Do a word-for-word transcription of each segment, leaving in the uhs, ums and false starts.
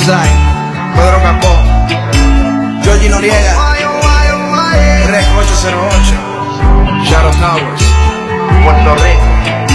Westside, Pedro Capó, Georgie Noriega, Rec ocho cero ocho, Shadow Towers, Puerto Rico.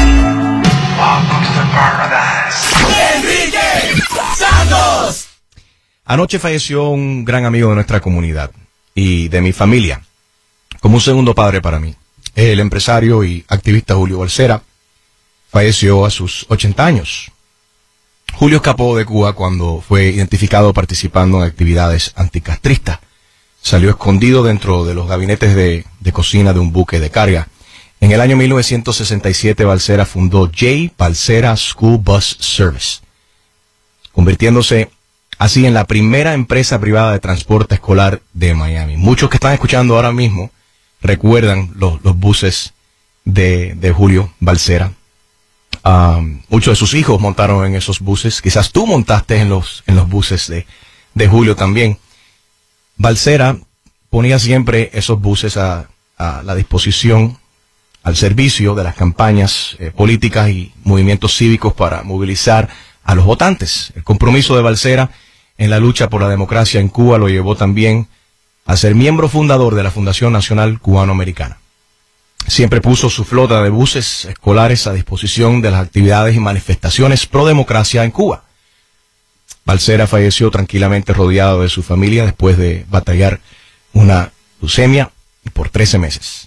Welcome to Paradise. Enrique Santos. Anoche falleció un gran amigo de nuestra comunidad y de mi familia, como un segundo padre para mí. El empresario y activista Julio Balsera falleció a sus ochenta años. Julio escapó de Cuba cuando fue identificado participando en actividades anticastristas. Salió escondido dentro de los gabinetes de, de cocina de un buque de carga. En el año mil novecientos sesenta y siete, Balsera fundó J. Balsera School Bus Service, convirtiéndose así en la primera empresa privada de transporte escolar de Miami. Muchos que están escuchando ahora mismo recuerdan los, los buses de, de Julio Balsera. Um, muchos de sus hijos montaron en esos buses. Quizás tú montaste en los, en los buses de, de Julio también. Balsera ponía siempre esos buses a, a la disposición, al servicio de las campañas eh, políticas y movimientos cívicos para movilizar a los votantes. El compromiso de Balsera en la lucha por la democracia en Cuba lo llevó también a ser miembro fundador de la Fundación Nacional Cubano-Americana. Siempre puso su flota de buses escolares a disposición de las actividades y manifestaciones pro democracia en Cuba. Balsera falleció tranquilamente rodeado de su familia después de batallar una leucemia por trece meses.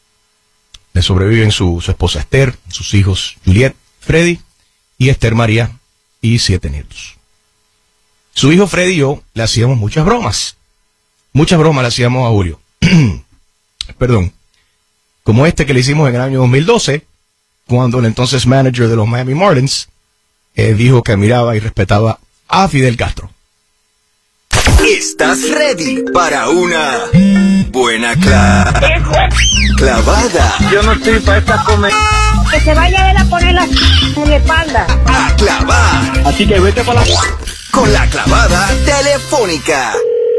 Le sobreviven su, su esposa Esther, sus hijos Juliet, Freddy y Esther María y siete nietos. Su hijo Freddy y yo le hacíamos muchas bromas. Muchas bromas le hacíamos a Julio. Perdón. Como este que le hicimos en el año dos mil doce, cuando el entonces manager de los Miami Marlins eh, dijo que admiraba y respetaba a Fidel Castro. ¿Estás ready para una buena cla clavada? Yo no estoy para esta comer. Que se vaya él a poner la en la espalda. A clavar. Así que vete para la... Con la clavada telefónica.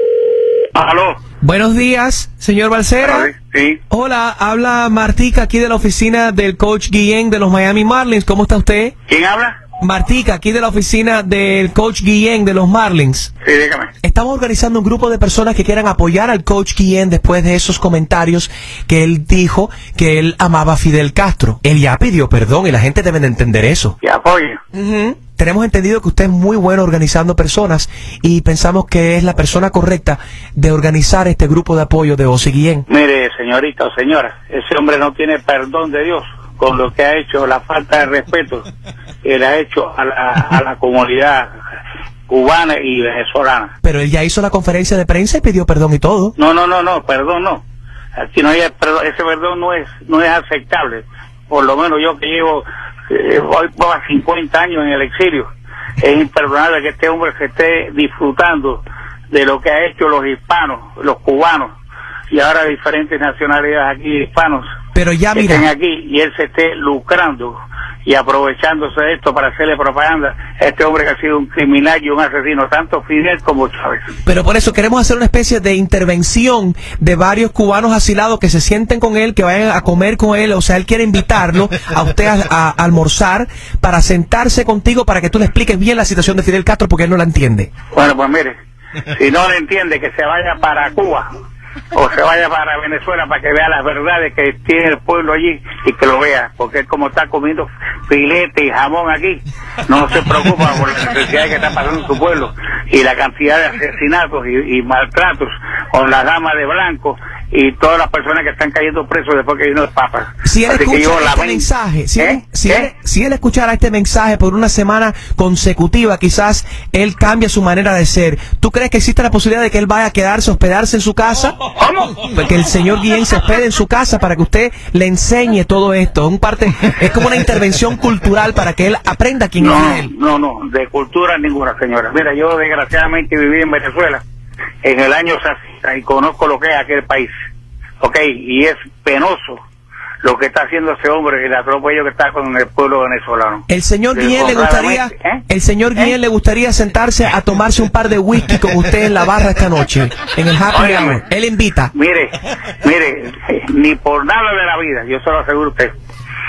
Aló. Buenos días, señor Balsera. Sí. Hola, habla Martica aquí de la oficina del coach Guillén de los Miami Marlins. ¿Cómo está usted? ¿Quién habla? Martica, aquí de la oficina del coach Guillén de los Marlins. Sí, dígame. Estamos organizando un grupo de personas que quieran apoyar al coach Guillén después de esos comentarios que él dijo que él amaba a Fidel Castro. Él ya pidió perdón y la gente debe de entender eso. ¿Qué apoyo? Uh-huh. Tenemos entendido que usted es muy bueno organizando personas y pensamos que es la persona correcta de organizar este grupo de apoyo de Ozzy Guillén. Mire, señorita o señora, ese hombre no tiene perdón de Dios con lo que ha hecho, la falta de respeto que le ha hecho a la, a la comunidad cubana y venezolana. Pero él ya hizo la conferencia de prensa y pidió perdón y todo. No, no, no, no, perdón no. Aquí no hay perdón, ese perdón no es no es aceptable. Por lo menos yo que llevo eh, voy a cincuenta años en el exilio, es imperdonable que este hombre se esté disfrutando de lo que ha hecho los hispanos, los cubanos y ahora diferentes nacionalidades aquí hispanos. Pero ya que mira, estén aquí y él se esté lucrando y aprovechándose de esto para hacerle propaganda a este hombre que ha sido un criminal y un asesino, tanto Fidel como Chávez. Pero por eso queremos hacer una especie de intervención de varios cubanos asilados que se sienten con él, que vayan a comer con él, o sea, él quiere invitarlo a usted a, a, a almorzar para sentarse contigo para que tú le expliques bien la situación de Fidel Castro porque él no la entiende. Bueno, pues mire, si no le entiende, que se vaya para Cuba o se vaya para Venezuela para que vea las verdades que tiene el pueblo allí y que lo vea, porque él como está comiendo filete y jamón aquí, no se preocupa por las necesidades que está pasando en su pueblo y la cantidad de asesinatos y, y maltratos con las damas de blanco y todas las personas que están cayendo presos después que vino el Papa. Si él Así escucha yo este lamento. mensaje, si, ¿Eh? él, si, ¿Eh? él, si él escuchara este mensaje por una semana consecutiva, quizás él cambie su manera de ser. ¿Tú crees que existe la posibilidad de que él vaya a quedarse, hospedarse en su casa? ¿Cómo? Porque el señor Guillén se hospede en su casa para que usted le enseñe todo esto. Un parte, es como una intervención cultural para que él aprenda quién No, es él. no, no, de cultura ninguna, señora. Mira, yo desgraciadamente viví en Venezuela en el año sesenta y conozco lo que es aquel país, ok, y es penoso lo que está haciendo ese hombre y el atropello que está con el pueblo venezolano. El señor Guillén le gustaría, ¿Eh? el señor Guillén ¿Eh? le gustaría sentarse a tomarse un par de whisky con usted en la barra esta noche, en el happy Óigame. hour. Él invita. Mire, mire, ni por nada de la vida, yo se lo aseguro a usted.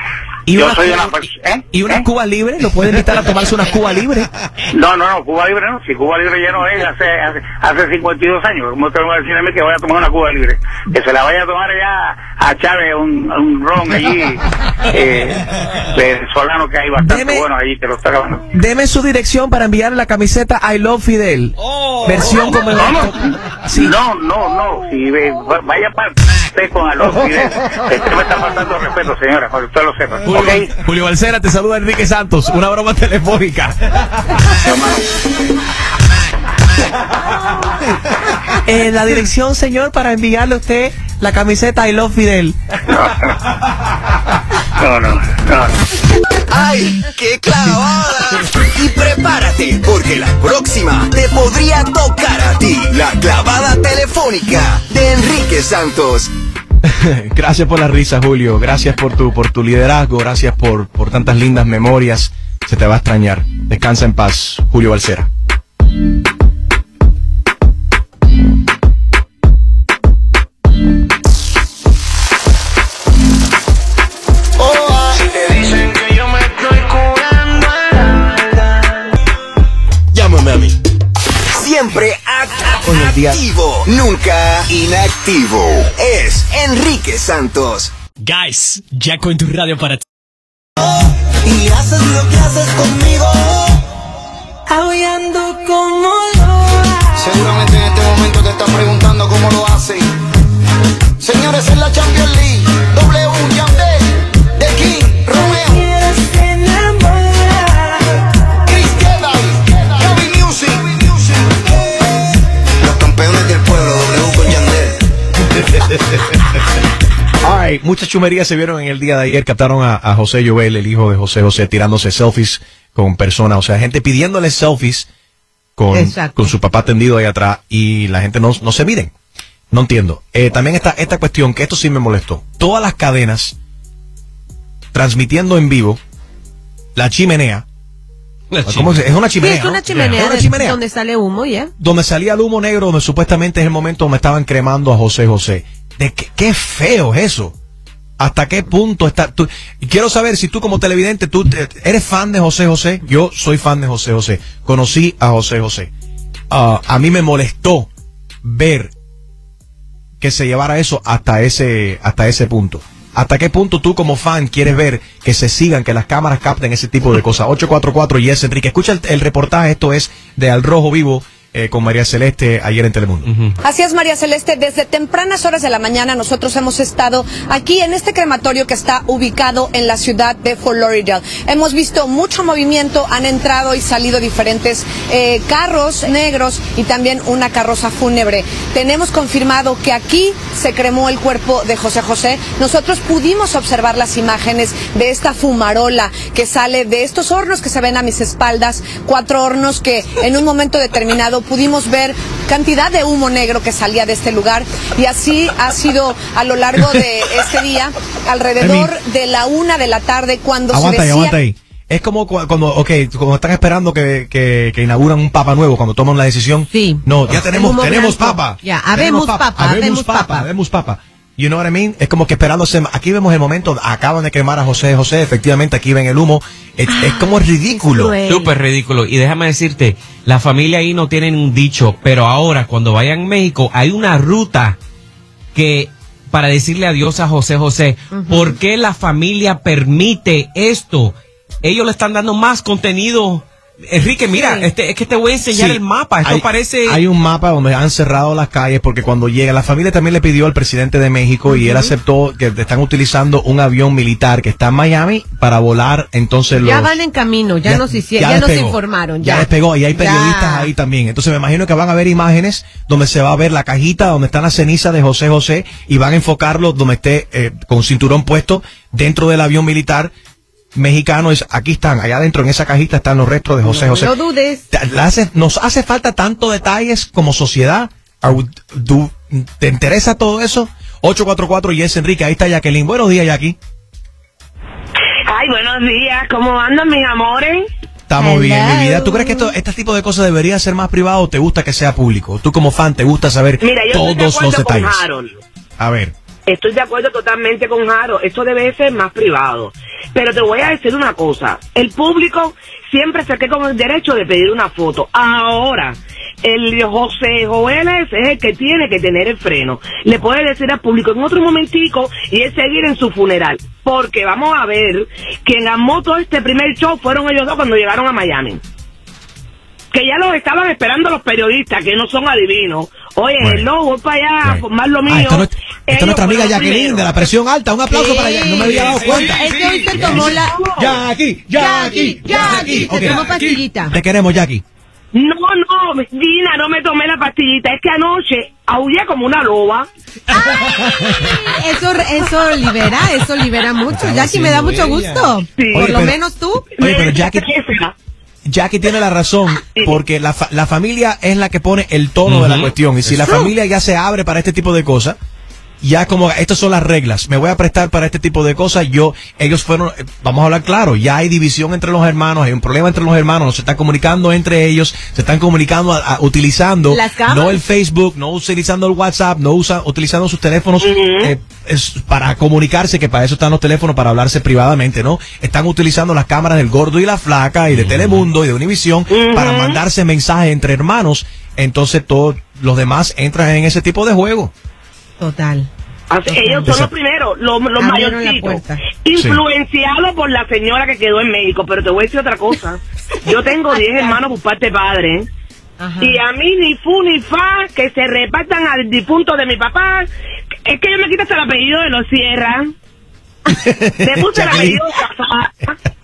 ¿Y Yo una, soy una persona... ¿eh? ¿Y unas ¿Eh? Cubas libres? ¿Lo puede invitar a tomarse unas Cubas libres? No, no, no, Cuba Libre no. Si Cuba Libre ya no es hace, hace, hace cincuenta y dos años. ¿Cómo te voy a decir a mí que vaya a tomar una Cuba Libre? Que se la vaya a tomar ya a Chávez, un, un ron allí, eh, venezolano que hay bastante Deme, bueno allí, te lo está acabando. Deme su dirección para enviarle la camiseta I Love Fidel. Oh. Versión como... ¿Cómo? Sí. No, no, no. Si ve, vaya para usted con Alonso Fidel. Usted me está faltando respeto, señora, para que usted lo sepa. Julio, ¿Ok? Julio Balcera, te saluda Enrique Santos. Una broma telefónica. Eh, la dirección, señor, para enviarle a usted la camiseta I Love Fidel. No, no, no, no. ¡Ay, qué clavada! Y prepárate, porque la próxima te podría tocar a ti. La clavada telefónica de Enrique Santos. Gracias por la risa, Julio. Gracias por tu, por tu liderazgo. Gracias por, por tantas lindas memorias. Se te va a extrañar. Descansa en paz, Julio Balcera. Llámame a mí. Siempre activo, nunca inactivo. Es Enrique Santos. Guys, Jaco en tu radio para ti. Y haces lo que haces conmigo, aullando como loa. Seguramente en este momento te están preguntando cómo lo hacen. Señores, en la Champions League, W, Yandel, The King, Romeo. Quieres enamorar. Chris Queda, Gaby Music. Los campeones del pueblo, W con Yandel. Ay, muchas chumerías se vieron en el día de ayer. Captaron a, a José Joel, el hijo de José José, tirándose selfies con personas. O sea, gente pidiéndole selfies con, con su papá tendido ahí atrás y la gente no, no se miden. No entiendo. Eh, también está esta cuestión, que esto sí me molestó. Todas las cadenas transmitiendo en vivo la chimenea. ¿Cómo se? Es una chimenea. Sí, es una ¿no? chimenea, Es una de- chimenea. donde sale humo, ya. Donde salía el humo negro, donde supuestamente es el momento donde estaban cremando a José José. ¿De qué, qué feo es eso? ¿Hasta qué punto está? Tú, y quiero saber si tú como televidente, tú te- eres fan de José José. Yo soy fan de José José. Conocí a José José. Ah, a mí me molestó ver que se llevara eso hasta ese, hasta ese punto. ¿Hasta qué punto tú como fan quieres ver que se sigan, que las cámaras capten ese tipo de cosas? ocho cuatro cuatro y es Enrique. Escucha el, el reportaje, esto es de Al Rojo Vivo eh, con María Celeste ayer en Telemundo. Uh-huh. Así es, María Celeste, desde tempranas horas de la mañana nosotros hemos estado aquí en este crematorio que está ubicado en la ciudad de Fort Lauderdale. Hemos visto mucho movimiento, han entrado y salido diferentes eh, carros negros y también una carroza fúnebre. Tenemos confirmado que aquí se cremó el cuerpo de José José. Nosotros pudimos observar las imágenes de esta fumarola que sale de estos hornos que se ven a mis espaldas, cuatro hornos que en un momento determinado pudimos ver cantidad de humo negro que salía de este lugar, y así ha sido a lo largo de este día, alrededor de la una de la tarde, cuando Aguanta se ahí, decía... aguanta ahí. Es como cu- cuando, ok, cuando están esperando que, que, que inauguran un papa nuevo, cuando toman la decisión. Sí. No, ya tenemos, humo tenemos blanco. papa. Ya, Tenemos habemos papa, habemos habemos papa, papa. habemos papa. You know what I mean? Es como que esperándose. Aquí vemos el momento, acaban de quemar a José José, efectivamente aquí ven el humo. Es, es como ridículo. Súper ridículo. Y déjame decirte, la familia ahí no tienen un dicho, pero ahora cuando vayan a México hay una ruta que para decirle adiós a José José. Uh-huh. ¿Por qué la familia permite esto? Ellos le están dando más contenido. Enrique, mira, sí. este, es que te voy a enseñar Sí, el mapa. Esto hay, parece... hay un mapa donde han cerrado las calles porque cuando llega, la familia también le pidió al presidente de México, uh-huh, y él aceptó que están utilizando un avión militar que está en Miami para volar. Entonces Ya los, van en camino, ya, ya nos hicieron, ya, ya nos informaron. Ya, ya despegó y hay periodistas ya. ahí también. Entonces me imagino que van a ver imágenes donde se va a ver la cajita donde están las cenizas de José José y van a enfocarlo donde esté eh, con cinturón puesto dentro del avión militar mexicano. Es, aquí están, allá adentro en esa cajita están los restos de José no, José. No dudes. Te- hace- nos hace falta tanto detalles como sociedad. Are we- do- ¿Te interesa todo eso? ocho cuatro cuatro y es Enrique, ahí está Jacqueline. Buenos días, Jackie. Ay, buenos días, ¿cómo andan mis amores? Estamos Hello. bien, mi vida. ¿Tú crees que esto, este tipo de cosas debería ser más privado o te gusta que sea público? Tú como fan te gusta saber Mira, yo estoy de todos acuerdo los con detalles. Harold. A ver. Estoy de acuerdo totalmente con Jaro, esto debe ser más privado. Pero te voy a decir una cosa, el público siempre se queda con el derecho de pedir una foto. Ahora, el José Joeles es el que tiene que tener el freno. Le puede decir al público en otro momentico y es seguir en su funeral. Porque vamos a ver, quien armó todo este primer show fueron ellos dos cuando llegaron a Miami. Que ya los estaban esperando los periodistas, que no son adivinos. Oye, bueno, hello, voy para allá a formar lo mío. Ah, esto no, esta es nuestra amiga Jacqueline de la presión alta. Un aplauso sí, para ella. No me había dado cuenta. Sí, es que hoy se tomó la... Jackie, Jackie, Jackie. Se tomó pastillita. Te queremos, Jackie. No, no, Gina, no me tomé la pastillita. Es que anoche aullé como una loba. Ay, eso, eso libera, eso libera mucho. Jackie, me da mucho gusto. Sí. Por Oye, lo pero, menos tú. Oye, pero Jackie... Jackie tiene la razón, porque la, fa la familia es la que pone el tono uh-huh. de la cuestión. Y si la familia ya se abre para este tipo de cosas, ya como estas son las reglas, me voy a prestar para este tipo de cosas, yo, ellos fueron, vamos a hablar claro, ya hay división entre los hermanos, hay un problema entre los hermanos, no se están comunicando entre ellos, se están comunicando a, a, utilizando no el Facebook, no utilizando el WhatsApp, no usa, utilizando sus teléfonos uh-huh. eh, es para comunicarse, que para eso están los teléfonos, para hablarse privadamente, ¿no? Están utilizando las cámaras del Gordo y la Flaca y de uh-huh. Telemundo y de Univisión uh-huh. para mandarse mensajes entre hermanos, entonces todos los demás entran en ese tipo de juego. Total. Así, ellos son los primeros, los, los mayorcitos, influenciados sí. por la señora que quedó en México. Pero te voy a decir otra cosa. Yo tengo diez hermanos por parte de padre. Ajá. Y a mí ni fu ni fa que se repartan al difunto de mi papá. Es que yo me quito hasta el apellido de los Sierra. Me puse el apellido de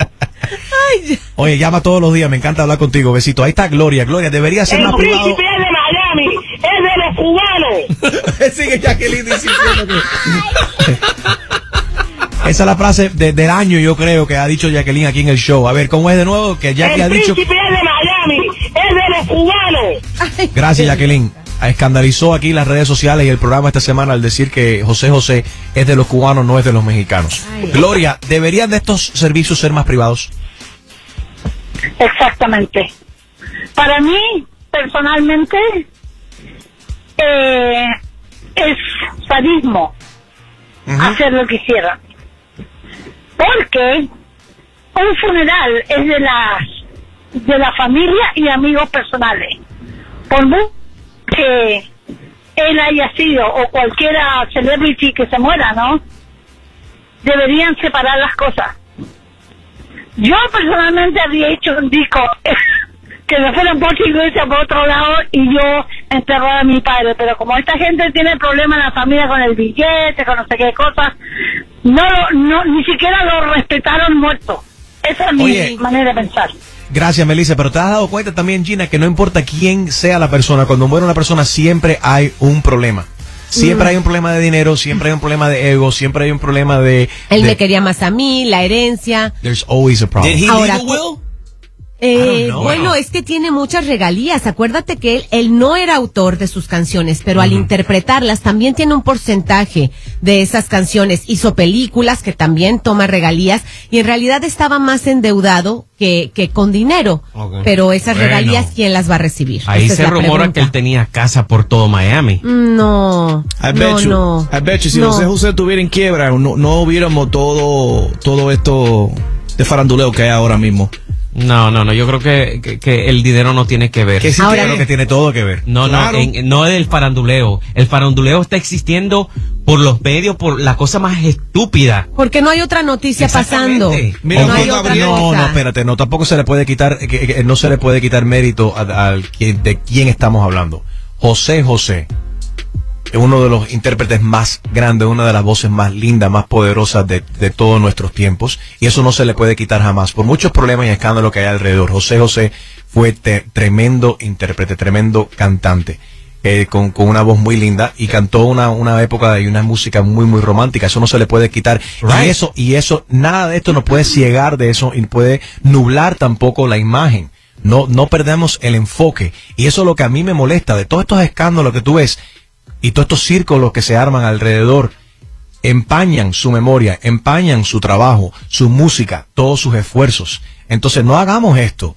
Ay, oye, llama todos los días, me encanta hablar contigo, besito. Ahí está Gloria, Gloria, debería ser el más privado. El príncipe es de Miami, es de los cubanos. Sigue Jacqueline diciendo que... Esa es la frase de, del año, yo creo, que ha dicho Jacqueline aquí en el show. A ver, ¿cómo es de nuevo? Que Jackie ha dicho... El príncipe es de Miami, es de los cubanos. Gracias, Jacqueline. Escandalizó aquí las redes sociales y el programa esta semana al decir que José José es de los cubanos, no es de los mexicanos. Ay, Gloria, ¿deberían de estos servicios ser más privados? Exactamente. Para mí, personalmente, eh, es sadismo uh-huh. hacer lo que hicieran. Porque un funeral es de las de la familia y amigos personales. Por mucho que él haya sido o cualquiera celebrity que se muera, ¿no? Deberían separar las cosas. Yo personalmente había hecho un disco que se fueran por la iglesia por otro lado y yo enterrar a mi padre, pero como esta gente tiene problemas en la familia con el billete, con no sé qué cosas, no, no ni siquiera lo respetaron muerto. Esa es Oye. mi manera de pensar. Gracias, Melissa, pero te has dado cuenta también, Gina, que no importa quién sea la persona, cuando muere una persona siempre hay un problema. Siempre mm. hay un problema de dinero, siempre hay un problema de ego, siempre hay un problema de... Él de, me quería más a mí, la herencia. There's always a problem. Did he Ahora, leave a will? Eh, bueno, es que tiene muchas regalías. Acuérdate que él, él no era autor de sus canciones, pero uh-huh. al interpretarlas también tiene un porcentaje de esas canciones. Hizo películas que también toma regalías y en realidad estaba más endeudado que, que con dinero. Okay. Pero esas bueno. regalías, ¿quién las va a recibir? Ahí Esa se rumora pregunta. que él tenía casa por todo Miami. No, I bet no, you, no. I bet you, si no. José José estuviera en quiebra, no, no hubiéramos todo, todo esto de faranduleo que hay ahora mismo. No, no, no, yo creo que, que, que el dinero no tiene que ver. Que sí, Ahora, creo que tiene todo que ver. No, claro. no, en, no es el faranduleo. El faranduleo está existiendo por los medios, por la cosa más estúpida. Porque no hay otra noticia pasando. Mira, no, hay otra no, no, espérate, no, tampoco se le puede quitar, que, que, no se le puede quitar mérito al de quién estamos hablando. José José es uno de los intérpretes más grandes, una de las voces más lindas, más poderosas de, de todos nuestros tiempos, y eso no se le puede quitar jamás, por muchos problemas y escándalos que hay alrededor. José José fue te, tremendo intérprete, tremendo cantante, eh, con, con una voz muy linda, y cantó una, una época y una música muy, muy romántica, eso no se le puede quitar, right. y eso, y eso, nada de esto nos puede ciegar de eso, y puede nublar tampoco la imagen. No, no perdemos el enfoque, y eso es lo que a mí me molesta, de todos estos escándalos que tú ves, y todos estos círculos que se arman alrededor, empañan su memoria, empañan su trabajo, su música, todos sus esfuerzos. Entonces no hagamos esto.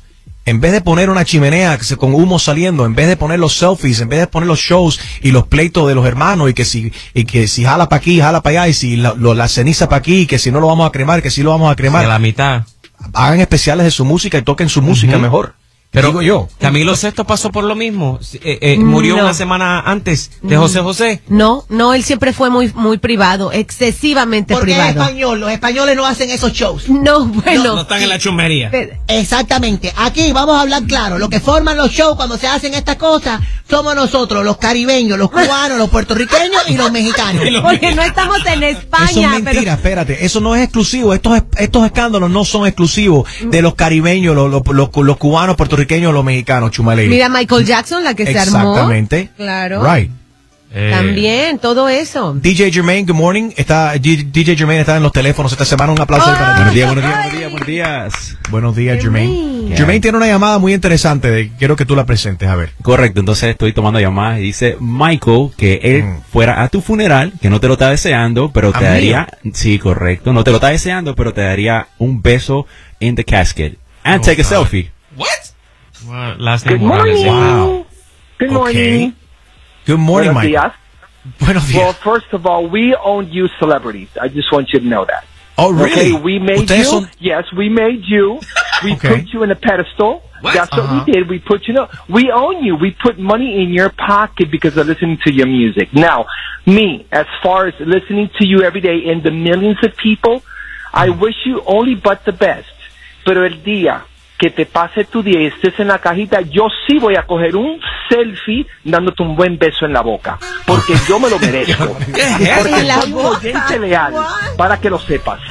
en vez de poner una chimenea con humo saliendo, en vez de poner los selfies, en vez de poner los shows y los pleitos de los hermanos y que si y que si jala para aquí, jala para allá y si la, lo, la ceniza para aquí, que si no lo vamos a cremar, que si lo vamos a cremar. A la mitad. Hagan especiales de su música y toquen su música uh-huh. mejor. Pero digo yo. Camilo Sesto pasó por lo mismo. Eh, eh, murió no. una semana antes de José José. No, no, él siempre fue muy muy privado, excesivamente Porque privado. es español, los españoles no hacen esos shows. No, bueno. No, no están en la chusmería. Exactamente. Aquí vamos a hablar claro. Lo que forman los shows cuando se hacen estas cosas somos nosotros, los caribeños, los cubanos, los puertorriqueños y los mexicanos. Porque no estamos en España. Eso es mentira, pero... espérate. Eso no es exclusivo. Estos estos escándalos no son exclusivos de los caribeños, los, los, los, los cubanos, puertorriqueños, los mexicanos. Chumaley. Mira Michael Jackson, la que se armó. Exactamente. Claro. Right. Eh. También, todo eso. D J Jermaine, good morning. Está, D J Jermaine está en los teléfonos esta semana. Un aplauso. Para buenos días, buenos días, buenos días, buenos días. Buenos días, Jermaine. Yeah. Jermaine tiene una llamada muy interesante. De, quiero que tú la presentes, a ver. Correcto, entonces estoy tomando llamadas y dice Michael que él mm. fuera a tu funeral, que no te lo está deseando, pero te daría, mío? sí, correcto, no te lo está deseando, pero te daría un beso in the casket. And oh, take a God. selfie. What? Well, last name Good morning. Wow. Good morning. Okay. Good morning, Buenos Mike. días. Buenos días. Well, first of all, we own you celebrities. I just want you to know that. Oh, really? Okay, we made Ustedes you. son... Yes, we made you. We okay. put you in a pedestal. What? That's uh-huh. what we did. We put you know, we own you. We put money in your pocket because of listening to your music. Now, me, as far as listening to you every day and the millions of people, I wish you only but the best. Pero el día que te pase tu día y estés en la cajita, yo sí voy a coger un selfie dándote un buen beso en la boca, porque yo me lo merezco. Porque soy un oyente leal, para que lo sepas.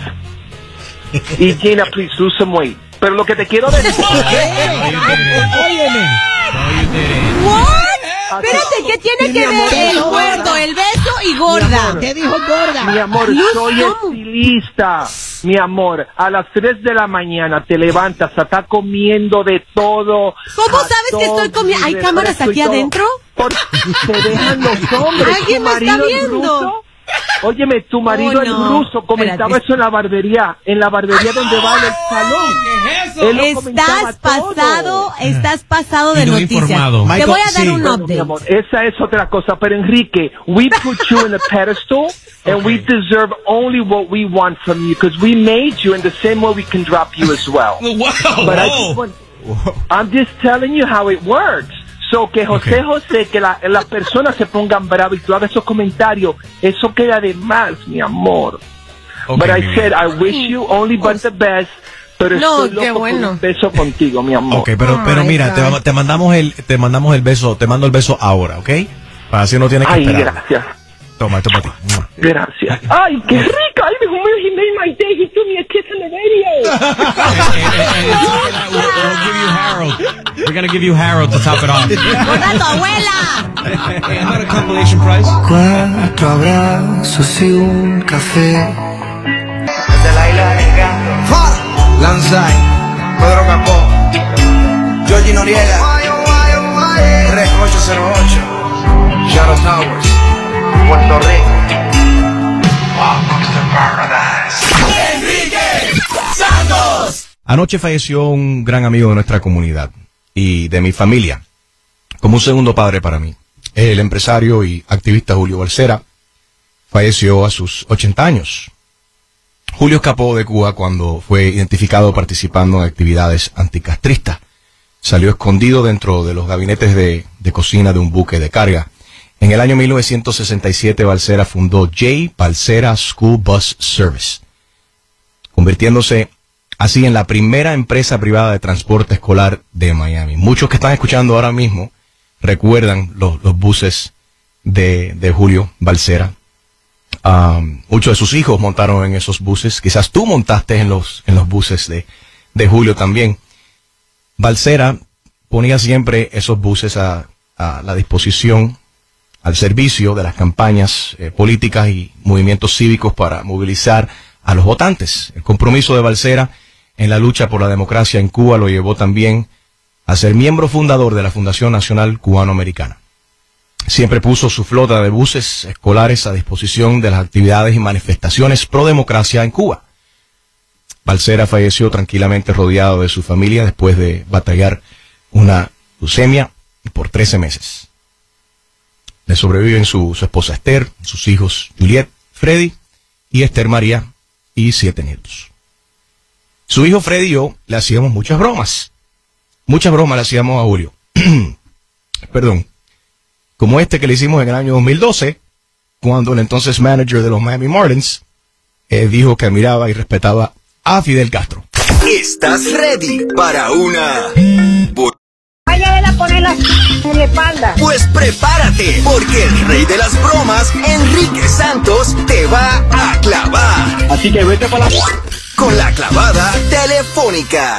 Y Gina, please lose some weight. Pero lo que te quiero decir... Óyeme. Espérate, ¿qué tiene que ver el gordo, el beso y gorda? ¿Qué dijo gorda? Mi amor, soy estilista. Mi amor, a las tres de la mañana te levantas a estar comiendo de todo. ¿Cómo sabes que estoy comiendo? ¿Hay cámaras aquí adentro? Por, te dejan los hombres. ¿Alguien me está viendo? Óyeme, tu marido oh, no. el ruso comentaba Espérate. eso en la barbería, en la barbería donde va en el salón. ¿Qué es eso? Estás pasado, todo. estás pasado de no noticias. Informado. Te voy a dar sí. un Bueno, update. mi amor, esa es otra cosa, pero Enrique, we put you in a pedestal and okay. we deserve only what we want from you because we made you in the same way we can drop you as well. Wow. But I just want, I'm just telling you how it works. So que José okay. José, que las la personas se pongan bravas y tú hagas esos comentarios, eso queda de más, mi amor. Okay, but I said, I wish you only but the best, pero no, estoy loco bueno. por un beso contigo, mi amor. Ok, pero, oh pero mira, te, te mandamos el te mandamos el beso, te mando el beso ahora, ¿ok? Para así no tienes que Ay, esperar. gracias. Toma, esto para ti. Gracias. Ay, qué rico. Ay, he made my day. He threw me a kiss on the radio. We'll give you Harold. We're gonna give you Harold to top it off. ¡Gorda tu abuela! Hey, I'm not a compilation prize. Cuatro abrazos y un café. Desde la isla del encanto. Lanzai, Pedro Capó, Georgie Noriega, Rec ocho cero ocho, Shadow Towers, Puerto Rico. Welcome to Paradise. Enrique Santos. Anoche falleció un gran amigo de nuestra comunidad y de mi familia, como un segundo padre para mí. El empresario y activista Julio Balcera falleció a sus ochenta años. Julio escapó de Cuba cuando fue identificado participando en actividades anticastristas. Salió escondido dentro de los gabinetes de, de cocina de un buque de carga. En el año mil novecientos sesenta y siete, Balcera fundó J. Balcera School Bus Service, convirtiéndose así en la primera empresa privada de transporte escolar de Miami. Muchos que están escuchando ahora mismo recuerdan los, los buses de, de Julio Balcera. Um, muchos de sus hijos montaron en esos buses. Quizás tú montaste en los, en los buses de, de Julio también. Balcera ponía siempre esos buses a, a la disposición, al servicio de las campañas eh, políticas y movimientos cívicos para movilizar a los votantes. El compromiso de Balcera en la lucha por la democracia en Cuba lo llevó también a ser miembro fundador de la Fundación Nacional Cubano-Americana. Siempre puso su flota de buses escolares a disposición de las actividades y manifestaciones pro democracia en Cuba. Balsera falleció tranquilamente rodeado de su familia después de batallar una leucemia por trece meses. Le sobreviven su, su esposa Esther, sus hijos Juliet, Freddy y Esther María y siete nietos. Su hijo Freddy y yo le hacíamos muchas bromas. Muchas bromas le hacíamos a Julio. Perdón. Como este que le hicimos en el año dos mil doce, cuando el entonces manager de los Miami Marlins eh, dijo que admiraba y respetaba a Fidel Castro. ¿Estás ready para una... Váyale a poner la en la espalda? Pues prepárate, porque el rey de las bromas, Enrique Santos, te va a clavar. Así que vete para la... Con la clavada telefónica.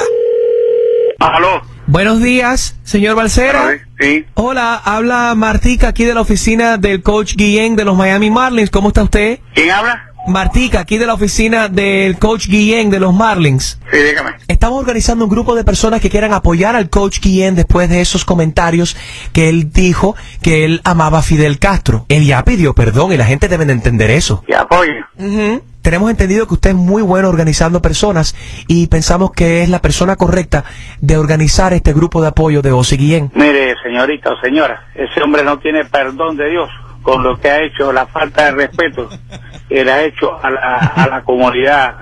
Aló. Buenos días, señor Balsera. Sí. Hola, habla Martica aquí de la oficina del coach Guillén de los Miami Marlins. ¿Cómo está usted? ¿Quién habla? Martica, aquí de la oficina del coach Guillén de los Marlins. Sí, dígame. Estamos organizando un grupo de personas que quieran apoyar al coach Guillén después de esos comentarios que él dijo que él amaba a Fidel Castro. Él ya pidió perdón y la gente debe de entender eso. Que apoye. Uh-huh. Tenemos entendido que usted es muy bueno organizando personas y pensamos que es la persona correcta de organizar este grupo de apoyo de Ozzy Guillén. Mire, señorita o señora, ese hombre no tiene perdón de Dios con lo que ha hecho, la falta de respeto que le ha hecho a la, a la comunidad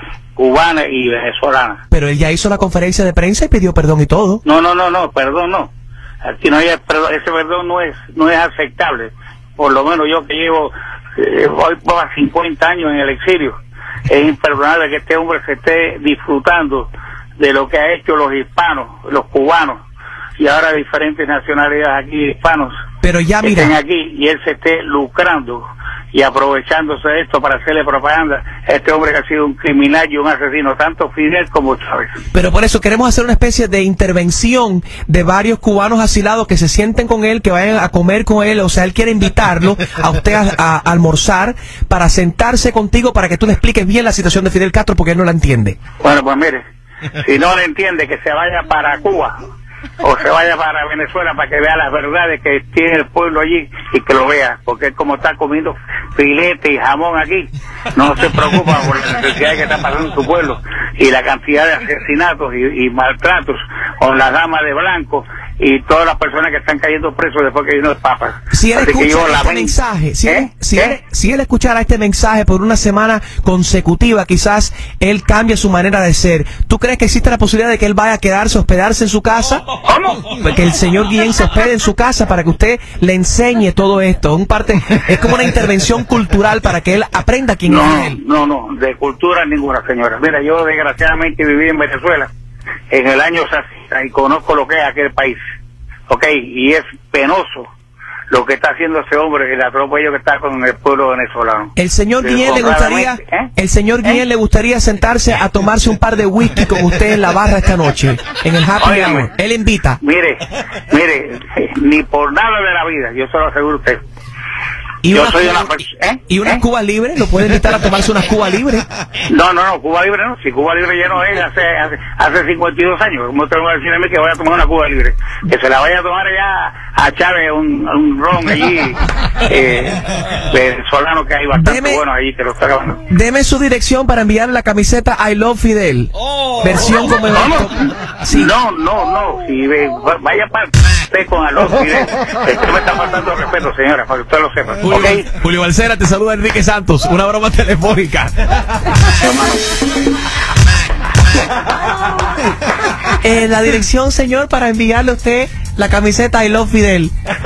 cubana y venezolana. Pero él ya hizo la conferencia de prensa y pidió perdón y todo. No, no, no, no, perdón no. Aquí no hay perdón, ese perdón no es no es aceptable. Por lo menos yo que llevo eh, voy por cincuenta años en el exilio, es imperdonable que este hombre se esté disfrutando de lo que ha hecho los hispanos, los cubanos y ahora diferentes nacionalidades aquí hispanos. Pero ya mira, estén aquí y él se esté lucrando y aprovechándose de esto para hacerle propaganda a este hombre que ha sido un criminal y un asesino, tanto Fidel como Chávez. Pero por eso queremos hacer una especie de intervención de varios cubanos asilados que se sienten con él, que vayan a comer con él, o sea, él quiere invitarlo a usted a, a almorzar para sentarse contigo para que tú le expliques bien la situación de Fidel Castro porque él no la entiende. Bueno, pues mire, si no le entiende, que se vaya para Cuba o se vaya para Venezuela para que vea las verdades que tiene el pueblo allí y que lo vea, porque él como está comiendo filete y jamón aquí, no se preocupa por la necesidad que está pasando en su pueblo y la cantidad de asesinatos y, y maltratos con las damas de blanco y todas las personas que están cayendo presos después que vino el Papa. Si él Así escucha que yo este la mensaje, si, ¿Eh? él, si, ¿Eh? él, si él escuchara este mensaje por una semana consecutiva, quizás él cambie su manera de ser. ¿Tú crees que existe la posibilidad de que él vaya a quedarse, hospedarse en su casa? ¿Cómo? Que el señor Guillén se hospede en su casa para que usted le enseñe todo esto. Un parte, es como una intervención cultural para que él aprenda quién no, es él. No, no, de cultura ninguna, señora. Mira, yo desgraciadamente viví en Venezuela en el año sesenta y conozco lo que es aquel país. Ok, y es penoso lo que está haciendo ese hombre, el atropello que está con el pueblo venezolano. El señor Guillén le gustaría, ¿Eh? el señor ¿Eh? Guillén le gustaría sentarse a tomarse un par de whisky con usted en la barra esta noche, en el Happy Óigame, Hour. Él invita. Mire, mire, ni por nada de la vida, yo se lo aseguro a usted. ¿Y yo unas soy Cuba, una persona, ¿eh? ¿Y unas ¿Eh? Cuba Libre? ¿Lo puede invitar a tomarse unas Cuba Libre? No, no, no, Cuba Libre no. Si Cuba Libre ya no es hace, hace, hace cincuenta y dos años. ¿Cómo te voy a decir a mí que voy a tomar una Cuba Libre? Que se la vaya a tomar ya a Chávez, un, un ron allí, eh, venezolano, que hay bastante Deme, buenos allí, que lo está acabando. Deme su dirección para enviar la camiseta I Love Fidel. Oh, versión como el... Sí. No, no, no. Si ve, vaya para usted con I Love Fidel. Usted me está faltando respeto, señora, para que usted lo sepa. Julio, ¿Okay? Julio Balsera, te saluda Enrique Santos. Una broma telefónica. Eh, la dirección, señor, para enviarle a usted la camiseta I Love Fidel.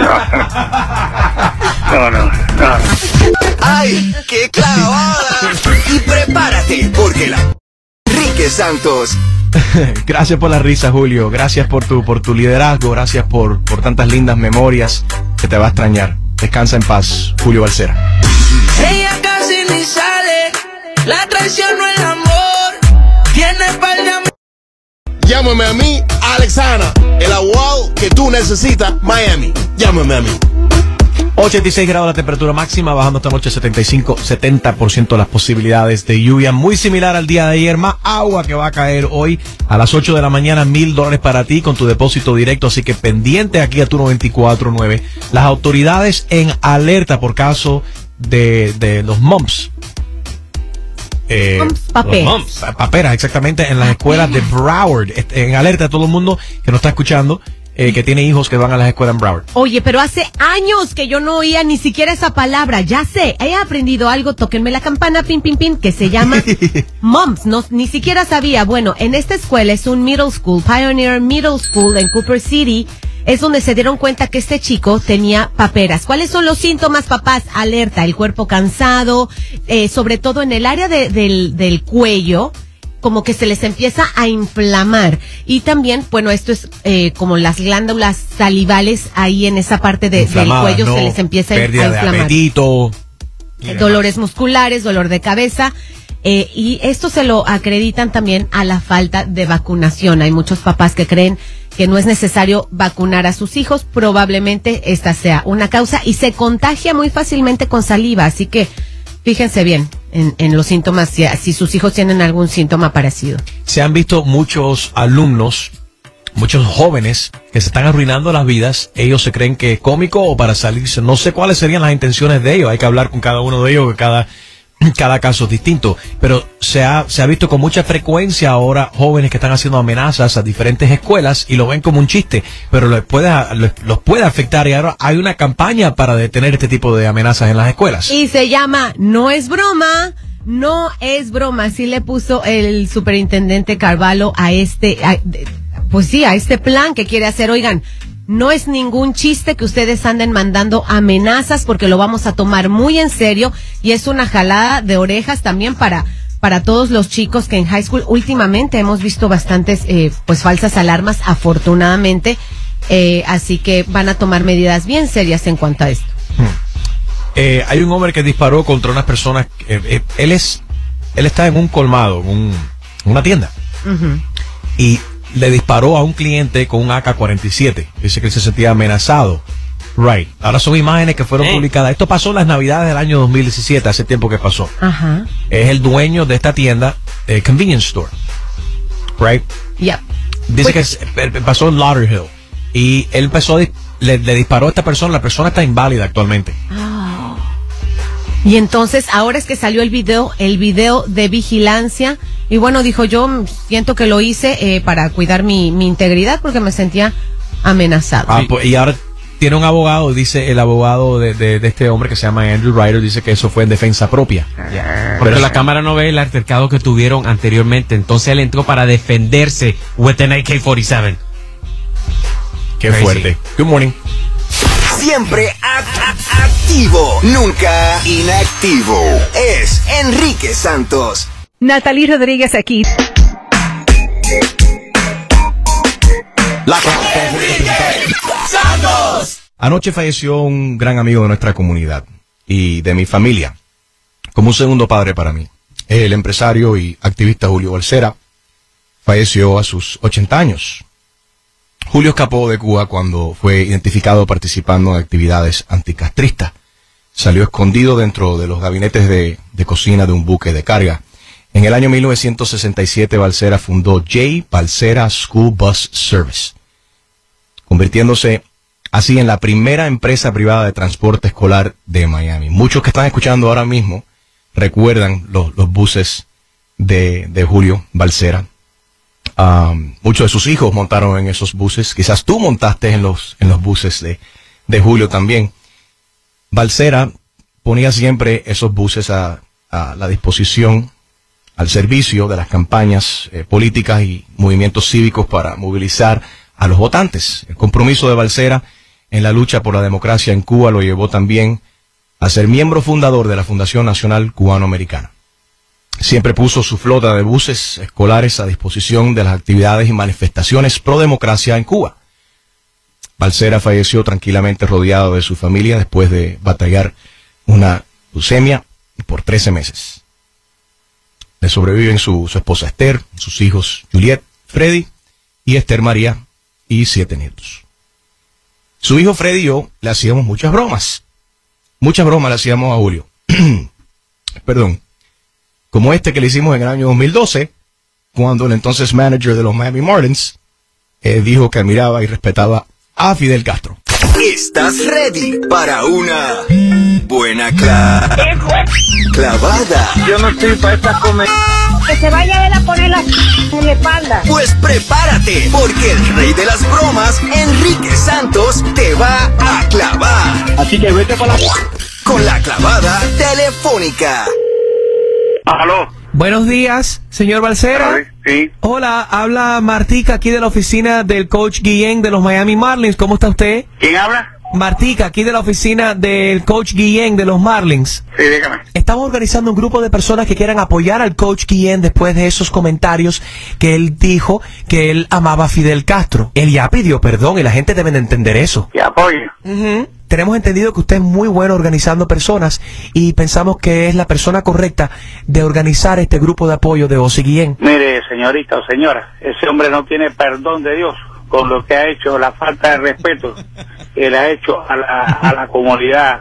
No, no, no. ¡Ay, qué clavada! Y prepárate, porque la... Enrique Santos. Gracias por la risa, Julio. Gracias por tu, por tu liderazgo. Gracias por, por tantas lindas memorias que te va a extrañar. Descansa en paz, Julio Balsera. Ella casi ni sale, la traición no es amor, tiene par de am- Llámame a mí, Alex Hanna, el abogado que tú necesitas, Miami. Llámame a mí. ochenta y seis grados la temperatura máxima, bajando esta noche setenta y cinco, setenta por ciento las posibilidades de lluvia, muy similar al día de ayer, más agua que va a caer hoy a las ocho de la mañana, mil dólares para ti con tu depósito directo, así que pendiente aquí a tu noventa y cuatro punto nueve. Las autoridades en alerta por caso de, de los mumps. Eh, Moms, paperas. Moms, paperas, exactamente, en las escuelas de Broward. En alerta a todo el mundo que nos está escuchando, eh, que tiene hijos que van a las escuelas en Broward. Oye, pero hace años que yo no oía ni siquiera esa palabra. Ya sé, he aprendido algo, tóquenme la campana, pin, pin, pin, que se llama Moms. No, ni siquiera sabía. Bueno, en esta escuela es un middle school, Pioneer Middle School en Cooper City. Es donde se dieron cuenta que este chico tenía paperas. ¿Cuáles son los síntomas, papás? Alerta, el cuerpo cansado, eh, sobre todo en el área de, del, del cuello, como que se les empieza a inflamar. Y también, bueno, esto es eh, como las glándulas salivales ahí en esa parte de, del cuello, ¿no? Se les empieza a, pérdida a inflamar. De apetito. Eh, dolores musculares, dolor de cabeza. Eh, y esto se lo acreditan también a la falta de vacunación. Hay muchos papás que creen que no es necesario vacunar a sus hijos. Probablemente esta sea una causa y se contagia muy fácilmente con saliva. Así que fíjense bien en, en los síntomas, si, si sus hijos tienen algún síntoma parecido. Se han visto muchos alumnos, muchos jóvenes que se están arruinando las vidas. Ellos se creen que es cómico o para salirse. No sé cuáles serían las intenciones de ellos. Hay que hablar con cada uno de ellos, cada... Cada caso es distinto, pero se ha, se ha visto con mucha frecuencia ahora jóvenes que están haciendo amenazas a diferentes escuelas y lo ven como un chiste, pero les puede, los, los puede afectar y ahora hay una campaña para detener este tipo de amenazas en las escuelas. Y se llama No es broma, no es broma, así le puso el superintendente Carvalho a este, a, pues sí, a este plan que quiere hacer. Oigan, no es ningún chiste que ustedes anden mandando amenazas porque lo vamos a tomar muy en serio y es una jalada de orejas también para para todos los chicos que en high school últimamente hemos visto bastantes eh, pues falsas alarmas, afortunadamente, eh, así que van a tomar medidas bien serias en cuanto a esto. Hmm. Eh, hay un hombre que disparó contra unas personas, eh, eh, él es él está en un colmado, en un, una tienda, Uh-huh. y le disparó a un cliente con un A K cuarenta y siete. Dice que él se sentía amenazado. Right. Ahora son imágenes que fueron Eh. publicadas. Esto pasó en las navidades del año dos mil diecisiete, hace tiempo que pasó. Ajá. Es el dueño de esta tienda, eh, convenience store. Right. Yep. Dice que es- eh, pasó en Lauderhill. Y él empezó, a dis- le, le disparó a esta persona. La persona está inválida actualmente. Ah. Y entonces, ahora es que salió el video, el video de vigilancia. Y bueno, dijo, yo mm, siento que lo hice eh, para cuidar mi, mi integridad porque me sentía amenazado. Ah, pues, y ahora tiene un abogado, dice el abogado de, de, de este hombre que se llama Andrew Ryder, dice que eso fue en defensa propia. Porque la cámara no ve el altercado que tuvieron anteriormente. Entonces él entró para defenderse with an A K cuarenta y siete. Qué Crazy. fuerte. Good morning. Siempre a- a- activo, nunca inactivo. Es Enrique Santos. Natalie Rodríguez aquí. La Santos. Anoche falleció un gran amigo de nuestra comunidad y de mi familia, como un segundo padre para mí. El empresario y activista Julio Balcera falleció a sus ochenta años. Julio escapó de Cuba cuando fue identificado participando en actividades anticastristas. Salió escondido dentro de los gabinetes de, de cocina de un buque de carga. En el año mil novecientos sesenta y siete, Balcera fundó J. Balcera School Bus Service, convirtiéndose así en la primera empresa privada de transporte escolar de Miami. Muchos que están escuchando ahora mismo recuerdan los, los buses de, de Julio Balcera. Um, muchos de sus hijos montaron en esos buses. Quizás tú montaste en los, en los buses de, de Julio también. Balcera ponía siempre esos buses a, a la disposición, al servicio de las campañas eh, políticas y movimientos cívicos para movilizar a los votantes. El compromiso de Balcera en la lucha por la democracia en Cuba lo llevó también a ser miembro fundador de la Fundación Nacional Cubano-Americana. Siempre puso su flota de buses escolares a disposición de las actividades y manifestaciones pro democracia en Cuba. Balcera falleció tranquilamente rodeado de su familia después de batallar una leucemia por trece meses. Le sobreviven su, su esposa Esther, sus hijos Juliet, Freddy y Esther María y siete nietos. Su hijo Freddy y yo le hacíamos muchas bromas. Muchas bromas le hacíamos a Julio. Perdón. Como este que le hicimos en el año dos mil doce, cuando el entonces manager de los Miami Marlins eh, dijo que admiraba y respetaba a Fidel Castro. ¿Estás ready para una buena cla clavada? Yo no estoy para esta comer. Que se vaya a él a poner la en la espalda. Pues prepárate, porque el rey de las bromas, Enrique Santos, te va a clavar. Así que vete para la... Con la clavada telefónica. Aló. Buenos días, señor Balcera. Sí. Hola, habla Martica aquí de la oficina del coach Guillén de los Miami Marlins. ¿Cómo está usted? ¿Quién habla? Martica, aquí de la oficina del coach Guillén de los Marlins. Sí, dígame. Estamos organizando un grupo de personas que quieran apoyar al coach Guillén después de esos comentarios que él dijo que él amaba a Fidel Castro. Él ya pidió perdón y la gente debe de entender eso. Que apoye. Uh-huh. Tenemos entendido que usted es muy bueno organizando personas y pensamos que es la persona correcta de organizar este grupo de apoyo de Ozzy Guillén. Mire, señorita o señora, ese hombre no tiene perdón de Dios con lo que ha hecho, la falta de respeto que le ha hecho a la, a la comunidad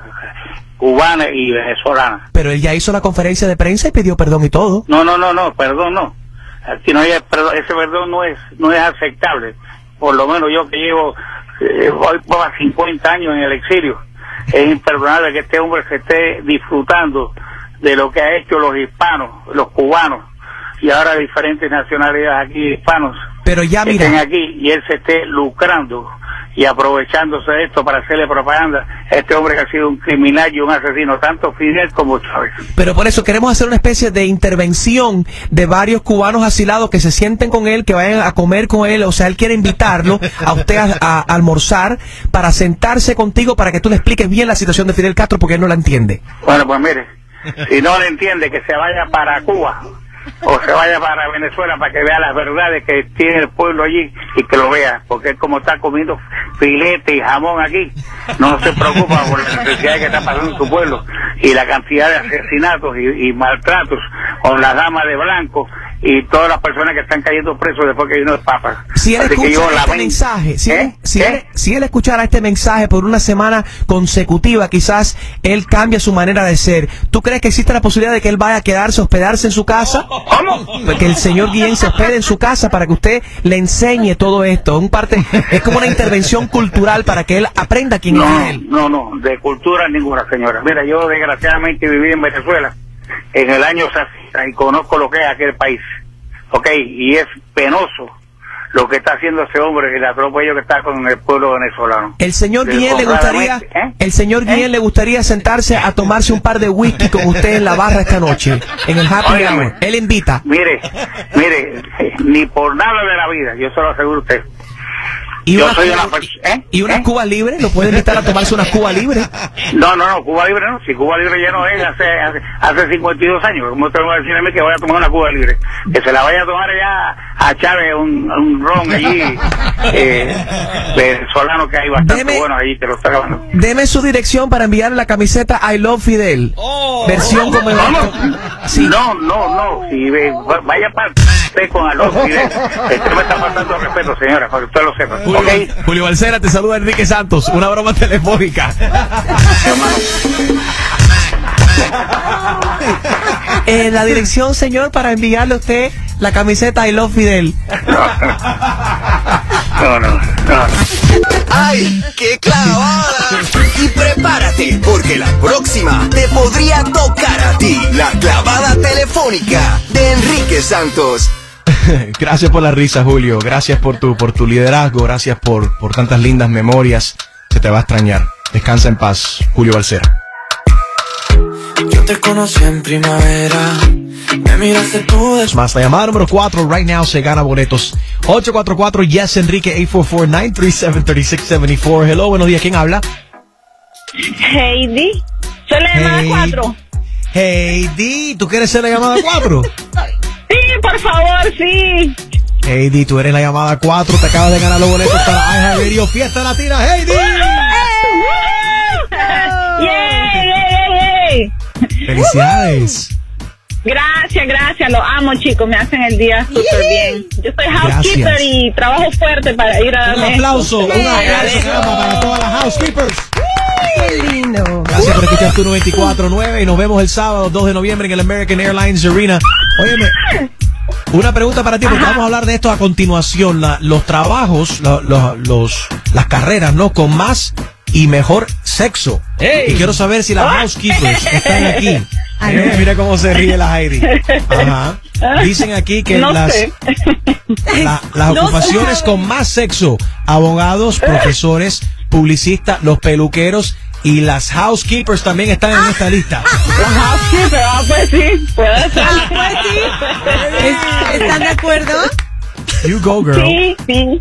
cubana y venezolana. Pero él ya hizo la conferencia de prensa y pidió perdón y todo. No, no, no, no, perdón no. Aquí no hay perdón, ese perdón no es no es aceptable. Por lo menos yo que llevo eh, voy por cincuenta años en el exilio, es imperdonable que este hombre se esté disfrutando de lo que ha hecho los hispanos, los cubanos y ahora diferentes nacionalidades aquí hispanos. Pero ya mira, estén aquí y él se esté lucrando y aprovechándose de esto para hacerle propaganda a este hombre que ha sido un criminal y un asesino, tanto Fidel como Chávez. Pero por eso queremos hacer una especie de intervención de varios cubanos asilados que se sienten con él, que vayan a comer con él, o sea, él quiere invitarlo a usted a, a almorzar para sentarse contigo para que tú le expliques bien la situación de Fidel Castro porque él no la entiende. Bueno, pues mire, si no le entiende, que se vaya para Cuba o se vaya para Venezuela para que vea las verdades que tiene el pueblo allí y que lo vea, porque él como está comiendo filete y jamón aquí, no se preocupa por la necesidad que está pasando en su pueblo y la cantidad de asesinatos y, y maltratos con las damas de blanco y todas las personas que están cayendo presos después que vino el Papa. Si él Así que escucha yo este la mensaje, si, ¿Eh? él, si, ¿Eh? él, si él escuchara este mensaje por una semana consecutiva, quizás él cambia su manera de ser. ¿Tú crees que existe la posibilidad de que él vaya a quedarse, hospedarse en su casa? ¿Cómo? Que el señor Guillén se hospede en su casa para que usted le enseñe todo esto. Un parte, es como una intervención cultural para que él aprenda quién no, es él. No, no, de cultura ninguna, señora. Mira, yo desgraciadamente viví en Venezuela en el año sesenta y conozco lo que es aquel país. Ok, y es penoso lo que está haciendo ese hombre y el atropello que está con el pueblo venezolano. El señor Guillén le gustaría, ¿Eh? el señor ¿Eh? Guillén le gustaría sentarse a tomarse un par de whisky con usted en la barra esta noche, en el Happy Óigame, Hour. Él invita. Mire, mire, ni por nada de la vida, yo se lo aseguro a usted. ¿Y yo una, soy Cuba, una pers- ¿eh? ¿Y unas ¿Eh? Cuba Libre? ¿Lo puede invitar a tomarse unas Cuba Libre? No, no, no, Cuba Libre no. Si Cuba Libre ya no es hace, hace, hace cincuenta y dos años. ¿Cómo te voy a decir a mí que voy a tomar una Cuba Libre? Que se la vaya a tomar allá a Chávez, un, un ron allí, eh, venezolano, que hay bastante Deme- buenos allí, que lo está acabando. Deme su dirección para enviarle la camiseta I Love Fidel. Versión como el... Sí. No, no, no. Si ve- vaya para usted con Alonso Fidel. Usted me está faltando respeto, señora, para que usted lo sepa. Julio, ¿Ok? Julio Balcera, te saluda Enrique Santos. Una broma telefónica. Eh, la dirección, señor, para enviarle a usted la camiseta I Love Fidel. No, no, no. ¡Ay, qué clavada! Y prepárate, porque la próxima te podría tocar a ti. La clavada telefónica de Enrique Santos. Gracias por la risa, Julio. Gracias por tu, por tu liderazgo. Gracias por, por tantas lindas memorias. Se te va a extrañar. Descansa en paz, Julio Balcera. Yo te conocí en primavera. Me miraste tú de... Más la llamada número cuatro, right now se gana boletos. ocho cuatro cuatro, yes, Enrique, ocho cuatro cuatro, nueve tres siete, tres seis siete cuatro. Hello, buenos días, ¿quién habla? Heidi. Soy la llamada Hey. cuatro. Heidi, ¿tú quieres ser la llamada cuatro? Sí, por favor, sí. Heidi, tú eres la llamada cuatro, te acabas de ganar los boletos para iHeartRadio Fiesta Latina, Heidi. ¡Yay, yay, yay, yay! Felicidades. Gracias, gracias, lo amo, chicos, me hacen el día súper bien. Yo soy housekeeper Gracias. y trabajo fuerte para ir a Un darme aplauso, esto. un aplauso caramba, para todas las housekeepers. Qué lindo. Gracias por escuchar tu noventa y cuatro nueve y nos vemos el sábado dos de noviembre en el American Airlines Arena. Óyeme, una pregunta para ti, porque vamos a hablar de esto a continuación. La- los trabajos, la- los, los- las carreras, ¿no? Con más y mejor sexo. Hey. Y quiero saber si las housekeepers están aquí. Eh, mira cómo se ríe la Heidi. Ajá. Dicen aquí que No las, sé. la- las No ocupaciones sabe. con más sexo, abogados, profesores, publicistas, los peluqueros y las housekeepers también están en esta lista. Los housekeepers, ah, pues sí, puede ser. Ah, pues sí. ¿Es- ¿Están de acuerdo? You go, girl. Sí, sí.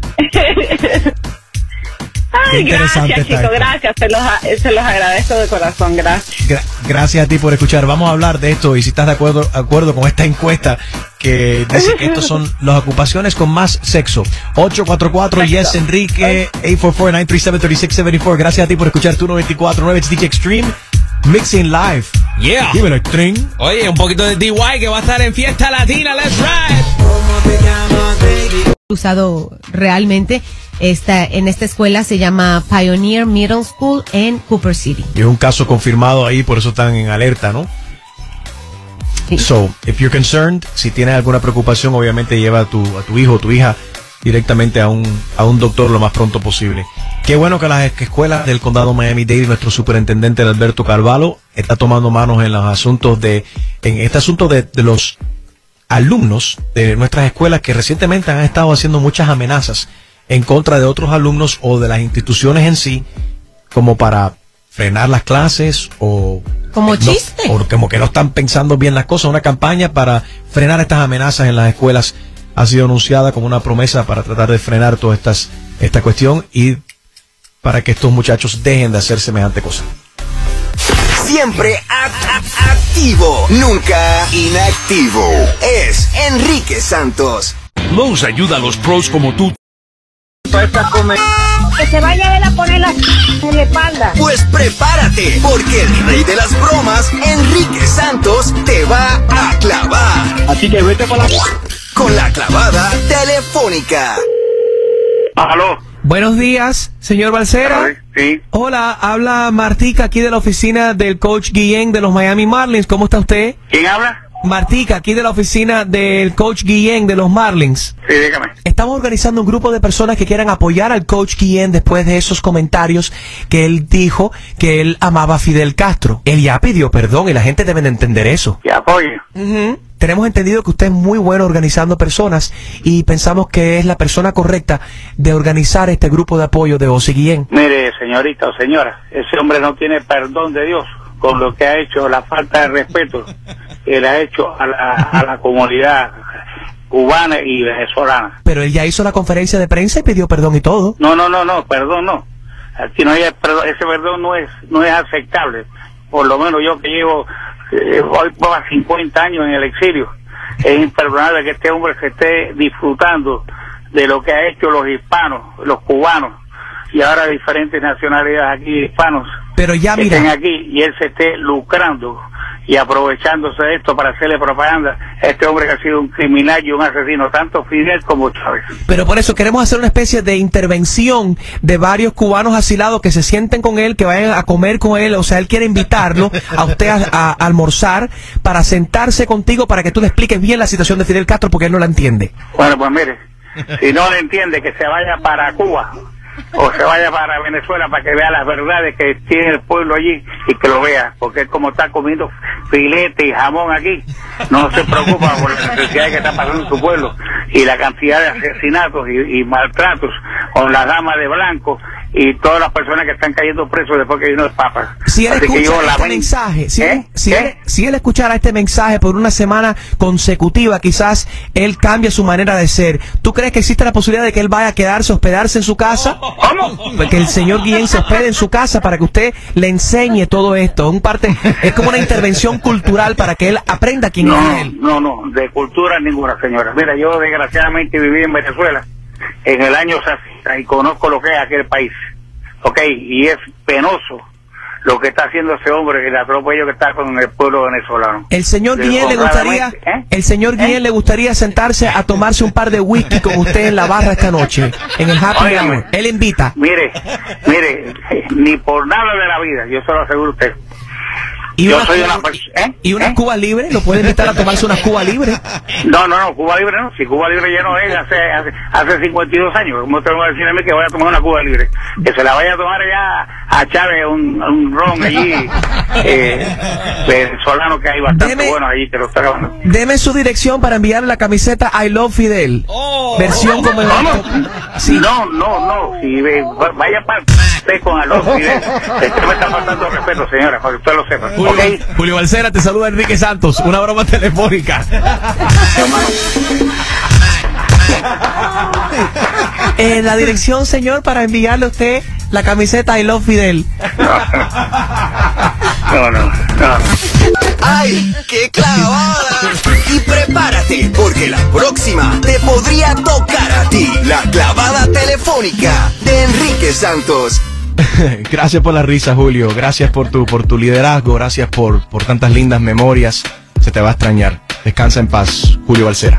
Qué Ay, interesante gracias, está chicos, esto. gracias. Se los, a- se los agradezco de corazón, gracias. Gra- gracias a ti por escuchar. Vamos a hablar de esto y si estás de acuerdo, acuerdo con esta encuesta que dice que estos son las ocupaciones con más sexo. ocho cuatro cuatro Yes Enrique, ocho cuatro cuatro, nueve tres siete, tres seis siete cuatro. Gracias a ti por escuchar tu noventa y cuatro nueve D J Extreme Mixing Live. Yeah. Dímelo, Extreme. Oye, un poquito de D Y que va a estar en Fiesta Latina. Let's ride. Usado realmente esta, en esta escuela se llama Pioneer Middle School en Cooper City. Y es un caso confirmado ahí, por eso están en alerta, ¿no? So, if you're concerned, si tienes alguna preocupación, obviamente lleva a tu, a tu hijo o tu hija directamente a un, a un doctor lo más pronto posible. Qué bueno que las escuelas del condado Miami-Dade, nuestro superintendente Alberto Carvalho, está tomando manos en los asuntos de, en este asunto de, de los alumnos de nuestras escuelas que recientemente han estado haciendo muchas amenazas en contra de otros alumnos o de las instituciones en sí, como para frenar las clases o como no- chiste. o como que no están pensando bien las cosas. Una campaña para frenar estas amenazas en las escuelas ha sido anunciada como una promesa para tratar de frenar toda estas, esta cuestión y para que estos muchachos dejen de hacer semejante cosa. Siempre a- a- activo, nunca inactivo. Es Enrique Santos. Lowe's ayuda a los pros como tú. Que se vaya él a poner la en la espalda. Pues prepárate, porque el rey de las bromas, Enrique Santos, te va a clavar. Así que vete para la... Con la clavada telefónica. Aló. Buenos días, señor Balcera. Sí. Hola, habla Martica aquí de la oficina del coach Guillén de los Miami Marlins. ¿Cómo está usted? ¿Quién habla? Martica aquí de la oficina del coach Guillén de los Marlins. Sí, dígame. Estamos organizando un grupo de personas que quieran apoyar al coach Guillén después de esos comentarios que él dijo que él amaba a Fidel Castro. Él ya pidió perdón y la gente debe de entender eso. Que apoye. Ujú. Tenemos entendido que usted es muy bueno organizando personas y pensamos que es la persona correcta de organizar este grupo de apoyo de Ozzy Guillén. Mire, señorita o señora, ese hombre no tiene perdón de Dios con lo que ha hecho, la falta de respeto que le ha hecho a la, a la comunidad cubana y venezolana. Pero él ya hizo la conferencia de prensa y pidió perdón y todo. No, no, no, no, perdón no. Aquí no hay perdón, ese perdón no es no es aceptable. Por lo menos yo que llevo eh, hoy por cincuenta años en el exilio, es imperdonable que este hombre se esté disfrutando de lo que ha hecho los hispanos, los cubanos y ahora diferentes nacionalidades aquí hispanos Pero ya que mira, estén aquí y él se esté lucrando y aprovechándose de esto para hacerle propaganda a este hombre que ha sido un criminal y un asesino, tanto Fidel como Chávez. pero por eso queremos hacer una especie de intervención de varios cubanos asilados que se sienten con él, que vayan a comer con él, o sea, él quiere invitarlo a usted a, a almorzar para sentarse contigo para que tú le expliques bien la situación de Fidel Castro porque él no la entiende. Bueno, pues mire, si no le entiende, que se vaya para Cuba o se vaya para Venezuela para que vea las verdades que tiene el pueblo allí y que lo vea, porque es como está comiendo filete y jamón aquí, no se preocupa por las necesidades que está pasando en su pueblo y la cantidad de asesinatos y, y maltratos con las damas de blanco y todas las personas que están cayendo presos después que vino el Papa. Si él Así que escucha yo este lamento- mensaje, si, ¿Eh? él, si, ¿Qué? él, si él escuchara este mensaje por una semana consecutiva, quizás él cambie su manera de ser. ¿Tú crees que existe la posibilidad de que él vaya a quedarse, hospedarse en su casa? ¿Cómo? Que el señor Guillén se hospede en su casa para que usted le enseñe todo esto. Un parte, es como una intervención cultural para que él aprenda quién No, es él. no, no, de cultura ninguna, señora. Mira, yo desgraciadamente viví en Venezuela en el año sesenta y conozco lo que es aquel país. Ok, y es penoso lo que está haciendo ese hombre, el atropello que está con el pueblo venezolano. El señor Guillén le gustaría, Descontroladamente, ¿eh? el señor Guillén le gustaría sentarse a tomarse un par de whisky con usted en la barra esta noche, en el Happy Óigame. Hour. Él invita. Mire, mire, ni por nada de la vida, yo se lo aseguro a usted, ¿Y yo una, soy una persona... ¿eh? ¿Y una ¿Eh? Cuba libre? ¿Lo puede invitar a tomarse una Cuba libre? No, no, no, Cuba Libre no. Si Cuba Libre ya no es hace, hace, hace cincuenta y dos años. ¿Cómo te voy a decir a mí que voy a tomar una Cuba Libre? Que se la vaya a tomar ya a Chávez, un, un ron allí, eh, venezolano, que hay bastante Deme, buenos allí, que lo está acabando. Deme su dirección para enviarle la camiseta I Love Fidel. Oh, versión como el... Sí. No, no, no. Si ve, vaya para usted con I Love Fidel. Usted me está faltando respeto, señora, para que usted lo sepa. Julio, ¿Okay? Julio Balcera, te saluda Enrique Santos. Una broma telefónica. Eh, la dirección, señor, para enviarle a usted la camiseta I Love Fidel. No, no, no. ¡Ay, qué clavada! Y prepárate, porque la próxima te podría tocar a ti. La clavada telefónica de Enrique Santos. Gracias por la risa, Julio. Gracias por tu, por tu liderazgo. Gracias por, por tantas lindas memorias. Se te va a extrañar. Descansa en paz, Julio Balcera.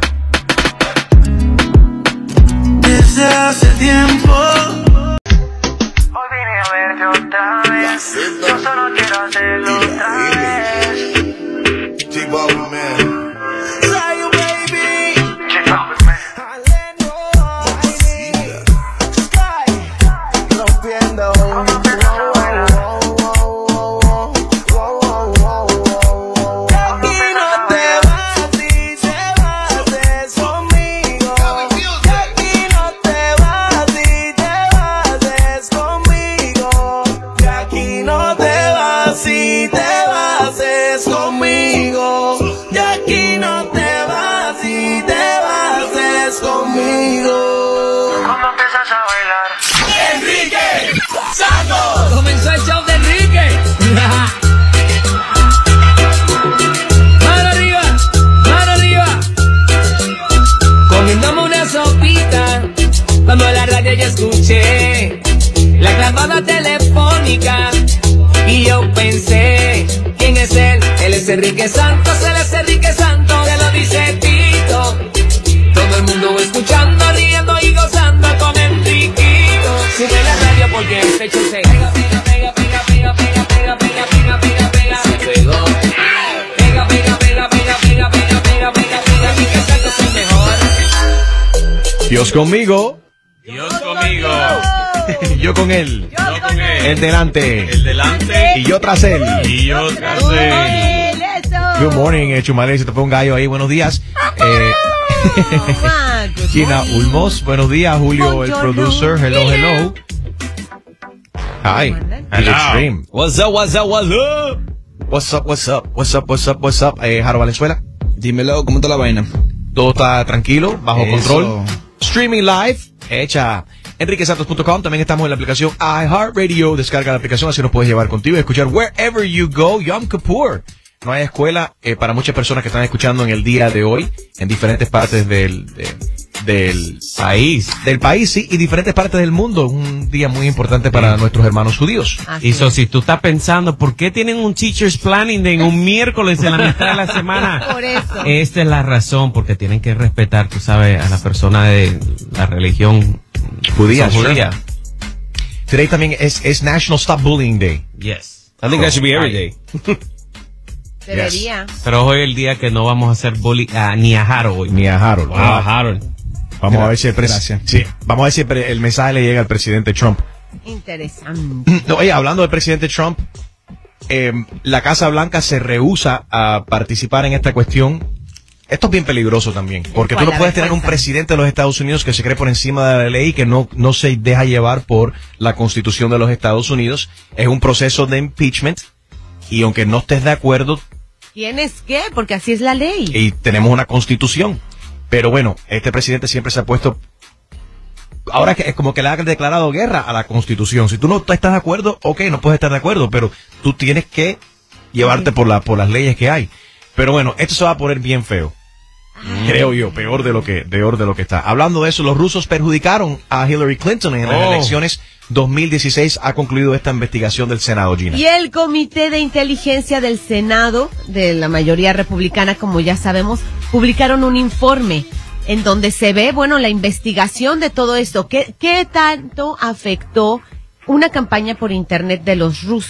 Desde hace tiempo hoy vine a verte otra vez. Yo solo quiero hacerlo otra vez. J-Balvin, man. Say you, baby. Rompiendo. Comenzó el show de Enrique. Mano arriba, mano arriba. Comiéndome una sopita. Cuando la radio ya escuché la clavada telefónica. Y yo pensé, ¿quién es él? Él es Enrique Santos, él es Enrique Santos. Que lo dice Tito. Todo el mundo escuchando, riendo y gozando con Enriquito. Sube la radio porque este show se pega, pega, pega, pega, pega, pega, pega, pega, pega, pega, pega, se pegó. Pega, pega, pega, pega, pega, pega, pega, pega, pega, Enrique Santos es el mejor. Dios conmigo. Dios conmigo. Yo con él. Yo con él. El delante. El delante. Y yo tras él. Y yo tras él. Good morning, eh, Chumale. Se te fue un gallo ahí. Buenos días. Eh, Gina Ulmos. Buenos días, Julio, el producer. Hello, hello. Hi. Hello. Extreme. What's up, what's up, what's up? What's up, what's up, what's up, what's up, what's up? Eh, Jaro Valenzuela. Dímelo, ¿cómo está la vaina? Todo está tranquilo, bajo Eso. control. Streaming live, hecha enrique santos punto com. También estamos en la aplicación iHeartRadio. Descarga la aplicación, así nos puedes llevar contigo y escuchar wherever you go. Yom Kippur. No hay escuela eh, para muchas personas que están escuchando en el día de hoy, en diferentes partes del, de, del país. Del país, sí, y diferentes partes del mundo. Un día muy importante para sí. nuestros hermanos judíos. Y eso, si tú estás pensando, ¿por qué tienen un Teacher's Planning Day en un miércoles en la mitad de la semana? Por eso. Esta es la razón, porque tienen que respetar, tú sabes, a la persona de la religión judía. judía. Today también es, es National Stop Bullying Day. Yes. I think that should be every day. Debería. Yes. Pero hoy es el día que no vamos a hacer bullying uh, ni a Harold hoy. Ni a Harold. Wow, a Harold. Vamos a ver si el pres- sí, vamos a ver si el, el mensaje le llega al presidente Trump. Interesante. No, oye, hablando del presidente Trump, eh, la Casa Blanca se rehúsa a participar en esta cuestión. Esto es bien peligroso también, porque tú no puedes tener un presidente de los Estados Unidos que se cree por encima de la ley y que no, no se deja llevar por la Constitución de los Estados Unidos. Es un proceso de impeachment y aunque no estés de acuerdo, ¿Tienes qué? Porque así es la ley. y tenemos una Constitución. Pero bueno, este presidente siempre se ha puesto, ahora que es como que le ha declarado guerra a la Constitución. Si tú no estás de acuerdo, ok, no puedes estar de acuerdo, pero tú tienes que llevarte por la, por las leyes que hay. Pero bueno, esto se va a poner bien feo. Creo yo, peor de lo que, peor de lo que está. Hablando de eso, los rusos perjudicaron a Hillary Clinton en las Oh. elecciones dos mil dieciséis. Ha concluido esta investigación del Senado, Gina. Y el Comité de Inteligencia del Senado, de la mayoría republicana, como ya sabemos, publicaron un informe en donde se ve, bueno, la investigación de todo esto. ¿Qué, qué tanto afectó una campaña por internet de los rusos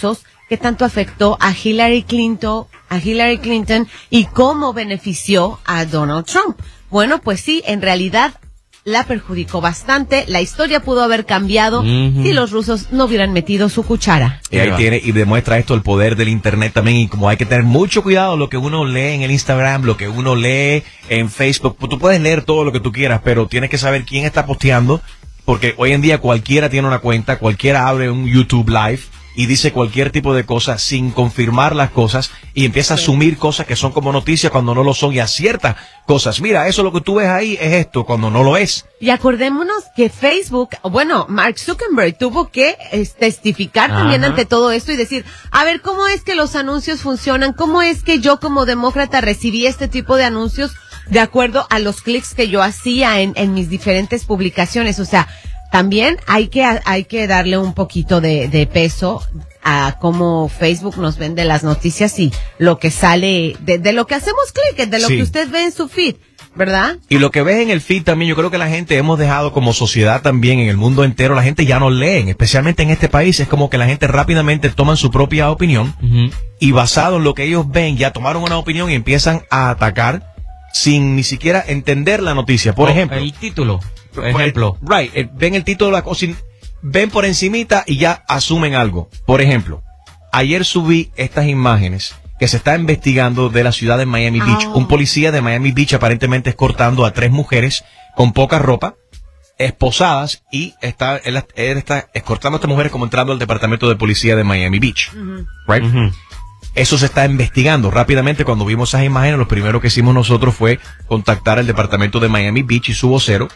qué tanto afectó a Hillary Clinton, a Hillary Clinton y cómo benefició a Donald Trump. Bueno, pues sí, en realidad la perjudicó bastante. La historia pudo haber cambiado uh-huh. si los rusos no hubieran metido su cuchara. Y ahí tiene, y demuestra esto el poder del internet también, y como hay que tener mucho cuidado lo que uno lee en el Instagram, lo que uno lee en Facebook. Tú puedes leer todo lo que tú quieras, pero tienes que saber quién está posteando, porque hoy en día cualquiera tiene una cuenta, cualquiera abre un YouTube Live y dice cualquier tipo de cosa sin confirmar las cosas y empieza a asumir cosas que son como noticias cuando no lo son y acierta cosas. Mira, eso lo que tú ves ahí es esto cuando no lo es. Y acordémonos que Facebook, bueno, Mark Zuckerberg tuvo que eh, testificar Ajá. también ante todo esto y decir, a ver, ¿cómo es que los anuncios funcionan? ¿Cómo es que yo como demócrata recibí este tipo de anuncios de acuerdo a los clics que yo hacía en, en mis diferentes publicaciones? O sea, también hay que hay que darle un poquito de, de peso a cómo Facebook nos vende las noticias y lo que sale de, de lo que hacemos clic, de lo sí. que usted ve en su feed, ¿verdad? Y lo que ves en el feed también, yo creo que la gente hemos dejado como sociedad también en el mundo entero, la gente ya no leen, especialmente en este país, es como que la gente rápidamente toman su propia opinión uh-huh. y basado en lo que ellos ven ya tomaron una opinión y empiezan a atacar sin ni siquiera entender la noticia. Por oh, ejemplo, el título. Por ejemplo, right, eh, ven el título de la cosa, ven por encimita y ya asumen algo. Por ejemplo, ayer subí estas imágenes que se está investigando de la ciudad de Miami Beach. Oh. Un policía de Miami Beach aparentemente escortando a tres mujeres con poca ropa, esposadas, y está, él, él está escortando a estas mujeres como entrando al departamento de policía de Miami Beach. Uh-huh. Right? Uh-huh. Eso se está investigando. Rápidamente, cuando vimos esas imágenes, lo primero que hicimos nosotros fue contactar al departamento de Miami Beach y su vocero,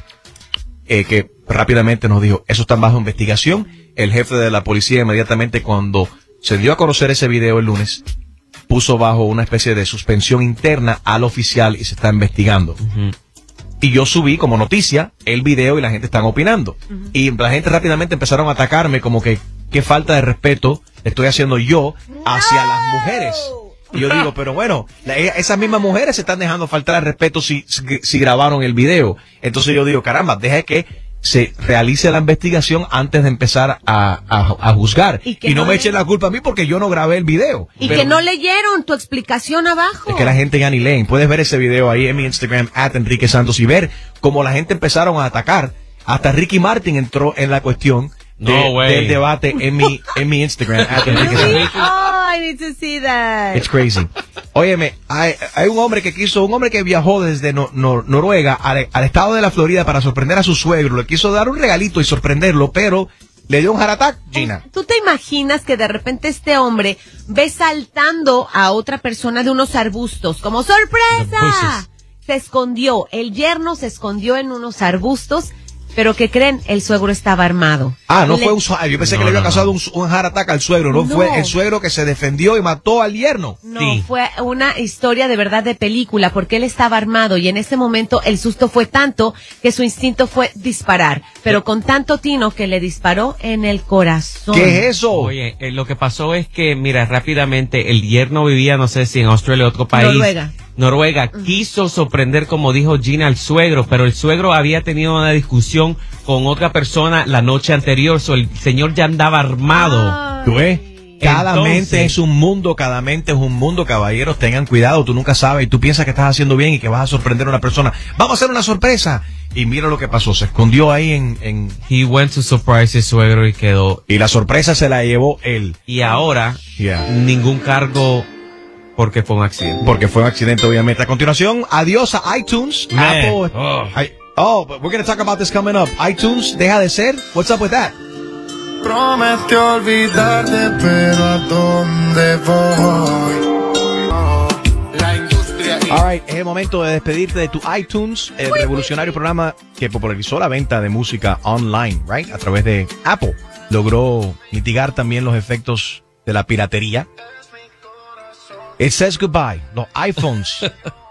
Eh, que rápidamente nos dijo, eso está bajo investigación. El jefe de la policía inmediatamente cuando se dio a conocer ese video el lunes, puso bajo una especie de suspensión interna al oficial y se está investigando. Uh-huh. Y yo subí como noticia el video y la gente están opinando. Uh-huh. Y la gente rápidamente empezaron a atacarme como que qué falta de respeto estoy haciendo yo hacia ¡No! las mujeres. Y yo digo, pero bueno, la, esas mismas mujeres se están dejando faltar el respeto si, si, si grabaron el video. Entonces yo digo, caramba, deja que se realice la investigación antes de empezar a, a, a juzgar. Y, y no, no me echen la culpa a mí porque yo no grabé el video. Y pero, que no leyeron tu explicación abajo. Es que la gente ya ni leen. Puedes ver ese video ahí en mi Instagram, at Enrique Santos, y ver cómo la gente empezaron a atacar. Hasta Ricky Martin entró en la cuestión de, no del debate en mi, en mi Instagram, at Enrique Santos. Oh, I need to see that. It's crazy. Óyeme, hay, hay un hombre que quiso, un hombre que viajó desde no, no, Noruega al, al estado de la Florida para sorprender a su suegro. Le quiso dar un regalito y sorprenderlo, pero le dio un heart attack, Gina. ¿Tú te imaginas que de repente este hombre ve saltando a otra persona de unos arbustos como sorpresa? Se escondió, el yerno se escondió en unos arbustos. Pero ¿qué creen? El suegro estaba armado. Ah, no le... fue un suegro. Yo pensé no, que le había no, causado no. un, un heart attack al suegro. No, no fue el suegro que se defendió y mató al yerno. No, sí. Fue una historia de verdad de película, porque él estaba armado y en ese momento el susto fue tanto que su instinto fue disparar. Pero con tanto tino que le disparó en el corazón. ¿Qué es eso? Oye, eh, lo que pasó es que, mira, rápidamente, el yerno vivía, no sé si en Australia o otro país. Noruega. Noruega quiso sorprender, como dijo Gina, al suegro, pero el suegro había tenido una discusión con otra persona la noche anterior, so el señor ya andaba armado. ¿Tú ves? Cada Entonces, mente es un mundo, cada mente es un mundo, caballeros, tengan cuidado, tú nunca sabes, y tú piensas que estás haciendo bien y que vas a sorprender a una persona. Vamos a hacer una sorpresa. Y mira lo que pasó, se escondió ahí en... en... He went to surprise his suegro y quedó... Y la sorpresa se la llevó él. Y ahora, yeah. ningún cargo... Porque fue un accidente. Porque fue un accidente, obviamente. A continuación, adiós a iTunes. Man. Apple. Oh. I, oh, but we're going to talk about this coming up. iTunes, deja de ser. What's up with that? Prometió olvidarte, pero ¿a dónde voy? La industria. All right, es el momento de despedirte de tu iTunes, el revolucionario programa que popularizó la venta de música online, right? A través de Apple. Logró mitigar también los efectos de la piratería. It says goodbye. Los iPhones.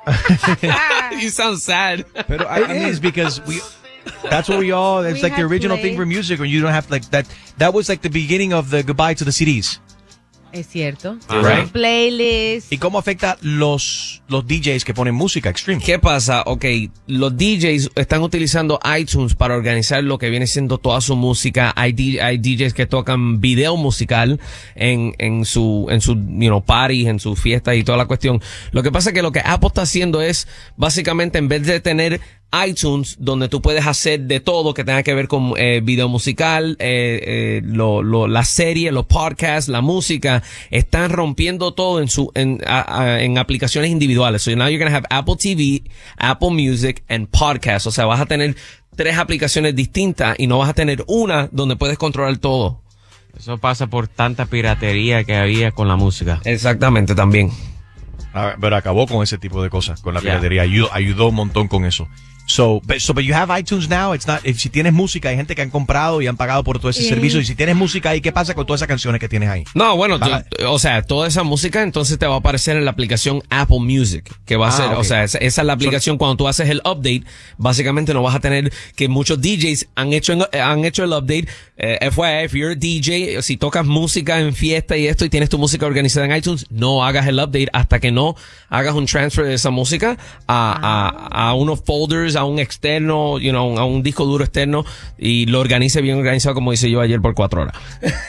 You sound sad. But I, it is because we. That's what we all. It's we like the original played. thing for music, when you don't have like that. That was like the beginning of the goodbye to the C Ds. Es cierto. Right. Playlist. ¿Y cómo afecta los, los D Js que ponen música extreme? ¿Qué pasa? Ok, los D Js están utilizando iTunes para organizar lo que viene siendo toda su música. Hay, D, hay D Js que tocan video musical en, en su, en su, you know, parties, en su fiesta y toda la cuestión. Lo que pasa es que lo que Apple está haciendo es, básicamente, en vez de tener iTunes, donde tú puedes hacer de todo que tenga que ver con eh, video musical, eh, eh, lo, lo, la serie, los podcasts, la música, están rompiendo todo en su en, a, a, en aplicaciones individuales. So now you're going to have Apple T V, Apple Music and Podcasts. O sea, vas a tener tres aplicaciones distintas y no vas a tener una donde puedes controlar todo. Eso pasa por tanta piratería que había con la música. Exactamente, también. Ah, pero acabó con ese tipo de cosas, con la Yeah. piratería. Ayudó, ayudó un montón con eso. So, but, so, but you have iTunes now. It's not, if, si tienes música, hay gente que han comprado y han pagado por todo ese Sí. servicio. Y si tienes música ahí, ¿qué pasa con todas esas canciones que tienes ahí? No, bueno, Baja- tú- o sea, toda esa música entonces te va a aparecer en la aplicación Apple Music, que va a Ah, ser, ok. o sea, esa, esa es la aplicación cuando tú haces el update, básicamente no vas a tener que muchos D Js han hecho en- han hecho el update. Eh, F Y I, if you're a D J, si tocas música en fiesta y esto y tienes tu música organizada en iTunes, no hagas el update hasta que no hagas un transfer de esa música a, a, a unos folders, a un externo, you know, a un disco duro externo y lo organice bien organizado como hice yo ayer por cuatro horas.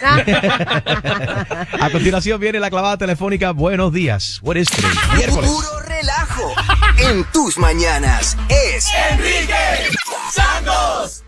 A continuación viene la clavada telefónica. Buenos días. What is today? Miércoles. Puro relajo en tus mañanas es Enrique Santos.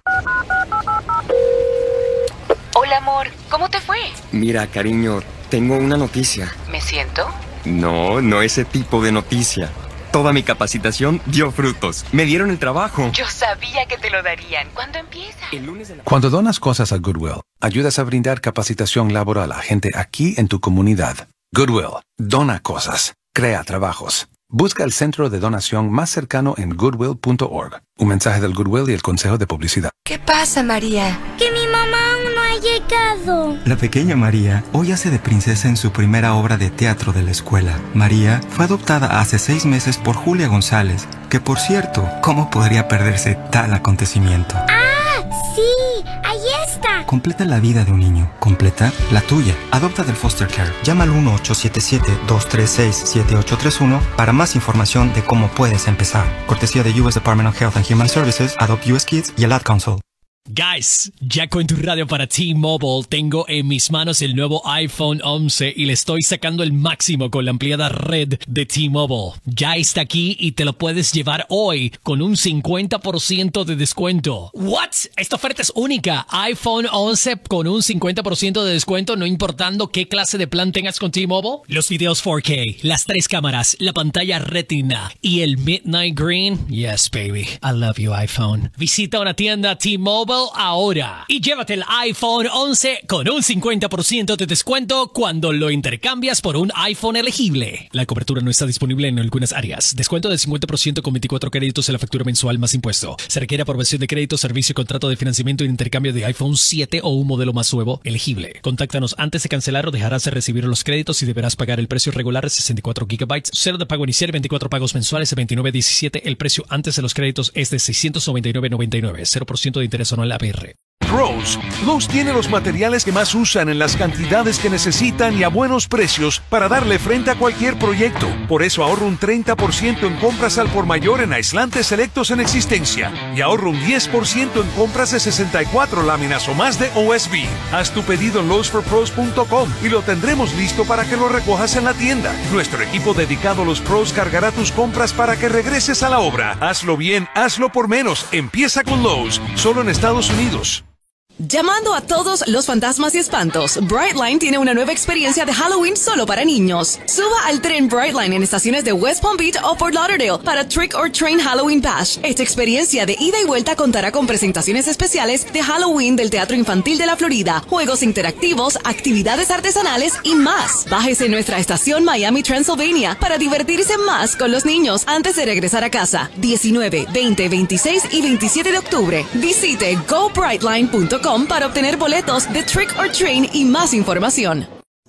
Hola amor, ¿cómo te fue? Mira, cariño, tengo una noticia. ¿Me siento? No, no ese tipo de noticia. Toda mi capacitación dio frutos. Me dieron el trabajo. Yo sabía que te lo darían. ¿Cuándo empieza? El lunes de la... Cuando donas cosas a Goodwill, ayudas a brindar capacitación laboral a gente aquí en tu comunidad. Goodwill, dona cosas, crea trabajos. Busca el centro de donación más cercano en goodwill punto org. Un mensaje del Goodwill y el Consejo de Publicidad. ¿Qué pasa, María? Que mi mamá aún no ha llegado. La pequeña María hoy hace de princesa en su primera obra de teatro de la escuela. María fue adoptada hace seis meses por Julia González, que por cierto, ¿cómo podría perderse tal acontecimiento? ¡Ah! ¡Sí! ¡Ahí está! Completa la vida de un niño. Completa la tuya. Adopta del Foster Care. Llama al uno ocho siete siete, dos tres seis, siete ocho tres uno para más información de cómo puedes empezar. Cortesía de U S Department of Health and Human Services, Adopt U S Kids y el Ad Council. Guys, ya con tu radio para T-Mobile tengo en mis manos el nuevo iPhone once y le estoy sacando el máximo con la ampliada red de T-Mobile. Ya está aquí y te lo puedes llevar hoy con un cincuenta por ciento de descuento. ¿What? Esta oferta es única. iPhone once con un cincuenta por ciento de descuento no importando qué clase de plan tengas con T-Mobile. Los videos cuatro K, las tres cámaras, la pantalla Retina y el Midnight Green. Yes, baby. I love you, iPhone. Visita una tienda T-Mobile ahora y llévate el iPhone once con un cincuenta por ciento de descuento cuando lo intercambias por un iPhone elegible. La cobertura no está disponible en algunas áreas. Descuento del cincuenta por ciento con veinticuatro créditos en la factura mensual más impuesto. Se requiere aprobación de crédito, servicio, contrato de financiamiento y intercambio de iPhone siete o un modelo más nuevo elegible. Contáctanos antes de cancelar o dejarás de recibir los créditos y deberás pagar el precio regular de sesenta y cuatro gigabytes, cero de pago inicial y veinticuatro pagos mensuales de veintinueve diecisiete. El precio antes de los créditos es de seiscientos noventa y nueve noventa y nueve, cero por ciento de interés anual A P R. Pros. Lowe's tiene los materiales que más usan en las cantidades que necesitan y a buenos precios para darle frente a cualquier proyecto. Por eso ahorro un treinta por ciento en compras al por mayor en aislantes selectos en existencia y ahorro un diez por ciento en compras de sesenta y cuatro láminas o más de O S B. Haz tu pedido en Lowe's for Pros punto com y lo tendremos listo para que lo recojas en la tienda. Nuestro equipo dedicado a los pros cargará tus compras para que regreses a la obra. Hazlo bien, hazlo por menos. Empieza con Lowe's, solo en Estados Unidos. Llamando a todos los fantasmas y espantos, Brightline tiene una nueva experiencia de Halloween solo para niños. Suba al tren Brightline en estaciones de West Palm Beach o Fort Lauderdale para Trick or Train Halloween Bash. Esta experiencia de ida y vuelta contará con presentaciones especiales de Halloween del Teatro Infantil de la Florida, juegos interactivos, actividades artesanales y más. Bájese en nuestra estación Miami Transylvania para divertirse más con los niños antes de regresar a casa. diecinueve, veinte, veintiséis y veintisiete de octubre. Visite go brightline punto com para obtener boletos de Trick or Train y más información.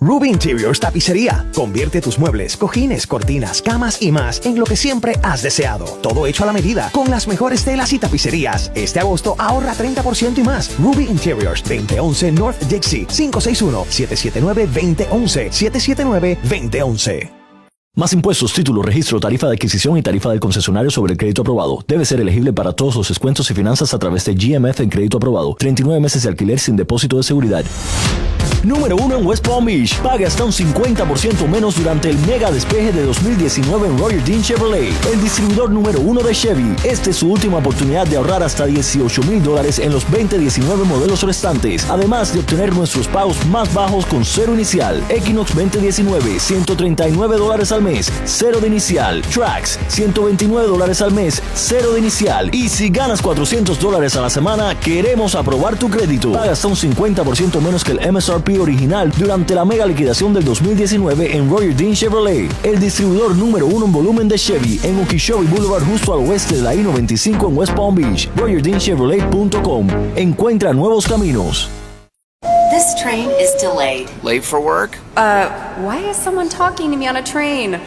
Ruby Interiors Tapicería. Convierte tus muebles, cojines, cortinas, camas y más en lo que siempre has deseado. Todo hecho a la medida, con las mejores telas y tapicerías. Este agosto ahorra treinta por ciento y más. Ruby Interiors, veinte once North Dixie, cinco seis uno, siete siete nueve, dos cero uno uno, siete siete nueve, dos cero uno uno. Más impuestos, título, registro, tarifa de adquisición y tarifa del concesionario sobre el crédito aprobado. Debe ser elegible para todos los descuentos y finanzas a través de G M F en crédito aprobado. treinta y nueve meses de alquiler sin depósito de seguridad. Número uno en West Palm Beach. Paga hasta un cincuenta por ciento menos durante el mega despeje de dos mil diecinueve en Roger Dean Chevrolet, el distribuidor número uno de Chevy. Esta es su última oportunidad de ahorrar hasta dieciocho mil dólares en los veinte diecinueve modelos restantes, además de obtener nuestros pagos más bajos con cero inicial. Equinox veinte diecinueve, ciento treinta y nueve dólares al mes, cero de inicial. Trax, ciento veintinueve dólares al mes, cero de inicial. Y si ganas cuatrocientos dólares a la semana, queremos aprobar tu crédito. Paga hasta un cincuenta por ciento menos que el M S R P original durante la mega liquidación del dos mil diecinueve en Roger Dean Chevrolet, el distribuidor número uno en volumen de Chevy en Okeechobee Boulevard justo al oeste de la I noventa y cinco en West Palm Beach. roger dean chevrolet punto com. Encuentra nuevos caminos. This train is delayed. Late for work? Uh, why is someone talking to me on a train?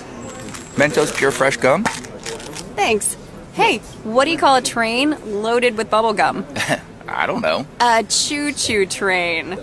Mentos Pure Fresh Gum? Thanks. Hey, what do you call a train loaded with bubble gum? I don't know. A choo-choo train.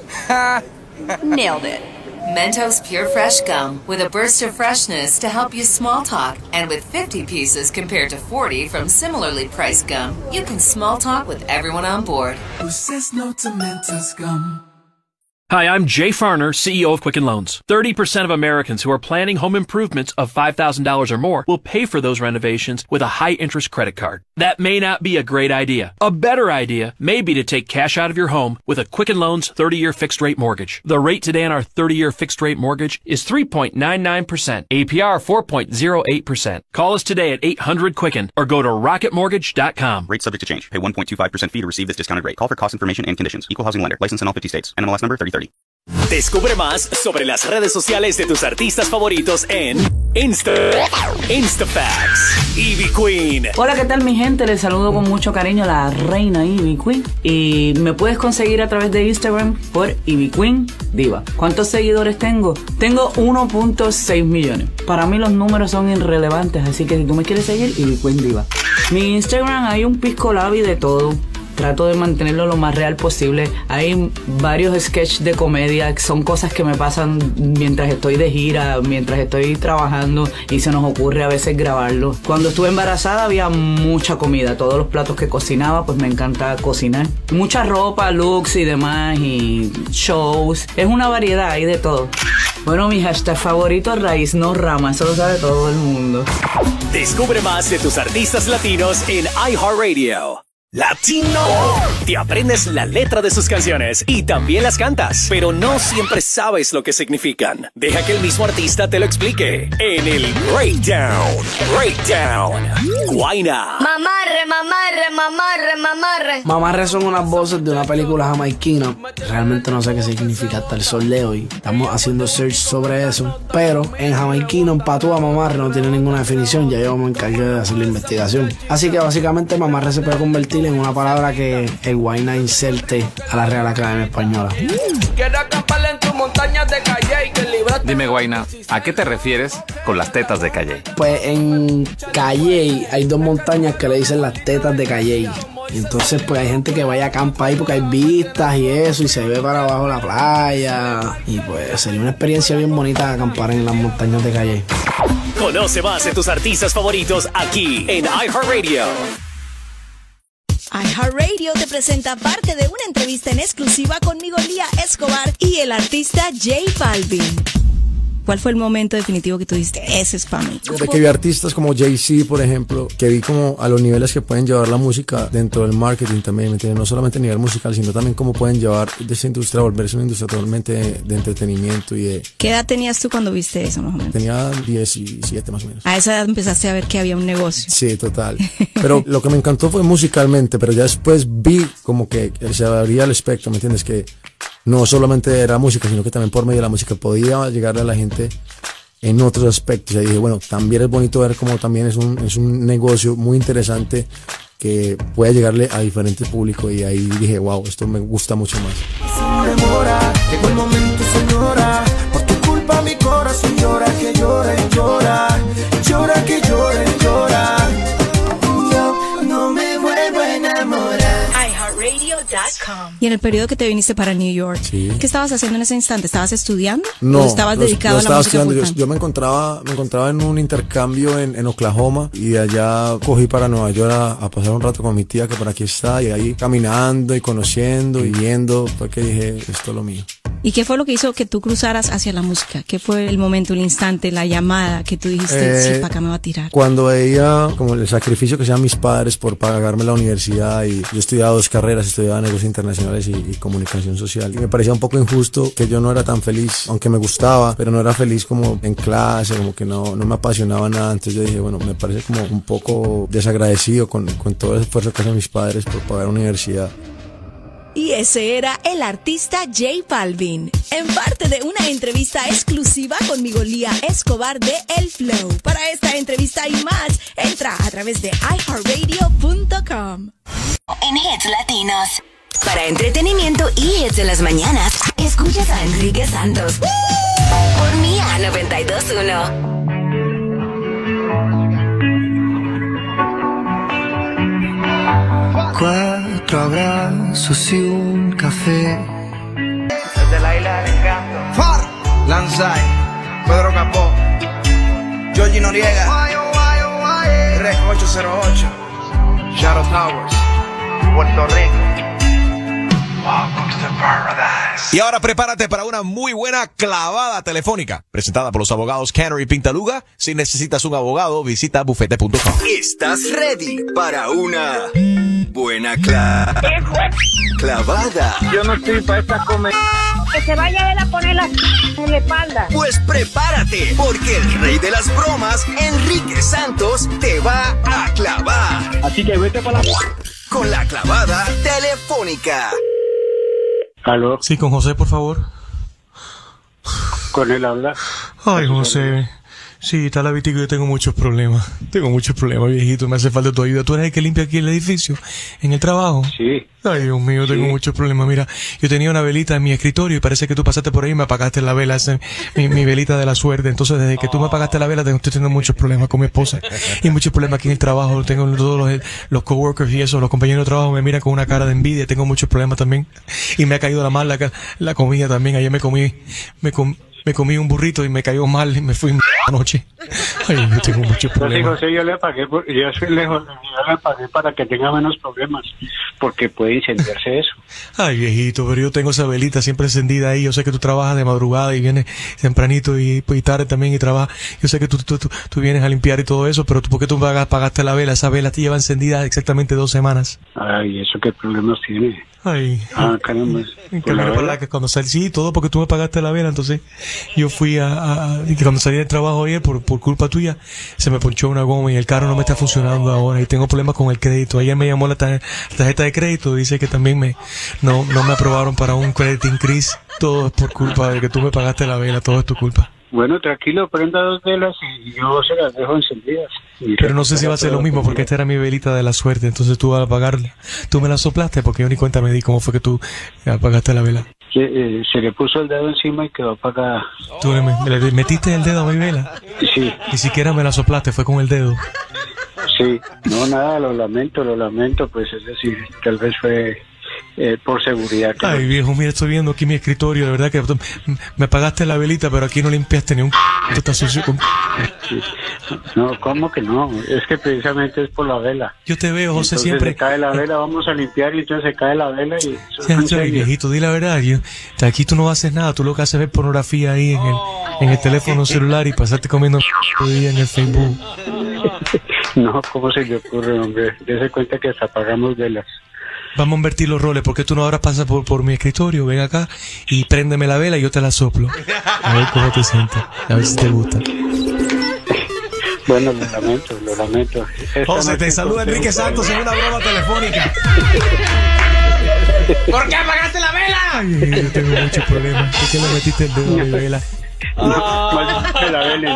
Nailed it. Mentos Pure Fresh Gum, with a burst of freshness to help you small talk. And with fifty pieces compared to forty from similarly priced gum, you can small talk with everyone on board. Who says no to Mentos Gum? Hi, I'm Jay Farner, C E O of Quicken Loans. thirty percent of Americans who are planning home improvements of five thousand dollars or more will pay for those renovations with a high-interest credit card. That may not be a great idea. A better idea may be to take cash out of your home with a Quicken Loans thirty-year fixed-rate mortgage. The rate today on our thirty-year fixed-rate mortgage is three point nine nine percent. A P R four point zero eight percent. Call us today at eight hundred Quicken or go to rocket mortgage dot com. Rate subject to change. Pay one point two five percent fee to receive this discounted rate. Call for cost information and conditions. Equal housing lender. License in all fifty states. N M L S number thirty thirty. Descubre más sobre las redes sociales de tus artistas favoritos en Insta, Instafacts, Ivy Queen. Hola, ¿qué tal mi gente? Les saludo con mucho cariño la reina Ivy Queen. Y me puedes conseguir a través de Instagram por Ivy Queen Diva. ¿Cuántos seguidores tengo? Tengo uno punto seis millones. Para mí los números son irrelevantes, así que si tú me quieres seguir, Ivy Queen Diva. Mi Instagram hay un pisco labi de todo. Trato de mantenerlo lo más real posible. Hay varios sketches de comedia, son cosas que me pasan mientras estoy de gira, mientras estoy trabajando y se nos ocurre a veces grabarlo. Cuando estuve embarazada había mucha comida, todos los platos que cocinaba, pues me encanta cocinar. Mucha ropa, looks y demás y shows. Es una variedad, hay de todo. Bueno, mi hashtag favorito, raíz no rama, eso lo sabe todo el mundo. Descubre más de tus artistas latinos en iHeartRadio. Latino. Te aprendes la letra de sus canciones y también las cantas, pero no siempre sabes lo que significan. Deja que el mismo artista te lo explique en el Breakdown. Breakdown. Guayna. Mamarre, mamarre, mamarre, mamarre. Mamarre son unas voces de una película jamaiquina. Realmente no sé qué significa hasta el sol de hoy. Estamos haciendo search sobre eso. Pero en jamaiquino, en patúa, mamarre no tiene ninguna definición. Ya yo me encargué de hacer la investigación. Así que básicamente mamarre se puede convertir en una palabra que el Guayna inserte a la Real Academia Española. Dime, Guayna, ¿a qué te refieres con las tetas de Calley? Pues en Calley hay dos montañas que le dicen las tetas de Calley. Y entonces pues hay gente que vaya a acampar ahí porque hay vistas y eso, y se ve para abajo la playa. Y pues sería una experiencia bien bonita acampar en las montañas de Calley. Conoce más de tus artistas favoritos aquí en iHeartRadio. iHeartRadio te presenta parte de una entrevista en exclusiva conmigo, Lía Escobar, y el artista J Balvin. ¿Cuál fue el momento definitivo que tú dijiste, ese es para mí? De que vi artistas como Jay-Z, por ejemplo, que vi como a los niveles que pueden llevar la música dentro del marketing también, ¿me entiendes? No solamente a nivel musical, sino también cómo pueden llevar de esa industria a volverse una industria totalmente de, de entretenimiento y de... ¿Qué edad tenías tú cuando viste eso, más o menos? Tenía diecisiete más o menos. A esa edad empezaste a ver que había un negocio. Sí, total. Pero lo que me encantó fue musicalmente, pero ya después vi como que se abría el espectro, ¿me entiendes? Que no solamente era música, sino que también por medio de la música podía llegarle a la gente en otros aspectos. Y dije, bueno, también es bonito ver cómo también es un, es un negocio muy interesante que puede llegarle a diferentes públicos, y ahí dije, wow, esto me gusta mucho más. Sin demora, llegó el momento, señora, en el periodo que te viniste para New York, Sí. ¿qué estabas haciendo en ese instante? ¿Estabas estudiando? No, ¿O estabas no, dedicado no a la estaba música estudiando. full Yo, time? yo me encontraba, me encontraba en un intercambio en, en Oklahoma y de allá cogí para Nueva York a, a pasar un rato con mi tía que por aquí está y ahí caminando y conociendo y viendo, fue que dije, esto es lo mío. ¿Y qué fue lo que hizo que tú cruzaras hacia la música? ¿Qué fue el momento, el instante, la llamada que tú dijiste, Eh, sí, para acá me va a tirar? Cuando veía como el sacrificio que hacían mis padres por pagarme la universidad y yo estudiaba dos carreras, estudiaba negocios internacionales y, y comunicación social y me parecía un poco injusto que yo no era tan feliz, aunque me gustaba, pero no era feliz como en clase, como que no, no me apasionaba nada. Entonces yo dije, bueno, me parece como un poco desagradecido con, con todo el esfuerzo que hacen mis padres por pagar la universidad. Y ese era el artista J Balvin, en parte de una entrevista exclusiva con Migolía Escobar de El Flow. Para esta entrevista y más, entra a través de i heart radio punto com. En Hits Latinos. Para entretenimiento y hits de las mañanas, escuchas a Enrique Santos. Por Mía noventa y dos punto uno. Cuatro abrazos y un café. Desde la isla del encanto. Far, Lanzai, Pedro Capó, Georgie Noriega, Rec ocho cero ocho, Shadow Towers, Puerto Rico. Welcome to paradise. Y ahora prepárate para una muy buena clavada telefónica, presentada por los abogados Canary Pintaluga. Si necesitas un abogado, visita bufete punto com. ¿Estás ready para una buena cla clavada? Yo no estoy para esta comer. Que se vaya él a poner la en la espalda. Pues prepárate, porque el rey de las bromas, Enrique Santos, te va a clavar. Así que vete para la... Con la clavada telefónica. ¿Aló? Sí, con José, por favor. Con él habla. Ay, José. Sí, está la Vitico, yo tengo muchos problemas. Tengo muchos problemas, viejito. Me hace falta tu ayuda. ¿Tú eres el que limpia aquí el edificio? ¿En el trabajo? Sí. Ay, Dios mío, tengo Sí. muchos problemas. Mira, yo tenía una velita en mi escritorio y parece que tú pasaste por ahí y me apagaste la vela, esa, mi, mi velita de la suerte. Entonces, desde que tú me apagaste la vela, tengo, estoy teniendo muchos problemas con mi esposa. Y muchos problemas aquí en el trabajo. Tengo todos los, los coworkers y eso, los compañeros de trabajo me miran con una cara de envidia. Tengo muchos problemas también. Y me ha caído la mal la, la comida también. Ayer me comí, me comí. Me comí un burrito y me cayó mal y me fui anoche. Ay, yo tengo muchos Entonces, problemas. José, yo le pagué, por- yo soy lejos, yo le pagué para que tenga menos problemas, porque puede incendiarse eso. Ay, viejito, pero yo tengo esa velita siempre encendida ahí. Yo sé que tú trabajas de madrugada y vienes tempranito y, y tarde también y trabajas. Yo sé que tú, tú, tú, tú vienes a limpiar y todo eso, pero tú, ¿por qué tú pagas- pagaste la vela? Esa vela te lleva encendida exactamente dos semanas. Ay, ¿eso qué problemas tiene? Ay. Ah, caramba. En ¿Por la cambio, para vela? la que cuando salí, sí, todo porque tú me pagaste la vela, entonces yo fui a, a- a- y que cuando salí del trabajo ayer, por, por culpa tuya, se me ponchó una goma y el carro no me está funcionando ahora y tengo problemas con el crédito. Ayer me llamó la tar- tarjeta de crédito, dice que también me, no, no me aprobaron para un credit increase. Todo es por culpa de que tú me pagaste la vela, todo es tu culpa. Bueno, tranquilo, prenda dos velas y yo se las dejo encendidas. Y Pero no sé si va a ser lo mismo porque esta era mi velita de la suerte, entonces tú vas a apagarla. Tú me la soplaste porque yo ni cuenta me di cómo fue que tú apagaste la vela. Se, eh, se le puso el dedo encima y quedó apagada. Tú le, me- le metiste el dedo a mi vela. Sí. Ni siquiera me la soplaste, fue con el dedo. Sí, no, nada, lo lamento, lo lamento, pues es decir, tal vez fue eh, por seguridad. que Ay, viejo, mira, estoy viendo aquí mi escritorio, de verdad que tú- me apagaste la velita, pero aquí no limpiaste ni un... Esto está sucio con... No, ¿cómo que no? Es que precisamente es por la vela. Yo te veo, José, Entonces siempre... se cae la vela, vamos a limpiar y entonces se cae la vela y... eso Sí, es un sí, incendio. viejito, di la verdad, yo, aquí tú no haces nada, tú lo que haces es ver pornografía ahí en el, en el teléfono celular y pasarte comiendo todo el día en el Facebook. No, ¿cómo se le ocurre, hombre? Dese cuenta que hasta apagamos velas. Vamos a invertir los roles, porque tú no ahora pasas por, por mi escritorio, ven acá y préndeme la vela y yo te la soplo. A ver cómo te sientes, a ver si te gusta. Bueno, lo lamento, lo lamento. Esta José, noche te saluda encontré Enrique un Santos en problema. una broma telefónica. ¿Por qué apagaste la vela? Ay, yo tengo muchos problemas. ¿Por qué le metiste el dedo a mi vela? No, más bien me la velen.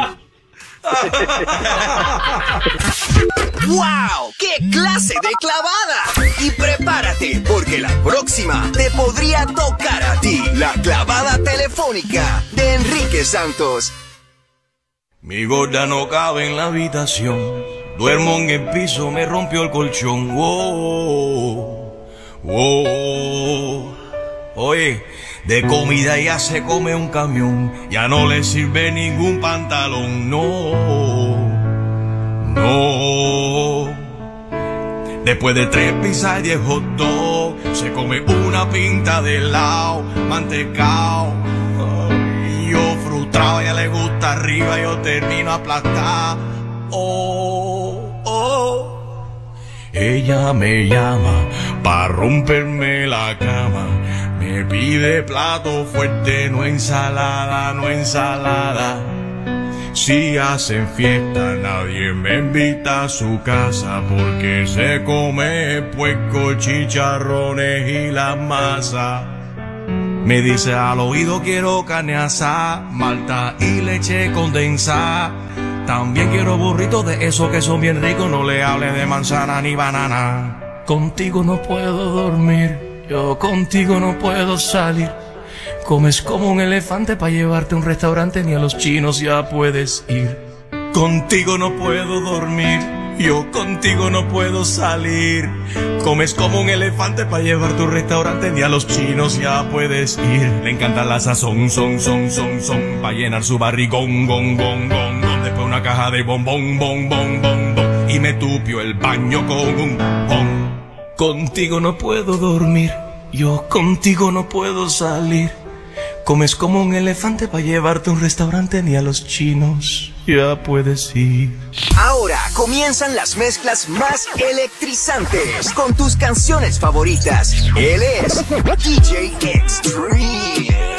¡Wow! ¡Qué clase de clavada! Y prepárate, porque la próxima te podría tocar a ti. La clavada telefónica de Enrique Santos. Mi gorda no cabe en la habitación. Duermo en el piso, me rompió el colchón. Oh, oh, oh. Oye, de comida ya se come un camión, ya no le sirve ningún pantalón, no, no. Después de tres pizzas y diez hot dog, se come una pinta de helado, mantecao. Y yo frustrado, a ella le gusta arriba, yo termino aplastado. Oh, oh. Ella me llama pa' romperme la cama. Me pide plato fuerte, no ensalada, no ensalada. Si hacen fiesta, nadie me invita a su casa porque se come puerco, chicharrones y la masa. Me dice al oído quiero carne asada, malta y leche condensada. También quiero burritos de esos que son bien ricos, no le hables de manzana ni banana. Contigo no puedo dormir, yo contigo no puedo salir. Comes como un elefante pa' llevarte a un restaurante, ni a los chinos ya puedes ir. Contigo no puedo dormir, yo contigo no puedo salir. Comes como un elefante pa' llevarte a un restaurante, ni a los chinos ya puedes ir. Le encanta la sazón, son, son, son, son, pa' llenar su barrigón, gon, gon, gon, gon. Después una caja de bombón, bon, bon, bon, bon. Y me tupió el baño con un bon. Contigo no puedo dormir, yo contigo no puedo salir. Comes como un elefante para llevarte a un restaurante, ni a los chinos ya puedes ir. Ahora comienzan las mezclas más electrizantes con tus canciones favoritas. Él es D J Extreme.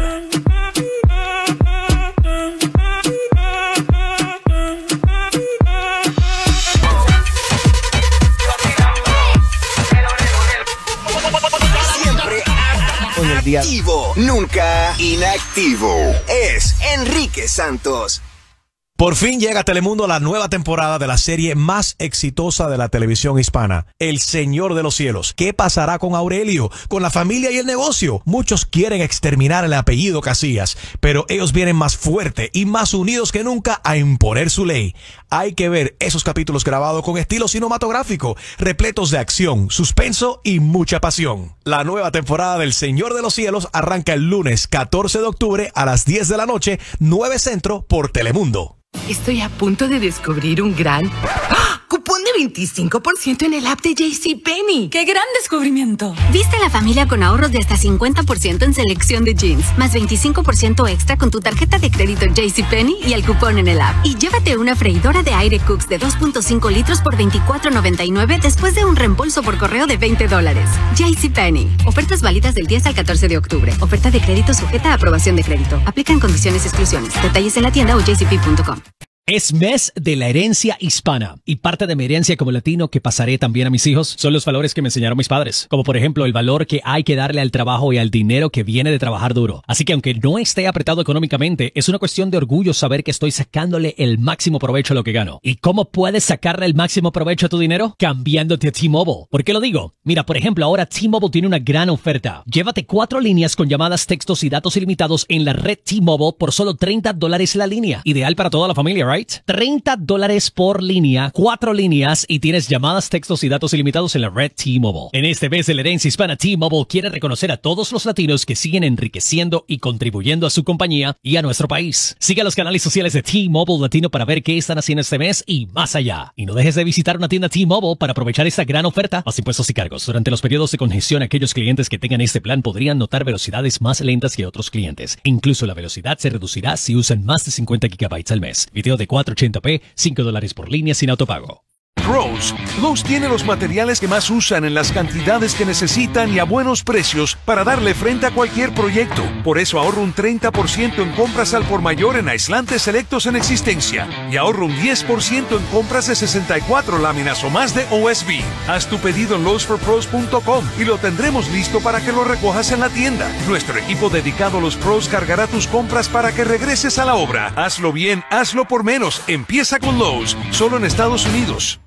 Activo, nunca inactivo. Es Enrique Santos. Por fin llega a Telemundo la nueva temporada de la serie más exitosa de la televisión hispana, El Señor de los Cielos. ¿Qué pasará con Aurelio, con la familia y el negocio? Muchos quieren exterminar el apellido Casillas, pero ellos vienen más fuerte y más unidos que nunca a imponer su ley. Hay que ver esos capítulos grabados con estilo cinematográfico, repletos de acción, suspenso y mucha pasión. La nueva temporada del Señor de los Cielos arranca el lunes catorce de octubre a las diez de la noche, nueve Centro por Telemundo. Estoy a punto de descubrir un gran... ¡Ah! ¡Cupón de veinticinco por ciento en el app de JCPenney! ¡Qué gran descubrimiento! Viste a la familia con ahorros de hasta cincuenta por ciento en selección de jeans, más veinticinco por ciento extra con tu tarjeta de crédito JCPenney y el cupón en el app. Y llévate una freidora de aire Cooks de dos punto cinco litros por veinticuatro noventa y nueve después de un reembolso por correo de veinte dólares. JCPenney. Ofertas válidas del diez al catorce de octubre. Oferta de crédito sujeta a aprobación de crédito. Aplican condiciones y exclusiones. Detalles en la tienda o j c p punto com. Es mes de la herencia hispana y parte de mi herencia como latino que pasaré también a mis hijos son los valores que me enseñaron mis padres, como por ejemplo el valor que hay que darle al trabajo y al dinero que viene de trabajar duro. Así que aunque no esté apretado económicamente, es una cuestión de orgullo saber que estoy sacándole el máximo provecho a lo que gano. ¿Y cómo puedes sacarle el máximo provecho a tu dinero? Cambiándote a T-Mobile. ¿Por qué lo digo? Mira, por ejemplo, ahora T-Mobile tiene una gran oferta. Llévate cuatro líneas con llamadas, textos y datos ilimitados en la red T-Mobile por solo treinta dólares la línea. Ideal para toda la familia, ¿right? treinta dólares por línea, cuatro líneas y tienes llamadas, textos y datos ilimitados en la red T-Mobile. En este mes de la herencia hispana, T-Mobile quiere reconocer a todos los latinos que siguen enriqueciendo y contribuyendo a su compañía y a nuestro país. Siga los canales sociales de T-Mobile Latino para ver qué están haciendo este mes y más allá. Y no dejes de visitar una tienda T-Mobile para aprovechar esta gran oferta, más impuestos y cargos. Durante los periodos de congestión, aquellos clientes que tengan este plan podrían notar velocidades más lentas que otros clientes. Incluso la velocidad se reducirá si usan más de cincuenta gigabytes al mes. Video de cuatro ochenta p, cinco dólares por línea sin autopago. Lowe's. Lowe's tiene los materiales que más usan en las cantidades que necesitan y a buenos precios para darle frente a cualquier proyecto. Por eso ahorro un treinta por ciento en compras al por mayor en aislantes selectos en existencia y ahorro un diez por ciento en compras de sesenta y cuatro láminas o más de O S B. Haz tu pedido en Lowe's for Pros punto com y lo tendremos listo para que lo recojas en la tienda. Nuestro equipo dedicado a los pros cargará tus compras para que regreses a la obra. Hazlo bien, hazlo por menos. Empieza con Lowe's, solo en Estados Unidos.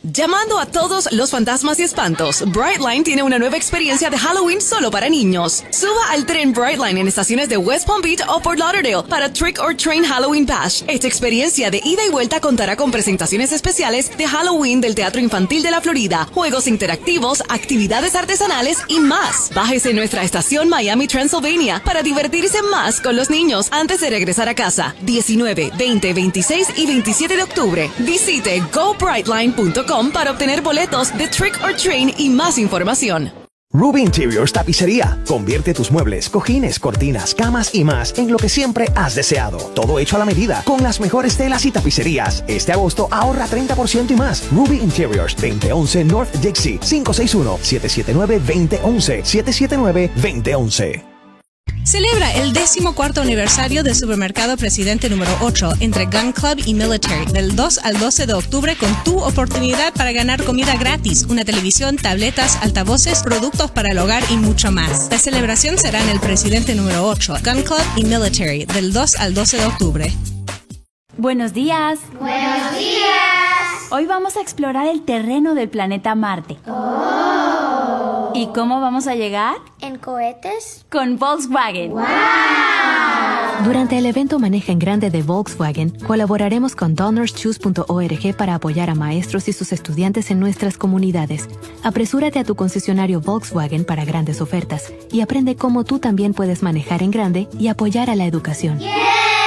Llamando a todos los fantasmas y espantos, Brightline tiene una nueva experiencia de Halloween solo para niños. Suba al tren Brightline en estaciones de West Palm Beach o Fort Lauderdale para Trick or Train Halloween Bash. Esta experiencia de ida y vuelta contará con presentaciones especiales de Halloween del Teatro Infantil de la Florida, juegos interactivos, actividades artesanales y más. Bájese en nuestra estación Miami Transylvania para divertirse más con los niños antes de regresar a casa. diecinueve, veinte, veintiséis y veintisiete de octubre. Visite go brightline punto com para obtener boletos de Trick or Train y más información. Ruby Interiors Tapicería. Convierte tus muebles, cojines, cortinas, camas y más en lo que siempre has deseado. Todo hecho a la medida, con las mejores telas y tapicerías. Este agosto ahorra treinta por ciento y más. Ruby Interiors, veinte once North Dixie, cinco seis uno, siete siete nueve, dos cero uno uno, siete siete nueve, dos cero uno uno. Celebra el decimocuarto aniversario del Supermercado Presidente número ocho entre Gun Club y Military del dos al doce de octubre con tu oportunidad para ganar comida gratis, una televisión, tabletas, altavoces, productos para el hogar y mucho más. La celebración será en el Presidente número ocho, Gun Club y Military del dos al doce de octubre. Buenos días. Buenos días. Hoy vamos a explorar el terreno del planeta Marte. Oh. ¿Y cómo vamos a llegar? ¿En cohetes? Con Volkswagen. ¡Wow! Durante el evento Maneja en Grande de Volkswagen, colaboraremos con donors choose punto org para apoyar a maestros y sus estudiantes en nuestras comunidades. Apresúrate a tu concesionario Volkswagen para grandes ofertas y aprende cómo tú también puedes manejar en grande y apoyar a la educación. Yeah.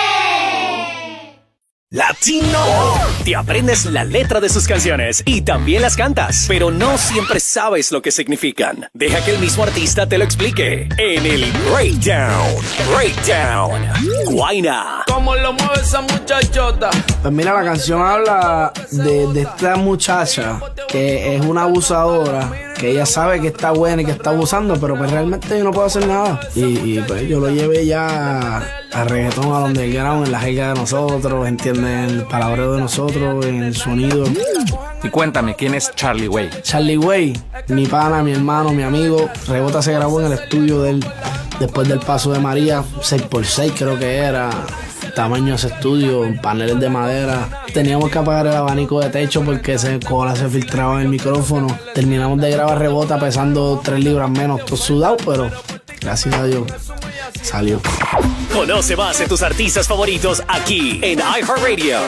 Latino. Te aprendes la letra de sus canciones y también las cantas, pero no siempre sabes lo que significan. Deja que el mismo artista te lo explique en el Breakdown. Breakdown. Guayna. ¿Cómo lo mueve esa muchachota? Pues mira, la canción habla de, de esta muchacha que es una abusadora, que ella sabe que está buena y que está abusando, pero pues realmente yo no puedo hacer nada. Y, y pues yo lo llevé ya a reggaetón, a donde underground, en la jerga de nosotros, ¿entienden? El palabreo de nosotros, en el sonido. Y cuéntame, ¿quién es Charlie Way? Charlie Way, mi pana, mi hermano, mi amigo. Rebota se grabó en el estudio de él después del paso de María, seis por seis creo que era. Tamaño de ese estudio, paneles de madera. Teníamos que apagar el abanico de techo porque ese cola se filtraba en el micrófono. Terminamos de grabar Rebota pesando tres libras menos, todo sudado, pero gracias a Dios salió. Conoce más de tus artistas favoritos aquí en iHeartRadio.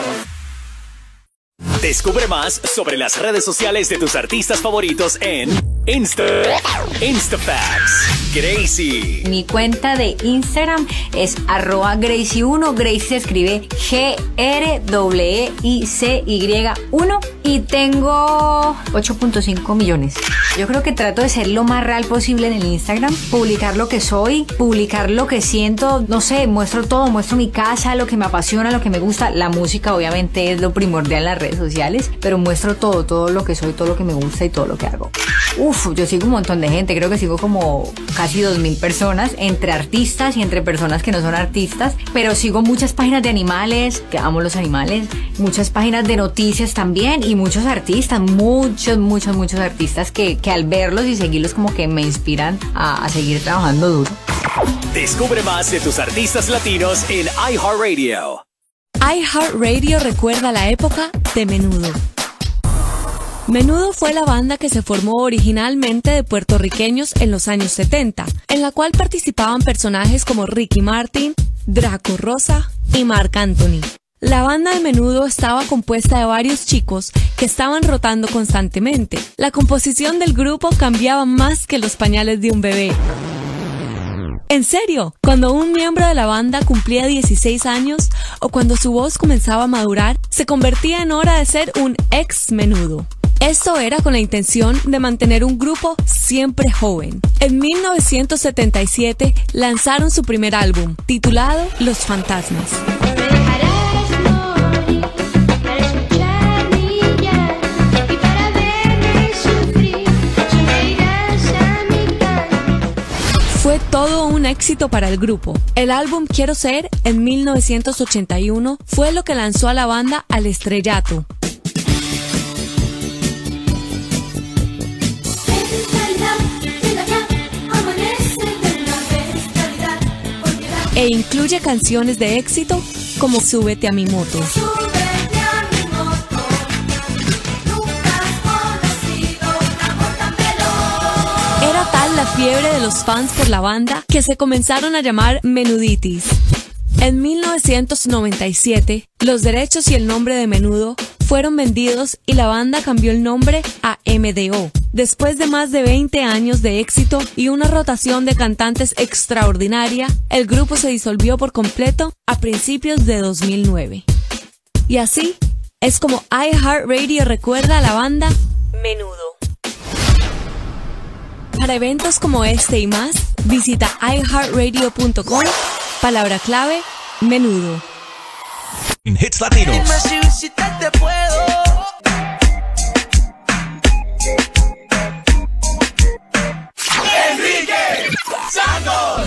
Descubre más sobre las redes sociales de tus artistas favoritos en Insta, Instafacts. Gracie. Mi cuenta de Instagram es arroba Gracie uno. Gracie se escribe G R E I C Y uno y tengo ocho punto cinco millones. Yo creo que trato de ser lo más real posible en el Instagram, publicar lo que soy, publicar lo que siento, no sé, muestro todo, muestro mi casa, lo que me apasiona, lo que me gusta. La música obviamente es lo primordial en las redes sociales, pero muestro todo, todo lo que soy, todo lo que me gusta y todo lo que hago. Uf, yo sigo un montón de gente, creo que sigo como casi dos mil personas, entre artistas y entre personas que no son artistas, pero sigo muchas páginas de animales, que amo los animales, muchas páginas de noticias también y muchos artistas, muchos, muchos, muchos artistas que, que al verlos y seguirlos como que me inspiran a, a seguir trabajando duro. Descubre más de tus artistas latinos en iHeartRadio. iHeartRadio recuerda la época de Menudo. Menudo fue la banda que se formó originalmente de puertorriqueños en los años setenta, en la cual participaban personajes como Ricky Martin, Draco Rosa y Marc Anthony. La banda de Menudo estaba compuesta de varios chicos que estaban rotando constantemente. La composición del grupo cambiaba más que los pañales de un bebé. En serio, cuando un miembro de la banda cumplía dieciséis años o cuando su voz comenzaba a madurar, se convertía en hora de ser un ex Menudo. Esto era con la intención de mantener un grupo siempre joven. En mil novecientos setenta y siete lanzaron su primer álbum, titulado Los Fantasmas. Fue todo un éxito para el grupo. El álbum Quiero Ser, en mil novecientos ochenta y uno, fue lo que lanzó a la banda al estrellato. E incluye canciones de éxito como Súbete a mi moto. Súbete a mi moto, nunca fiebre de los fans por la banda que se comenzaron a llamar Menuditis. En mil novecientos noventa y siete, los derechos y el nombre de Menudo fueron vendidos y la banda cambió el nombre a M D O. Después de más de veinte años de éxito y una rotación de cantantes extraordinaria, el grupo se disolvió por completo a principios de dos mil nueve. Y así es como iHeartRadio recuerda a la banda Menudo. Para eventos como este y más, visita i heart radio punto com, palabra clave, Menudo. En Hits Latinos. Enrique Santos.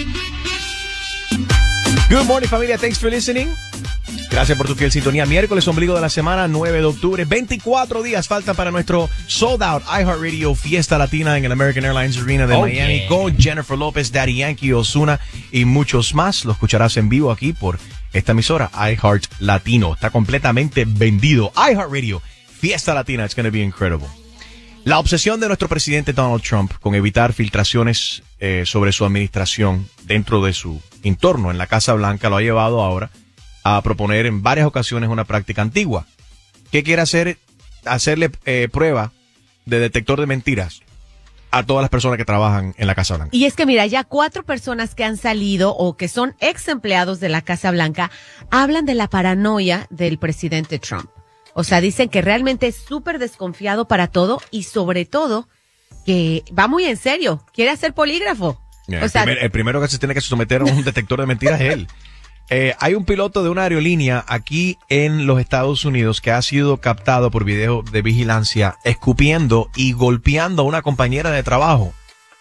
Good morning, familia. Thanks for listening. Gracias por tu fiel sintonía. Miércoles, ombligo de la semana, nueve de octubre. veinticuatro días faltan para nuestro sold out iHeartRadio Fiesta Latina en el American Airlines Arena de Okay. Miami con Jennifer López, Daddy Yankee, Ozuna y muchos más. Lo escucharás en vivo aquí por esta emisora, iHeart Latino. Está completamente vendido. iHeartRadio Fiesta Latina. It's going to be incredible. La obsesión de nuestro presidente Donald Trump con evitar filtraciones eh, sobre su administración dentro de su entorno en la Casa Blanca lo ha llevado ahora a proponer en varias ocasiones una práctica antigua. ¿Qué quiere hacer? Hacerle eh, prueba de detector de mentiras a todas las personas que trabajan en la Casa Blanca. Y es que mira, ya cuatro personas que han salido o que son ex empleados de la Casa Blanca hablan de la paranoia del presidente Trump. O sea, dicen que realmente es súper desconfiado para todo y sobre todo que va muy en serio, quiere hacer polígrafo. Yeah, o sea, el, primer- el primero que se tiene que someter a un detector de mentiras es él. Eh, hay un piloto de una aerolínea aquí en los Estados Unidos que ha sido captado por video de vigilancia escupiendo y golpeando a una compañera de trabajo.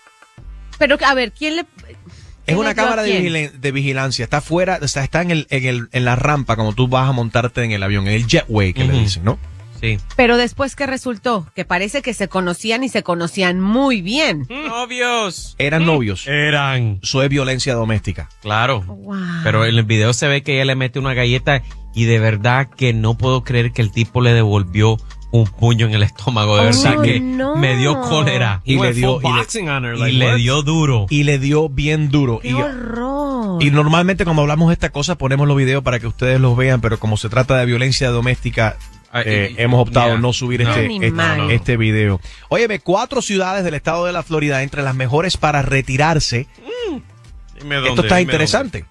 pero a ver, ¿quién le...? Es una le dio a cámara de, quién? vigila- de vigilancia, está fuera, o sea, está en, el, en, el, en la rampa cuando tú vas a montarte en el avión, en el jetway que le dicen, ¿no? Sí. Pero después, ¿qué resultó? Que parece que se conocían y se conocían muy bien. Novios. Eran novios. Eran. Eso es violencia doméstica. Claro. Wow. Pero en el video se ve que ella le mete una galleta y de verdad que no puedo creer que el tipo le devolvió un puño en el estómago. De Oh, verdad que no. me dio cólera. Y le dio, y le- boxing on her, like, y le dio duro. Y le dio bien duro. ¡Qué Y, horror! y normalmente cuando hablamos de esta cosa ponemos los videos para que ustedes los vean, pero como se trata de violencia doméstica, eh, hemos optado yeah. no subir No. este, Ni este, mal. este video. Óyeme, cuatro ciudades del estado de la Florida entre las mejores para retirarse. Dime Esto dónde, está dime interesante.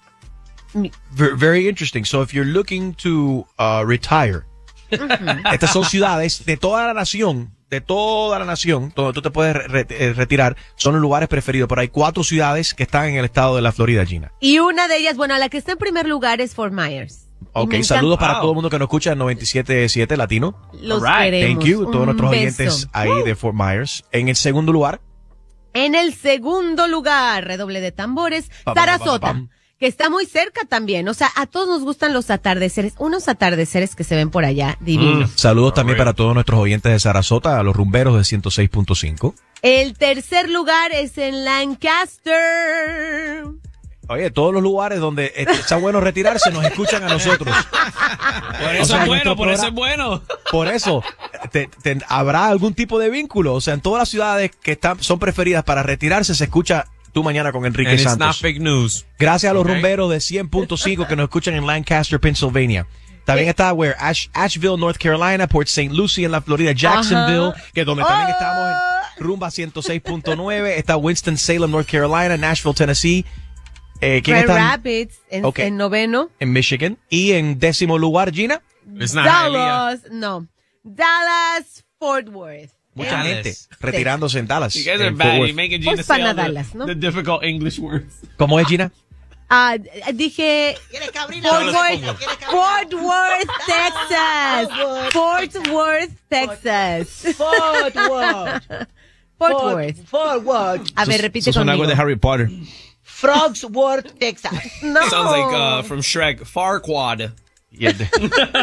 Ver- Very interesting. So if you're looking to uh, retire, estas son ciudades de toda la nación, de toda la nación, donde tú te puedes re- re- eh, retirar, son los lugares preferidos, pero hay cuatro ciudades que están en el estado de la Florida, Gina. Y una de ellas, bueno, la que está en primer lugar es Fort Myers. Ok, Y me saludos encanta. para todo el mundo que nos escucha en noventa y siete punto siete Latino. Los Alright. queremos. Thank you, todos Un nuestros beso. oyentes ahí de Fort Myers. En el segundo lugar, En el segundo lugar, redoble de tambores, Pa, pa, pa, Sarasota, pa, pam. que está muy cerca también. O sea, a todos nos gustan los atardeceres, unos atardeceres que se ven por allá, divinos. saludos también para todos nuestros oyentes de Sarasota, a los rumberos de ciento seis punto cinco. El tercer lugar es en Lancaster. Oye, todos los lugares donde está bueno retirarse nos escuchan a nosotros. Por eso O sea, es bueno, nuestro por eso programa- es bueno. Por eso, te- te- habrá algún tipo de vínculo. O sea, en todas las ciudades que están, son preferidas para retirarse, se escucha Tú Mañana con Enrique And it's Santos. not fake news. Gracias a los Okay. rumberos de cien punto cinco que nos escuchan en Lancaster, Pennsylvania. También está where Ash- Asheville, North Carolina, Port Saint Lucie en la Florida, Jacksonville, Ajá. que es donde también estamos en Rumba ciento seis punto nueve. Está Winston-Salem, North Carolina, Nashville, Tennessee. Eh, ¿Quién Grand está Rapids en, Ok. en noveno. en Michigan? Y en décimo lugar, Gina. It's not Dallas, no. Dallas, Fort Worth. Mucha Dallas. gente retirándose en Dallas. You guys are en bad. Fort You're Worth. making Gina Pues say para all the, Dallas, ¿no? the difficult English words. ¿Cómo es, Gina? Ah, dije Fort Worth, Fort Worth, Texas. Fort Worth, Texas. Fort Worth. Fort Worth. Fort Worth. A ver, repite Eso suena algo conmigo. de Harry Potter. Frogsworth, Texas. No. Sounds like uh, from Shrek. Farquad. Yeah, the-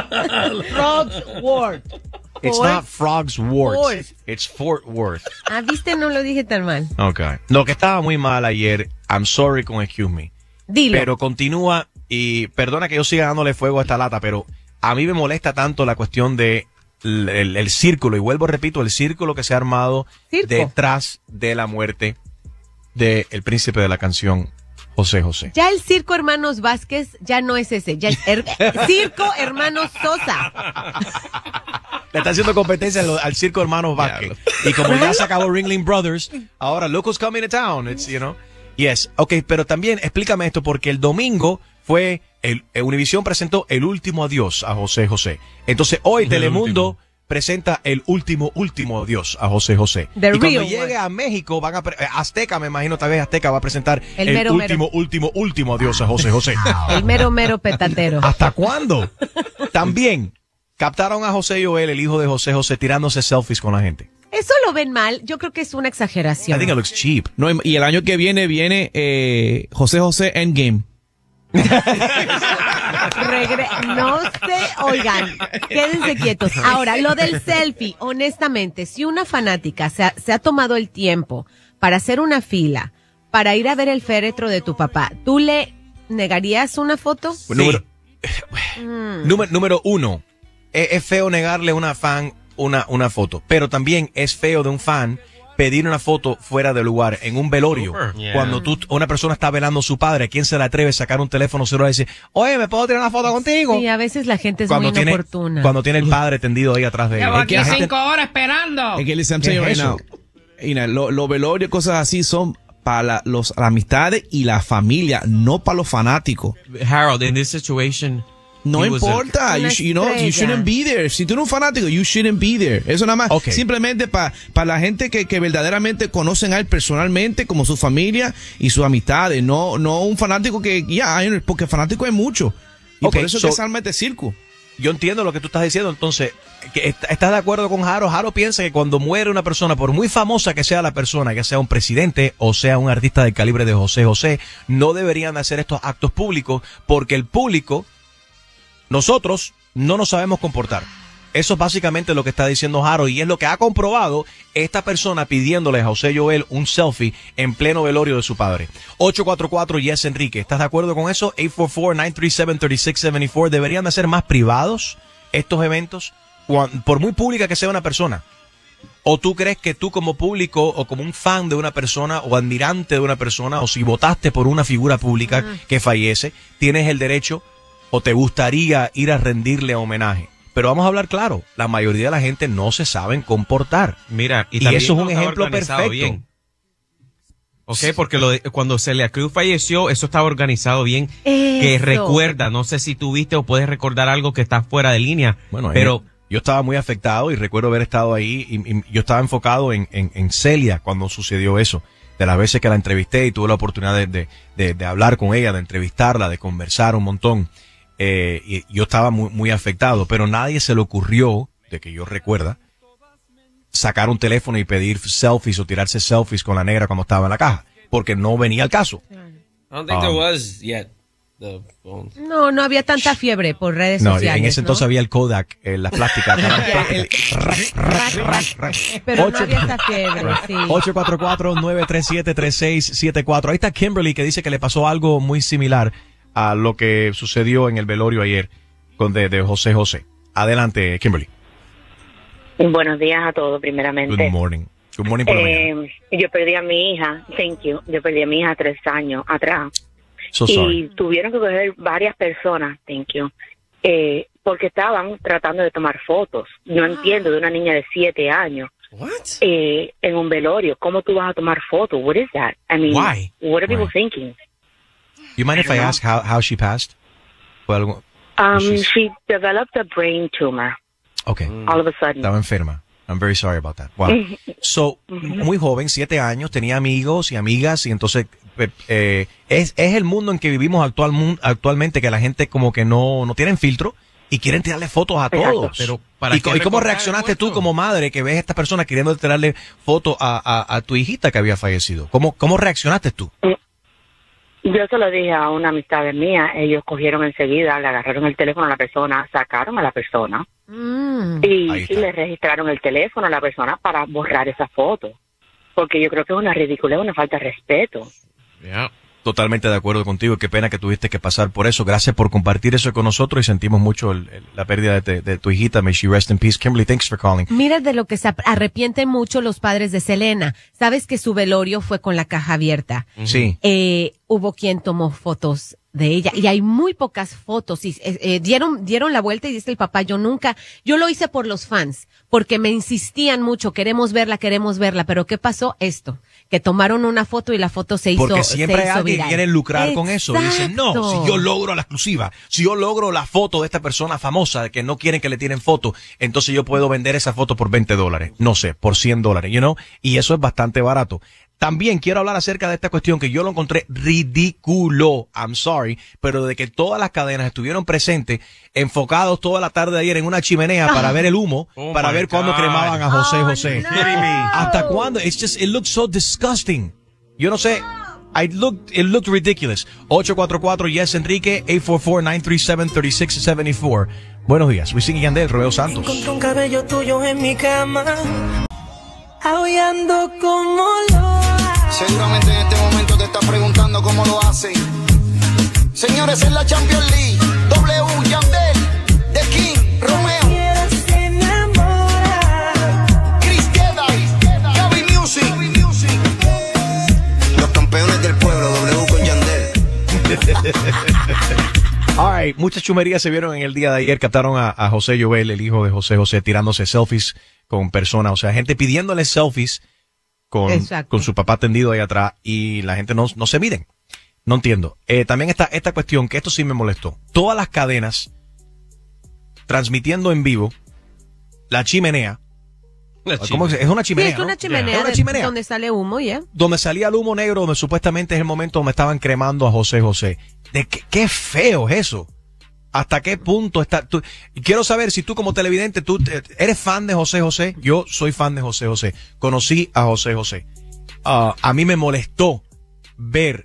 Frogsworth. it's Fort- not Frogs Worth. Worth. It's Fort Worth. Ah, viste, no lo dije tan mal. Okay. Lo que estaba muy mal ayer, I'm sorry con excuse me. Dilo. Pero continúa y perdona que yo siga dándole fuego a esta lata, pero a mí me molesta tanto la cuestión de el, el- el círculo, y vuelvo repito, el círculo que se ha armado Circo. detrás de la muerte de El Príncipe de la Canción, José José. Ya el Circo Hermanos Vázquez ya no es ese, ya es her- Circo Hermanos Sosa. Le está haciendo competencia al, al Circo Hermanos Vázquez. Y como ya se acabó Ringling Brothers, ahora look who's coming to town. It's, you know. Yes. Ok, pero también explícame esto, porque el domingo fue, el, el Univision presentó El Último Adiós a José José. Entonces hoy El Telemundo presenta El Último Último Adiós a José José. The y cuando real llegue one. a México, van a pre- eh, Azteca, me imagino, tal vez Azteca va a presentar El El, mero, Último mero. Último Último Adiós a José José. El mero, mero petatero. ¿Hasta cuándo? También captaron a José Joel, el hijo de José José, tirándose selfies con la gente. Eso lo ven mal, yo creo que es una exageración. I think it looks cheap. No, y el año que viene viene eh, José José Endgame. Regre- no se oigan, quédense quietos. Ahora, lo del selfie, honestamente, si una fanática se ha, se ha tomado el tiempo para hacer una fila, para ir a ver el féretro de tu papá, ¿tú le negarías una foto? Número, Mm. número, número uno, es, es feo negarle a una fan una, una foto, pero también es feo de un fan pedir una foto fuera de lugar, en un velorio. Super. Yeah. Cuando tú, una persona está velando a su padre, ¿a quién se le atreve a sacar un teléfono celular y decir, oye, ¿me puedo tirar una foto contigo? Sí, a veces la gente es Cuando muy tiene, inoportuna. cuando tiene el padre tendido ahí atrás de él. Llevo Es aquí que la gente- cinco horas esperando. Es que listen, I'm ¿Qué telling you es right eso? now, you know, lo- los velorios, cosas así son para la- los, las amistades y la familia, no para los fanáticos. Harold, in this situation, No he was a- importa, you, Una sh- you know, you estrella. shouldn't be there. Si tú eres un fanático, you shouldn't be there. Eso nada más, Ok. simplemente para la gente que, que verdaderamente conocen a él personalmente, como su familia y sus amistades. No, no un fanático que, ya, hay- porque fanático hay mucho. Y Ok, por eso so- que se arma este circo. Yo entiendo lo que tú estás diciendo, entonces, que est- ¿estás de acuerdo con Jaro? Jaro piensa que cuando muere una persona, por muy famosa que sea la persona, ya sea un presidente o sea un artista del calibre de José José, no deberían de hacer estos actos públicos porque el público, nosotros, no nos sabemos comportar. Eso es básicamente lo que está diciendo Jaro y es lo que ha comprobado esta persona pidiéndole a José Joel un selfie en pleno velorio de su padre. ocho cuatro cuatro Yes Enrique, ¿estás de acuerdo con eso? ocho cuatro cuatro, nueve tres siete, tres seis siete cuatro. ¿Deberían de ser más privados estos eventos? Cuan- Por muy pública que sea una persona. ¿O tú crees que tú como público o como un fan de una persona o admirante de una persona o si votaste por una figura pública que fallece, tienes el derecho o te gustaría ir a rendirle homenaje? Pero vamos a hablar claro, la mayoría de la gente no se saben comportar. Mira, y, Y también eso es un no estaba ejemplo organizado perfecto. bien. Ok, porque lo de- cuando Celia Cruz falleció, eso estaba organizado bien. Que Eso. recuerda, no sé si tú viste o puedes recordar algo que está fuera de línea. Bueno, pero eh, yo estaba muy afectado y recuerdo haber estado ahí y, y yo estaba enfocado en, en, en Celia cuando sucedió eso. De las veces que la entrevisté y tuve la oportunidad de, de, de, de hablar con ella, de entrevistarla, de conversar un montón. Eh, y yo estaba muy, muy afectado, pero nadie se le ocurrió, de que yo recuerda, sacar un teléfono y pedir selfies o tirarse selfies con la negra cuando estaba en la caja, porque no venía al caso. I don't think Um, there was yet. The phone. No, no había tanta fiebre por redes No, sociales. en ese ¿no? entonces había el Kodak, eh, las plásticas. Pero no había esa fiebre, sí. ocho cuatro cuatro, nueve tres siete, tres seis siete cuatro. Ahí está Kimberly que dice que le pasó algo muy similar a lo que sucedió en el velorio ayer con de, de José José. Adelante, Kimberly. Buenos días a todos, primeramente. Good morning. Good morning por la mañana. Eh, yo perdí a mi hija, thank you, yo perdí a mi hija tres años atrás. So y sorry. tuvieron que coger varias personas, thank you, eh, porque estaban tratando de tomar fotos. No entiendo de una niña de siete años. Eh, en un velorio, ¿cómo tú vas a tomar fotos? What is that? I mean, Why? what are people Right. thinking? You mind if I I don't ask how, how she passed? Fue algo- Um, she's- she developed a brain tumor. Okay. All of a sudden. Estaba enferma. I'm very sorry about that. Wow. So, muy joven, siete años, tenía amigos y amigas y entonces eh, eh, es, es el mundo en que vivimos actual, mun- actualmente que la gente como que no, no tienen filtro y quieren tirarle fotos a Exacto. todos. Pero, ¿para ¿Y, qué co- y cómo recordar reaccionaste tú como madre que ves a esta persona queriendo tirarle fotos a, a, a tu hijita que había fallecido? ¿Cómo, cómo reaccionaste tú? Yo se lo dije a una amistad mía, ellos cogieron enseguida, le agarraron el teléfono a la persona, sacaron a la persona Mm. y, Ahí y está. le registraron el teléfono a la persona para borrar esa foto. Porque yo creo que es una ridícula, es una falta de respeto. Yeah. Totalmente de acuerdo contigo. Qué pena que tuviste que pasar por eso. Gracias por compartir eso con nosotros y sentimos mucho el, el, la pérdida de, de tu hijita. May she rest in peace. Kimberly, thanks for calling. Mira de lo que se arrepienten mucho los padres de Selena. Sabes que su velorio fue con la caja abierta. Sí. Eh, hubo quien tomó fotos de ella y hay muy pocas fotos y eh, eh, dieron dieron la vuelta y dice el papá, yo nunca, yo lo hice por los fans, porque me insistían mucho, queremos verla, queremos verla, pero ¿qué pasó? Esto, que tomaron una foto y la foto se hizo Porque siempre hay alguien que quiere lucrar con eso. Exacto. Dicen, no, si yo logro la exclusiva, si yo logro la foto de esta persona famosa que no quieren que le tiren foto, entonces yo puedo vender esa foto por veinte dólares, no sé, por cien dólares, you know, y eso es bastante barato. También quiero hablar acerca de esta cuestión que yo lo encontré ridículo, I'm sorry, pero de que todas las cadenas estuvieron presentes, enfocados toda la tarde de ayer en una chimenea para ver el humo, Oh para my ver cuándo God. cremaban a José Oh, José. no. ¿Hasta cuándo? It's just, it looks so disgusting. Yo no sé. I looked, it looked ridiculous. ocho cuatro cuatro, yes, Enrique, eight four four, nine three seven, three six seven four. Buenos días. Wisin y Yandel, Romeo Santos. Encontré un cabello tuyo en mi cama, aullando como lo. Seguramente en este momento te estás preguntando cómo lo hacen. Señores, en la Champions League, W, Yandel, The King, Romeo, Cristiana, Gaby Music, los campeones del pueblo, W con Yandel. All right, muchas chumerías se vieron en el día de ayer. Captaron a, a José Joel, el hijo de José José, tirándose selfies con personas. O sea, gente pidiéndole selfies con, con su papá tendido ahí atrás y la gente no, no se miden. No entiendo. Eh, también está esta cuestión, que esto sí me molestó. Todas las cadenas transmitiendo en vivo la chimenea. ¿Cómo es? Es una chimenea, Sí, es una ¿no? chimenea, Es una de- chimenea. donde sale humo, ¿ya? Donde salía el humo negro, donde supuestamente es el momento donde estaban cremando a José José. ¿De qué, qué feo es eso? ¿Hasta qué punto está? Tú, y quiero saber si tú como televidente, tú te- eres fan de José José. Yo soy fan de José José. Conocí a José José. Ah, a mí me molestó ver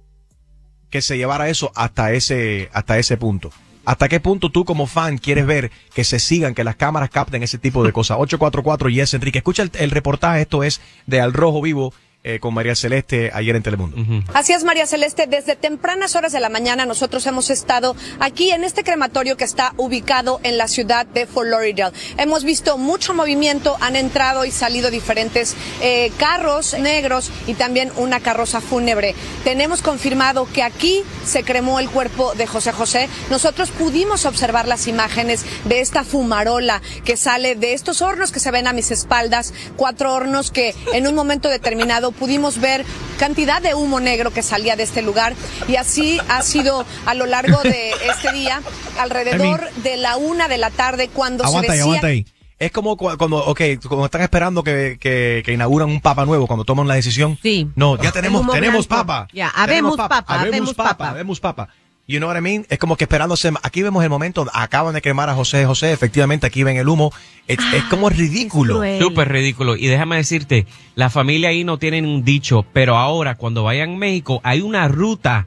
que se llevara eso hasta ese, hasta ese punto. ¿Hasta qué punto tú como fan quieres ver que se sigan, que las cámaras capten ese tipo de cosas? ocho cuatro cuatro, yes, Enrique. Escucha el, el reportaje, esto es de Al Rojo Vivo eh, con María Celeste ayer en Telemundo. Así es, María Celeste. Desde tempranas horas de la mañana nosotros hemos estado aquí en este crematorio que está ubicado en la ciudad de Fort Lauderdale. Hemos visto mucho movimiento, han entrado y salido diferentes eh, carros negros y también una carroza fúnebre. Tenemos confirmado que aquí se cremó el cuerpo de José José. Nosotros pudimos observar las imágenes de esta fumarola que sale de estos hornos que se ven a mis espaldas, cuatro hornos que en un momento determinado pudimos ver cantidad de humo negro que salía de este lugar y así ha sido a lo largo de este día, alrededor de la una de la tarde cuando Aguanta se ahí, decía... aguanta ahí. Es como cu- cuando, ok, cuando están esperando que, que, que inauguran un papa nuevo, cuando toman la decisión. Sí. No, ya tenemos, humo tenemos blanco. papa. Ya, Tenemos habemos papa, habemos habemos papa, papa. habemos papa. You know what I mean? Es como que esperándose. Aquí vemos el momento, acaban de cremar a José José, efectivamente aquí ven el humo. Es, es como ridículo. Súper ridículo. Y déjame decirte, la familia ahí no tienen un dicho, pero ahora cuando vayan a México hay una ruta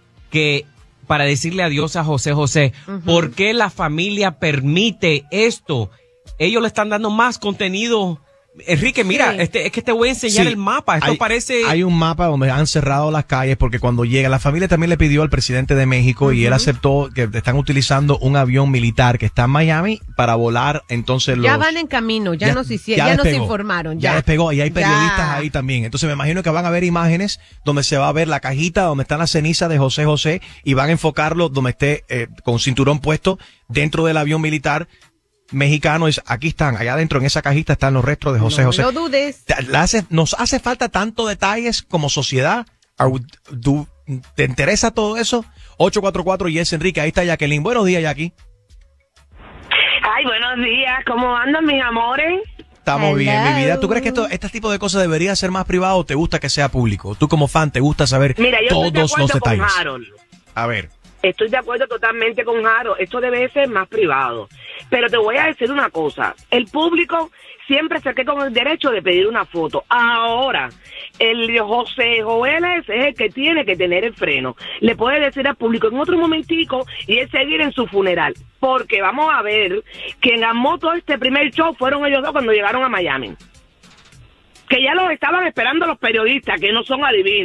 que para decirle adiós a José José. Ujú. ¿Por qué la familia permite esto? Ellos le están dando más contenido. Enrique, mira, Sí. este, es que te voy a enseñar Sí, el mapa. Esto hay, parece... hay un mapa donde han cerrado las calles porque cuando llega, la familia también le pidió al presidente de México y él Ujú. aceptó que están utilizando un avión militar que está en Miami para volar entonces los... Ya van en camino, ya, nos hicieron, ya, nos despegó. informaron. Ya Ya, despegó y hay periodistas Ya. ahí también. Entonces me imagino que van a ver imágenes donde se va a ver la cajita donde están las cenizas de José José y van a enfocarlo donde esté eh, con cinturón puesto dentro del avión militar mexicano. Es, aquí están, allá adentro en esa cajita están los restos de José No José. lo dudes. Te- le hace- nos hace falta tanto detalles como sociedad. Are we- do- ¿Te interesa todo eso? ocho cuatro cuatro, yes, Enrique, ahí está Jacqueline. Buenos días, Jackie. Ay, buenos días. ¿Cómo andan mis amores? Estamos bien, mi vida. ¿Tú crees que esto, este tipo de cosas debería ser más privado o te gusta que sea público? Tú como fan, ¿te gusta saber Mira, yo estoy de todos acuerdo los con detalles? Harold. A ver. Estoy de acuerdo totalmente con Harold. Esto debe ser más privado. Pero te voy a decir una cosa. El público siempre se queda con el derecho de pedir una foto. Ahora, el José Joel es el que tiene que tener el freno. Le puede decir al público en otro momentico y es seguir en su funeral. Porque vamos a ver, quien armó todo este primer show fueron ellos dos cuando llegaron a Miami. Que ya los estaban esperando los periodistas, que no son adivinos.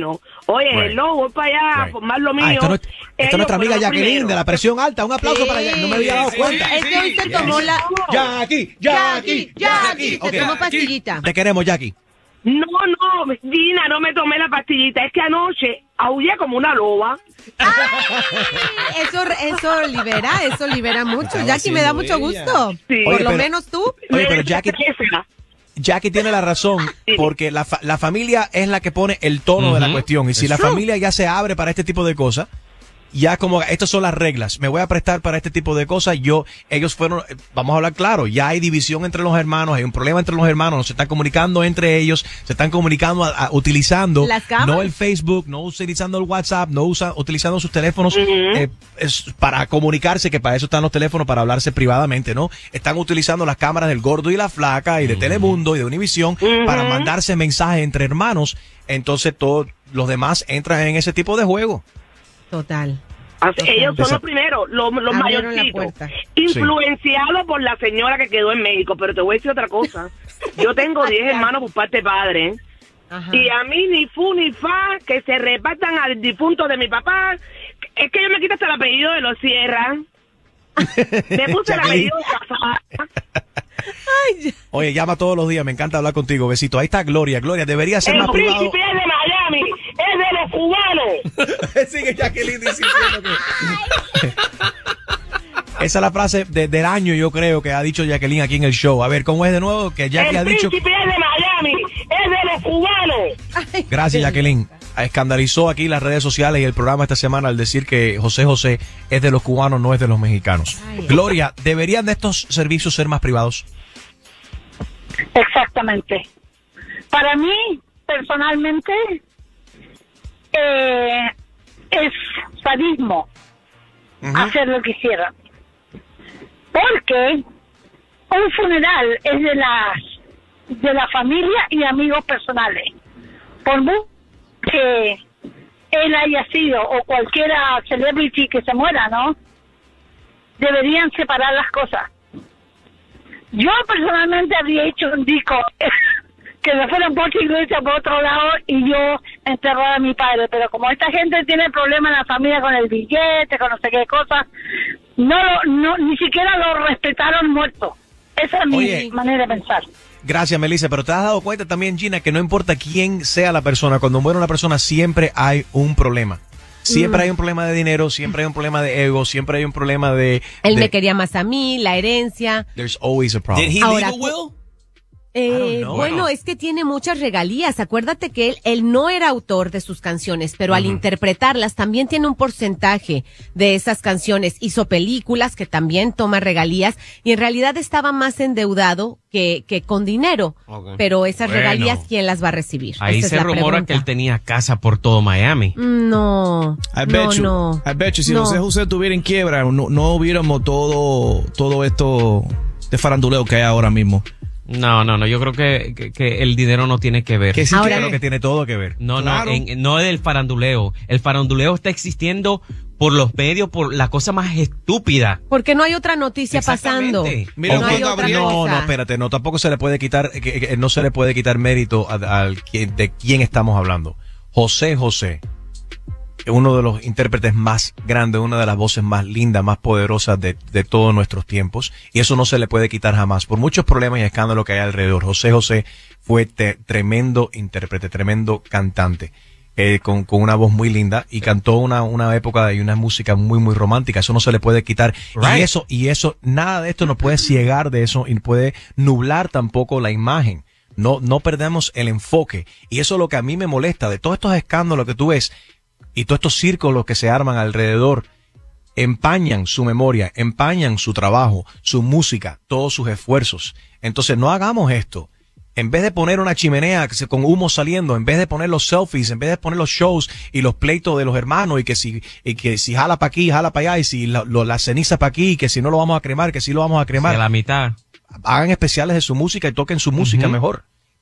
Oye, Right. el lobo, voy para allá a Right. formar lo mío. Ah, esto no, esta es Ellos nuestra amiga fueron Jacqueline primero. de la presión alta. Un aplauso Sí, para ella. No me había dado sí, cuenta. Es que hoy se tomó la... Jackie, Jackie, Jackie. Se Ok. tomó pastillita. Te queremos, Jackie. No, no, Gina, no me tomé la pastillita. Es que anoche aullé como una loba. Eso, eso libera, eso libera mucho. Jackie, me da mucho gusto. Sí. Por Oye, lo pero- menos tú. Oye, pero Jackie, Jackie tiene la razón, porque la, fa- la familia es la que pone el tono de la Ujú. cuestión. Y si It's la true. familia ya se abre para este tipo de cosas, ya como estas son las reglas, me voy a prestar para este tipo de cosas, yo, ellos fueron, eh, vamos a hablar claro, ya hay división entre los hermanos, hay un problema entre los hermanos, no se están comunicando entre ellos, se están comunicando a- a- utilizando Las cámaras. no el Facebook, no utilizando el WhatsApp, no usa, utilizando sus teléfonos eh, es para comunicarse, que para eso están los teléfonos, para hablarse privadamente, ¿no? Están utilizando las cámaras del Gordo y la Flaca y de Telemundo y de Univisión para mandarse mensajes entre hermanos, entonces todos los demás entran en ese tipo de juego. Total. Así- ellos son Esa- los primeros, los, los Abrieron la mayorcitos, puerta. influenciados por la señora que quedó en México. Pero te voy a decir otra cosa. Yo tengo diez hermanos por parte de padre. Ajá. Y a mí ni fu ni fa que se repartan al difunto de mi papá. Es que yo me quito hasta el apellido de los Sierra. Me puse el apellido de casada. Oye, llama todos los días, me encanta hablar contigo, besito. Ahí está Gloria, Gloria, debería ser El más privado. príncipe es de Miami, es de los cubanos. Sigue Jacqueline diciendo que... Esa es la frase de- del año, yo creo, que ha dicho Jacqueline aquí en el show. A ver, ¿cómo es de nuevo? Que Jackie El ha dicho... príncipe es de Miami, es de los cubanos. Gracias, Jacqueline. Escandalizó aquí las redes sociales y el programa esta semana al decir que José José es de los cubanos, no es de los mexicanos. Gloria, ¿deberían de estos servicios ser más privados? Exactamente. Para mí, personalmente, eh, es sadismo hacer lo que hicieron. Porque un funeral es de las de la familia y amigos personales. Por mucho que él haya sido o cualquiera celebrity que se muera, ¿no? Deberían separar las cosas. Yo personalmente habría hecho un disco que me fuera por otra iglesia por otro lado y yo enterrar a mi padre, pero como esta gente tiene problemas en la familia con el billete, con no sé qué cosa, no, lo- no ni siquiera lo respetaron muerto. Esa es mi Oye. manera de pensar. Gracias, Melissa, pero te has dado cuenta también, Gina, que no importa quién sea la persona, cuando muere una persona siempre hay un problema. Siempre Mm. hay un problema de dinero, siempre hay un problema de ego, siempre hay un problema de... Él de- me quería más a mí, la herencia. There's always a problem. Did he Ahora, leave a will? Eh, know. bueno, Bueno. es que tiene muchas regalías. Acuérdate que él, él no era autor de sus canciones, pero al interpretarlas también tiene un porcentaje de esas canciones. Hizo películas que también toma regalías y en realidad estaba más endeudado que, que con dinero. Ok. Pero esas Bueno. regalías, ¿quién las va a recibir? Ahí Esa es se la rumora pregunta. que él tenía casa por todo Miami. No, I bet no, you, no. I bet you, si No. José José estuviera en quiebra, no, no hubiéramos todo, todo esto de faranduleo que hay ahora mismo. No, no, no, yo creo que, que, que el dinero no tiene que ver. Que sí Ahora- creo que tiene todo que ver. No, Claro. no, en- no es del faranduleo. El faranduleo está existiendo por los medios, por la cosa más estúpida. Porque no hay otra noticia pasando. Exactamente. Mira, no hay Juan otra Gabriel- No, cosa. no, espérate, no, tampoco se le puede quitar, que- que no se le puede quitar mérito a- al quien- de quién estamos hablando. José José, uno de los intérpretes más grandes, una de las voces más lindas, más poderosas de, de todos nuestros tiempos, y eso no se le puede quitar jamás, por muchos problemas y escándalos que hay alrededor. José José fue te- tremendo intérprete, tremendo cantante. Eh, con, con una voz muy linda y cantó una, una época y una música muy, muy romántica. Eso no se le puede quitar. Right. Y eso, y eso, nada de esto nos puede ciegar de eso y puede nublar tampoco la imagen. No, no perdemos el enfoque. Y eso es lo que a mí me molesta de todos estos escándalos que tú ves y todos estos círculos que se arman alrededor. Empañan su memoria, empañan su trabajo, su música, todos sus esfuerzos. Entonces no hagamos esto. En vez de poner una chimenea que se- con humo saliendo, en vez de poner los selfies, en vez de poner los shows y los pleitos de los hermanos y que si y que si jala para aquí, jala para allá y si la, lo- la ceniza para aquí y que si no lo vamos a cremar, que si lo vamos a cremar. De la mitad. Hagan especiales de su música y toquen su música Ujú. mejor.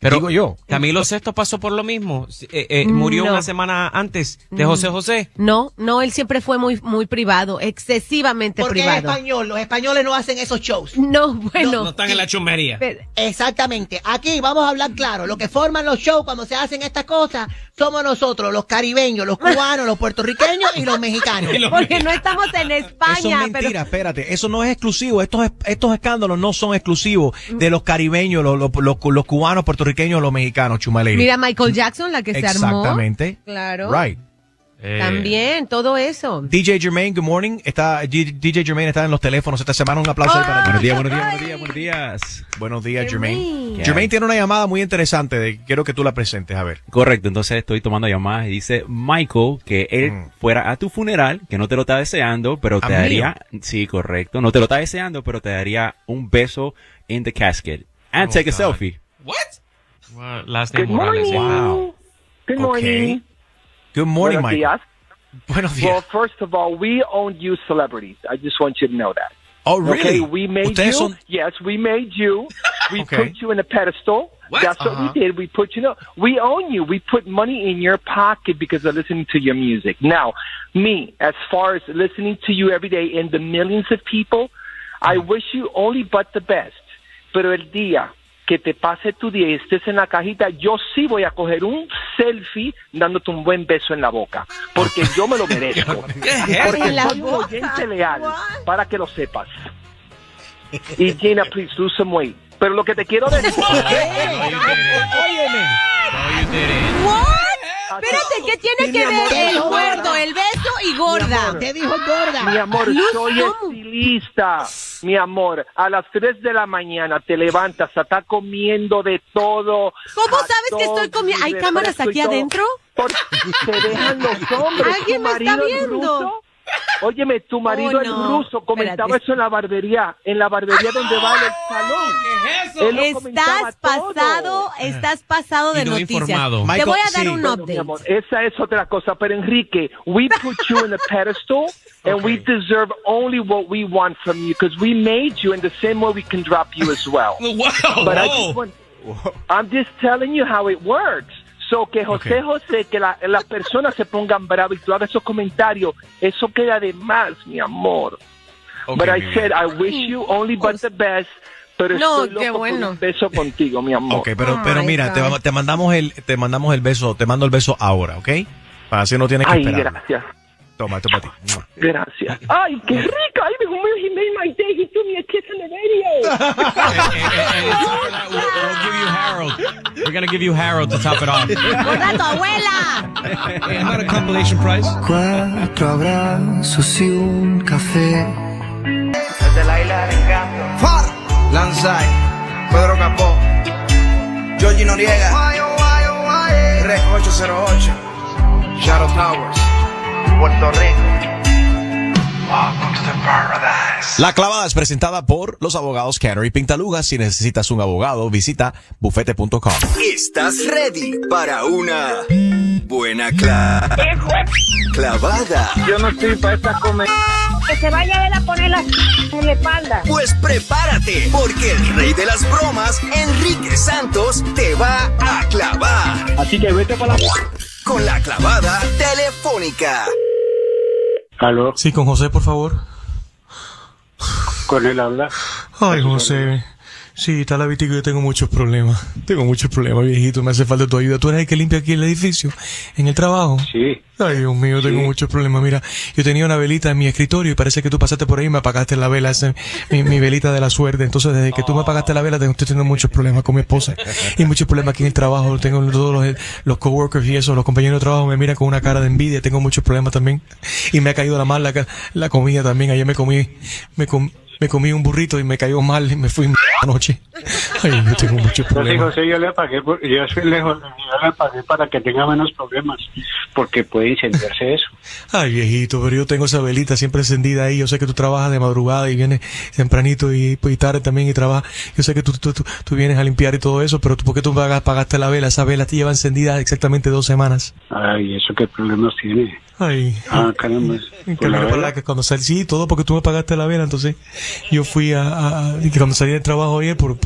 Pero digo yo. Camilo Sesto pasó por lo mismo. Eh, eh, murió No. una semana antes de José José. No, no, él siempre fue muy, muy privado, excesivamente Porque es privado. español, los españoles no hacen esos shows. No, bueno. No están en la chumbería. Exactamente. Aquí vamos a hablar claro. Lo que forman los shows cuando se hacen estas cosas somos nosotros, los caribeños, los cubanos, los puertorriqueños y los mexicanos. Porque no estamos en España. Eso es mentira, pero... espérate. Eso no es exclusivo. Estos, estos escándalos no son exclusivos de los caribeños, los, los, los, los cubanos, puertorriqueños, los mexicanos, Chumaleri. Mira Michael Jackson, la que se armó. Exactamente. Claro. Right. También, todo eso. D J Jermaine, good morning. Está, D J Jermaine está en los teléfonos esta semana. Un aplauso ahí para Buenos días, buenos días, buenos días, buenos días. Buenos días, Jermaine. Jermaine. ¿Qué Jermaine hay? tiene una llamada muy interesante. De, quiero que tú la presentes, a ver. Correcto, entonces estoy tomando llamadas y dice Michael que él fuera a tu funeral, que no te lo está deseando, pero ¿A te mío? daría, sí, correcto, no te lo está deseando, pero te daría un beso in the casket. And Oh, take a God. selfie. Well, last name Good Morales. morning. Wow. Good morning. Good morning, Buenos Mike. días. Buenos días. Well, first of all, we own you celebrities. I just want you to know that. Oh, really? Okay, we made Ustedes you. son- Yes, we made you. We Okay. put you in a pedestal. That's what Uh-huh. we did. We put you. Know, we own you. We put money in your pocket because of listening to your music. Now, me, as far as listening to you every day and the millions of people, I wish you only but the best. Pero el día que te pase tu día y estés en la cajita, yo sí voy a coger un selfie dándote un buen beso en la boca, porque yo me lo merezco. ¿Qué es Porque en la soy un boca? oyente leal, para que lo sepas. Y Gina, please lose some weight. Pero lo que te quiero decir... Óyeme. What? Espérate, ¿qué tiene Sí, que mi amor. ver el No, gordo, no. el beso y gorda? ¿Qué dijo gorda? Mi amor, Luz, soy ¿cómo? estilista. Mi amor, a las tres de la mañana te levantas, está comiendo de todo. ¿Cómo hot sabes que estoy dogs comiendo? y ¿Hay cámaras refresco y aquí todo. adentro? Porque te dejan los hombres. ¿Alguien Tu me está marido es viendo? ruso. Óyeme, tu marido Oh, es no. ruso. Comentaba Espérate. eso en la barbería. En la barbería donde va en el salón. Él lo comentaba Estás todo. pasado, estás pasado de Y no noticias. informado. Te Michael, voy a dar sí. un Bueno, mi update. amor, esa es otra cosa. Pero Enrique, we put you in a pedestal, and we deserve only what we want from you because we made you, in the same way we can drop you as well. Wow. But I Whoa. just want, I'm just telling you how it works. So que José José, que la- las personas se pongan bravas y tú hagas esos comentarios, eso queda de más, mi amor. Ok, But I mi said, vida. I wish you only but the best. Pero No, estoy qué loco por bueno. un beso contigo, mi amor. Ok, pero, pero my mira, te, God. vamos- te mandamos el, te mandamos el beso, te mando el beso ahora, ¿ok? Para así no tienes que Ay, esperar. gracias. Toma, esto para ti. Gracias. Ay, qué rica. Ay, me he made my day. He threw me a kiss on the radio. We'll give you Harold. We're gonna give you Harold to top it off. ¡Gorda tu abuela! I'm not a compilation price. Cuatro abrazos y un café. Far, Lanzai, Pedro Capó, Georgie Noriega, R ocho cero ocho, Shadow Towers, Puerto Rico. Welcome to the paradise. La clavada es presentada por los abogados Canary Pintalugas. Si necesitas un abogado, visita bufete punto com. ¿Estás ready para una buena cla- clavada? Yo no estoy para esta comer. Que se vaya él a poner la en la espalda. Pues prepárate, porque el rey de las bromas, Enrique Santos, te va a clavar. Así que vete para la... Con la clavada telefónica. ¿Aló? Sí, con José, por favor. Con él habla. Ay, José. Sí, está la víctima, yo tengo muchos problemas. Tengo muchos problemas, viejito. Me hace falta tu ayuda. ¿Tú eres el que limpia aquí el edificio? ¿En el trabajo? Sí. Ay, Dios mío, tengo muchos problemas. Mira, yo tenía una velita en mi escritorio y parece que tú pasaste por ahí y me apagaste la vela, esa, mi, mi velita de la suerte. Entonces, desde que tú me apagaste la vela, tengo, estoy teniendo muchos problemas con mi esposa. Y muchos problemas aquí en el trabajo. Tengo todos los, los coworkers y eso, los compañeros de trabajo me miran con una cara de envidia. Tengo muchos problemas también. Y me ha caído la mal la, la comida también. Ayer me comí, me comí. Me comí un burrito y me cayó mal y me fui anoche. Ay, yo tengo muchos No sé, problemas. José, yo le pagué, por- yo soy lejos, yo le pagué para que tenga menos problemas, porque puede incendiarse eso. Ay, viejito, pero yo tengo esa velita siempre encendida ahí. Yo sé que tú trabajas de madrugada y vienes tempranito y, y tarde también y trabajas. Yo sé que tú, tú, tú, tú vienes a limpiar y todo eso, pero tú, ¿por qué tú pagas- pagaste la vela? Esa vela te lleva encendida exactamente dos semanas. Ay, ¿eso qué problemas tiene? Ay. Ah, caramba. En ¿Por la camino para vela? la que cuando salí, sí, todo porque tú me pagaste la vela. Entonces, yo fui a, a- a- y que cuando salí del trabajo ayer, por, por culpa tuya,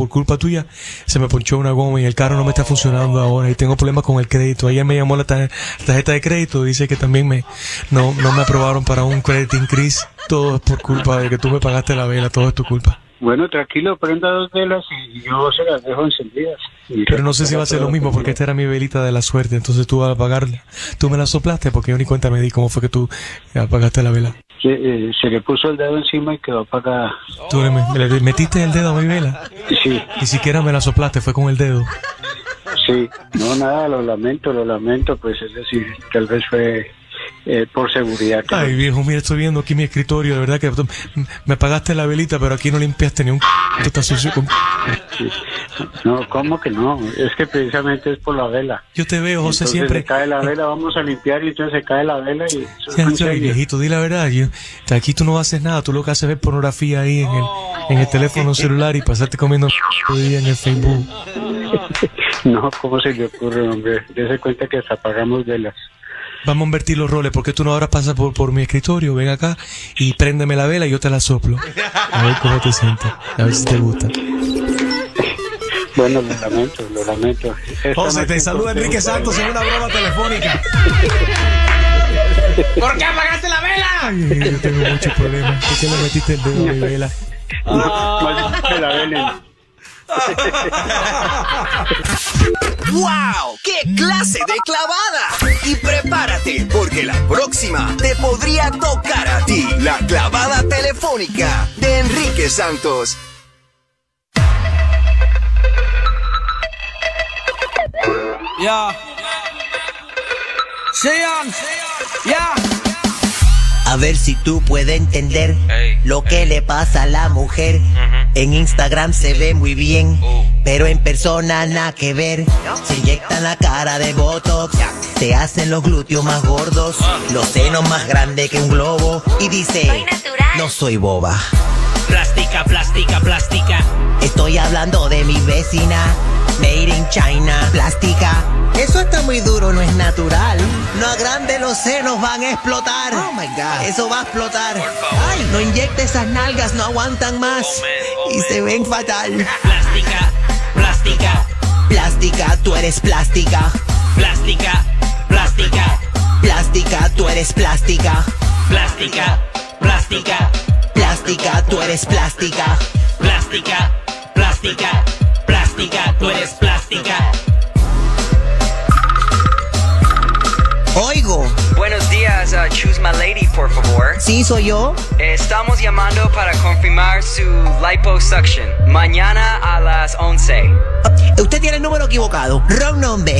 tuya se me ponchó una goma y el carro no me está funcionando ahora y tengo problemas con el crédito. Ayer me llamó la tar- tarjeta de crédito, dice que también me no, no me aprobaron para un credit increase. Todo es por culpa de que tú me pagaste la vela, todo es tu culpa. Bueno, tranquilo, prenda dos velas y yo se las dejo encendidas. Y Pero no sé si va a ser lo mismo porque esta era mi velita de la suerte, entonces tú vas a apagarla. Tú me la soplaste porque yo ni cuenta me di cómo fue que tú apagaste la vela. Se, eh, se le puso el dedo encima y quedó apagada. Tú le, me- le metiste el dedo a mi vela. Sí. Ni siquiera me la soplaste, fue con el dedo. Sí, no, nada, lo lamento, lo lamento, pues es decir, tal vez fue eh, por seguridad. que Ay, viejo, mira, estoy viendo aquí mi escritorio, de verdad que tú- me apagaste la velita, pero aquí no limpiaste ni un... Tú estás sucio con... Sí. No, ¿cómo que no? Es que precisamente es por la vela. Yo te veo, José, Entonces siempre... se cae la vela, vamos a limpiar y entonces se cae la vela y... eso Ya, es un ya, serio. viejito, di la verdad. Yo, aquí tú no haces nada, tú lo que haces es ver pornografía ahí en el, en el teléfono celular y pasarte comiendo todo el día en el Facebook. No, ¿cómo se le ocurre, hombre? Dese cuenta que hasta apagamos velas. Vamos a invertir los roles, porque tú no ahora pasas por, por mi escritorio, ven acá y préndeme la vela y yo te la soplo. A ver cómo te sientes, a ver si te gusta. Bueno, lo lamento, lo lamento. Esta José, te noche saluda por Enrique ser- Santos en una broma telefónica. ¿Por qué apagaste la vela? Ay, yo tengo muchos problemas. ¿Por qué le metiste el dedo a mi vela? Más que la vela. ¡Wow! ¡Qué clase de clavada! Y prepárate, porque la próxima te podría tocar a ti. La clavada telefónica de Enrique Santos. Ya. Sean. Ya. A ver si tú puedes entender lo que le pasa a la mujer. En Instagram se ve muy bien, pero en persona nada que ver. Se inyectan la cara de Botox, se hacen los glúteos más gordos, los senos más grandes que un globo. Y dice, no soy boba. Plástica, plástica, plástica. Estoy hablando de mi vecina, made in China. Plástica, eso está muy duro, no es natural. No agrande los senos, van a explotar. Oh my God, eso va a explotar. Ay, no inyecte esas nalgas, no aguantan más. Y se ven fatal. Plástica, plástica. Plástica, tú eres plástica. Plástica, plástica. Plástica, tú eres plástica. Plástica, plástica. Plástica, tú eres plástica. Plástica, plástica. Plástica, tú eres plástica. Oigo. Buenos días, uh, Choose My Lady, por favor. Sí, soy yo. Estamos llamando para confirmar su liposuction. Mañana a las once. Usted tiene el número equivocado. Wrong number.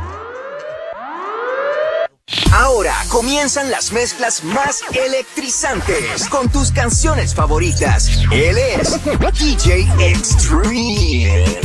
Ahora comienzan las mezclas más electrizantes con tus canciones favoritas. Él es D J Extreme.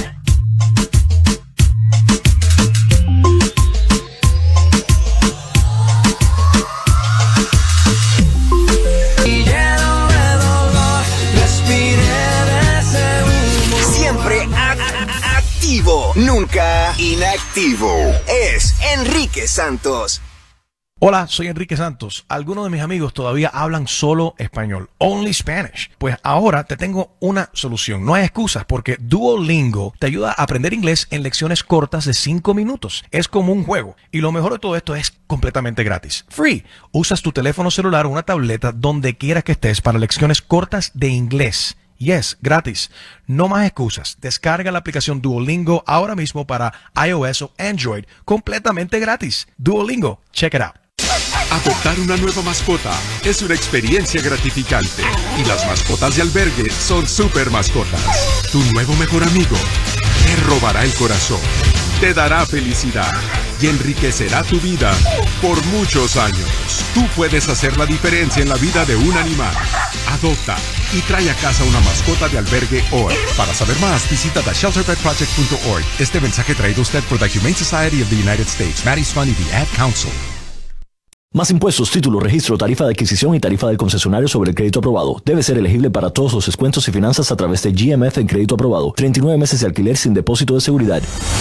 Siempre ac- activo, nunca inactivo. Es Enrique Santos. Hola, soy Enrique Santos. Algunos de mis amigos todavía hablan solo español, only Spanish. Pues ahora te tengo una solución. No hay excusas porque Duolingo te ayuda a aprender inglés en lecciones cortas de cinco minutos. Es como un juego. Y lo mejor de todo esto es completamente gratis. Free. Usas tu teléfono celular o una tableta donde quieras que estés para lecciones cortas de inglés. Yes, gratis. No más excusas. Descarga la aplicación Duolingo ahora mismo para iOS o Android completamente gratis. Duolingo, check it out. Adoptar una nueva mascota es una experiencia gratificante y las mascotas de albergue son super mascotas. Tu nuevo mejor amigo te robará el corazón, te dará felicidad y enriquecerá tu vida por muchos años. Tú puedes hacer la diferencia en la vida de un animal. Adopta y trae a casa una mascota de albergue hoy. Para saber más, visita the shelter pet project punto org. Este mensaje traído a usted por the Humane Society of the United States, Maddie's Fund y the Ad Council. Más impuestos, título, registro, tarifa de adquisición y tarifa del concesionario sobre el crédito aprobado. Debe ser elegible para todos los descuentos y finanzas a través de G M F en crédito aprobado. treinta y nueve meses de alquiler sin depósito de seguridad.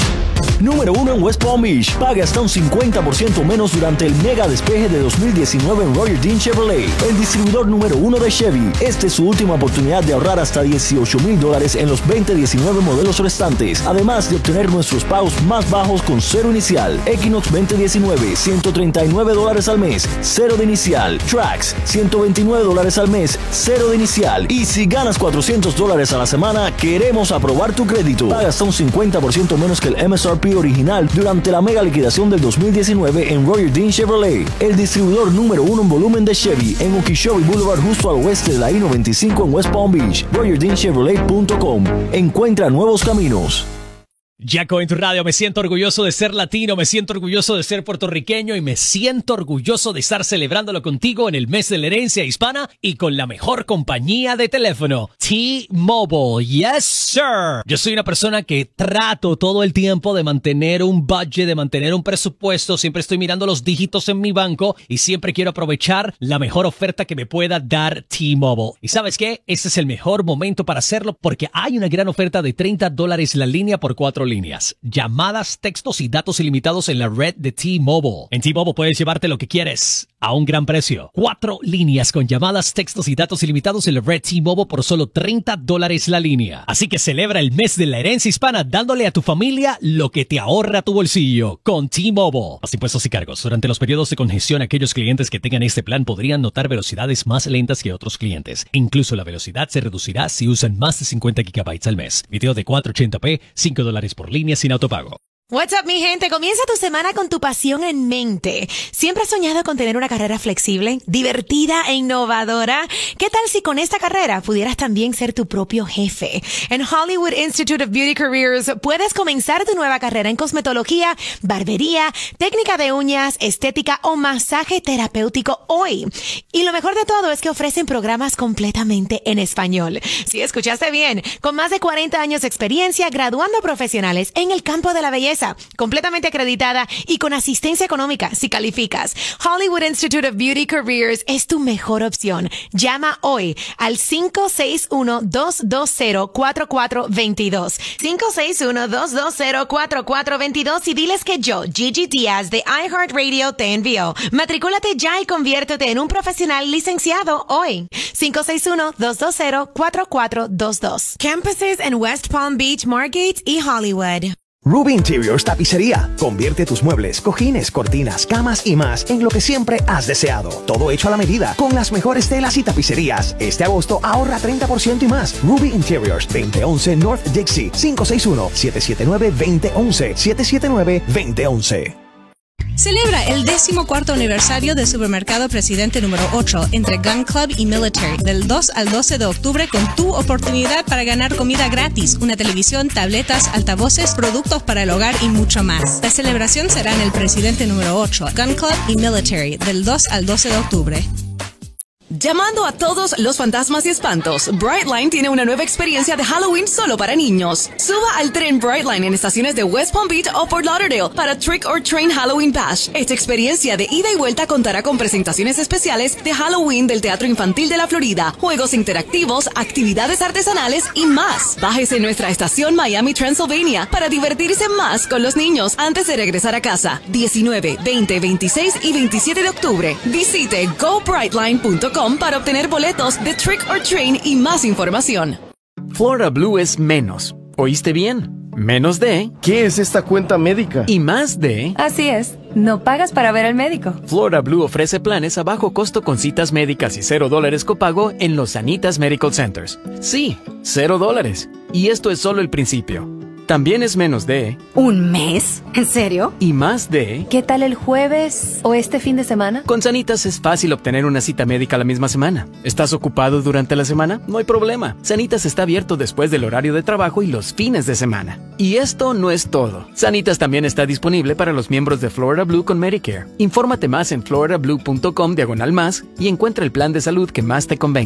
Número uno en West Palm Beach. Paga hasta un cincuenta por ciento menos durante el mega despeje de dos mil diecinueve en Roger Dean Chevrolet, el distribuidor número uno de Chevy. Esta es su última oportunidad de ahorrar hasta dieciocho mil dólares en los veinte diecinueve modelos restantes, además de obtener nuestros pagos más bajos con cero inicial. Equinox veinte diecinueve, ciento treinta y nueve dólares al mes, cero de inicial. Trax, ciento veintinueve dólares al mes, cero de inicial. Y si ganas cuatrocientos dólares a la semana, queremos aprobar tu crédito. Paga hasta un cincuenta por ciento menos que el M S R P original durante la mega liquidación del dos mil diecinueve en Roger Dean Chevrolet, el distribuidor número uno en volumen de Chevy en Okeechobee Boulevard justo al oeste de la I noventa y cinco en West Palm Beach. roger dean chevrolet punto com. Encuentra nuevos caminos. Yaco en tu radio, me siento orgulloso de ser latino, me siento orgulloso de ser puertorriqueño y me siento orgulloso de estar celebrándolo contigo en el mes de la herencia hispana y con la mejor compañía de teléfono, T-Mobile. Yes, sir. Yo soy una persona que trato todo el tiempo de mantener un budget, de mantener un presupuesto, siempre estoy mirando los dígitos en mi banco y siempre quiero aprovechar la mejor oferta que me pueda dar T-Mobile. ¿Y sabes qué? Este es el mejor momento para hacerlo porque hay una gran oferta de treinta dólares la línea por cuatro líneas, llamadas, textos y datos ilimitados en la red de T-Mobile. En T-Mobile puedes llevarte lo que quieres a un gran precio. Cuatro líneas con llamadas, textos y datos ilimitados en la red T-Mobile por solo treinta dólares la línea. Así que celebra el mes de la herencia hispana dándole a tu familia lo que te ahorra tu bolsillo con T-Mobile. Los impuestos y cargos. Durante los periodos de congestión, aquellos clientes que tengan este plan podrían notar velocidades más lentas que otros clientes. Incluso la velocidad se reducirá si usan más de cincuenta gigabytes al mes. Video de cuatrocientos ochenta p, cinco dólares por línea sin autopago. What's up, mi gente? Comienza tu semana con tu pasión en mente. ¿Siempre has soñado con tener una carrera flexible, divertida e innovadora? ¿Qué tal si con esta carrera pudieras también ser tu propio jefe? En Hollywood Institute of Beauty Careers puedes comenzar tu nueva carrera en cosmetología, barbería, técnica de uñas, estética o masaje terapéutico hoy. Y lo mejor de todo es que ofrecen programas completamente en español. Si escuchaste bien, con más de cuarenta años de experiencia graduando profesionales en el campo de la belleza, completamente acreditada y con asistencia económica si calificas. Hollywood Institute of Beauty Careers es tu mejor opción. Llama hoy al cinco seis uno, dos dos cero, cuatro cuatro dos dos. cinco seis uno, dos dos cero, cuatro cuatro dos dos y diles que yo, Gigi Díaz de iHeartRadio, te envío. Matricúlate ya y conviértete en un profesional licenciado hoy. cinco seis uno, dos dos cero, cuatro cuatro dos dos. Campuses en West Palm Beach, Margate y Hollywood. Ruby Interiors Tapicería. Convierte tus muebles, cojines, cortinas, camas y más en lo que siempre has deseado. Todo hecho a la medida, con las mejores telas y tapicerías. Este agosto ahorra treinta por ciento y más. Ruby Interiors, veinte once North Dixie, cinco seis uno, siete siete nueve, dos cero uno uno, siete siete nueve, dos cero uno uno. Celebra el decimocuarto aniversario del Supermercado Presidente número ocho entre Gun Club y Military del dos al doce de octubre con tu oportunidad para ganar comida gratis, una televisión, tabletas, altavoces, productos para el hogar y mucho más. La celebración será en el Presidente número ocho, Gun Club y Military del dos al doce de octubre. Llamando a todos los fantasmas y espantos, Brightline tiene una nueva experiencia de Halloween solo para niños. Suba al tren Brightline en estaciones de West Palm Beach o Fort Lauderdale para Trick or Train Halloween Bash. Esta experiencia de ida y vuelta contará con presentaciones especiales de Halloween del Teatro Infantil de la Florida, juegos interactivos, actividades artesanales y más. Bájese en nuestra estación Miami, Pennsylvania para divertirse más con los niños antes de regresar a casa. diecinueve, veinte, veintiséis y veintisiete de octubre. Visite go brightline punto com para obtener boletos de Trick or Train y más información. Florida Blue es menos. ¿Oíste bien? Menos de... ¿Qué es esta cuenta médica? Y más de... Así es. No pagas para ver al médico. Florida Blue ofrece planes a bajo costo con citas médicas y cero dólares copago en los Sanitas Medical Centers. Sí, cero dólares. Y esto es solo el principio. También es menos de... ¿Un mes? ¿En serio? Y más de... ¿Qué tal el jueves o este fin de semana? Con Sanitas es fácil obtener una cita médica la misma semana. ¿Estás ocupado durante la semana? No hay problema. Sanitas está abierto después del horario de trabajo y los fines de semana. Y esto no es todo. Sanitas también está disponible para los miembros de Florida Blue con Medicare. Infórmate más en florida blue punto com diagonal más y encuentra el plan de salud que más te convenga.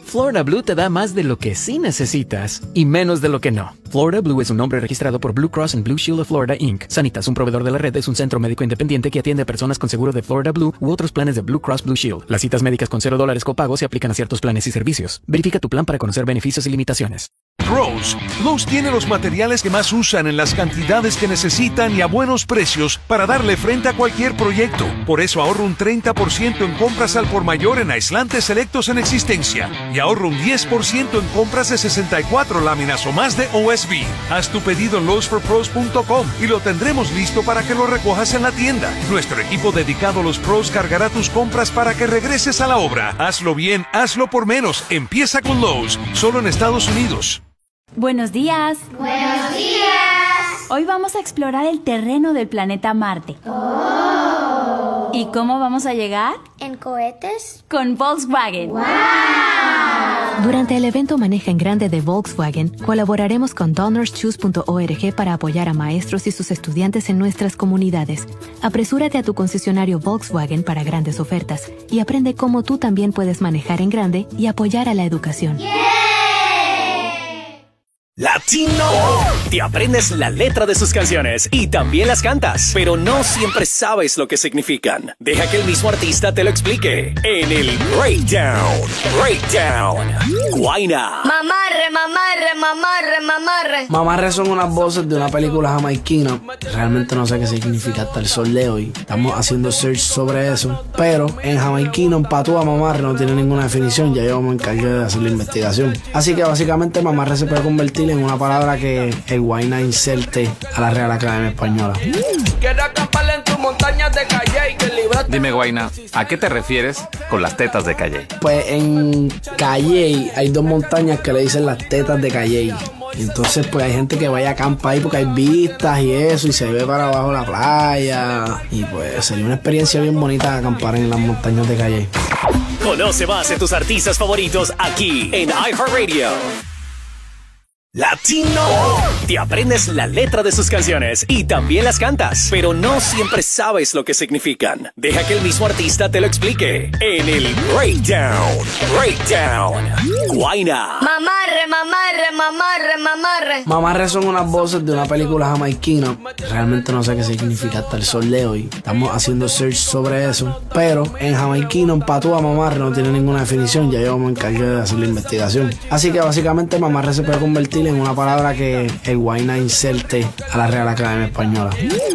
Florida Blue te da más de lo que sí necesitas y menos de lo que no. Florida Blue es un nombre registrado por Blue Cross and Blue Shield of Florida, incorporated. Sanitas, un proveedor de la red, es un centro médico independiente que atiende a personas con seguro de Florida Blue u otros planes de Blue Cross Blue Shield. Las citas médicas con cero dólares copago se aplican a ciertos planes y servicios. Verifica tu plan para conocer beneficios y limitaciones. Lowe's. Lowe's tiene los materiales que más usan en las cantidades que necesitan y a buenos precios para darle frente a cualquier proyecto. Por eso ahorro un treinta por ciento en compras al por mayor en aislantes selectos en existencia y ahorro un diez por ciento en compras de sesenta y cuatro láminas o más de O S B. Haz tu pedido en Lowe's for Pros punto com y lo tendremos listo para que lo recojas en la tienda. Nuestro equipo dedicado a los pros cargará tus compras para que regreses a la obra. Hazlo bien, hazlo por menos. Empieza con Lowe's, solo en Estados Unidos. Buenos días. Buenos días. Hoy vamos a explorar el terreno del planeta Marte. Oh. ¿Y cómo vamos a llegar? ¿En cohetes? Con Volkswagen. ¡Wow! Durante el evento Maneja en Grande de Volkswagen, colaboraremos con donors choose punto org para apoyar a maestros y sus estudiantes en nuestras comunidades. Apresúrate a tu concesionario Volkswagen para grandes ofertas y aprende cómo tú también puedes manejar en grande y apoyar a la educación. Yeah. Latino. Te aprendes la letra de sus canciones y también las cantas, pero no siempre sabes lo que significan. Deja que el mismo artista te lo explique en el Breakdown. Breakdown. Guayna. Mamarre, mamarre, mamarre, mamarre. Mamarre son unas voces de una película jamaiquina. Realmente no sé qué significa hasta el sol de hoy. Estamos haciendo search sobre eso. Pero en jamaiquino, en patúa, mamarre no tiene ninguna definición. Ya yo me encargué de hacer la investigación. Así que básicamente mamarre se puede convertir en una palabra que el Guayna inserte a la Real Academia Española. Dime, Guayna, ¿a qué te refieres con las tetas de Calley? Pues en Calley hay dos montañas que le dicen las tetas de Calley. Entonces pues hay gente que vaya a acampar ahí porque hay vistas y eso, y se ve para abajo la playa. Y pues sería una experiencia bien bonita acampar en las montañas de Calley. Conoce más de tus artistas favoritos aquí en iHeartRadio. Latino. Te aprendes la letra de sus canciones y también las cantas, pero no siempre sabes lo que significan. Deja que el mismo artista te lo explique en el Breakdown. Breakdown. Guayna. Mamarre, mamarre, mamarre, mamarre. Mamarre son unas voces de una película jamaiquina. Realmente no sé qué significa hasta el sol de hoy. Estamos haciendo search sobre eso. Pero en jamaiquino, en patúa, mamarre no tiene ninguna definición. Ya yo me encargué de hacer la investigación. Así que básicamente mamarre se puede convertir en una palabra que el Guayna inserte a la Real Academia Española.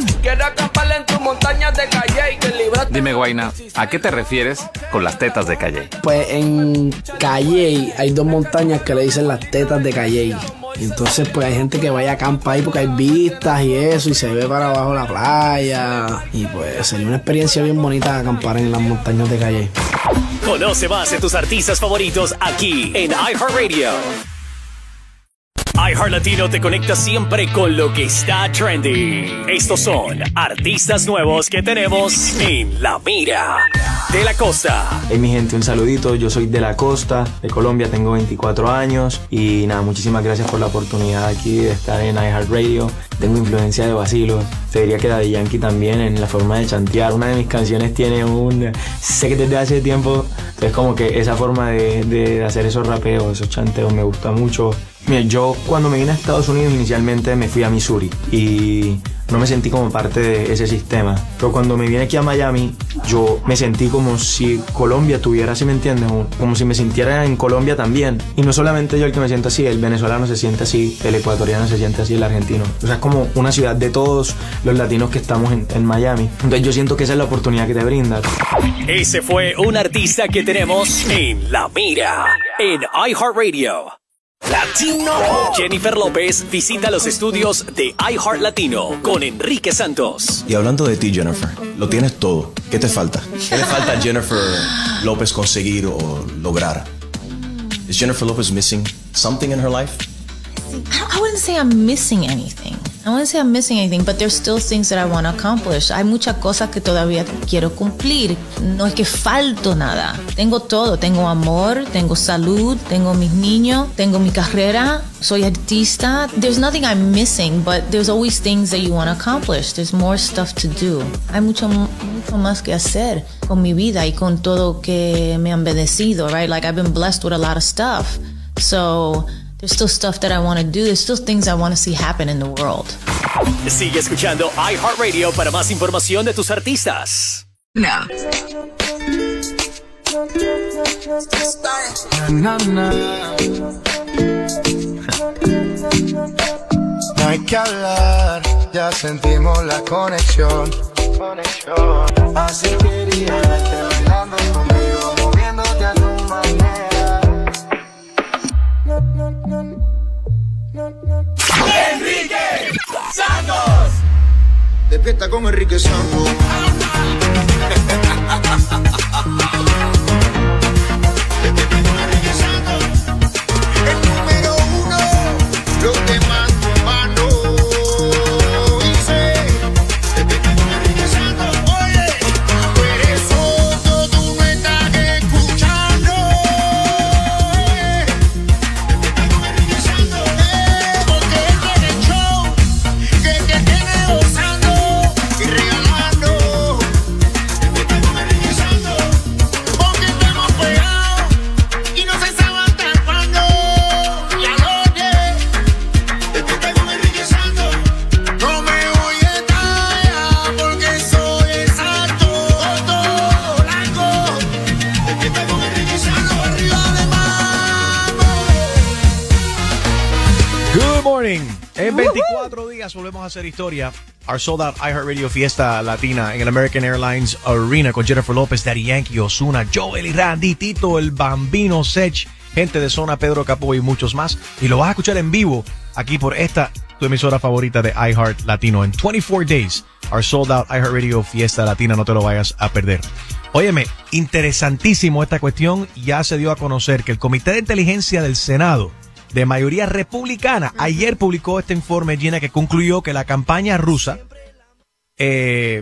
Dime, Guayna, ¿a qué te refieres con las tetas de Calley? Pues en Calley hay dos montañas que le dicen las tetas de Calley. Entonces pues hay gente que vaya a acampar ahí porque hay vistas y eso, y se ve para abajo la playa. Y pues sería una experiencia bien bonita acampar en las montañas de Calley. Conoce más de tus artistas favoritos aquí en iHeartRadio. iHeart Latino te conecta siempre con lo que está trending. Estos son artistas nuevos que tenemos en la mira. De la Costa. Hey mi gente, un saludito. Yo soy De la Costa, de Colombia, tengo veinticuatro años. Y nada, muchísimas gracias por la oportunidad aquí de estar en iHeartRadio. Tengo influencia de Basilo. Se diría que Daddy Yankee también en la forma de chantear. Una de mis canciones tiene un... Sé que desde hace tiempo, entonces como que esa forma de, de hacer esos rapeos, esos chanteos me gusta mucho. Mira, yo cuando me vine a Estados Unidos inicialmente me fui a Missouri y no me sentí como parte de ese sistema. Pero cuando me vine aquí a Miami, yo me sentí como si Colombia tuviera, ¿sí me entiendes? Como si me sintiera en Colombia también. Y no solamente yo el que me siento así, el venezolano se siente así, el ecuatoriano se siente así, el argentino. O sea, es como una ciudad de todos los latinos que estamos en, en Miami. Entonces yo siento que esa es la oportunidad que te brinda. Ese fue un artista que tenemos en la mira, en iHeartRadio. Latino. Jennifer López visita los estudios de iHeart Latino con Enrique Santos. Y hablando de ti, Jennifer, lo tienes todo. ¿Qué te falta? ¿Qué le falta a Jennifer López conseguir o lograr? Is Jennifer Lopez missing something in her life? I wouldn't say I'm missing anything. I wouldn't say I'm missing anything, but there's still things that I want to accomplish. Hay muchas cosas que todavía quiero cumplir. No es que falto nada. Tengo todo. Tengo amor, tengo salud, tengo mis niños, tengo mi carrera, soy artista. There's nothing I'm missing, but there's always things that you want to accomplish. There's more stuff to do. Hay mucho, mucho más que hacer con mi vida y con todo que me han bendecido, right? Like I've been blessed with a lot of stuff. So there's still stuff that I want to do. There's still things I want to see happen in the world. Sigue escuchando iHeartRadio para más información de tus artistas. No. Na, na. No hay que hablar, ya sentimos la conexión. conexión. Así quería verte bailando conmigo, moviéndote a tu manera. No, no, no, no, no. ¡Enrique Santos! Despierta con Enrique Santos. En veinticuatro días volvemos a hacer historia. Our sold out iHeartRadio Fiesta Latina en el American Airlines Arena con Jennifer López, Daddy Yankee, Ozuna, Joel y Randy, Tito, el Bambino, Sech, gente de Zona, Pedro Capó y muchos más. Y lo vas a escuchar en vivo aquí por esta, tu emisora favorita de iHeart Latino. En veinticuatro days, our sold out iHeartRadio Fiesta Latina, no te lo vayas a perder. Óyeme, interesantísimo esta cuestión. Ya se dio a conocer que el Comité de Inteligencia del Senado, de mayoría republicana, ayer publicó este informe, Gina, que concluyó que la campaña rusa eh,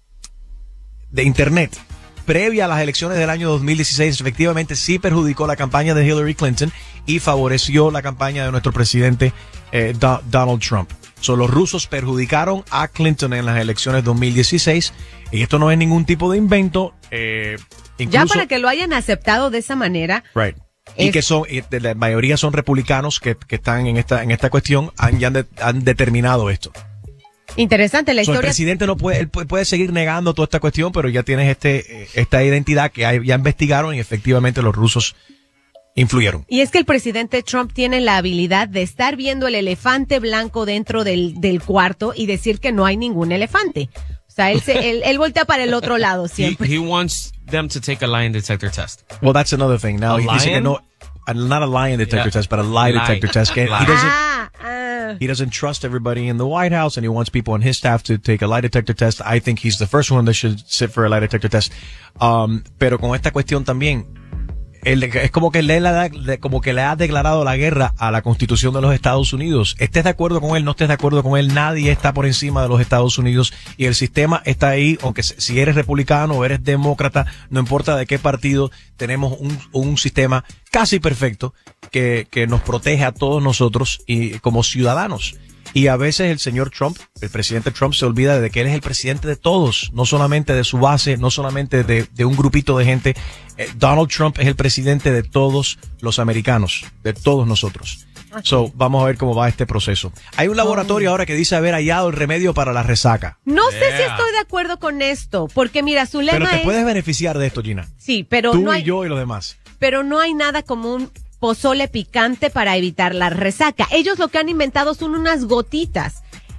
de Internet previa a las elecciones del año dos mil dieciséis efectivamente sí perjudicó la campaña de Hillary Clinton y favoreció la campaña de nuestro presidente eh, Do- Donald Trump. So, los rusos perjudicaron a Clinton en las elecciones dos mil dieciséis y esto no es ningún tipo de invento. Eh, incluso, ya para que lo hayan aceptado de esa manera. Right. Y que son, y la mayoría son republicanos que, que están en esta, en esta cuestión, han, ya de, han determinado esto. Interesante la so, historia. El presidente no puede, él puede seguir negando toda esta cuestión, pero ya tienes este, esta identidad que hay, ya investigaron y efectivamente los rusos influyeron. Y es que el presidente Trump tiene la habilidad de estar viendo el elefante blanco dentro del, del cuarto y decir que no hay ningún elefante. O sea, él, se, él, él voltea para el otro lado siempre. He, he wants them to take a lie detector test. Well, that's another thing. Now, a he dice que no, not a lie detector yeah. test, but a lie, lie. detector test. Que he doesn't, ah, ah. he doesn't trust everybody in the White House, and he wants people on his staff to take a lie detector test. I think he's the first one that should sit for a lie detector test. Um, pero con esta cuestión también, él, es como que, le, le, como que le ha declarado la guerra a la Constitución de los Estados Unidos. Estés de acuerdo con él, no estés de acuerdo con él, nadie está por encima de los Estados Unidos y el sistema está ahí, aunque si eres republicano o eres demócrata, no importa de qué partido, tenemos un, un sistema casi perfecto que, que nos protege a todos nosotros y como ciudadanos. Y a veces el señor Trump, el presidente Trump, se olvida de que él es el presidente de todos, no solamente de su base, no solamente de, de un grupito de gente. Eh, Donald Trump es el presidente de todos los americanos, de todos nosotros. So, vamos a ver cómo va este proceso. Hay un laboratorio ahora que dice haber hallado el remedio para la resaca. No yeah. sé si estoy de acuerdo con esto, porque mira, su lema es... Pero te puedes beneficiar de esto, Gina. Sí, pero Tú no hay... y yo y los demás. Pero no hay nada como un pozole picante para evitar la resaca. Ellos lo que han inventado son unas gotitas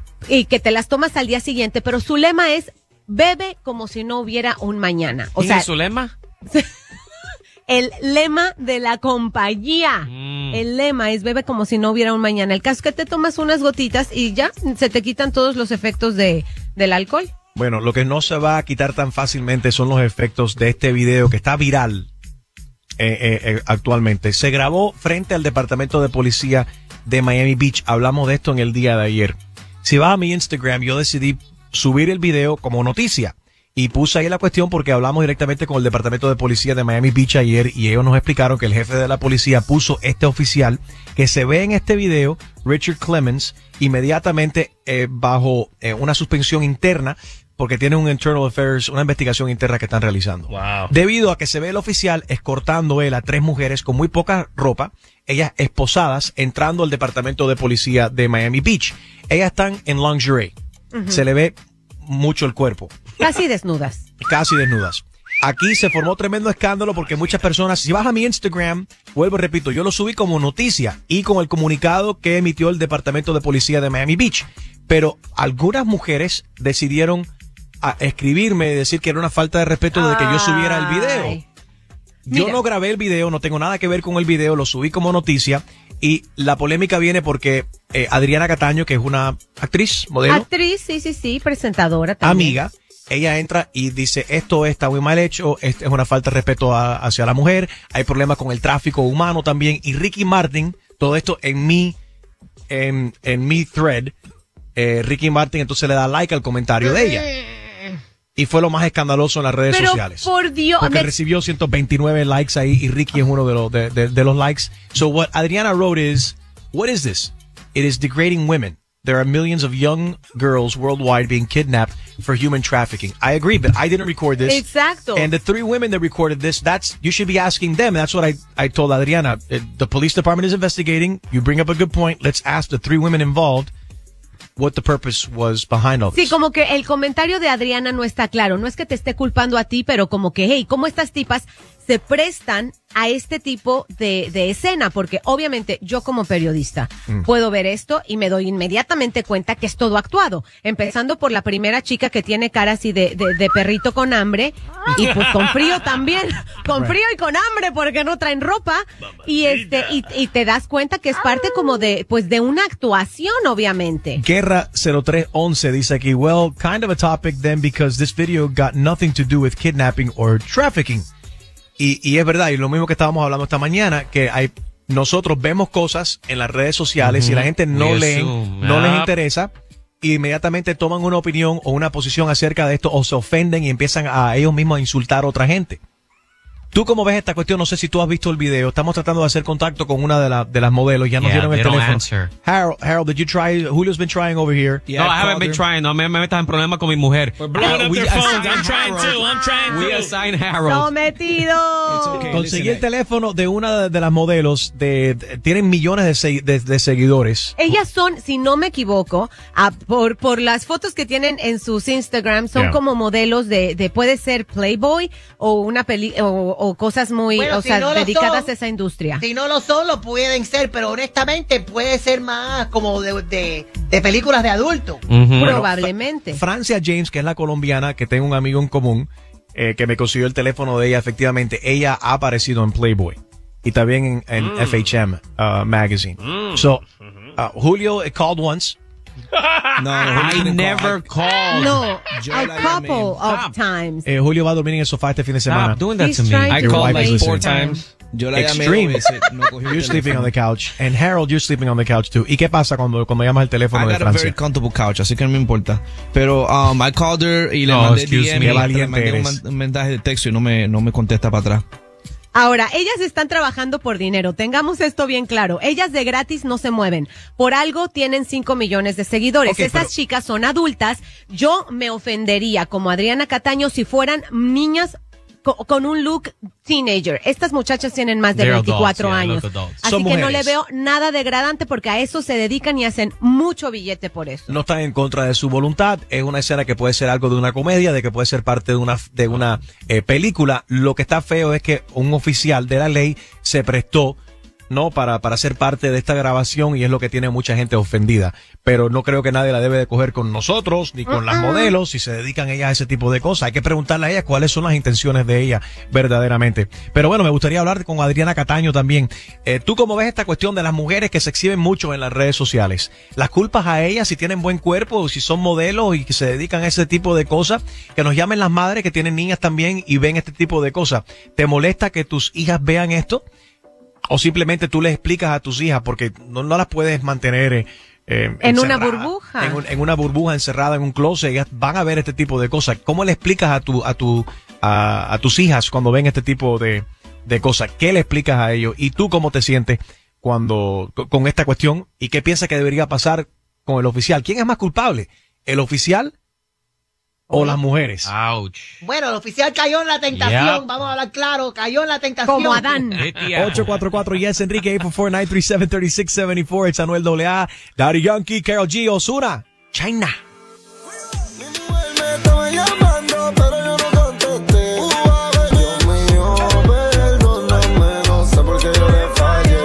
y que te las tomas al día siguiente, pero su lema es bebe como si no hubiera un mañana. O sea, ¿es su lema? El lema de la compañía. Mm. El lema es bebe como si no hubiera un mañana. El caso es que te tomas unas gotitas y ya se te quitan todos los efectos de del alcohol. Bueno, lo que no se va a quitar tan fácilmente son los efectos de este video que está viral eh, eh, eh, actualmente. Se grabó frente al Departamento de Policía de Miami Beach. Hablamos de esto en el día de ayer. Si vas a mi Instagram, yo decidí subir el video como noticia. Y puse ahí la cuestión porque hablamos directamente con el Departamento de Policía de Miami Beach ayer y ellos nos explicaron que el jefe de la policía puso este oficial que se ve en este video, Richard Clemens, inmediatamente eh, bajo eh, una suspensión interna porque tiene un internal affairs, una investigación interna que están realizando. Wow. Debido a que se ve el oficial escortando él a tres mujeres con muy poca ropa, ellas esposadas, entrando al Departamento de Policía de Miami Beach. Ellas están en lingerie. Uh-huh. Se le ve mucho el cuerpo. Casi desnudas. Casi desnudas. Aquí se formó tremendo escándalo porque muchas personas, si vas a mi Instagram, vuelvo y repito, yo lo subí como noticia y con el comunicado que emitió el Departamento de Policía de Miami Beach. Pero algunas mujeres decidieron a escribirme y decir que era una falta de respeto de que yo subiera el video. Yo Mira. no grabé el video, no tengo nada que ver con el video, lo subí como noticia y la polémica viene porque eh, Adriana Cataño, que es una actriz, modelo, Actriz, sí, sí, sí, presentadora también. amiga, ella entra y dice, esto está muy mal hecho, esto es una falta de respeto a- hacia la mujer, hay problemas con el tráfico humano también, y Ricky Martin, todo esto en mi, en, en mi thread, eh, Ricky Martin entonces le da like al comentario de ella. Y fue lo más escandaloso en las redes Pero sociales. por Dios, Porque me- recibió ciento veintinueve likes ahí y Ricky es uno de los, de, de, de los likes. So what Adriana wrote is, what is this? It is degrading women. There are millions of young girls worldwide being kidnapped for human trafficking. I agree, but I didn't record this. Exacto. And the three women that recorded this, that's, you should be asking them. That's what I, I told Adriana. Uh, The police department is investigating. You bring up a good point. Let's ask the three women involved what the purpose was behind all this. Sí, como que el comentario de Adriana no está claro. No es que te esté culpando a ti, pero como que, hey, ¿cómo estas tipas se prestan a este tipo de, de escena? Porque obviamente yo como periodista Mm. puedo ver esto y me doy inmediatamente cuenta que es todo actuado. Empezando por la primera chica que tiene cara así de, de, de perrito con hambre y pues con frío también. Con Right. frío y con hambre porque no traen ropa. Y este, y, y te das cuenta que es parte como de, pues de una actuación, obviamente. Guerra cero tres once dice aquí, well, kind of a topic then because this video got nothing to do with kidnapping or trafficking. Y, y es verdad, y lo mismo que estábamos hablando esta mañana, que hay nosotros vemos cosas en las redes sociales Ujú. y la gente no We leen, assume, no les yep. interesa, y inmediatamente toman una opinión o una posición acerca de esto o se ofenden y empiezan a ellos mismos a insultar a otra gente. Tú cómo ves esta cuestión, no sé si tú has visto el video, estamos tratando de hacer contacto con una de, la, de las modelos, ya nos Yeah, dieron el they don't teléfono. answer. Harold, Harold, did you try, Julio's been trying over here. no, I haven't been trying. No me, me metas en problemas con mi mujer. blowing up we their phones. assign I'm trying Harold. to. I'm trying We to. assign Harold. Sometido. Conseguí el teléfono de una de, de las modelos, de, de- tienen millones de, segui- de, de seguidores. Ellas son, si no me equivoco, a- por, por las fotos que tienen en sus Instagram, son Yeah. como modelos de, de puede ser Playboy o una peli o, o cosas muy, Bueno, o si sea, no lo dedicadas son, a esa industria. Si no lo son, lo pueden ser, pero honestamente puede ser más como de, de, de películas de adultos. Probablemente. Fra- Francia James, que es la colombiana, que tengo un amigo en común, eh, que me consiguió el teléfono de ella, efectivamente, ella ha aparecido en Playboy y también en, en Mm. F H M uh, magazine. Mm. So, uh, Julio it called once. No, I never called. No, Yo a la llamé. couple of Stop. times. Eh, Julio va a dormir en el sofá este fin de semana. Stop doing that He's to me. trying I to called make like four time. times. Yo la llamé Extreme. dos veces, no cogió el You're sleeping teléfono. on the couch. And Harold, you're sleeping on the couch too. ¿Y qué pasa cuando, cuando llamas al teléfono I de got a very Francia? comfortable couch, así que no me importa. Pero um, I called her y le No, mandé excuse D M me. y Qué le valiente mandé un, eres. man- un mensaje de texto y no me, no me contesta para atrás. Ahora, ellas están trabajando por dinero. Tengamos esto bien claro. Ellas de gratis no se mueven. Por algo tienen cinco millones de seguidores. Ok, Esas pero- chicas son adultas. Yo me ofendería como Adriana Cataño si fueran niñas co- con un look teenager. Estas muchachas tienen más de They're veinticuatro adults, yeah, años. look adults. Así Son que no le mujeres. veo nada degradante porque a eso se dedican y hacen mucho billete por eso. No están en contra de su voluntad. Es una escena que puede ser algo de una comedia, de que puede ser parte de una de una eh, película. Lo que está feo es que un oficial de la ley se prestó, no, para para ser parte de esta grabación y es lo que tiene mucha gente ofendida. Pero no creo que nadie la debe de coger con nosotros ni con las modelos si se dedican ellas a ese tipo de cosas. Hay que preguntarle a ellas cuáles son las intenciones de ellas verdaderamente. Pero bueno, me gustaría hablar con Adriana Cataño también. Eh, ¿Tú cómo ves esta cuestión de las mujeres que se exhiben mucho en las redes sociales? ¿Las culpas a ellas si tienen buen cuerpo o si son modelos y que se dedican a ese tipo de cosas? Que nos llamen las madres que tienen niñas también y ven este tipo de cosas. ¿Te molesta que tus hijas vean esto? ¿O simplemente tú les explicas a tus hijas porque no, no las puedes mantener eh, Eh, en una encerrada, burbuja. En, un- en una burbuja encerrada en un closet, ellas van a ver este tipo de cosas. ¿Cómo le explicas a tu, a tu, a, a tus hijas cuando ven este tipo de, de cosas? ¿Qué le explicas a ellos? ¿Y tú cómo te sientes cuando, con, con esta cuestión? ¿Y qué piensas que debería pasar con el oficial? ¿Quién es más culpable? ¿El oficial o las mujeres? Ouch. Bueno, el oficial cayó en la tentación, Yep. vamos a hablar claro, cayó en la tentación. Como Adán. ocho cuatro cuatro yes Enrique eight four four, nine three seven, three six seven four. Es Anuel doble A, Daddy Yankee, Karol G, Ozuna, China. Estaba llamando, pero yo no contesté. Dios mío, perdóname, no sé por qué yo le fallé.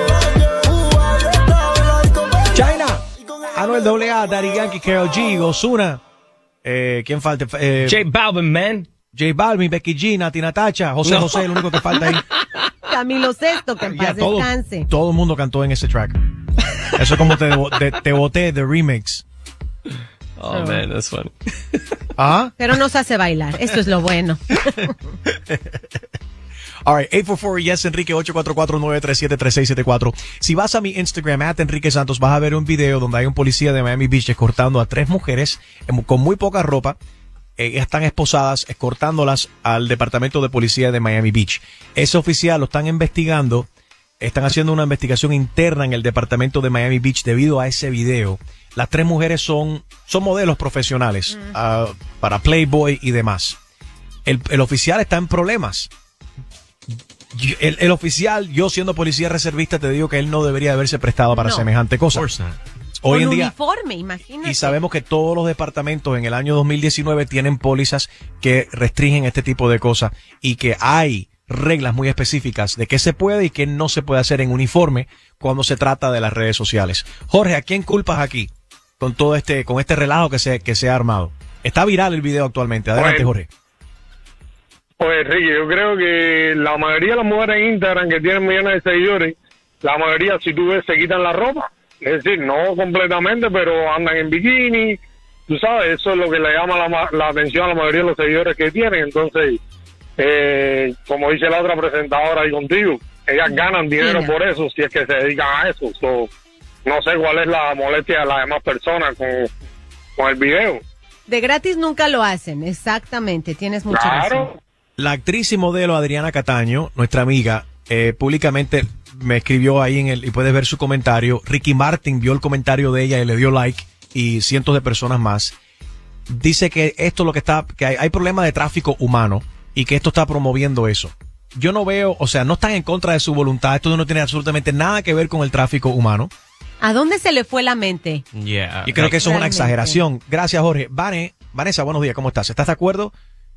China, Anuel doble A, Daddy Yankee, Karol G, Ozuna. Eh, ¿Quién falta? Eh, J Balvin, man. J Balvin, Becky G, Nati Natacha, José No. José, el único que falta ahí. Camilo Sesto, que en Ya, paz todo, descanse. todo el mundo cantó en ese track. Eso es como te, te, te boté de remix. Oh, man, that's funny. ¿Ah? Pero nos hace bailar, eso es lo bueno. All right, eight four four yes Enrique, ocho cuatro cuatro, nueve tres siete, tres seis siete cuatro. Si vas a mi Instagram, at Enrique Santos, vas a ver un video donde hay un policía de Miami Beach escortando a tres mujeres em, con muy poca ropa. Eh, ellas están esposadas, escortándolas al departamento de policía de Miami Beach. Ese oficial lo están investigando, están haciendo una investigación interna en el departamento de Miami Beach debido a ese video. Las tres mujeres son, son modelos profesionales ah, para Playboy y demás. El, el oficial está en problemas. Yo- El, el oficial, yo siendo policía reservista, te digo que él no debería haberse prestado para No. semejante cosa. Hoy Con en día, uniforme, imagínate. y sabemos que todos los departamentos en el año dos mil diecinueve tienen pólizas que restringen este tipo de cosas y que hay reglas muy específicas de qué se puede y qué no se puede hacer en uniforme cuando se trata de las redes sociales. Jorge, ¿a quién culpas aquí con todo este, con este relajo que se, que se ha armado? Está viral el video actualmente. Adelante, Bueno. Jorge. Pues Ricky, yo creo que la mayoría de las mujeres en Instagram que tienen millones de seguidores, la mayoría, si tú ves, se quitan la ropa. Es decir, no completamente, pero andan en bikini. Tú sabes, eso es lo que le llama la, ma- la atención a la mayoría de los seguidores que tienen. Entonces, eh, como dice la otra presentadora ahí contigo, ellas ganan dinero Mira. por eso, si es que se dedican a eso. So, no sé cuál es la molestia de las demás personas con, con el video. De gratis nunca lo hacen, exactamente, tienes mucha razón. La actriz y modelo Adriana Cataño, nuestra amiga, eh, públicamente me escribió ahí en el, y puedes ver su comentario. Ricky Martin vio el comentario de ella y le dio like, y cientos de personas más. Dice que esto es lo que está, que hay, hay problemas de tráfico humano y que esto está promoviendo eso. Yo no veo, o sea, no están en contra de su voluntad. Esto no tiene absolutamente nada que ver con el tráfico humano. ¿A dónde se le fue la mente? Yeah. Y creo que eso es una Realmente. exageración. Gracias, Jorge. Vane, Vanessa, buenos días, ¿cómo estás? ¿Estás de acuerdo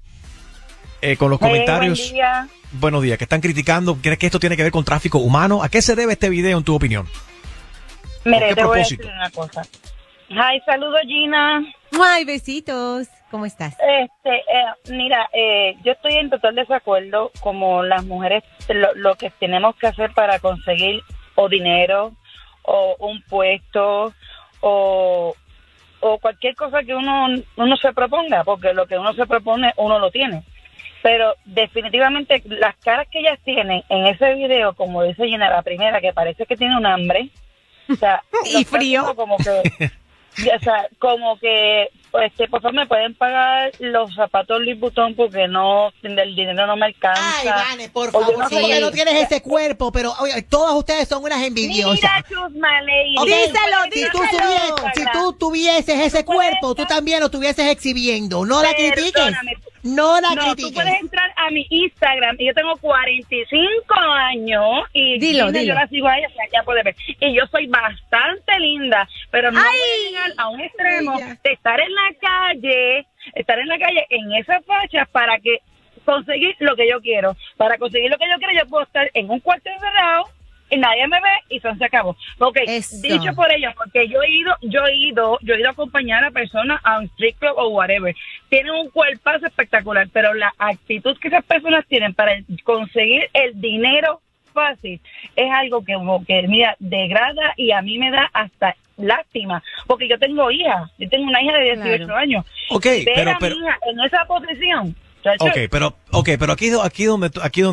eh, con los Hey, comentarios? buen día. Buenos días, que están criticando. ¿Crees que esto tiene que ver con tráfico humano? ¿A qué se debe este video, en tu opinión? Mire, qué te voy a propósito? decir una cosa. Hi, saludos Gina. Ay, besitos. ¿Cómo estás? Este, eh, mira, eh, yo estoy en total desacuerdo como las mujeres lo, lo que tenemos que hacer para conseguir o dinero o un puesto o, o cualquier cosa que uno uno se proponga, porque lo que uno se propone uno lo tiene. Pero definitivamente las caras que ellas tienen en ese video, como dice Gina, la primera, que parece que tiene un hambre, o sea, Y los frío. casos como que, o sea, como que, este, por favor, me pueden pagar los zapatos Louis Vuitton porque no, el dinero no me alcanza. Ay, Vane, por O yo favor, no sé porque qué. no tienes ese cuerpo, pero oye, todas ustedes son unas envidiosas. Mira, Chusma Lady. Ok, Díselo, si tú, díselo. tuvieses, si tú tuvieses ese cuerpo, tú también lo estuvieses exhibiendo. No la critiques. Perdóname. No la No, critiques. tú puedes entrar a mi Instagram y yo tengo cuarenta y cinco años y Dilo, Gina, dilo. yo la sigo a ella, o sea, ya puede ver. Y yo soy bastante linda, pero no voy a llegar a un extremo Ella. de estar en la calle, estar en la calle en esas fachas para que conseguir lo que yo quiero. Para conseguir lo que yo quiero, yo puedo estar en un cuarto encerrado y nadie me ve y son se acabó. Ok, Eso. dicho por ella, porque yo he ido, yo he ido, yo he ido a acompañar a personas a un strip club o whatever. Tienen un cuerpazo espectacular, pero la actitud que esas personas tienen para conseguir el dinero fácil es algo que, como que mira, degrada y a mí me da hasta lástima, porque yo tengo hijas, yo tengo una hija de dieciocho Claro. años. Ok, Y ver pero- a mi pero- hija en esa posición, chacho, Ok, pero, okay, pero aquí, aquí, donde, aquí donde voy.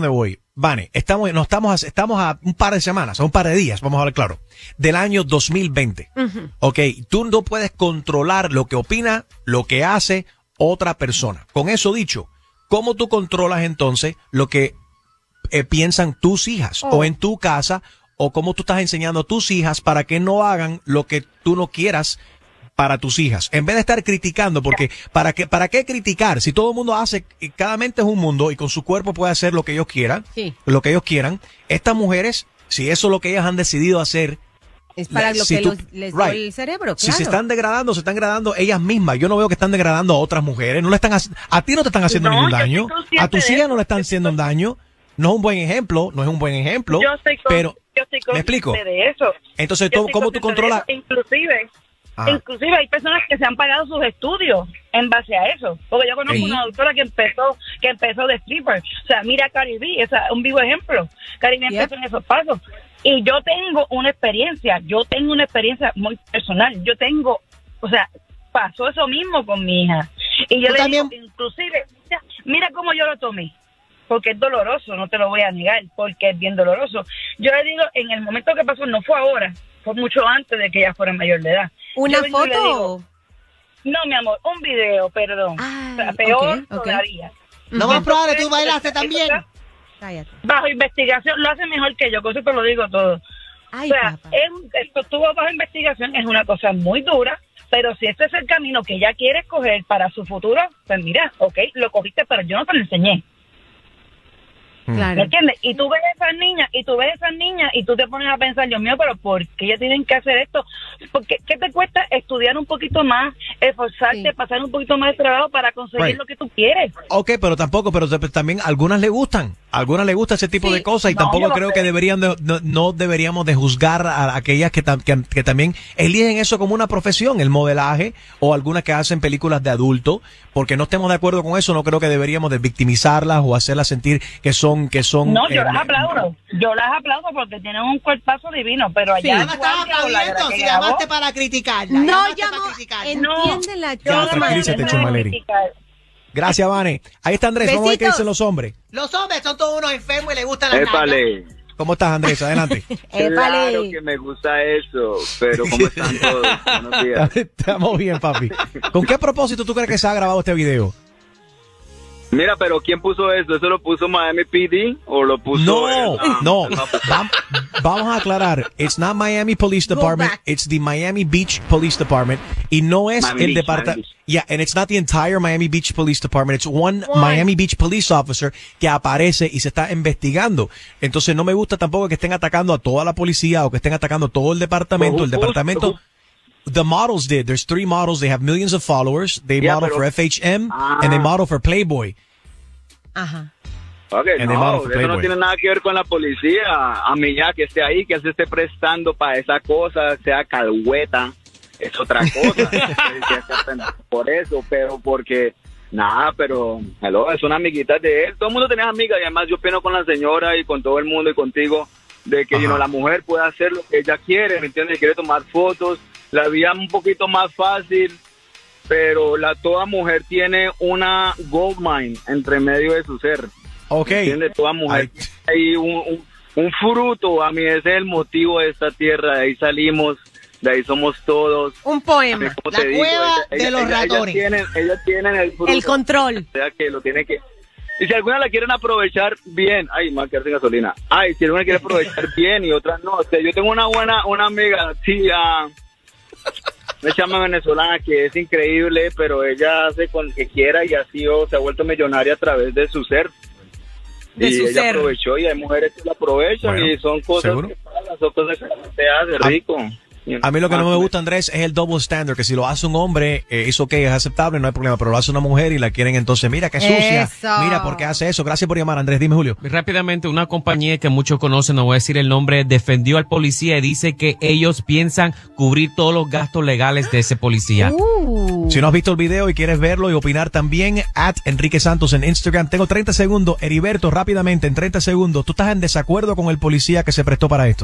Vane, estamos, no estamos, a, estamos a un par de semanas, a un par de días, vamos a hablar claro, del año dos mil veinte. Ujú. Ok, tú no puedes controlar lo que opina, lo que hace otra persona. Con eso dicho, ¿cómo tú controlas entonces lo que eh, piensan tus hijas Oh. o en tu casa, o cómo tú estás enseñando a tus hijas para que no hagan lo que tú no quieras para tus hijas? En vez de estar criticando, porque ¿para qué, para qué criticar? Si todo el mundo hace, y cada mente es un mundo y con su cuerpo puede hacer lo que ellos quieran, Sí. lo que ellos quieran, estas mujeres, si eso es lo que ellas han decidido hacer, Es para la- lo si que tú- los- les dio right. el cerebro, claro. Si se están degradando, se están degradando ellas mismas. Yo no veo que están degradando a otras mujeres. No le están haci- a ti no te están haciendo No, ningún yo daño. estoy consciente A tus de hijas eso. no le están haciendo un daño. No es un buen ejemplo, no es un buen ejemplo. Yo estoy con- pero yo estoy ¿me explico? consciente de eso. Entonces, Yo ¿cómo, estoy cómo tú consciente de controlas? eso. Inclusive, Ajá. inclusive hay personas que se han pagado sus estudios en base a eso. Porque yo conozco Sí. una doctora que empezó que empezó de stripper. O sea, mira a Cardi B, esa es un vivo ejemplo. Cardi B empezó en esos pasos. Y yo tengo una experiencia, yo tengo una experiencia muy personal. Yo tengo, o sea, pasó eso mismo con mi hija. Y yo Tú le también- digo, inclusive, mira, mira cómo yo lo tomé. Porque es doloroso, no te lo voy a negar, porque es bien doloroso. Yo le digo, en el momento que pasó, no fue ahora, fue mucho antes de que ella fuera mayor de edad. ¿Una Yo vengo y le foto? digo, no, mi amor, un video, perdón. o sea, peor ok, ok. todavía. Lo más probable, tú Entonces, bailaste eso también. está Cállate. Bajo investigación, lo hace mejor que yo, con eso te lo digo todo. Ay, o sea, papá. es- esto estuvo bajo investigación, es una cosa muy dura, pero si este es el camino que ella quiere escoger para su futuro, pues mira, ok, lo cogiste, pero yo no te lo enseñé. Claro. ¿Me entiendes? Y tú ves esas niñas, y tú ves esas niñas, y tú te pones a pensar, Dios mío, pero ¿por qué ellas tienen que hacer esto? Porque, ¿qué te cuesta estudiar un poquito más, esforzarte, pasar un poquito más de trabajo para conseguir Right. lo que tú quieres? Ok, pero tampoco, pero t- también a algunas le gustan, a algunas le gusta ese tipo Sí. de cosas y No, tampoco yo lo creo sé. que deberían de- no, no deberíamos de juzgar a aquellas que, tam- que, que también eligen eso como una profesión, el modelaje, o algunas que hacen películas de adulto, porque no estemos de acuerdo con eso, no creo que deberíamos de victimizarlas o hacerlas sentir que son que son No, yo eh, las aplaudo, yo las aplaudo porque tienen un cuerpazo divino, pero Sí. allá No me estaba igual que con la aplaudiendo, que si grabó, llamaste para criticarla. No, llamaste llamo, para criticarla. entiende la Ya, chama. tranquilízate, Chumaleri. Gracias, Vane. Ahí está Andrés, vamos a ver qué Besitos. dicen los hombres. Los hombres son todos unos enfermos y les gustan las nalgas. Épale. ¿Cómo estás, Andrés? Adelante. Claro que me gusta eso, pero ¿cómo están todos? Buenos días. Estamos bien, papi. ¿Con qué propósito tú crees que se ha grabado este video? Mira, pero ¿quién puso eso? ¿Eso lo puso Miami P D o lo puso... No, el, ah, no. el mapa? Vam- vamos a aclarar. It's not Miami Police Department. It's the Miami Beach Police Department. Y no es Miami el Beach, departamento. Miami Beach. Yeah, and it's not the entire Miami Beach Police Department. It's one, One. Miami Beach Police officer que aparece y se está investigando. Entonces no me gusta tampoco que estén atacando a toda la policía o que estén atacando todo el departamento. Who- El who- departamento. who- The models did. There's three models. They have millions of followers. They Yeah, model pero- for F H M Ah. and they model for Playboy. Ajá. Ok, And they model no, for eso no Playboy. tiene nada que ver con la policía. A mí ya que esté ahí, que se esté prestando para esa cosa, sea calhueta, es otra cosa. Por eso, pero porque, nada, pero, hello, es una amiguita de él. Todo el mundo tenía amigas y además yo opino con la señora y con todo el mundo y contigo de que you know, la mujer puede hacer lo que ella quiere, ¿me entiendes? Quiere tomar fotos, la vida un poquito más fácil, pero la toda tiene tiene una gold mine entre medio de su ser. Ok. ¿Entiendes? Toda mujer tiene ahí un, un, un fruto. A mí ese es el motivo de esta tierra. De ahí salimos, de ahí somos todos. Un poema. ¿Cómo La te digo? cueva Ella- de ella- los ella- ratones. Ellas tienen, ellas tienen el fruto. El control. O sea, que lo tiene que... Y si alguna la quieren aprovechar bien, ay, más quedarse sin gasolina. Ay, si alguna quiere aprovechar bien y otras no. O sea, yo tengo una buena, una amiga, tía, una chama venezolana que es increíble, pero ella hace con lo que quiera y así oh, se ha vuelto millonaria a través de su ser. De y su ella ser. aprovechó y hay mujeres que la aprovechan Bueno, y son cosas ¿seguro? que pagan, son cosas que te hace A- rico. A mí lo que no me gusta, Andrés, es el double standard, que si lo hace un hombre, eh, es ok, es aceptable, no hay problema, pero lo hace una mujer y la quieren entonces, mira qué sucia, Eso. mira por qué hace eso. Gracias por llamar, Andrés, dime, Julio. Rápidamente, una compañía que muchos conocen, no voy a decir el nombre, defendió al policía y dice que ellos piensan cubrir todos los gastos legales de ese policía. Si no has visto el video y quieres verlo y opinar también, at Enrique Santos en Instagram. Tengo treinta segundos. Heriberto, rápidamente, en treinta segundos. ¿Tú estás en desacuerdo con el policía que se prestó para esto?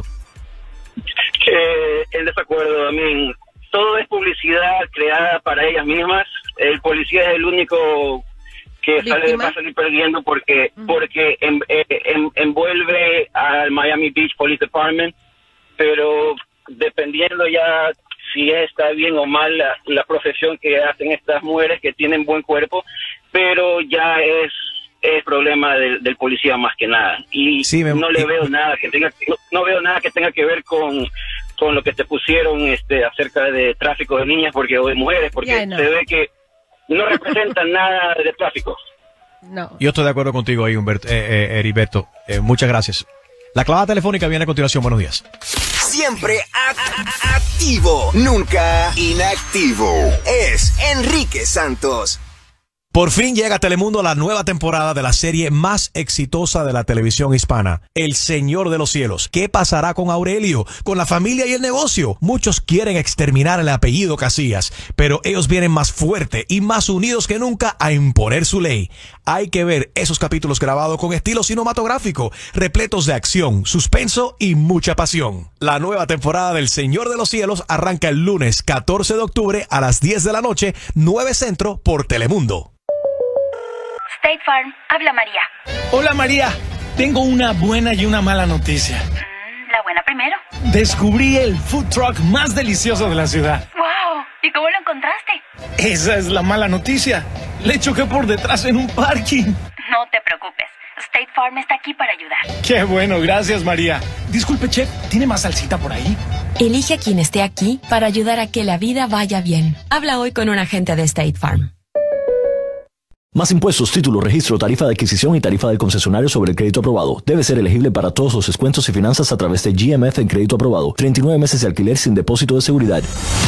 Eh, en desacuerdo, a mí todo es publicidad creada para ellas mismas. El policía es el único que sale, va a salir perdiendo porque uh-huh. porque en, en, envuelve al Miami Beach Police Department, pero dependiendo ya si está bien o mal la, la profesión que hacen estas mujeres que tienen buen cuerpo, pero ya es es problema del, del policía más que nada, y sí, me, no le veo nada que tenga no, no veo nada que tenga que ver con con lo que te pusieron este acerca de tráfico de niñas porque o de mujeres, porque no. se ve que no representan nada de tráfico. No. Yo estoy de acuerdo contigo ahí, Humberto, eh, eh, Heriberto. Eh, muchas gracias. La clavada telefónica viene a continuación. Buenos días. Siempre a- a- activo, nunca inactivo. Es Enrique Santos. Por fin llega a Telemundo la nueva temporada de la serie más exitosa de la televisión hispana, El Señor de los Cielos. ¿Qué pasará con Aurelio, con la familia y el negocio? Muchos quieren exterminar el apellido Casillas, pero ellos vienen más fuerte y más unidos que nunca a imponer su ley. Hay que ver esos capítulos grabados con estilo cinematográfico, repletos de acción, suspenso y mucha pasión. La nueva temporada del Señor de los Cielos arranca el lunes catorce de octubre a las diez de la noche, nueve Centro, por Telemundo. State Farm, habla María. Hola María, tengo una buena y una mala noticia. Mm, la buena primero. Descubrí el food truck más delicioso de la ciudad. ¡Wow! ¿Y cómo lo encontraste? Esa es la mala noticia. Le choqué por detrás en un parking. No te preocupes. State Farm está aquí para ayudar. Qué bueno, gracias María. Disculpe, chef, ¿tiene más salsita por ahí? Elige a quien esté aquí para ayudar a que la vida vaya bien. Habla hoy con un agente de State Farm. Más impuestos, título, registro, tarifa de adquisición y tarifa del concesionario sobre el crédito aprobado. Debe ser elegible para todos los descuentos y finanzas a través de G M F en crédito aprobado. treinta y nueve meses de alquiler sin depósito de seguridad.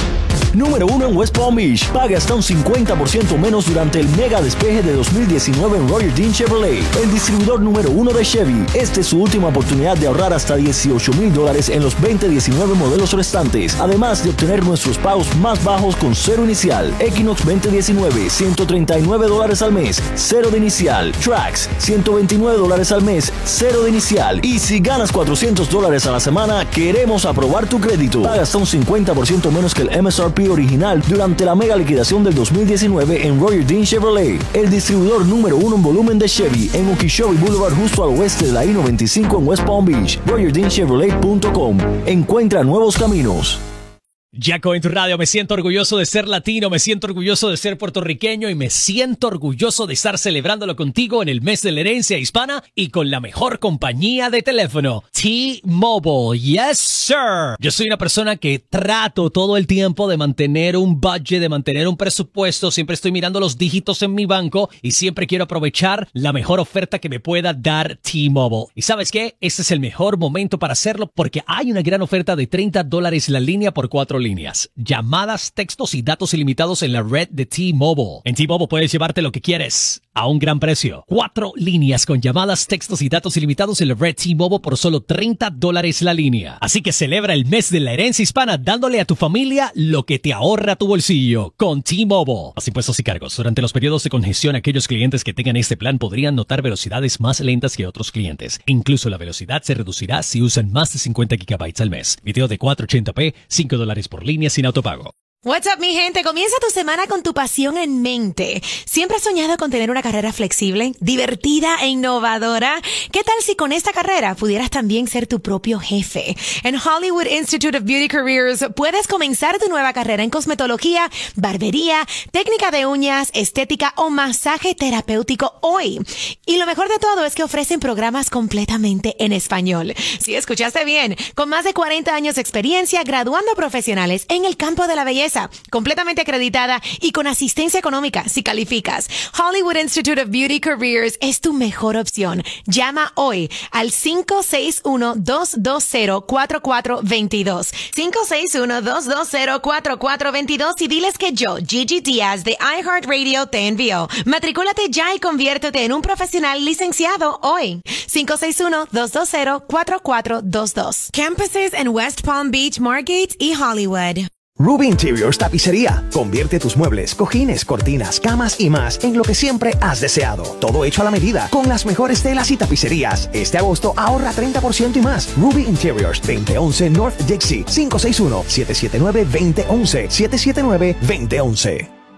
Número uno en West Palm Beach. Paga hasta un cincuenta por ciento menos durante el mega despeje de dos mil diecinueve en Roger Dean Chevrolet, el distribuidor número uno de Chevy. Esta es su última oportunidad de ahorrar hasta dieciocho mil dólares en los veinte diecinueve modelos restantes, además de obtener nuestros pagos más bajos con cero inicial. Equinox veinte diecinueve, ciento treinta y nueve dólares al mes, cero de inicial. Trax, ciento veintinueve dólares al mes, cero de inicial. Y si ganas cuatrocientos dólares a la semana, queremos aprobar tu crédito. Paga hasta un cincuenta por ciento menos que el M S R P original durante la mega liquidación del dos mil diecinueve en Roger Dean Chevrolet, el distribuidor número uno en volumen de Chevy en Okeechobee Boulevard, justo al oeste de la I noventa y cinco en West Palm Beach. roger dean chevrolet punto com. Encuentra nuevos caminos. Jaco en tu radio, me siento orgulloso de ser latino, me siento orgulloso de ser puertorriqueño y me siento orgulloso de estar celebrándolo contigo en el mes de la herencia hispana y con la mejor compañía de teléfono, T-Mobile. Yes, sir. Yo soy una persona que trato todo el tiempo de mantener un budget, de mantener un presupuesto, siempre estoy mirando los dígitos en mi banco y siempre quiero aprovechar la mejor oferta que me pueda dar T-Mobile. ¿Y sabes qué? Este es el mejor momento para hacerlo porque hay una gran oferta de treinta dólares la línea por cuatro líneas, llamadas, textos y datos ilimitados en la red de T-Mobile. En T-Mobile puedes llevarte lo que quieres a un gran precio. Cuatro líneas con llamadas, textos y datos ilimitados en la red T-Mobile por solo treinta dólares la línea. Así que celebra el mes de la herencia hispana dándole a tu familia lo que te ahorra tu bolsillo con T-Mobile. Los impuestos y cargos. Durante los periodos de congestión, aquellos clientes que tengan este plan podrían notar velocidades más lentas que otros clientes. Incluso la velocidad se reducirá si usan más de cincuenta gigabytes al mes. Video de cuatrocientos ochenta p, cinco dólares por línea sin autopago. What's up, mi gente? Comienza tu semana con tu pasión en mente. ¿Siempre has soñado con tener una carrera flexible, divertida e innovadora? ¿Qué tal si con esta carrera pudieras también ser tu propio jefe? En Hollywood Institute of Beauty Careers puedes comenzar tu nueva carrera en cosmetología, barbería, técnica de uñas, estética o masaje terapéutico hoy. Y lo mejor de todo es que ofrecen programas completamente en español. Si escuchaste bien, con más de cuarenta años de experiencia graduando profesionales en el campo de la belleza, completamente acreditada y con asistencia económica si calificas. Hollywood Institute of Beauty Careers es tu mejor opción. Llama hoy al cinco seis uno, dos dos cero, cuatro cuatro dos dos. cinco seis uno, dos dos cero, cuatro cuatro dos dos y diles que yo, Gigi Díaz de iHeartRadio, te envío. Matricúlate ya y conviértete en un profesional licenciado hoy. cinco seis uno, dos dos cero, cuatro cuatro dos dos. Campuses en West Palm Beach, Margate y Hollywood. Ruby Interiors Tapicería. Convierte tus muebles, cojines, cortinas, camas y más en lo que siempre has deseado. Todo hecho a la medida, con las mejores telas y tapicerías. Este agosto ahorra treinta por ciento y más. Ruby Interiors, veinte once North Dixie, cinco seis uno, siete siete nueve, dos cero uno uno, siete siete nueve, dos cero uno uno.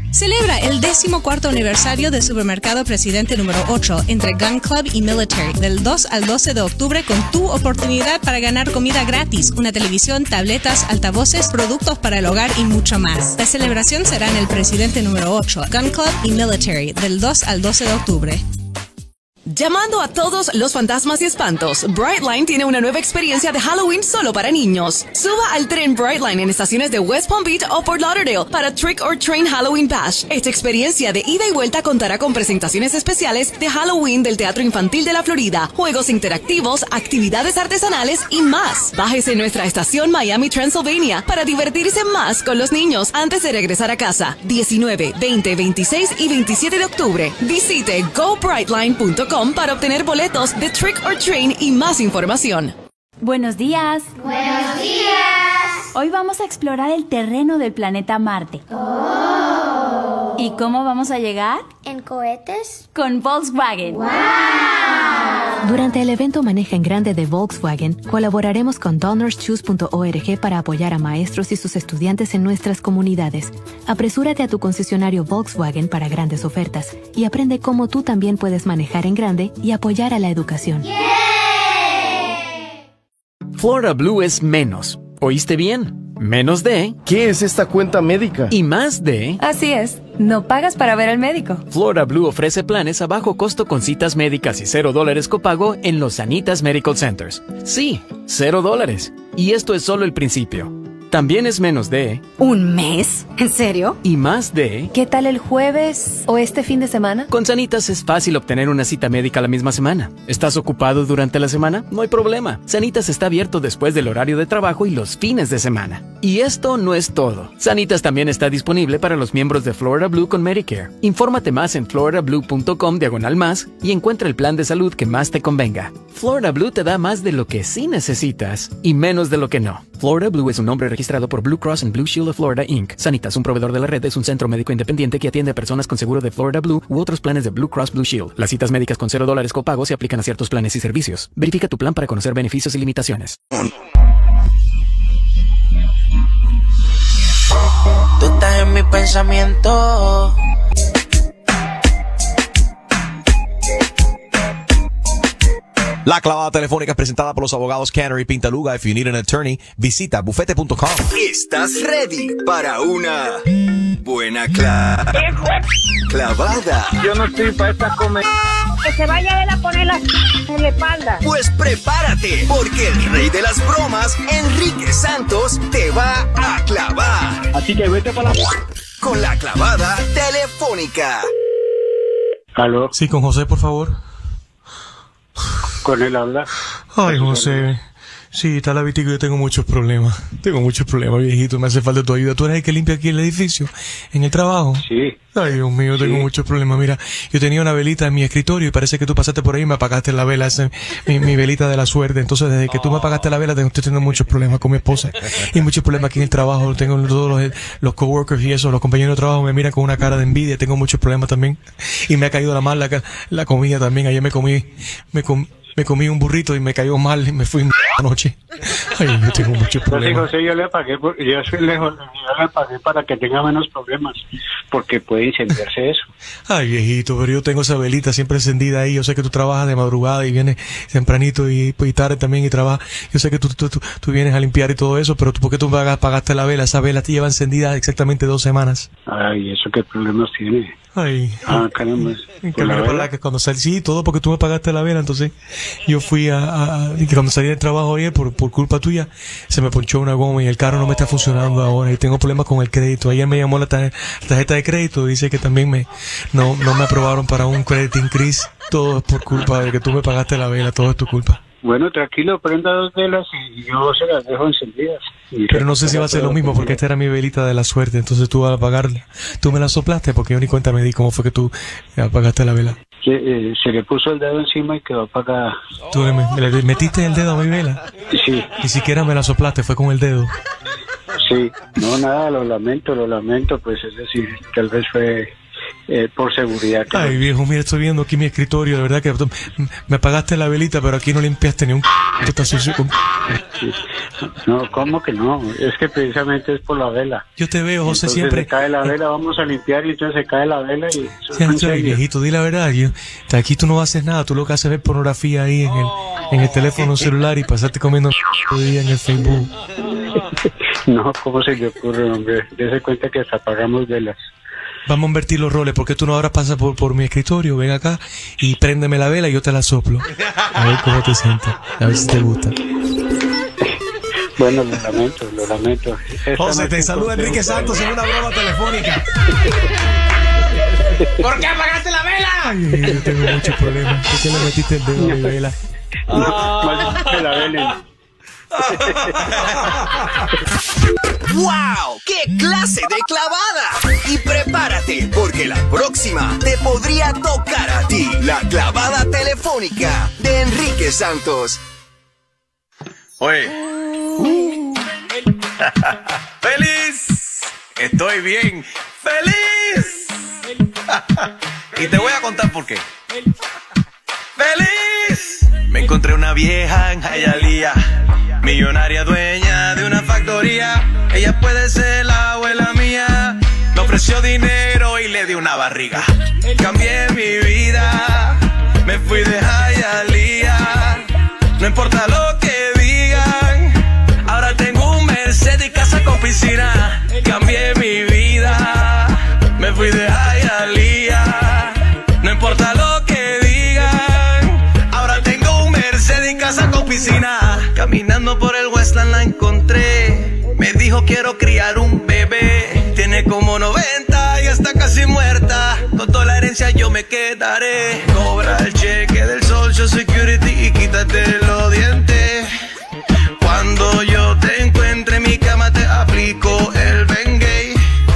Celebra el decimocuarto aniversario del Supermercado Presidente número ocho entre Gun Club y Military del dos al doce de octubre con tu oportunidad para ganar comida gratis, una televisión, tabletas, altavoces, productos para el hogar y mucho más. La celebración será en el Presidente número ocho, Gun Club y Military del dos al doce de octubre. Llamando a todos los fantasmas y espantos, Brightline tiene una nueva experiencia de Halloween solo para niños. Suba al tren Brightline en estaciones de West Palm Beach o Fort Lauderdale para Trick or Train Halloween Bash. Esta experiencia de ida y vuelta contará con presentaciones especiales de Halloween del Teatro Infantil de la Florida, juegos interactivos, actividades artesanales y más. Bájese en nuestra estación Miami Transylvania para divertirse más con los niños antes de regresar a casa. diecinueve, veinte, veintiséis y veintisiete de octubre. Visite go brightline punto com para obtener boletos de Trick or Train y más información. Buenos días. Buenos días. Hoy vamos a explorar el terreno del planeta Marte. Oh. ¿Y cómo vamos a llegar? ¿En cohetes? Con Volkswagen. ¡Wow! Durante el evento Maneja en Grande de Volkswagen, colaboraremos con donors choose punto org para apoyar a maestros y sus estudiantes en nuestras comunidades. Apresúrate a tu concesionario Volkswagen para grandes ofertas y aprende cómo tú también puedes manejar en grande y apoyar a la educación. ¡Yeah! Florida Blue es menos. ¿Oíste bien? Menos de... ¿Qué es esta cuenta médica? Y más de... Así es, no pagas para ver al médico. Florida Blue ofrece planes a bajo costo con citas médicas y cero dólares copago en los Sanitas Medical Centers. Sí, cero dólares. Y esto es solo el principio. También es menos de... ¿Un mes? ¿En serio? Y más de... ¿Qué tal el jueves o este fin de semana? Con Sanitas es fácil obtener una cita médica la misma semana. ¿Estás ocupado durante la semana? No hay problema. Sanitas está abierto después del horario de trabajo y los fines de semana. Y esto no es todo. Sanitas también está disponible para los miembros de Florida Blue con Medicare. Infórmate más en florida blue punto com diagonal más y encuentra el plan de salud que más te convenga. Florida Blue te da más de lo que sí necesitas y menos de lo que no. Florida Blue es un nombre registrado por Blue Cross and Blue Shield of Florida, incorporated. Sanitas, un proveedor de la red, es un centro médico independiente que atiende a personas con seguro de Florida Blue u otros planes de Blue Cross Blue Shield. Las citas médicas con cero dólares copago se aplican a ciertos planes y servicios. Verifica tu plan para conocer beneficios y limitaciones. Tú estás en mi pensamiento. La clavada telefónica es presentada por los abogados Canary Pintaluga. If you need an attorney, visita bufete punto com. ¿Estás ready para una buena cla clavada? Yo no estoy para esta comer. Que se vaya él a poner la en la espalda. Pues prepárate, porque el rey de las bromas, Enrique Santos, te va a clavar. Así que vete para la... Con la clavada telefónica. ¿Aló? Sí, con José, por favor. Con él habla. Ay, José. Sí, está la vitica, yo tengo muchos problemas. Tengo muchos problemas, viejito. Me hace falta tu ayuda. ¿Tú eres el que limpia aquí el edificio? ¿En el trabajo? Sí. Ay, Dios mío, tengo sí. muchos problemas. Mira, yo tenía una velita en mi escritorio y parece que tú pasaste por ahí y me apagaste la vela. Esa, mi, mi velita de la suerte. Entonces, desde que tú me apagaste la vela, tengo, estoy teniendo muchos problemas con mi esposa. Y muchos problemas aquí en el trabajo. Tengo todos los, los coworkers y eso. Los compañeros de trabajo me miran con una cara de envidia. Tengo muchos problemas también. Y me ha caído la mal la, la comida también. Ayer me comí... Me comí Me comí un burrito y me cayó mal y me fui anoche. Ay, yo tengo muchos problemas. José, José, yo le pagué, yo soy lejos, yo le pagué para que tenga menos problemas, porque puede incendiarse eso. Ay, viejito, pero yo tengo esa velita siempre encendida ahí. Yo sé que tú trabajas de madrugada y vienes tempranito y, y tarde también y trabajas. Yo sé que tú, tú, tú, tú vienes a limpiar y todo eso, pero ¿por qué tú apagaste la vela? Esa vela te lleva encendida exactamente dos semanas. Ay, ¿eso qué problemas tiene? Ay, ah, caramba. Caramba, para la que cuando salí, sí, todo porque tú me pagaste la vela. Entonces yo fui a, a, a y cuando salí del trabajo ayer por, por culpa tuya se me ponchó una goma y el carro no me está funcionando ahora y tengo problemas con el crédito. Ayer me llamó la tarjeta, la tarjeta de crédito, dice que también me no no me aprobaron para un credit increase. Todo es por culpa de que tú me pagaste la vela, todo es tu culpa. Bueno, tranquilo, prenda dos velas y yo se las dejo encendidas. Pero no sé si va a ser lo mismo porque esta era mi velita de la suerte, entonces tú vas a apagarla. Tú me la soplaste porque yo ni cuenta me di cómo fue que tú apagaste la vela. Se, eh, se le puso el dedo encima y quedó apagada. ¿Tú le, me, le metiste el dedo a mi vela? Sí. Ni siquiera me la soplaste, fue con el dedo. Sí, no, nada, lo lamento, lo lamento, pues es decir, tal vez fue eh, por seguridad. Ay, viejo, mira, estoy viendo aquí mi escritorio, de verdad que me apagaste la velita, pero aquí no limpiaste ni un... Está sucio con... Sí. No, ¿cómo que no? Es que precisamente es por la vela. Yo te veo, José, entonces siempre... se cae la vela, vamos a limpiar y entonces se cae la vela y... Sí, estoy, viejito, di la verdad, yo, aquí tú no haces nada, tú lo que haces es ver pornografía ahí en el, en el teléfono celular y pasarte comiendo todo el día en el Facebook. No, ¿cómo se le ocurre, hombre? Dese cuenta que hasta apagamos velas. Vamos a invertir los roles, porque tú no ahora pasas por, por mi escritorio, ven acá y préndeme la vela y yo te la soplo. A ver cómo te sientes, a ver si te gusta. Bueno, lo lamento, lo lamento. Esta José, te saluda Enrique Santos en una broma telefónica. ¿Por qué apagaste la vela? Ay, yo tengo muchos problemas. ¿Por qué le metiste el dedo a mi vela? No, más de la vela. ¡Wow! ¡Qué clase de clavada! Y prepárate, porque la próxima te podría tocar a ti. La clavada telefónica de Enrique Santos. Oye. Uh. ¡Feliz! Estoy bien. ¡Feliz! Y te voy a contar por qué. ¡Feliz! Me encontré una vieja en Hialeah, millonaria dueña de una factoría. Ella puede ser la abuela mía. Me ofreció dinero y le di una barriga. Cambié mi vida, me fui de Hialeah. No importa lo que digan, ahora tengo un Mercedes, casa con piscina. Cambié mi vida, me fui de Hialeah. No importa lo que digan, ahora tengo un Mercedes, casa con piscina. Caminando por el Westland la encontré. Me dijo quiero criar un bebé. Tiene como noventa y está casi muerta. Con toda la herencia yo me quedaré. Cobra el cheque del Social Security y quítate los dientes. Cuando yo te encuentre en mi cama te aplico el Bengay.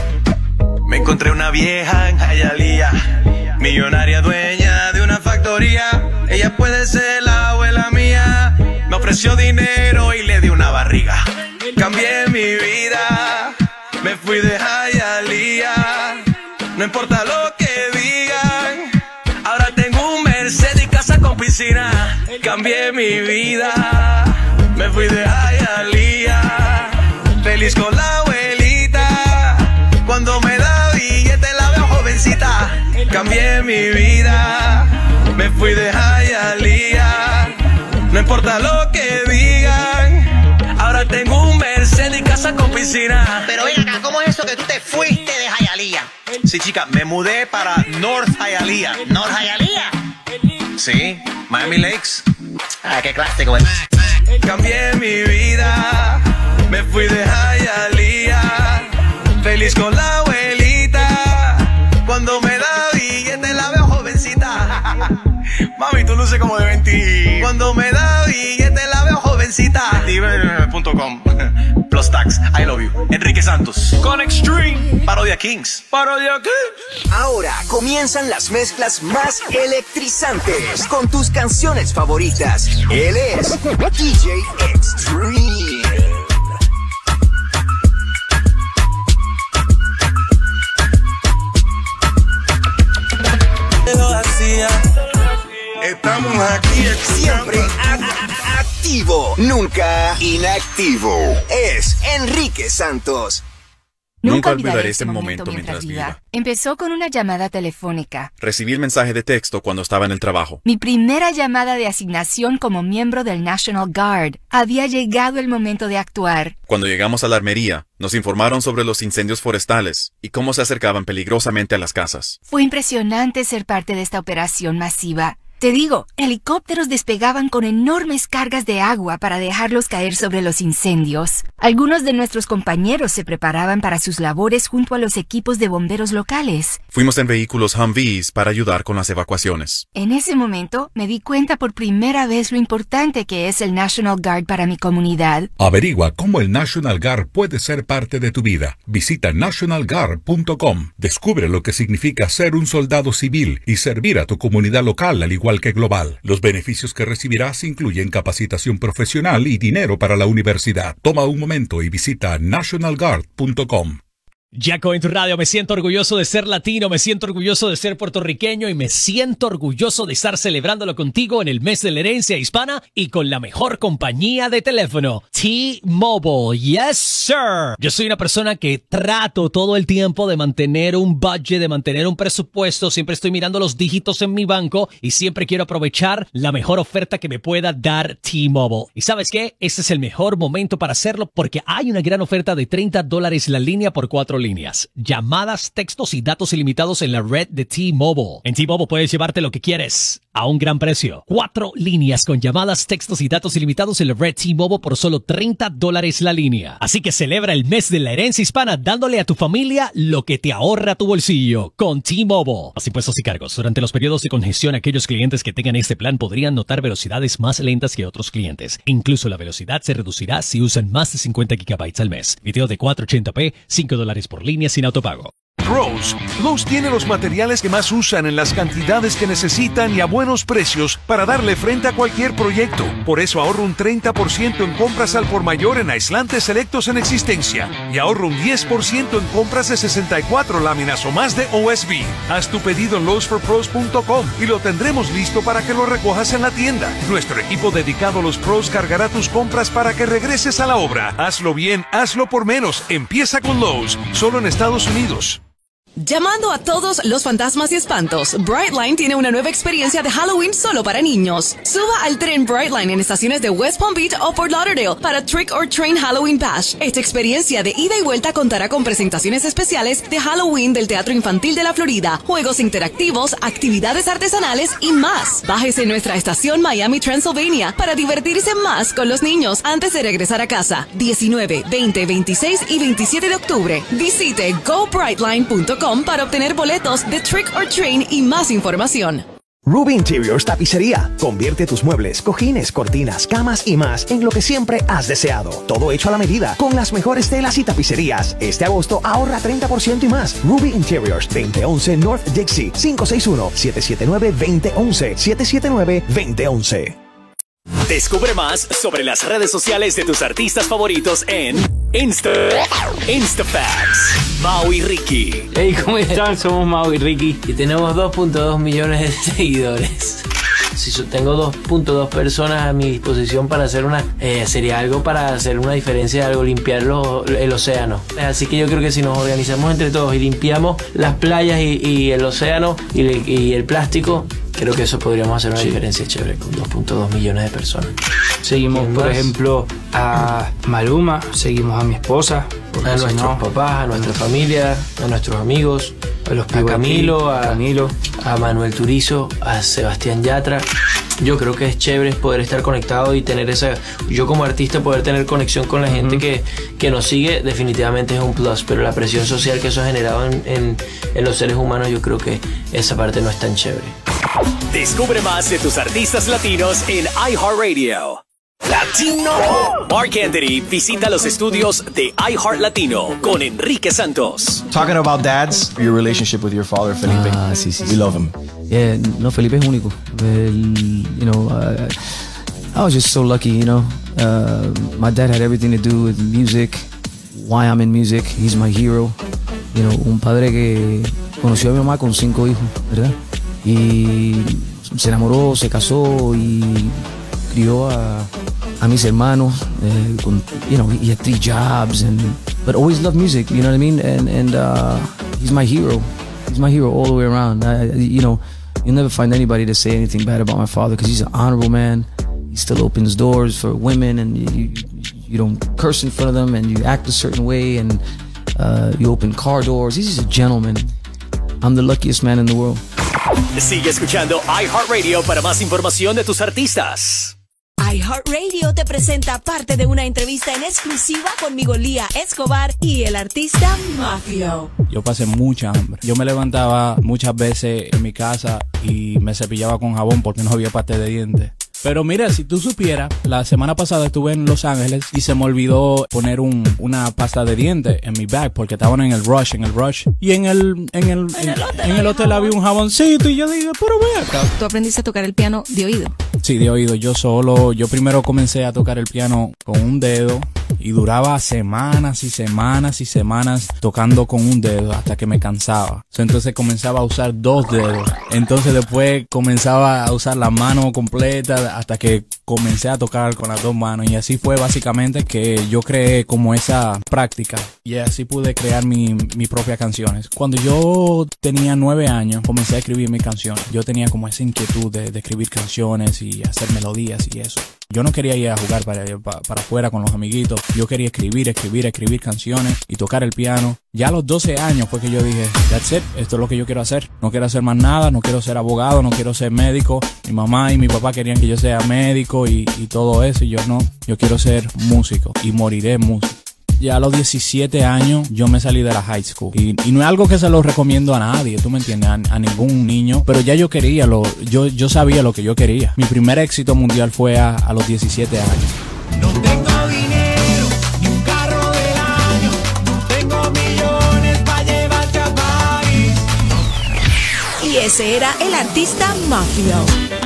Me encontré una vieja en Hialeah, millonaria dueña de una factoría. Ella puede ser la abuela mía. Me ofreció dinero y le di una barriga. Cambié mi vida, me fui de Hialeah. No importa lo que digan, ahora tengo un Mercedes, casa con piscina. Cambié mi vida, me fui de Hialeah. Feliz con la abuelita, cuando me da billete la veo jovencita. Cambié mi vida, me fui de Hialeah. No importa lo que digan, ahora tengo un Mercedes, casa con piscina. Pero ven acá, ¿cómo es eso que tú te fuiste de Hialeah? Sí, chica, me mudé para North Hialeah. ¿North Hialeah? Sí, Miami Lakes. Ah, qué clásico es. Cambié mi vida, me fui de Hialeah. Feliz con la abuelita, cuando me da billete la veo jovencita. Mami, tú luces como de veinte. Cuando me da billete la veo jovencita. Diver punto com Plus tax, I love you. Enrique Santos con Extreme. Parodia Kings. Parodia Kings. Ahora comienzan las mezclas más electrizantes con tus canciones favoritas. Él es D J Extreme. Estamos aquí siempre a- activo, nunca inactivo. Es Enrique Santos. Nunca olvidaré este momento mientras viva. Empezó con una llamada telefónica. Recibí el mensaje de texto cuando estaba en el trabajo. Mi primera llamada de asignación como miembro del National Guard. Había llegado el momento de actuar. Cuando llegamos a la armería, nos informaron sobre los incendios forestales y cómo se acercaban peligrosamente a las casas. Fue impresionante ser parte de esta operación masiva. Te digo, helicópteros despegaban con enormes cargas de agua para dejarlos caer sobre los incendios. Algunos de nuestros compañeros se preparaban para sus labores junto a los equipos de bomberos locales. Fuimos en vehículos Humvees para ayudar con las evacuaciones. En ese momento, me di cuenta por primera vez lo importante que es el National Guard para mi comunidad. Averigua cómo el National Guard puede ser parte de tu vida. Visita national guard punto com. Descubre lo que significa ser un soldado civil y servir a tu comunidad local al igual que global. Los beneficios que recibirás incluyen capacitación profesional y dinero para la universidad. Toma un momento y visita national guard punto com. Jaco en tu radio, me siento orgulloso de ser latino, me siento orgulloso de ser puertorriqueño y me siento orgulloso de estar celebrándolo contigo en el mes de la herencia hispana y con la mejor compañía de teléfono, T-Mobile. Yes, sir. Yo soy una persona que trato todo el tiempo de mantener un budget, de mantener un presupuesto, siempre estoy mirando los dígitos en mi banco y siempre quiero aprovechar la mejor oferta que me pueda dar T-Mobile. ¿Y sabes qué? Este es el mejor momento para hacerlo porque hay una gran oferta de treinta dólares la línea por cuatro líneas, llamadas, textos y datos ilimitados en la red de T-Mobile. En T-Mobile puedes llevarte lo que quieres a un gran precio. Cuatro líneas con llamadas, textos y datos ilimitados en la red T-Mobile por solo treinta dólares la línea. Así que celebra el mes de la herencia hispana dándole a tu familia lo que te ahorra tu bolsillo con T-Mobile. Más impuestos y cargos. Durante los periodos de congestión, aquellos clientes que tengan este plan podrían notar velocidades más lentas que otros clientes. Incluso la velocidad se reducirá si usan más de cincuenta gigabytes al mes. Video de cuatrocientos ochenta p, cinco dólares por línea sin autopago. Lowe's. Lowe's tiene los materiales que más usan en las cantidades que necesitan y a buenos precios para darle frente a cualquier proyecto. Por eso ahorro un treinta por ciento en compras al por mayor en aislantes selectos en existencia y ahorro un diez por ciento en compras de sesenta y cuatro láminas o más de O S B. Haz tu pedido en Lowe's for Pros punto com y lo tendremos listo para que lo recojas en la tienda. Nuestro equipo dedicado a los pros cargará tus compras para que regreses a la obra. Hazlo bien, hazlo por menos. Empieza con Lowe's, solo en Estados Unidos. Llamando a todos los fantasmas y espantos, Brightline tiene una nueva experiencia de Halloween solo para niños. Suba al tren Brightline en estaciones de West Palm Beach o Fort Lauderdale para Trick or Train Halloween Bash. Esta experiencia de ida y vuelta contará con presentaciones especiales de Halloween del Teatro Infantil de la Florida, juegos interactivos, actividades artesanales y más. Bájese en nuestra estación Miami, Transylvania para divertirse más con los niños antes de regresar a casa. diecinueve, veinte, veintiséis y veintisiete de octubre. Visite go brightline punto com para obtener boletos de Trick or Train y más información. Ruby Interiors Tapicería. Convierte tus muebles, cojines, cortinas, camas y más en lo que siempre has deseado. Todo hecho a la medida, con las mejores telas y tapicerías. Este agosto ahorra treinta por ciento y más. Ruby Interiors, veinte once North Dixie, cinco seis uno, siete siete nueve, veinte once, siete siete nueve, veinte once. Descubre más sobre las redes sociales de tus artistas favoritos en Insta, Instafacts, Mau y Ricky. Hey, ¿cómo están? Somos Mau y Ricky y tenemos dos punto dos millones de seguidores. Si yo tengo dos punto dos personas a mi disposición para hacer una, eh, sería algo para hacer una diferencia, algo, limpiar lo, el océano. Así que yo creo que si nos organizamos entre todos y limpiamos las playas y, y el océano y, y el plástico, creo que eso podríamos hacer una sí. diferencia chévere con dos punto dos millones de personas. Seguimos, por ejemplo, a Maluma, seguimos a mi esposa, a nuestros no, papás, a nuestra familia, a nuestros amigos, a, los a Camilo, a, Camilo, a Manuel Turizo, a Sebastián Yatra. Yo creo que es chévere poder estar conectado y tener esa... Yo como artista poder tener conexión con la gente uh-huh. que, que nos sigue definitivamente es un plus, pero la presión social que eso ha generado en, en, en los seres humanos, yo creo que esa parte no es tan chévere. Descubre más de tus artistas latinos en iHeartRadio. Latino. Mark Anthony visita los estudios de iHeart Latino con Enrique Santos. Talking about dads, your relationship with your father, Felipe. Ah, sí, sí. We sí. love him. Yeah, no, Felipe es único. El, you know, uh, I was just so lucky, you know. Uh, my dad had everything to do with music, why I'm in music. He's my hero. You know, un padre que conoció a mi mamá con cinco hijos, ¿verdad? Y se enamoró, se casó y crió a, a mis hermanos. Eh, con, you know, he had three jobs, and but always loved music. You know what I mean? And and uh, he's my hero. He's my hero all the way around. I, you know, you'll never find anybody to say anything bad about my father because he's an honorable man. He still opens doors for women, and you, you don't curse in front of them, and you act a certain way, and uh, you open car doors. He's just a gentleman. I'm the luckiest man in the world. Sigue escuchando iHeartRadio para más información de tus artistas. iHeartRadio te presenta parte de una entrevista en exclusiva conmigo, Lía Escobar, y el artista Mafio. Yo pasé mucha hambre. Yo me levantaba muchas veces en mi casa y me cepillaba con jabón porque no había pasta de dientes. Pero mira, si tú supieras, la semana pasada estuve en Los Ángeles y se me olvidó poner un, una pasta de dientes en mi bag porque estaban en el rush, en el rush. Y en el, en el, en, en el hotel, en el hotel había un jaboncito y yo digo, pero ve acá. ¿Tú aprendiste a tocar el piano de oído? Sí, de oído. Yo solo, yo primero comencé a tocar el piano con un dedo Y duraba semanas y semanas y semanas tocando con un dedo hasta que me cansaba. Entonces comenzaba a usar dos dedos. Entonces después comenzaba a usar la mano completa hasta que comencé a tocar con las dos manos. Y así fue básicamente que yo creé como esa práctica. Y así pude crear mi, mi propias canciones. Cuando yo tenía nueve años comencé a escribir mis canciones. Yo tenía como esa inquietud de, de escribir canciones y hacer melodías y eso. Yo no quería ir a jugar para, para, para afuera con los amiguitos. Yo quería escribir, escribir, escribir canciones y tocar el piano. Ya a los doce años fue que yo dije, that's it, esto es lo que yo quiero hacer. No quiero hacer más nada, no quiero ser abogado, no quiero ser médico. Mi mamá y mi papá querían que yo sea médico y, y todo eso. Y yo no, yo quiero ser músico y moriré músico. Ya a los diecisiete años yo me salí de la high school y, y no es algo que se lo recomiendo a nadie, tú me entiendes, a, a ningún niño, pero ya yo quería, lo, yo, yo sabía lo que yo quería. Mi primer éxito mundial fue a, a los diecisiete años. No tengo dinero, ni un carro del año, no tengo millones para llevarte a París. Y ese era el artista Mafio.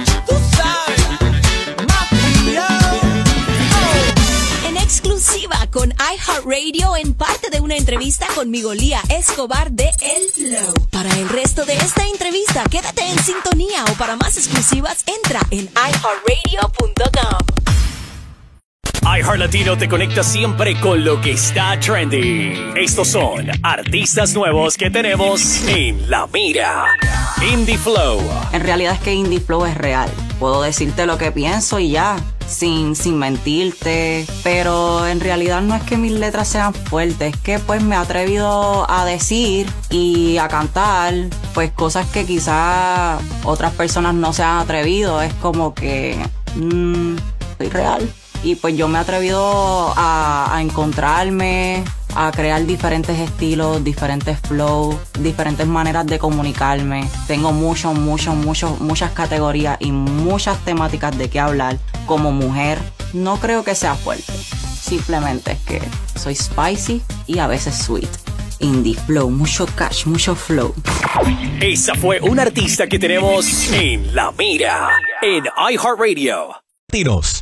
Exclusiva con iHeartRadio en parte de una entrevista con Migolía Escobar de El Flow. Para el resto de esta entrevista, quédate en sintonía o para más exclusivas, entra en i heart radio punto com. iHeart Latino te conecta siempre con lo que está trending. Estos son artistas nuevos que tenemos en la mira. Indie Flow. En realidad es que Indie Flow es real. Puedo decirte lo que pienso y ya. Sin, sin mentirte, pero en realidad no es que mis letras sean fuertes, es que pues me he atrevido a decir y a cantar pues cosas que quizás otras personas no se han atrevido. Es como que mmm, soy real y pues yo me he atrevido a, a encontrarme, a crear diferentes estilos, diferentes flows, diferentes maneras de comunicarme. Tengo mucho, mucho, mucho, muchas categorías y muchas temáticas de qué hablar. Como mujer, no creo que sea fuerte. Simplemente es que soy spicy y a veces sweet. Indie Flow, mucho cash, mucho flow. Esa fue una artista que tenemos en la mira, en iHeartRadio. Tiros.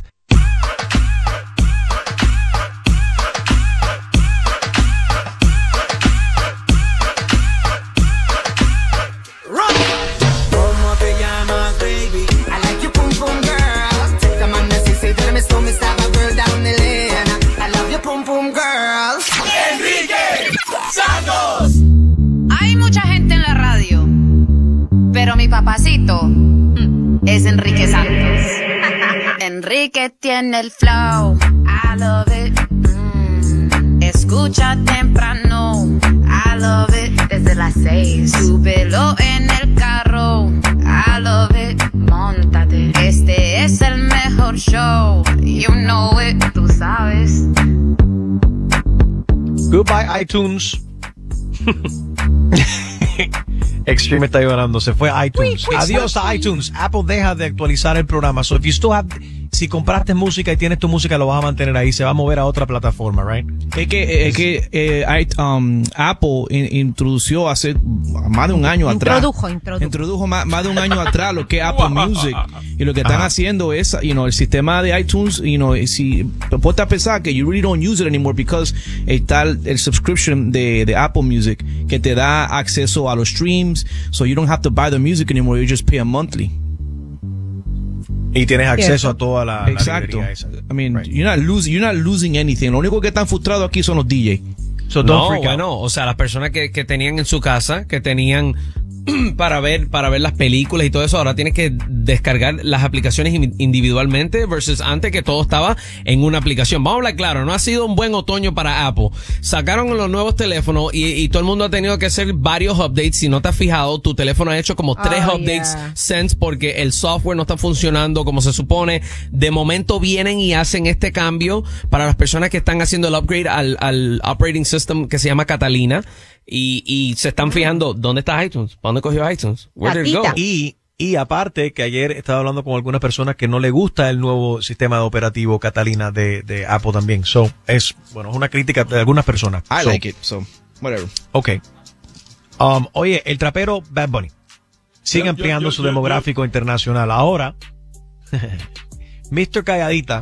Hay mucha gente en la radio, pero mi papacito mm, es Enrique Santos. Enrique tiene el flow, I love it. Mm, escucha temprano, I love it. Desde las seis, súbelo en el carro, I love it. Móntate, este es el mejor show, you know it, tú sabes. Goodbye iTunes. Extreme está llorando, se fue iTunes. Adiós a iTunes. Apple deja de actualizar el programa. So if you still have, si compraste música y tienes tu música, lo vas a mantener ahí. Se va a mover a otra plataforma, right? Es que, es que eh, I, um, Apple in, introdució hace más de un año atrás. Introdujo, introdujo. Introdujo más, más de un año atrás lo que es Apple Music. Y lo que están Ajá. haciendo es, you know, el sistema de iTunes, you know, si ponte a pensar que you really don't use it anymore because está el, el subscription de, de Apple Music que te da acceso a los streams, so you don't have to buy the music anymore, you just pay a monthly. Y tienes acceso a toda la, la Exacto. esa. I mean, Right. you're not losing, you're not losing anything. Lo único que están frustrados aquí son los D Js. So no, bueno, o sea, las personas que, que tenían en su casa, que tenían para ver para ver las películas y todo eso, ahora tienes que descargar las aplicaciones individualmente versus antes que todo estaba en una aplicación. Vamos a hablar claro, no ha sido un buen otoño para Apple. Sacaron los nuevos teléfonos y, y todo el mundo ha tenido que hacer varios updates. Si no te has fijado, tu teléfono ha hecho como tres oh, updates yeah. since porque el software no está funcionando como se supone. De momento vienen y hacen este cambio para las personas que están haciendo el upgrade al, al operating system que se llama Catalina. Y, y se están fijando, ¿dónde está iTunes? ¿Para dónde cogió iTunes? Where did it go? Y, y aparte que ayer estaba hablando con algunas personas que no le gusta el nuevo sistema de operativo Catalina de, de Apple también. So, es, bueno, es una crítica de algunas personas. I so, like it, so, whatever. Okay. Um, oye, el trapero Bad Bunny sigue yeah, ampliando yeah, yeah, su yeah, demográfico yeah. internacional. Ahora, mister Calladita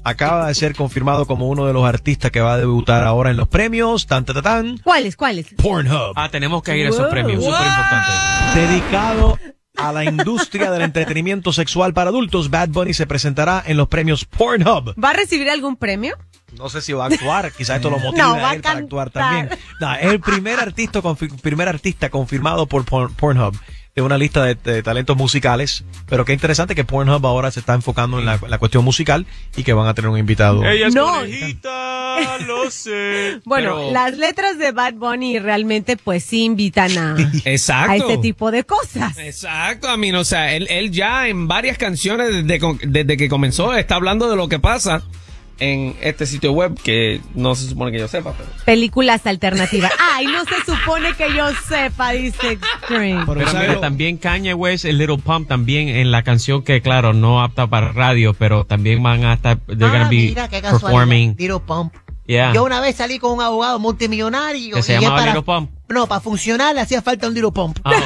acaba de ser confirmado como uno de los artistas que va a debutar ahora en los premios. Tan, tan, tan, tan. ¿Cuáles? ¿Cuáles? Pornhub. Ah, tenemos que ir a esos premios, súper importante. Dedicado a la industria del entretenimiento sexual para adultos, Bad Bunny se presentará en los premios Pornhub. ¿Va a recibir algún premio? No sé si va a actuar, quizás esto lo motive no, a él para actuar también. No, es el primer artista, primer artista confirmado por Pornhub de una lista de, de talentos musicales, pero qué interesante que Pornhub ahora se está enfocando en la, la cuestión musical y que van a tener un invitado. Ella es no. conejita, lo sé. Bueno, pero... las letras de Bad Bunny realmente pues sí invitan a, Exacto. a este tipo de cosas. Exacto, a mí, o sea, él, él ya en varias canciones desde, desde que comenzó está hablando de lo que pasa en este sitio web que no se supone que yo sepa, pero... Películas alternativas. Ay, no se supone que yo sepa, dice Extreme. Pero, pero mira, también Kanye West, el Little Pump, también en la canción que, claro, no apta para radio, pero también van a estar, they're ah, gonna be mira, qué performing. Little Pump. Yeah. Yo una vez salí con un abogado multimillonario. ¿Que se y llamaba para, Little Pump? No, para funcionar le hacía falta un Little Pump. Oh,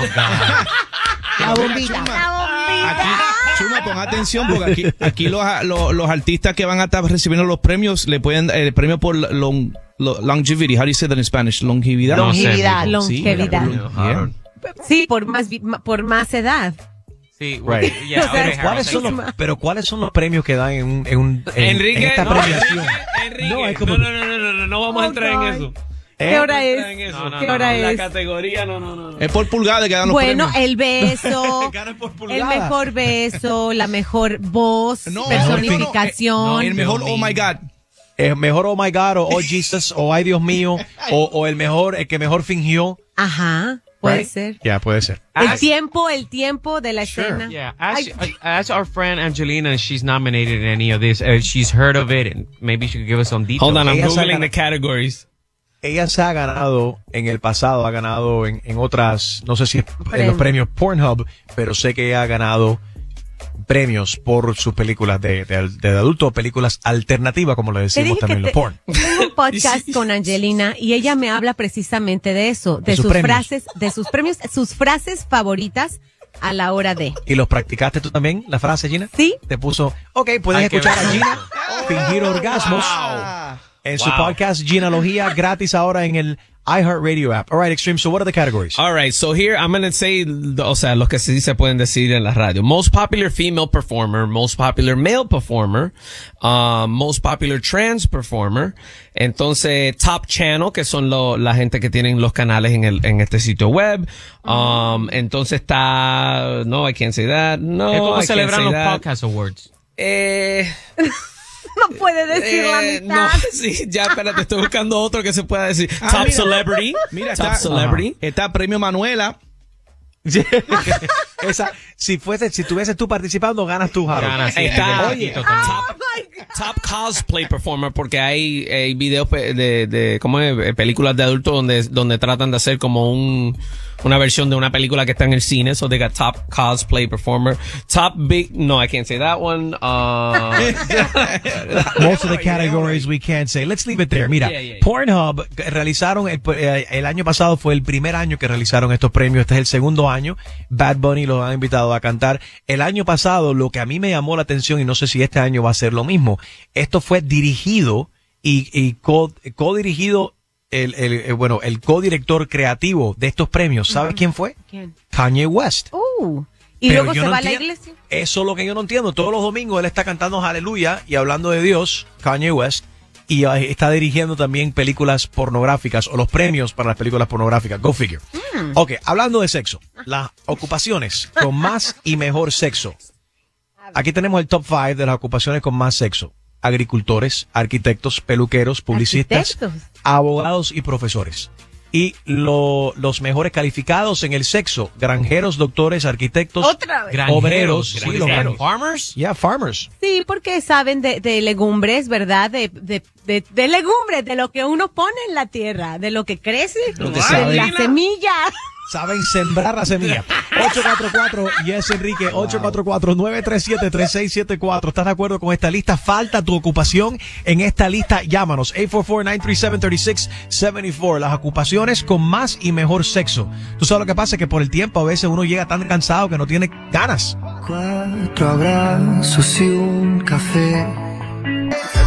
la bombita. Chuma, la bombita. Aquí, Chuma, pon atención porque aquí, aquí los, los, los artistas que van a estar recibiendo los premios le pueden el premio por long, long, longevity. How do you say that in Spanish? Longevidad. Longevidad. Sí, Longevidad. Yeah. Sí, por más por más edad. Sí, right. Yeah, o sea, okay, ¿Cuáles son los, pero ¿cuáles son los premios que dan en, un, en, un, en, Enrique, en esta no, premiación? Enrique, no, es como... no, no, no, no, no, no vamos oh, a entrar God. en eso. ¿Qué ¿Eh? hora es? No, no, ¿Qué no, hora no, es? La categoría, no, no, no. Es por pulgada que dan los bueno, premios. el beso, el mejor beso, la mejor voz, no, personificación. No, no, el mejor Oh My God. El mejor Oh My God, o Oh Jesus, o Ay Dios mío, o, o el mejor, el que mejor fingió. Ajá, puede Right? ser. Ya, yeah, puede ser. El As, tiempo, el tiempo de la sure. escena. Yeah, as, as our friend Angelina, she's nominated in any of this. Uh, she's heard of it, and maybe she could give us some details. Hold on, I'm Ella googling saca- the categories. Ella se ha ganado en el pasado, ha ganado en, en otras, no sé si en los premios Pornhub, pero sé que ella ha ganado premios por sus películas de, de, de adulto, películas alternativas, como le Te decimos dije también que los te- porn. Tengo un podcast con Angelina y ella me habla precisamente de eso, de, De sus sus premios. frases, de sus premios, sus frases favoritas a la hora de. ¿Y los practicaste tú también, la frase, Gina? Sí. Te puso, ok, puedes Hay que escuchar a ver. Gina fingir orgasmos en su Wow. podcast Ginalogía, gratis ahora en el iHeartRadio app. All right, Extreme, so what are the categories? All right, so here I'm going to say, o sea, los que sí se pueden decir en la radio. Most popular female performer, most popular male performer, um, most popular trans performer. Entonces, top channel, que son lo, la gente que tienen los canales en el, en este sitio web. Um, entonces está, no, I can't say that. No, Es como I celebran can't los say that. Podcast Awards. Eh, No puede decir la eh, mitad. no, sí, ya, espérate, estoy buscando otro que se pueda decir. Ah, Top mira. celebrity. Mira, Top está, celebrity. está Premio Manuela. Esa, si fuese, si estuvieses tú participando, ganas tú, Harold. Ganas, sí, Está, el de Paquito también. top, top cosplay performer porque hay, hay videos pe- de, de ¿cómo es? Eh, películas de adultos donde, donde tratan de hacer como un, una versión de una película que está en el cine. So they got top cosplay performer. Top big, no, I can't say that one. Uh, Most of the categories we can't say. Let's leave it there. Mira, Yeah, yeah, yeah. Pornhub realizaron, el, eh, el año pasado fue el primer año que realizaron estos premios. Este es el segundo año. Bad Bunny los ha invitado a cantar. El año pasado, lo que a mí me llamó la atención, y no sé si este año va a ser lo mismo, esto fue dirigido y, y co- co-dirigido el, el, el- bueno, el co-director creativo de estos premios. ¿Sabes quién fue? ¿Quién? Kanye West. Uh, y Pero luego yo se no va a la entiendo. iglesia. Eso es lo que yo no entiendo. Todos los domingos él está cantando Aleluya y hablando de Dios, Kanye West, y eh, está dirigiendo también películas pornográficas o los premios para las películas pornográficas. Go figure. Mm. Ok, hablando de sexo, las ocupaciones con más y mejor sexo. Aquí tenemos el top five de las ocupaciones con más sexo. Agricultores, arquitectos, peluqueros, publicistas, Arquitectos. abogados y profesores. Y lo- los mejores calificados en el sexo, granjeros, doctores, arquitectos, Otra vez. obreros, sí, Granjeros. los gran- Farmers. Yeah, farmers. Sí, porque saben de, de legumbres, ¿verdad? De, de, de, de legumbres, de lo que uno pone en la tierra, de lo que crece, Lo que de saben. la semilla. Saben sembrar la semilla. ocho cuatro cuatro, yes, Enrique, ocho cuatro cuatro, nueve tres siete, tres seis siete cuatro. ¿Estás de acuerdo con esta lista? Falta tu ocupación en esta lista. Llámanos, ocho cuatro cuatro, nueve tres siete, tres seis siete cuatro. Las ocupaciones con más y mejor sexo. Tú sabes lo que pasa, que por el tiempo a veces uno llega tan cansado que no tiene ganas. Cuatro abrazos y un café.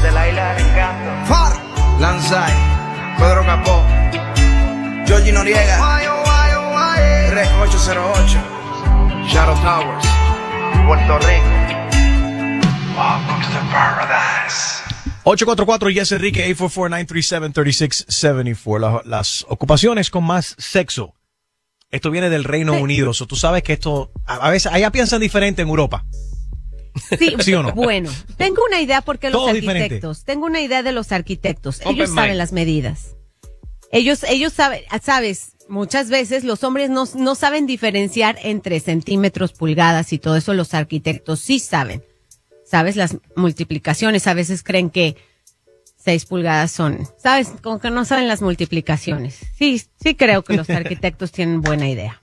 Lanzai, Pedro Capó, Georgie Noriega, Rec ocho cero ocho, Shadow Towers, Puerto Rico. Welcome to paradise. ocho cuatro cuatro Yes Enrique, ocho cuatro cuatro, nueve tres siete, tres seis siete cuatro. La- las ocupaciones con más sexo. Esto viene del Reino Unido. So, tú sabes que esto, a, a veces, allá piensan diferente en Europa. Sí, ¿Sí o no? Bueno, tengo una idea porque los Todo arquitectos, diferente. tengo una idea de los arquitectos. Open Ellos saben mind. las medidas. Ellos, ellos saben, sabes, muchas veces los hombres no, no saben diferenciar entre centímetros, pulgadas y todo eso. Los arquitectos sí saben. Sabes, las multiplicaciones, a veces creen que seis pulgadas son, sabes, como que no saben las multiplicaciones. Sí, sí creo que los arquitectos tienen buena idea.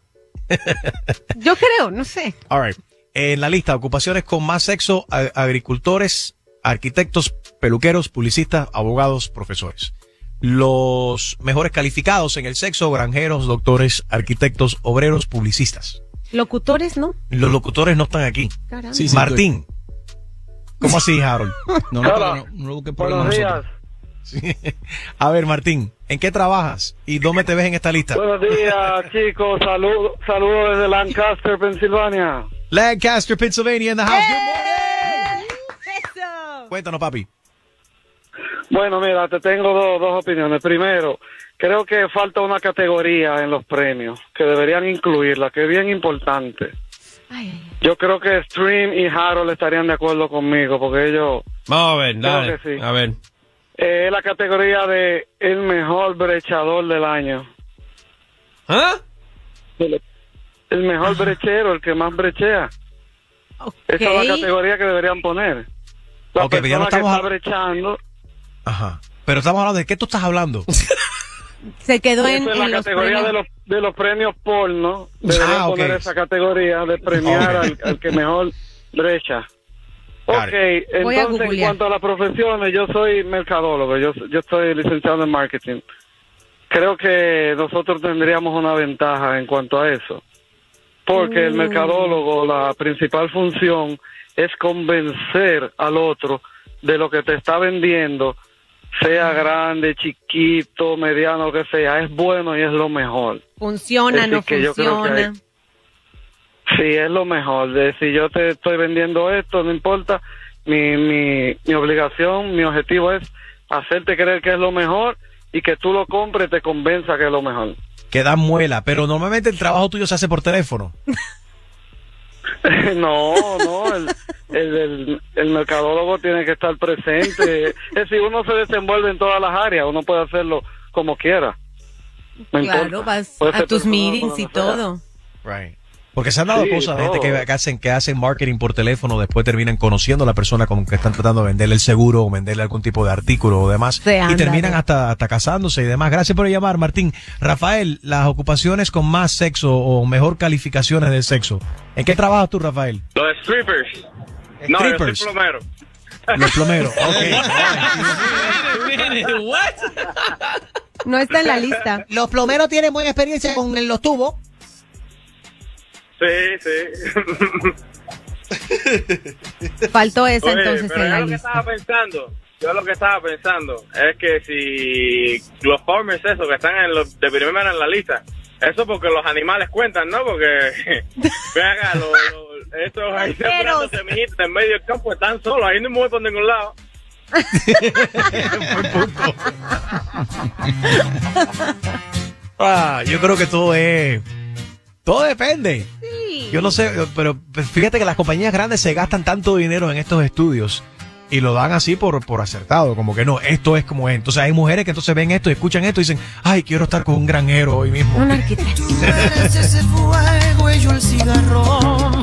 Yo creo, no sé. All right. En la lista, ocupaciones con más sexo, a- agricultores, arquitectos, peluqueros, publicistas, abogados, profesores. Los mejores calificados en el sexo, granjeros, doctores, arquitectos, obreros, publicistas. Locutores, ¿no? Los locutores no están aquí. Caramba. Sí, sí, Martín. ¿Cómo así, Harold? No, no, no, no, no busques problemas Buenos nosotros. días. Sí. A ver, Martín, ¿en qué trabajas y dónde te ves en esta lista? Buenos días, chicos. Saludos saludo desde Lancaster, Pensilvania. Lancaster, Pennsylvania, in the house. Good morning. Cuéntanos, papi. Bueno, mira, te tengo dos, dos opiniones. Primero, creo que falta una categoría en los premios que deberían incluirla, que es bien importante. Yo creo que Stream y Harold estarían de acuerdo conmigo, porque ellos... Vamos a ver, Creo dale. que sí. A ver. eh, Es la categoría de el mejor brechador del año. ¿Ah? El, el mejor brechero, el que más brechea. Esa es la categoría que deberían poner. La Ok, pero ya no persona que estamos está a- brechando... Ajá. Pero estamos hablando de qué tú estás hablando. Se quedó en, Esa es en la los categoría premios. de los, de los premios porno. Deberían Ah, ok. poner esa categoría de premiar Ok. al, al que mejor brecha. Got Ok, it. Voy a entonces en googlear. cuanto a las profesiones, yo soy mercadólogo, yo, yo estoy licenciado en marketing. Creo que nosotros tendríamos una ventaja en cuanto a eso. Porque el Mm. mercadólogo, la principal función es convencer al otro de lo que te está vendiendo, sea grande, chiquito, mediano, lo que sea, es bueno y es lo mejor. Funciona, Es no decir, que yo creo que funciona. Sí, es lo mejor. De si yo te estoy vendiendo esto, no importa. Mi, mi, mi obligación, mi objetivo es hacerte creer que es lo mejor y que tú lo compres y te convenza que es lo mejor. Que da muela, pero normalmente el trabajo tuyo se hace por teléfono. No, no, el, el, el, el mercadólogo tiene que estar presente. Es decir, uno se desenvuelve en todas las áreas, uno puede hacerlo como quiera. No Claro, importa. vas Puede a ser tus personal, meetings como y sea. todo. Right. Porque se han dado Sí, cosas de gente que, todo. que hacen que hacen marketing por teléfono, después terminan conociendo a la persona como que están tratando de venderle el seguro o venderle algún tipo de artículo o demás. Sí, y ándale. terminan hasta, hasta casándose y demás. Gracias por llamar, Martín. Rafael, las ocupaciones con más sexo o mejor calificaciones de sexo. ¿En qué trabajas tú, Rafael? Los strippers. No, yo Strippers. soy plomero. Los plomeros. No está en la lista. Los plomeros tienen buena experiencia con los tubos. Sí, sí. Faltó esa Oye, entonces pero en yo la lo que lista. estaba pensando, yo lo que estaba pensando es que si los farmers esos que están en los, de primera en la lista, eso porque los animales cuentan, ¿no? Porque ven acá, los, los- estos ahí sembrando semillitas en medio del campo están solos, ahí no me voy por ningún lado. Ah, yo creo que todo es... Todo depende. Yo no sé, pero fíjate que las compañías grandes se gastan tanto dinero en estos estudios y lo dan así por, por acertado, como que no, esto es como es. Entonces hay mujeres que entonces ven esto y escuchan esto y dicen, ay, quiero estar con un granjero hoy mismo. Un arquitecto. Eres ese fuego y yo el cigarrón.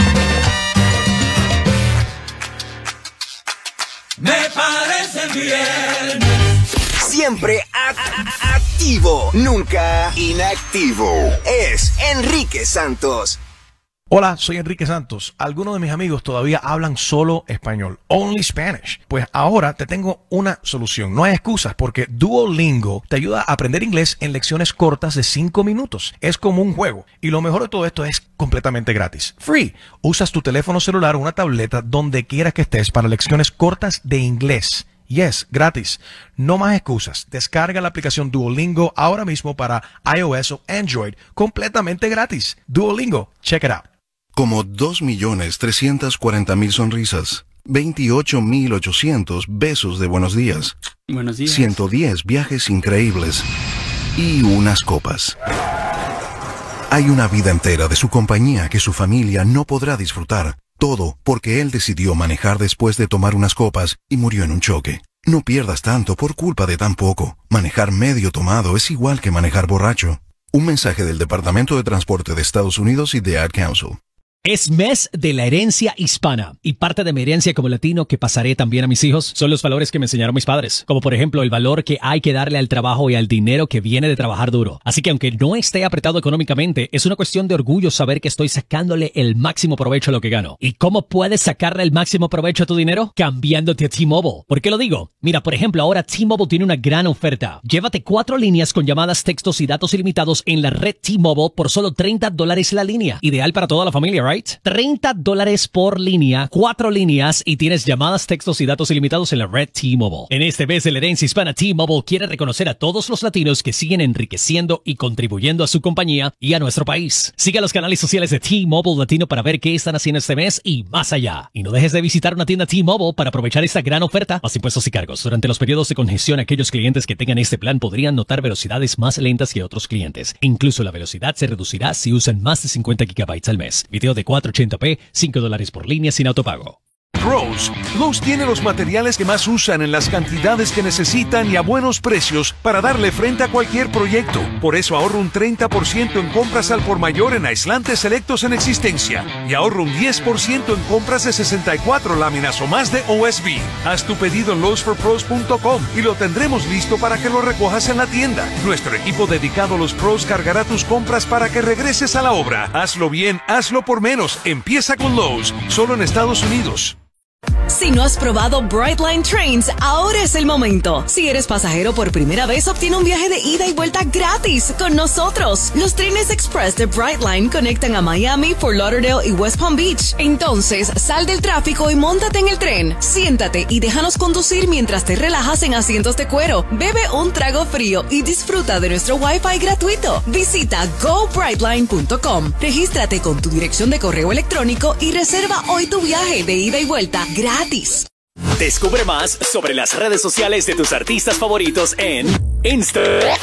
Me parece bien. Siempre a- a- activo, nunca inactivo. Es Enrique Santos. Hola, soy Enrique Santos. Algunos de mis amigos todavía hablan solo español, only Spanish. Pues ahora te tengo una solución. No hay excusas porque Duolingo te ayuda a aprender inglés en lecciones cortas de cinco minutos. Es como un juego. Y lo mejor de todo esto es completamente gratis. Free. Usas tu teléfono celular o una tableta donde quieras que estés para lecciones cortas de inglés. Yes, gratis. No más excusas. Descarga la aplicación Duolingo ahora mismo para iOS o Android, completamente gratis. Duolingo, check it out. Como dos millones trescientas cuarenta mil sonrisas, veintiocho mil ochocientos besos de buenos días, buenos días, ciento diez viajes increíbles y unas copas. Hay una vida entera de su compañía que su familia no podrá disfrutar. Todo porque él decidió manejar después de tomar unas copas y murió en un choque. No pierdas tanto por culpa de tan poco. Manejar medio tomado es igual que manejar borracho. Un mensaje del Departamento de Transporte de Estados Unidos y de Ad Council. Es mes de la herencia hispana y parte de mi herencia como latino que pasaré también a mis hijos son los valores que me enseñaron mis padres, como por ejemplo el valor que hay que darle al trabajo y al dinero que viene de trabajar duro. Así que aunque no esté apretado económicamente, es una cuestión de orgullo saber que estoy sacándole el máximo provecho a lo que gano. ¿Y cómo puedes sacarle el máximo provecho a tu dinero? Cambiándote a T-Mobile. ¿Por qué lo digo? Mira, por ejemplo, ahora T-Mobile tiene una gran oferta. Llévate cuatro líneas con llamadas, textos y datos ilimitados en la red T-Mobile por solo treinta dólares la línea. Ideal para toda la familia, ¿right? treinta dólares por línea, cuatro líneas y tienes llamadas, textos y datos ilimitados en la red T-Mobile. En este mes de la herencia hispana, T-Mobile quiere reconocer a todos los latinos que siguen enriqueciendo y contribuyendo a su compañía y a nuestro país. Siga los canales sociales de T-Mobile Latino para ver qué están haciendo este mes y más allá. Y no dejes de visitar una tienda T-Mobile para aprovechar esta gran oferta, más impuestos y cargos. Durante los periodos de congestión, aquellos clientes que tengan este plan podrían notar velocidades más lentas que otros clientes. Incluso la velocidad se reducirá si usan más de cincuenta gigabytes al mes. Video de cuatrocientos ochenta p, cinco dólares por línea sin autopago. Lowe's. Lowe's tiene los materiales que más usan en las cantidades que necesitan y a buenos precios para darle frente a cualquier proyecto. Por eso ahorro un treinta por ciento en compras al por mayor en aislantes selectos en existencia y ahorro un diez por ciento en compras de sesenta y cuatro láminas o más de O S B. Haz tu pedido en Lowe's for Pros punto com y lo tendremos listo para que lo recojas en la tienda. Nuestro equipo dedicado a los pros cargará tus compras para que regreses a la obra. Hazlo bien, hazlo por menos. Empieza con Lowe's, solo en Estados Unidos. Si no has probado Brightline Trains, ahora es el momento. Si eres pasajero por primera vez, obtiene un viaje de ida y vuelta gratis con nosotros. Los trenes express de Brightline conectan a Miami, Fort Lauderdale y West Palm Beach. Entonces, sal del tráfico y móntate en el tren. Siéntate y déjanos conducir mientras te relajas en asientos de cuero. Bebe un trago frío y disfruta de nuestro Wi-Fi gratuito. Visita go brightline punto com. Regístrate con tu dirección de correo electrónico y reserva hoy tu viaje de ida y vuelta gratis. Descubre más sobre las redes sociales de tus artistas favoritos en Insta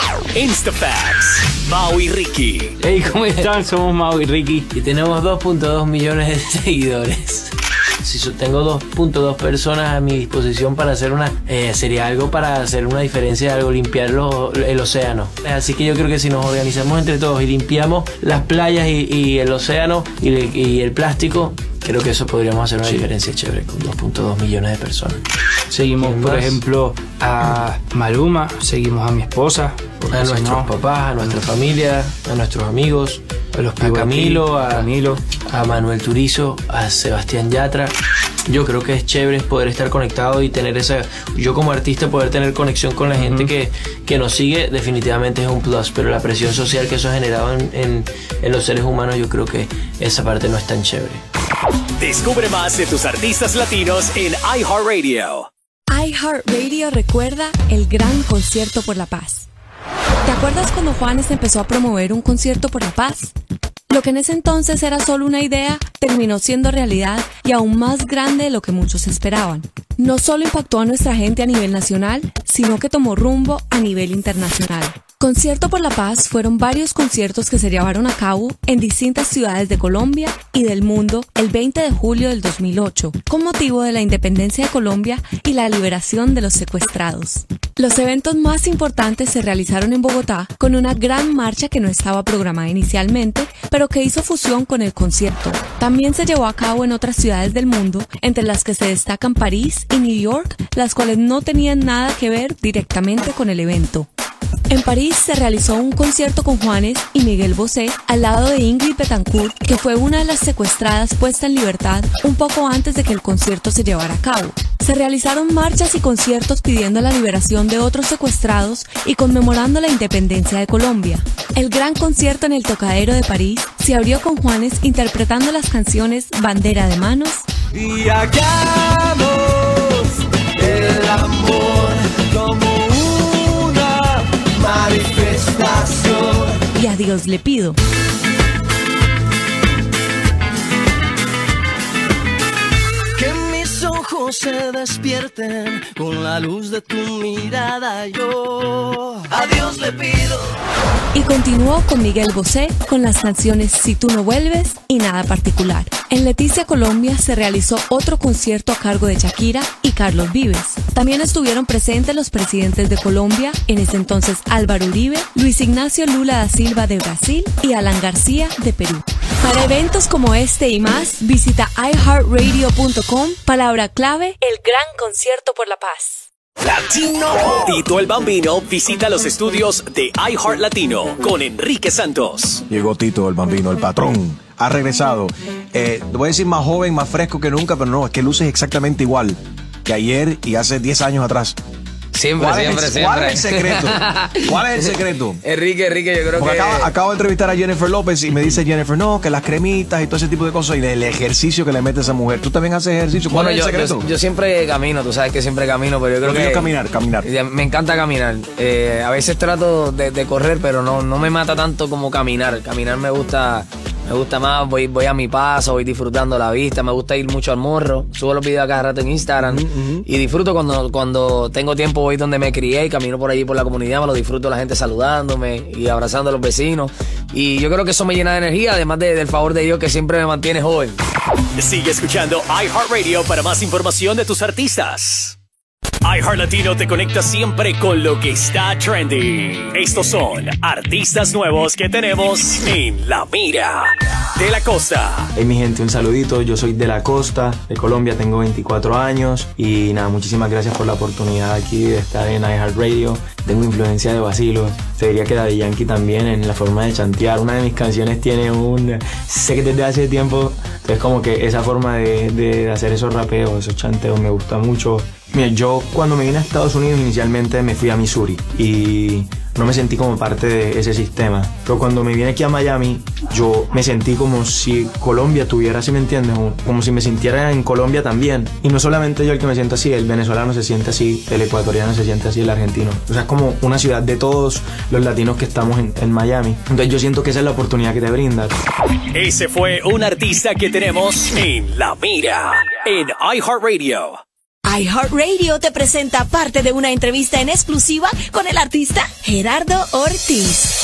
Instafacts. Mau y Ricky. Hey, ¿cómo están? Somos Mau y Ricky y tenemos dos punto dos millones de seguidores. Si tengo dos punto dos personas a mi disposición para hacer una, eh, sería algo para hacer una diferencia, algo limpiar lo, el océano. Así que yo creo que si nos organizamos entre todos y limpiamos las playas y, y el océano y, y el plástico, creo que eso podríamos hacer una sí. diferencia chévere con dos punto dos millones de personas. Seguimos, por ejemplo, a Maluma, seguimos a mi esposa, a nuestros no, papás, a nuestra familia, a nuestros amigos, a, los a Camilo, a, Camilo, a Manuel Turizo, a Sebastián Yatra. Yo creo que es chévere poder estar conectado y tener esa, yo como artista poder tener conexión con la gente uh-huh. que, que nos sigue, definitivamente es un plus, pero la presión social que eso ha generado en, en, en los seres humanos, yo creo que esa parte no es tan chévere. Descubre más de tus artistas latinos en iHeartRadio. iHeartRadio recuerda el gran concierto por la paz. ¿Te acuerdas cuando Juanes empezó a promover un concierto por la paz? Lo que en ese entonces era solo una idea, terminó siendo realidad y aún más grande de lo que muchos esperaban. No solo impactó a nuestra gente a nivel nacional, sino que tomó rumbo a nivel internacional. Concierto por la Paz fueron varios conciertos que se llevaron a cabo en distintas ciudades de Colombia y del mundo el veinte de julio del dos mil ocho, con motivo de la independencia de Colombia y la liberación de los secuestrados. Los eventos más importantes se realizaron en Bogotá con una gran marcha que no estaba programada inicialmente, pero que hizo fusión con el concierto. También se llevó a cabo en otras ciudades del mundo, entre las que se destacan París y New York, las cuales no tenían nada que ver directamente con el evento. En París se realizó un concierto con Juanes y Miguel Bosé al lado de Ingrid Betancourt, que fue una de las secuestradas puesta en libertad un poco antes de que el concierto se llevara a cabo. Se realizaron marchas y conciertos pidiendo la liberación de otros secuestrados y conmemorando la independencia de Colombia. El gran concierto en el Tocadero de París se abrió con Juanes interpretando las canciones Bandera de Manos y hagamos el amor. Dios le pido. Se despierten con la luz de tu mirada, yo a Dios le pido. Y continuó con Miguel Bosé con las canciones Si tú no vuelves y Nada particular. En Leticia, Colombia, se realizó otro concierto a cargo de Shakira y Carlos Vives. También estuvieron presentes los presidentes de Colombia, en ese entonces Álvaro Uribe, Luis Ignacio Lula da Silva de Brasil y Alan García de Perú. Para eventos como este y más, visita i heart radio punto com, palabra clave, el gran concierto por la paz. Latino. Tito el Bambino visita los estudios de iHeart Latino con Enrique Santos. Llegó Tito el Bambino, el patrón. Ha regresado. Eh, voy a decir más joven, más fresco que nunca, pero no, es que luces exactamente igual que ayer y hace diez años atrás. Siempre, ¿Cuál siempre, es, siempre. ¿Cuál es el secreto? ¿Cuál es el secreto? Enrique, Enrique, yo creo Porque que... Acabo, acabo de entrevistar a Jennifer López y me dice Jennifer, no, que las cremitas y todo ese tipo de cosas y del ejercicio que le mete esa mujer. ¿Tú también haces ejercicio? ¿Cuál Bueno, es el yo, secreto? yo, yo siempre camino, tú sabes que siempre camino, pero yo creo Yo que... caminar, caminar. Me encanta caminar. Eh, a veces trato de, de correr, pero no, no me mata tanto como caminar. Caminar me gusta... Me gusta más, voy, voy a mi paso, voy disfrutando la vista, me gusta ir mucho al morro, subo los videos a cada rato en Instagram uh-huh. y disfruto cuando, cuando tengo tiempo, voy donde me crié y camino por allí por la comunidad, me lo disfruto, la gente saludándome y abrazando a los vecinos y yo creo que eso me llena de energía, además de, del favor de Dios que siempre me mantiene joven. Sigue escuchando iHeartRadio para más información de tus artistas. iHeart Latino te conecta siempre con lo que está trending. Estos son artistas nuevos que tenemos en la mira. De la Costa. Hey mi gente, un saludito, yo soy De la Costa, de Colombia, tengo veinticuatro años y nada, muchísimas gracias por la oportunidad aquí de estar en iHeartRadio. Tengo influencia de Basilo, se diría que Daddy Yankee también en la forma de chantear. Una de mis canciones tiene un... sé que desde hace tiempo, entonces como que esa forma de, de hacer esos rapeos, esos chanteos me gusta mucho. Mira, yo cuando me vine a Estados Unidos inicialmente me fui a Missouri y no me sentí como parte de ese sistema. Pero cuando me vine aquí a Miami, yo me sentí como si Colombia tuviera, ¿sí me entiendes? Como, como si me sintiera en Colombia también. Y no solamente yo el que me siento así, el venezolano se siente así, el ecuatoriano se siente así, el argentino. O sea, es como una ciudad de todos los latinos que estamos en, en Miami. Entonces yo siento que esa es la oportunidad que te brinda. Ese fue un artista que tenemos en la mira, en iHeartRadio. iHeartRadio te presenta parte de una entrevista en exclusiva con el artista Gerardo Ortiz.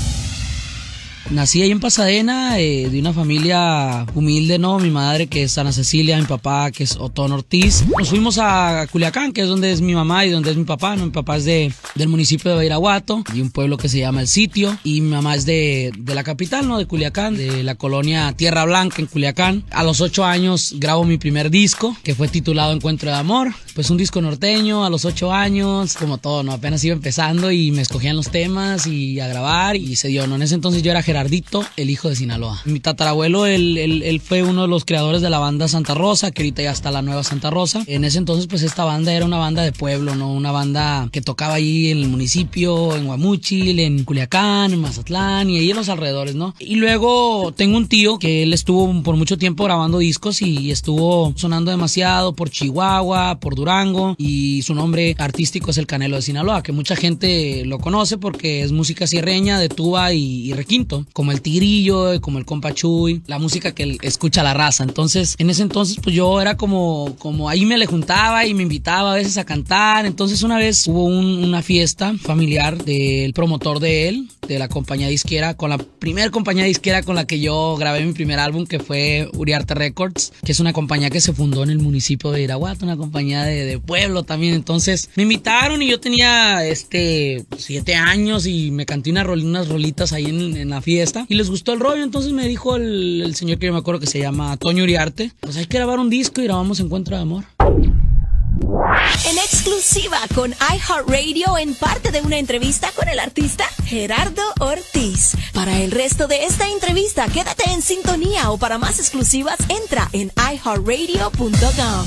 Nací ahí en Pasadena, eh, de una familia humilde, ¿no? Mi madre, que es Ana Cecilia, mi papá, que es Otón Ortiz. Nos fuimos a Culiacán, que es donde es mi mamá y donde es mi papá, ¿no? Mi papá es de, del municipio de Badiraguato, de un pueblo que se llama El Sitio, y mi mamá es de, de la capital, ¿no? De Culiacán, de la colonia Tierra Blanca en Culiacán. A los ocho años grabo mi primer disco, que fue titulado Encuentro de Amor. Pues un disco norteño a los ocho años, como todo, ¿no? Apenas iba empezando y me escogían los temas y a grabar y se dio, ¿no? En ese entonces yo era Gerardito, el hijo de Sinaloa. Mi tatarabuelo, él, él, él fue uno de los creadores de la banda Santa Rosa, que ahorita ya está la nueva Santa Rosa. En ese entonces, pues esta banda era una banda de pueblo, ¿no? Una banda que tocaba ahí en el municipio, en Guamúchil, en Culiacán, en Mazatlán y ahí en los alrededores, ¿no? Y luego tengo un tío que él estuvo por mucho tiempo grabando discos y estuvo sonando demasiado por Chihuahua, por Durango, y su nombre artístico es El Canelo de Sinaloa, que mucha gente lo conoce porque es música sierreña de tuba y, y requinto, como el Tigrillo, como el Compa Chuy, la música que escucha la raza. Entonces, en ese entonces, pues yo era como, como ahí me le juntaba y me invitaba a veces a cantar. Entonces, una vez hubo un, una fiesta familiar del promotor de él, de la compañía disquera, con la primer compañía disquera con la que yo grabé mi primer álbum, que fue Uriarte Records, que es una compañía que se fundó en el municipio de Iraguato, una compañía de, de pueblo también. Entonces me invitaron y yo tenía este siete años y me canté una rol, unas rolitas ahí en, en la fiesta y les gustó el rollo. Entonces me dijo el, el señor que yo me acuerdo que se llama Toño Uriarte, pues hay que grabar un disco y grabamos Encuentro de Amor. En exclusiva con iHeartRadio en parte de una entrevista con el artista Gerardo Ortiz. Para el resto de esta entrevista, quédate en sintonía o para más exclusivas, entra en i heart radio punto com.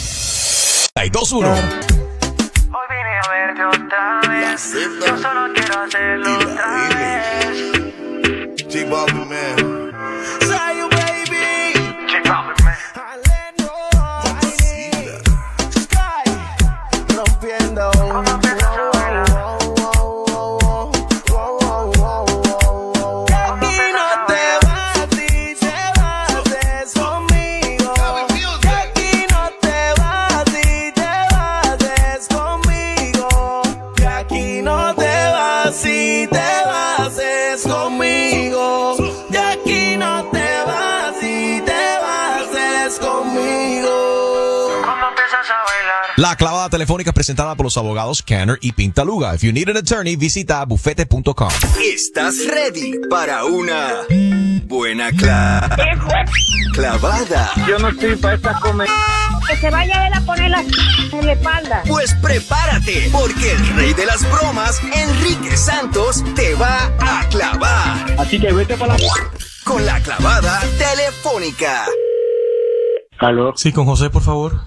dos uno. Hoy vine a verte otra vez. Yo solo quiero hacerlo otra vez. J-Bobby, man. Say you, baby. J-Bobby, man. Rompiendo. vas y te vas es conmigo. De aquí no te vas y te vas es conmigo. Cuando empiezas a bailar. La clavada telefónica presentada por los abogados Canner y Pintaluga. If you need an attorney, visita bufete punto com. ¿Estás ready para una buena cla clavada? Yo no estoy para esta comedia. Que se vaya a él a poner la en la espalda. Pues prepárate, porque el rey de las bromas, Enrique Santos, te va a clavar. Así que vete para la... Con la clavada telefónica. ¿Aló? Sí, con José, por favor.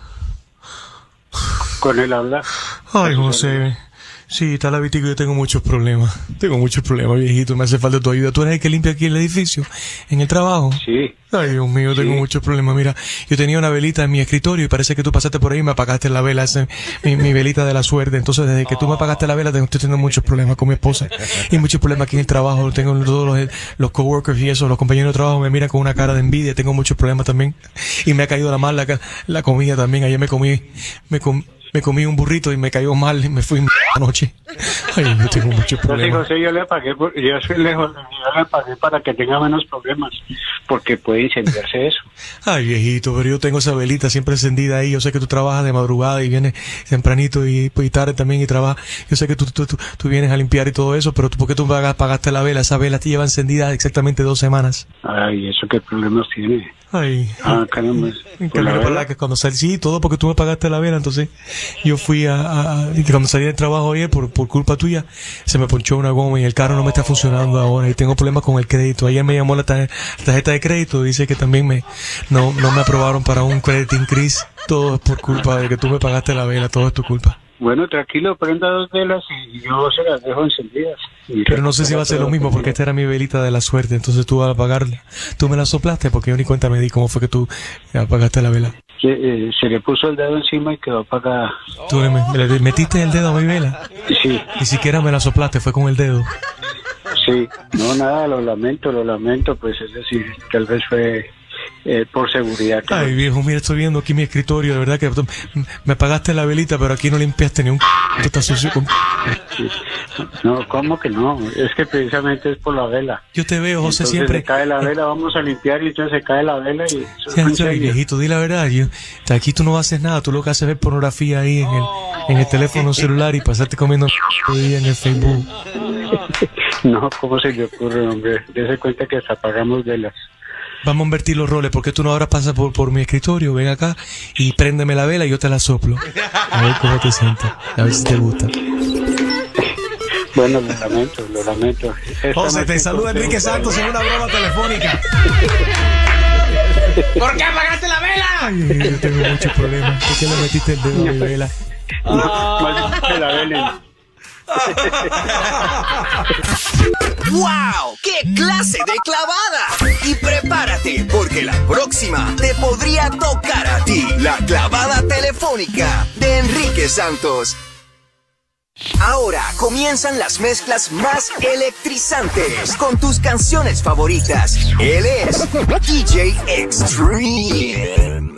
Con él habla. Ay, José. Sí, está la víctima, yo tengo muchos problemas. Tengo muchos problemas, viejito. Me hace falta tu ayuda. ¿Tú eres el que limpia aquí el edificio? ¿En el trabajo? Sí. Ay, Dios mío, tengo sí. muchos problemas. Mira, yo tenía una velita en mi escritorio y parece que tú pasaste por ahí y me apagaste la vela. Esa, mi, mi velita de la suerte. Entonces, desde que tú me apagaste la vela, tengo, estoy teniendo muchos problemas con mi esposa. Y muchos problemas aquí en el trabajo. Tengo todos los, los coworkers y eso, los compañeros de trabajo me miran con una cara de envidia. Tengo muchos problemas también. Y me ha caído la mal la, la comida también. Ayer me comí, me comí. Me comí un burrito y me cayó mal y me fui anoche. Ay, yo tengo muchos problemas. José, yo le pagué, por, yo soy lejos, yo le pagué para que tenga menos problemas, porque puede incendiarse eso. Ay, viejito, pero yo tengo esa velita siempre encendida ahí. Yo sé que tú trabajas de madrugada y vienes tempranito y, y tarde también y trabajas. Yo sé que tú, tú, tú, tú vienes a limpiar y todo eso, pero tú, ¿por qué tú pagaste la vela? Esa vela te lleva encendida exactamente dos semanas. Ay, ¿eso qué problemas tiene? Ay, ah, caramba. ¿Por la para que cuando salí, sí, todo porque tú me pagaste la vela, entonces yo fui a, a, a y cuando salí del trabajo ayer por, por culpa tuya, se me ponchó una goma y el carro no me está funcionando ahora y tengo problemas con el crédito. Ayer me llamó la tarjeta, tarjeta de crédito, dice que también me, no, no me aprobaron para un credit increase, todo es por culpa de que tú me pagaste la vela, todo es tu culpa. Bueno, tranquilo, prenda dos velas y yo se las dejo encendidas. Pero no sé si va a ser lo mismo porque esta era mi velita de la suerte, entonces tú vas a apagarla. Tú me la soplaste porque yo ni cuenta me di cómo fue que tú apagaste la vela. Se, eh, se le puso el dedo encima y quedó apagada. ¿Tú le, me, le metiste el dedo a mi vela? Sí. Ni siquiera me la soplaste, fue con el dedo. Sí, no, nada, lo lamento, lo lamento, pues es decir, tal vez fue... Eh, por seguridad. Ay, no. Viejo, mira, estoy viendo aquí mi escritorio, de verdad que me apagaste la velita, pero aquí no limpiaste ni un c***, está sucio con... Sí. No, ¿cómo que no? Es que precisamente es por la vela. Yo te veo, José, entonces siempre... se cae la vela, vamos a limpiar y entonces se cae la vela y... Sí, sí, viejito, di la verdad, yo, aquí tú no haces nada, tú lo que haces es ver pornografía ahí en el, en el teléfono celular y pasarte comiendo día en el Facebook. No, ¿cómo se le ocurre, hombre? Dese cuenta que hasta apagamos velas. Vamos a invertir los roles, porque tú no ahora pasas por, por mi escritorio, ven acá y préndeme la vela y yo te la soplo. A ver cómo te sientes, a ver si te gusta. Bueno, lo lamento, lo lamento. Esta José, te saluda Enrique Santos en una broma telefónica. ¿Por qué apagaste la vela? Ay, yo tengo muchos problemas. ¿Por qué le metiste el dedo a mi vela? No, maldita la vela. ¡Wow! ¡Qué clase de clavada! Y prepárate, porque la próxima te podría tocar a ti. La clavada telefónica de Enrique Santos. Ahora comienzan las mezclas más electrizantes con tus canciones favoritas. Él es D J Extreme.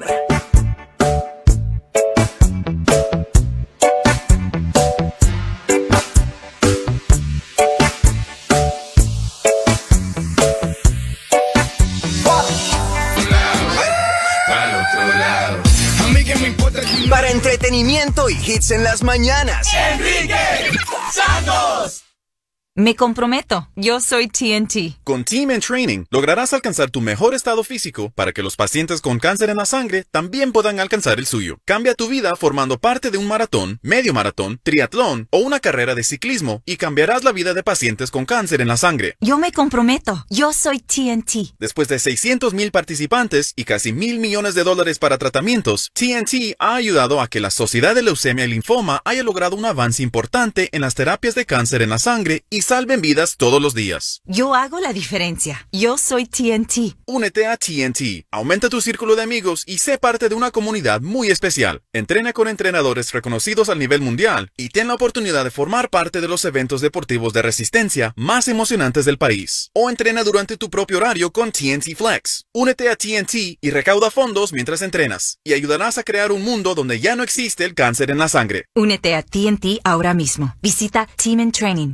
Para entretenimiento y hits en las mañanas. ¡Enrique Santos! Me comprometo. Yo soy T N T. Con Team in Training lograrás alcanzar tu mejor estado físico para que los pacientes con cáncer en la sangre también puedan alcanzar el suyo. Cambia tu vida formando parte de un maratón, medio maratón, triatlón o una carrera de ciclismo y cambiarás la vida de pacientes con cáncer en la sangre. Yo me comprometo. Yo soy T N T. Después de seiscientos mil participantes y casi mil millones de dólares para tratamientos, T N T ha ayudado a que la Sociedad de Leucemia y Linfoma haya logrado un avance importante en las terapias de cáncer en la sangre y salven vidas todos los días. Yo hago la diferencia. Yo soy T N T. Únete a T N T, aumenta tu círculo de amigos y sé parte de una comunidad muy especial. Entrena con entrenadores reconocidos a nivel mundial y ten la oportunidad de formar parte de los eventos deportivos de resistencia más emocionantes del país. O entrena durante tu propio horario con T N T Flex. Únete a T N T y recauda fondos mientras entrenas y ayudarás a crear un mundo donde ya no existe el cáncer en la sangre. Únete a T N T ahora mismo. Visita team in training punto com.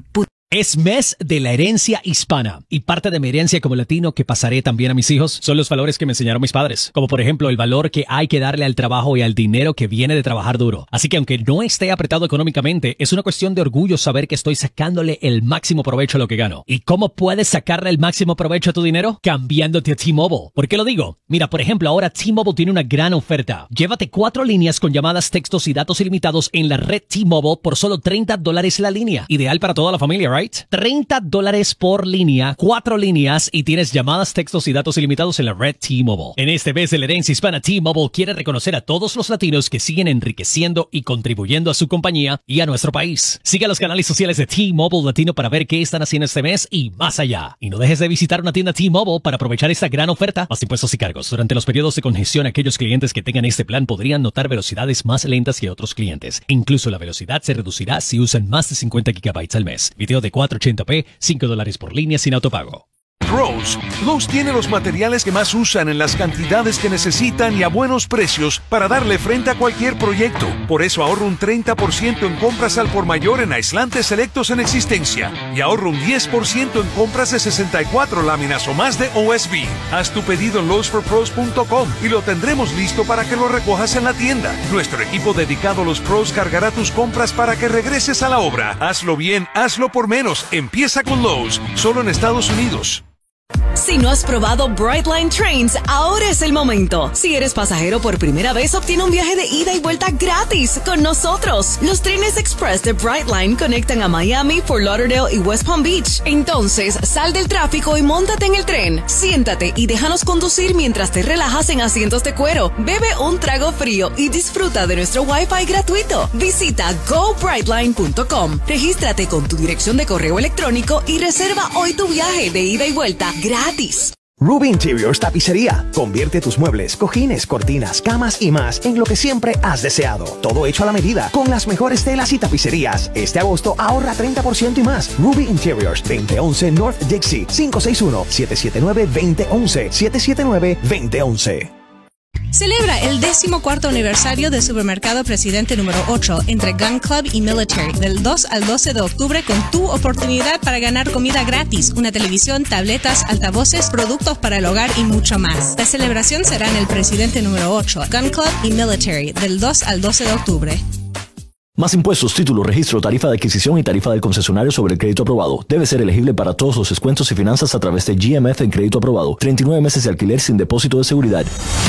Es mes de la herencia hispana y parte de mi herencia como latino que pasaré también a mis hijos son los valores que me enseñaron mis padres, como por ejemplo el valor que hay que darle al trabajo y al dinero que viene de trabajar duro. Así que aunque no esté apretado económicamente, es una cuestión de orgullo saber que estoy sacándole el máximo provecho a lo que gano. ¿Y cómo puedes sacarle el máximo provecho a tu dinero? Cambiándote a T-Mobile. ¿Por qué lo digo? Mira, por ejemplo, ahora T-Mobile tiene una gran oferta. Llévate cuatro líneas con llamadas, textos y datos ilimitados en la red T-Mobile por solo treinta dólares la línea. Ideal para toda la familia, ¿right? treinta dólares por línea, cuatro líneas y tienes llamadas, textos y datos ilimitados en la red T-Mobile. En este mes de la herencia hispana, T-Mobile quiere reconocer a todos los latinos que siguen enriqueciendo y contribuyendo a su compañía y a nuestro país. Siga los canales sociales de T-Mobile Latino para ver qué están haciendo este mes y más allá. Y no dejes de visitar una tienda T-Mobile para aprovechar esta gran oferta, más impuestos y cargos. Durante los periodos de congestión, aquellos clientes que tengan este plan podrían notar velocidades más lentas que otros clientes. Incluso la velocidad se reducirá si usan más de cincuenta gigabytes al mes. Video de cuatrocientos ochenta p, cinco dólares por línea sin autopago. Lowe's. Lowe's tiene los materiales que más usan en las cantidades que necesitan y a buenos precios para darle frente a cualquier proyecto. Por eso ahorra un treinta por ciento en compras al por mayor en aislantes selectos en existencia y ahorra un diez por ciento en compras de sesenta y cuatro láminas o más de O S B. Haz tu pedido en Lowe's for Pros punto com y lo tendremos listo para que lo recojas en la tienda. Nuestro equipo dedicado a los pros cargará tus compras para que regreses a la obra. Hazlo bien, hazlo por menos. Empieza con Lowe's, solo en Estados Unidos. Si no has probado Brightline Trains, ahora es el momento. Si eres pasajero por primera vez, obtiene un viaje de ida y vuelta gratis con nosotros. Los trenes express de Brightline conectan a Miami, Fort Lauderdale y West Palm Beach. Entonces, sal del tráfico y móntate en el tren. Siéntate y déjanos conducir mientras te relajas en asientos de cuero. Bebe un trago frío y disfruta de nuestro Wi-Fi gratuito. Visita go brightline punto com. Regístrate con tu dirección de correo electrónico y reserva hoy tu viaje de ida y vuelta gratis. Ruby Interiors Tapicería. Convierte tus muebles, cojines, cortinas, camas y más en lo que siempre has deseado. Todo hecho a la medida, con las mejores telas y tapicerías. Este agosto ahorra treinta por ciento y más. Ruby Interiors, veinte once North Dixie, cinco seis uno, siete siete nueve, dos cero once, siete siete nueve, dos cero once. Celebra el decimocuarto aniversario del Supermercado Presidente número ocho entre Gun Club y Military del dos al doce de octubre con tu oportunidad para ganar comida gratis, una televisión, tabletas, altavoces, productos para el hogar y mucho más. La celebración será en el Presidente número ocho, Gun Club y Military del dos al doce de octubre. Más impuestos, título, registro, tarifa de adquisición y tarifa del concesionario sobre el crédito aprobado. Debe ser elegible para todos los descuentos y finanzas a través de G M F en crédito aprobado. treinta y nueve meses de alquiler sin depósito de seguridad.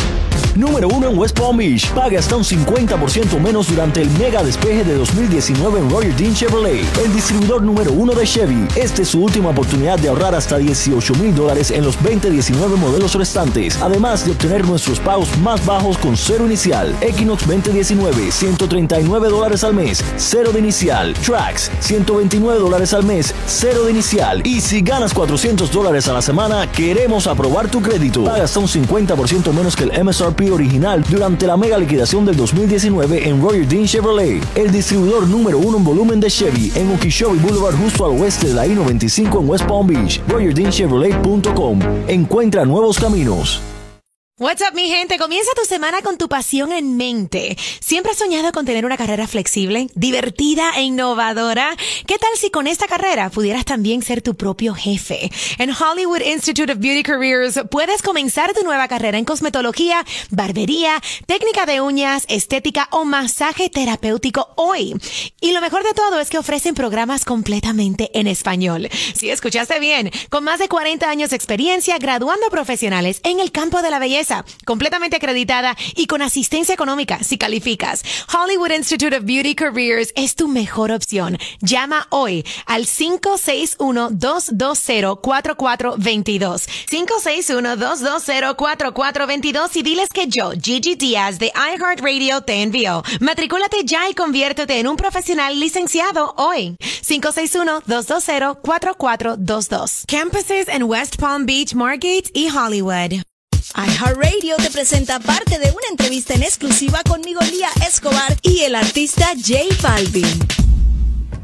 Número uno en West Palm Beach. Paga hasta un cincuenta por ciento menos durante el mega despeje de dos mil diecinueve en Roger Dean Chevrolet. El distribuidor número uno de Chevy. Esta es su última oportunidad de ahorrar hasta dieciocho mil dólares en los veinte diecinueve modelos restantes. Además de obtener nuestros pagos más bajos con cero inicial. Equinox veinte diecinueve, ciento treinta y nueve dólares al mes. Cero de inicial. Trax, ciento veintinueve dólares al mes. Cero de inicial. Y si ganas cuatrocientos dólares a la semana, queremos aprobar tu crédito. Paga hasta un cincuenta por ciento menos que el M S R P original durante la mega liquidación del dos mil diecinueve en Roger Dean Chevrolet, el distribuidor número uno en volumen de Chevy en Okeechobee Boulevard justo al oeste de la I noventa y cinco en West Palm Beach. roger dean chevrolet punto com. Encuentra nuevos caminos. What's up, mi gente? Comienza tu semana con tu pasión en mente. ¿Siempre has soñado con tener una carrera flexible, divertida e innovadora? ¿Qué tal si con esta carrera pudieras también ser tu propio jefe? En Hollywood Institute of Beauty Careers puedes comenzar tu nueva carrera en cosmetología, barbería, técnica de uñas, estética o masaje terapéutico hoy. Y lo mejor de todo es que ofrecen programas completamente en español. Si escuchaste bien, con más de cuarenta años de experiencia graduando profesionales en el campo de la belleza, completamente acreditada y con asistencia económica si calificas. Hollywood Institute of Beauty Careers es tu mejor opción. Llama hoy al cinco seis uno, dos dos cero, cuatro cuatro dos dos. cinco seis uno, dos dos cero, cuatro cuatro dos dos y diles que yo, Gigi Díaz de iHeartRadio, te envío. Matricúlate ya y conviértete en un profesional licenciado hoy. cinco seis uno, dos dos cero, cuatro cuatro dos dos. Campuses en West Palm Beach, Margate y Hollywood. iHeartRadio te presenta parte de una entrevista en exclusiva con Miguelía Escobar y el artista J Balvin.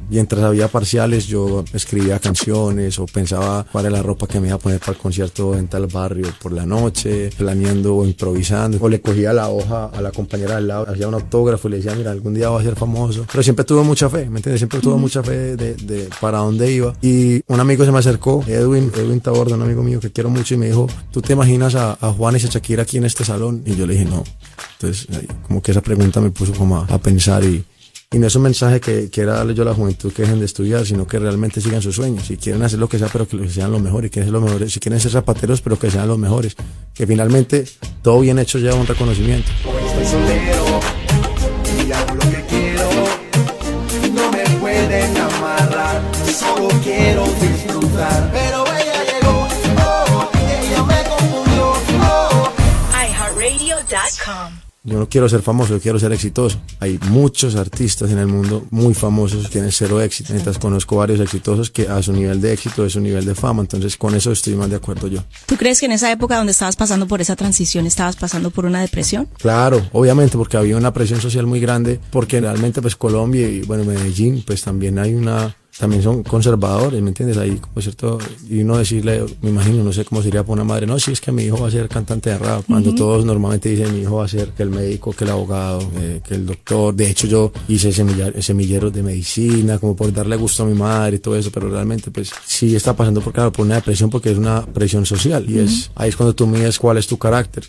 mientras había parciales yo escribía canciones o pensaba cuál era la ropa que me iba a poner para el concierto en tal barrio por la noche, planeando o improvisando, o le cogía la hoja a la compañera del lado, hacía un autógrafo y le decía, mira, algún día voy a ser famoso, pero siempre tuve mucha fe, ¿me entiendes? Siempre tuve uh-huh. mucha fe de, de para dónde iba, y un amigo se me acercó, Edwin, Edwin Taborda, un amigo mío que quiero mucho, y me dijo, ¿tú te imaginas a, a Juanes y a Shakira aquí en este salón? Y yo le dije, no. Entonces, como que esa pregunta me puso como a, a pensar, y Y no es un mensaje que quiera darle yo a la juventud que dejen de estudiar, sino que realmente sigan sus sueños. Si quieren hacer lo que sea, pero que sean los mejores. Quieren ser los mejores. Si quieren ser zapateros, pero que sean los mejores. Que finalmente todo bien hecho lleva un reconocimiento. Estoy solero y hago lo que quiero. No me pueden amarrar. Solo quiero disfrutar. Pero ella llegó, oh, ella me confundió, oh. i heart radio dot com. Yo no quiero ser famoso, yo quiero ser exitoso. Hay muchos artistas en el mundo muy famosos que tienen cero éxito. Mientras conozco varios exitosos que a su nivel de éxito es su nivel de fama. Entonces con eso estoy más de acuerdo yo. ¿Tú crees que en esa época donde estabas pasando por esa transición estabas pasando por una depresión? Claro, obviamente, porque había una presión social muy grande. Porque realmente pues Colombia y bueno Medellín pues también hay una... También son conservadores, ¿me entiendes? Ahí, como cierto, y uno decirle, me imagino, no sé cómo sería para una madre, no, si es que mi hijo va a ser cantante de rap, cuando uh-huh. todos normalmente dicen, mi hijo va a ser que el médico, que el abogado, eh, que el doctor. De hecho, yo hice semillar, semilleros de medicina, como por darle gusto a mi madre y todo eso, pero realmente, pues, sí está pasando por, claro, por una depresión, porque es una presión social, y uh-huh. es ahí es cuando tú mides cuál es tu carácter.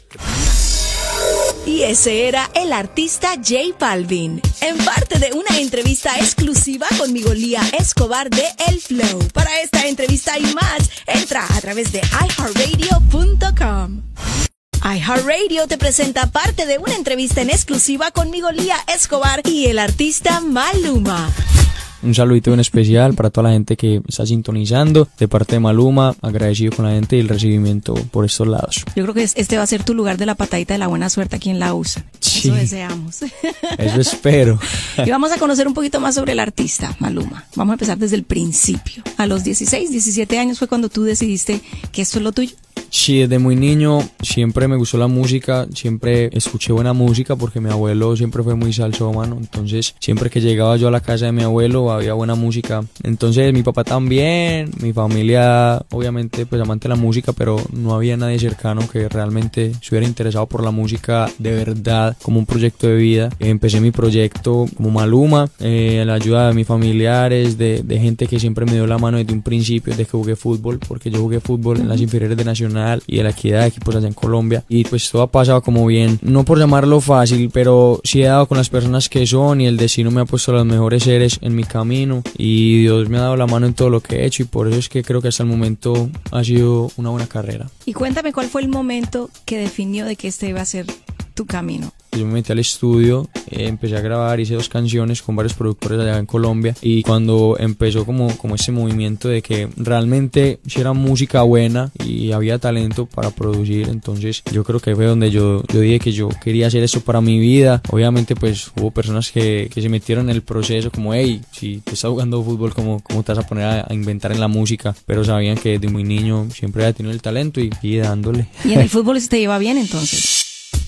Y ese era el artista J Balvin, en parte de una entrevista exclusiva con Migolía Escobar de El Flow. Para esta entrevista y más, entra a través de i heart radio punto com. iHeartRadio te presenta parte de una entrevista en exclusiva con Migolía Escobar y el artista Maluma. Un saludito en especial para toda la gente que está sintonizando. De parte de Maluma, agradecido con la gente y el recibimiento por estos lados. Yo creo que este va a ser tu lugar de la patadita de la buena suerte aquí en la U S A. Sí. Eso deseamos. Eso espero. Y vamos a conocer un poquito más sobre el artista, Maluma. Vamos a empezar desde el principio. A los dieciséis, diecisiete años fue cuando tú decidiste que esto es lo tuyo. Sí, desde muy niño siempre me gustó la música, siempre escuché buena música porque mi abuelo siempre fue muy salsómano, entonces siempre que llegaba yo a la casa de mi abuelo había buena música. Entonces mi papá también, mi familia obviamente pues amante de la música, pero no había nadie cercano que realmente se hubiera interesado por la música de verdad como un proyecto de vida. Empecé mi proyecto como Maluma, eh, a la ayuda de mis familiares, de, de gente que siempre me dio la mano desde un principio, desde que jugué fútbol, porque yo jugué fútbol en las inferiores de Nacional y de la equidad de equipos allá en Colombia, y pues todo ha pasado como bien, no por llamarlo fácil, pero sí he dado con las personas que son y el destino me ha puesto los mejores seres en mi camino y Dios me ha dado la mano en todo lo que he hecho, y por eso es que creo que hasta el momento ha sido una buena carrera. Y cuéntame cuál fue el momento que definió de que este iba a ser tu camino. Yo me metí al estudio, eh, empecé a grabar, hice dos canciones con varios productores allá en Colombia, y cuando empezó como, como ese movimiento de que realmente si era música buena y había talento para producir, entonces yo creo que fue donde yo, yo dije que yo quería hacer eso para mi vida. Obviamente pues hubo personas que, que se metieron en el proceso como, hey, si te estás jugando fútbol, ¿cómo, cómo te vas a poner a, a inventar en la música? Pero sabían que desde muy niño siempre había tenido el talento y, y dándole. ¿Y en el fútbol se te lleva bien entonces?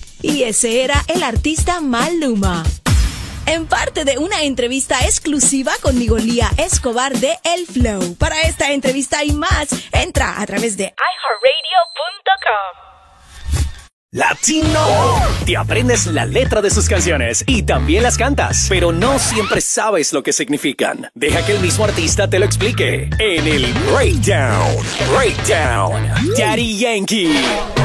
Y ese era el artista Maluma, en parte de una entrevista exclusiva con Migolía Escobar de El Flow. Para esta entrevista y más, entra a través de i heart radio punto com. Latino. Te aprendes la letra de sus canciones y también las cantas, pero no siempre sabes lo que significan. Deja que el mismo artista te lo explique en el Breakdown. Breakdown. Daddy Yankee.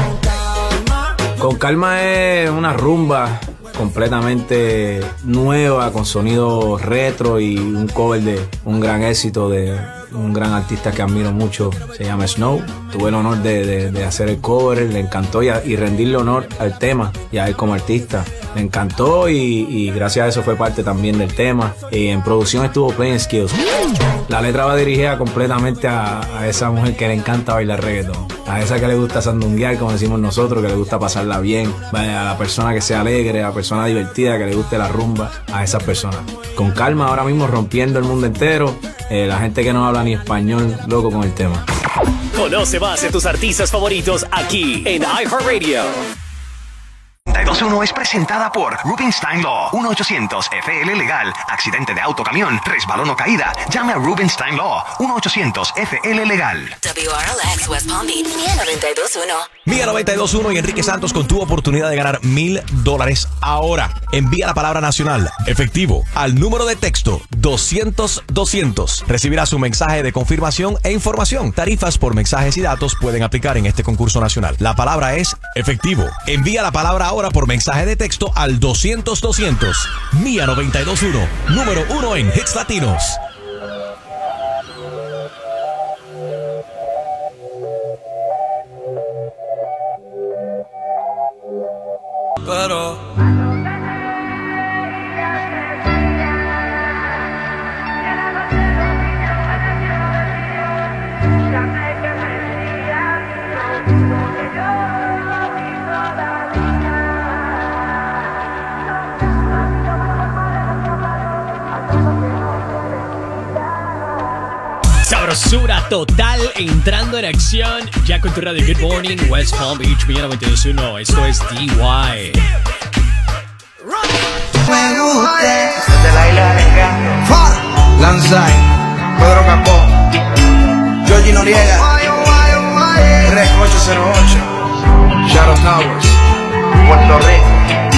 Con Calma es una rumba completamente nueva, con sonido retro y un cover de un gran éxito de un gran artista que admiro mucho, se llama Snow. Tuve el honor de, de, de hacer el cover, le encantó y, a, y rendirle honor al tema y a él como artista. Me encantó y, y gracias a eso fue parte también del tema. Y en producción estuvo Playing Skills. La letra va dirigida completamente a, a esa mujer que le encanta bailar reggaetón, a esa que le gusta sandunguear, como decimos nosotros, que le gusta pasarla bien, a la persona que sea alegre, a la persona divertida, que le guste la rumba, a esas personas. Con Calma ahora mismo rompiendo el mundo entero, eh, la gente que no habla ni español, loco con el tema. Conoce más de tus artistas favoritos aquí en iHeartRadio. dos uno es presentada por Rubenstein Law. uno ochocientos F L Legal. Accidente de auto, camión, resbalón o caída. Llame a Rubenstein Law. uno ochocientos F L Legal. W R L X West Palm Beach, Mía noventa y dos punto uno. Mía noventa y dos punto uno y Enrique Santos con tu oportunidad de ganar mil dólares ahora. Envía la palabra nacional, efectivo, al número de texto doscientos doscientos. Recibirás un mensaje de confirmación e información. Tarifas por mensajes y datos pueden aplicar en este concurso nacional. La palabra es efectivo. Envía la palabra ahora por mensaje de texto al doscientos doscientos. Mía noventa y dos punto uno, número uno en hits latinos. Pero Sabrosura total entrando en acción. Ya con tu radio Good Morning West Palm Beach, Mía noventa y dos punto uno. Esto es D Y. Me guste. De la isla de Encanto. Lanzai, Pedro Capó, Georgie Noriega, R ocho cero ocho, Shadow Towers, Puerto Rico.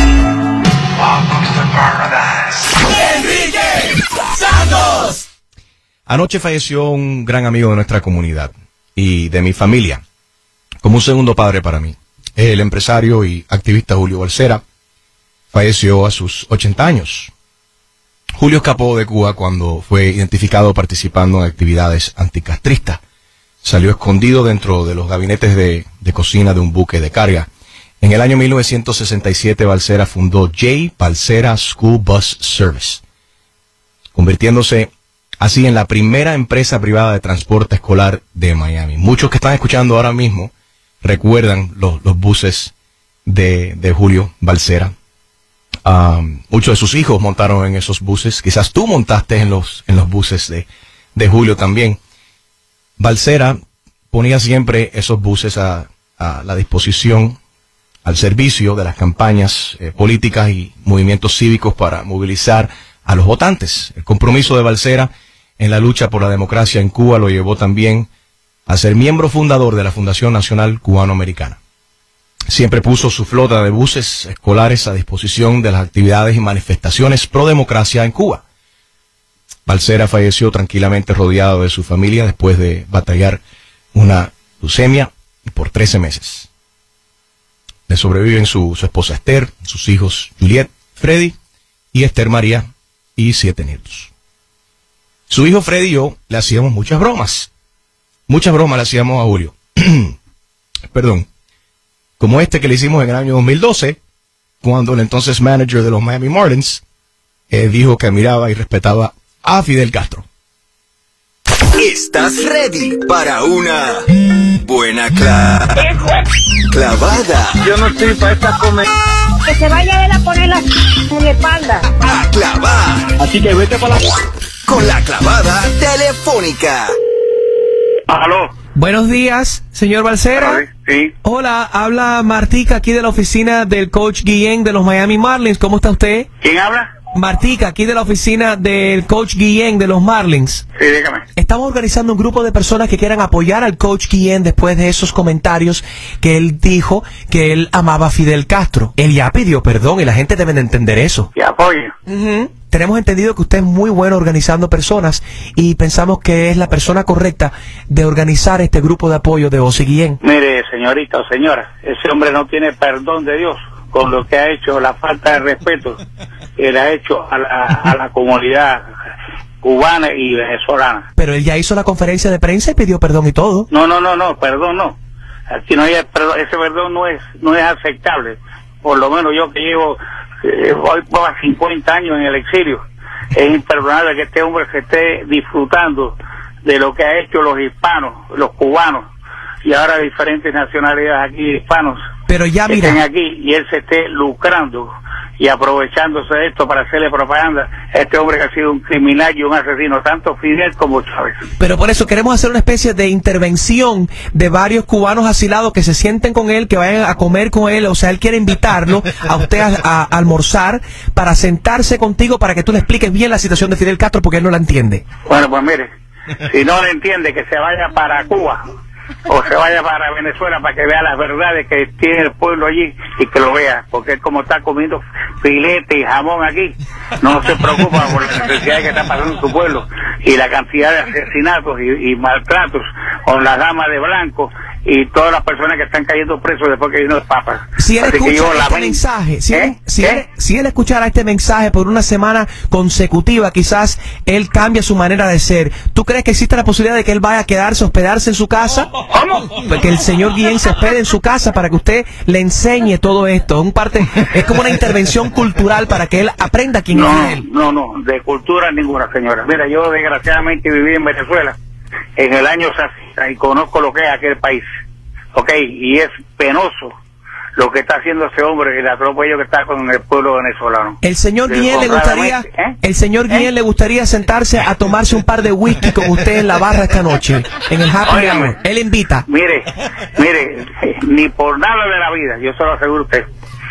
Welcome to Paradise. Enrique Santos. Anoche falleció un gran amigo de nuestra comunidad y de mi familia, como un segundo padre para mí. El empresario y activista Julio Balcera falleció a sus ochenta años. Julio escapó de Cuba cuando fue identificado participando en actividades anticastristas. Salió escondido dentro de los gabinetes de, de cocina de un buque de carga. En el año mil novecientos sesenta y siete, Balcera fundó J. Balcera School Bus Service, convirtiéndose así en la primera empresa privada de transporte escolar de Miami. Muchos que están escuchando ahora mismo recuerdan los, los buses de, de Julio Balcera. Um, muchos de sus hijos montaron en esos buses. Quizás tú montaste en los, en los buses de, de Julio también. Balcera ponía siempre esos buses a, a la disposición, al servicio de las campañas eh, políticas y movimientos cívicos para movilizar a los votantes. El compromiso de Balcera en la lucha por la democracia en Cuba lo llevó también a ser miembro fundador de la Fundación Nacional Cubano-Americana. Siempre puso su flota de buses escolares a disposición de las actividades y manifestaciones pro democracia en Cuba. Balcera falleció tranquilamente rodeado de su familia después de batallar una leucemia por trece meses. Le sobreviven su, su esposa Esther, sus hijos Juliet, Freddy y Esther María y siete nietos. Su hijo Freddy y yo le hacíamos muchas bromas. Muchas bromas le hacíamos a Julio. Perdón. Como este que le hicimos en el año dos mil doce, cuando el entonces manager de los Miami Marlins eh, dijo que admiraba y respetaba a Fidel Castro. ¿Estás ready para una buena cla clavada? Yo no estoy para esta comer. Que se vaya a él a poner la en la espalda. A clavar. Así que vete para la... Con la clavada telefónica. Aló. Buenos días, señor Balcera. Sí. Hola, habla Martica aquí de la oficina del coach Guillén de los Miami Marlins. ¿Cómo está usted? ¿Quién habla? Martica, aquí de la oficina del coach Guillén de los Marlins. Sí, dígame. Estamos organizando un grupo de personas que quieran apoyar al coach Guillén después de esos comentarios que él dijo que él amaba a Fidel Castro. Él ya pidió perdón y la gente debe de entender eso. ¿Qué apoyo? Uh-huh. Tenemos entendido que usted es muy bueno organizando personas y pensamos que es la persona correcta de organizar este grupo de apoyo de Ozzy Guillén. Mire, señorita o señora, ese hombre no tiene perdón de Dios con lo que ha hecho, la falta de respeto que le ha hecho a la, a la comunidad cubana y venezolana. Pero él ya hizo la conferencia de prensa y pidió perdón y todo. No, no, no, no, perdón no. Aquí no hay perdón, ese perdón no es no es aceptable. Por lo menos yo que llevo eh, voy por cincuenta años en el exilio, es imperdonable que este hombre se esté disfrutando de lo que ha hecho los hispanos, los cubanos y ahora diferentes nacionalidades aquí hispanos. Pero ya que mira, estén aquí y él se esté lucrando y aprovechándose de esto para hacerle propaganda a este hombre que ha sido un criminal y un asesino, tanto Fidel como Chávez. Pero por eso queremos hacer una especie de intervención de varios cubanos asilados que se sienten con él, que vayan a comer con él, o sea, él quiere invitarlo a usted a, a, a almorzar para sentarse contigo para que tú le expliques bien la situación de Fidel Castro porque él no la entiende. Bueno, pues mire, si no le entiende, que se vaya para Cuba o se vaya para Venezuela para que vea las verdades que tiene el pueblo allí y que lo vea, porque él como está comiendo filete y jamón aquí, no se preocupa por las necesidades que está pasando en su pueblo y la cantidad de asesinatos y, y maltratos con las damas de blanco y todas las personas que están cayendo presos después que vino el Papa. Si él Así escucha que yo este la mensaje, si, ¿Eh? él, si, ¿Eh? él, si él escuchara este mensaje por una semana consecutiva, quizás él cambia su manera de ser. ¿Tú crees que existe la posibilidad de que él vaya a quedarse, hospedarse en su casa? ¿Cómo? Que el señor Guillén se hospede en su casa para que usted le enseñe todo esto. Un parte, es como una intervención cultural para que él aprenda quién no, es él. No, no, de cultura ninguna, señora. Mira, yo desgraciadamente viví en Venezuela en el año sesenta y conozco lo que es aquel país. Ok, y es penoso lo que está haciendo ese hombre y el atropello que está con el pueblo venezolano. El señor Guillén le gustaría, ¿Eh? el señor Guillén ¿Eh? le gustaría sentarse a tomarse un par de whisky con usted en la barra esta noche, en el Happy Óigame, Hour. Él invita. Mire, mire, ni por nada de la vida, yo se lo aseguro a usted.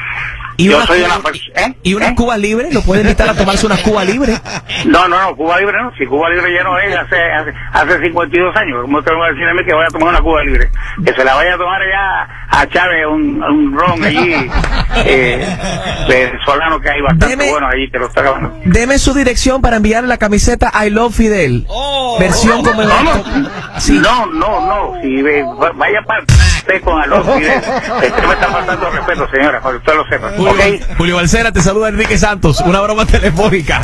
¿Y yo unas soy Cuba, una ¿eh? ¿Y unas ¿Eh? Cuba Libre? ¿Lo puede invitar a tomarse unas Cuba Libre? No, no, no, Cuba Libre no. Si Cuba Libre ya no es hace, hace, hace cincuenta y dos años. ¿Cómo te voy a decir a mí que vaya a tomar una Cuba Libre? Que se la vaya a tomar ya a Chávez, un, un ron allí, eh, venezolano que hay bastante Deme, buenos allí, que lo está acabando. Deme su dirección para enviarle la camiseta I Love Fidel. Oh, versión como el... Sí. No, no, no. Si ve, vaya para usted con I Love Fidel. Usted me está faltando respeto, señora, para que usted lo sepa. Julio, ¿Okay? Julio Balcera, te saluda Enrique Santos. Una broma telefónica.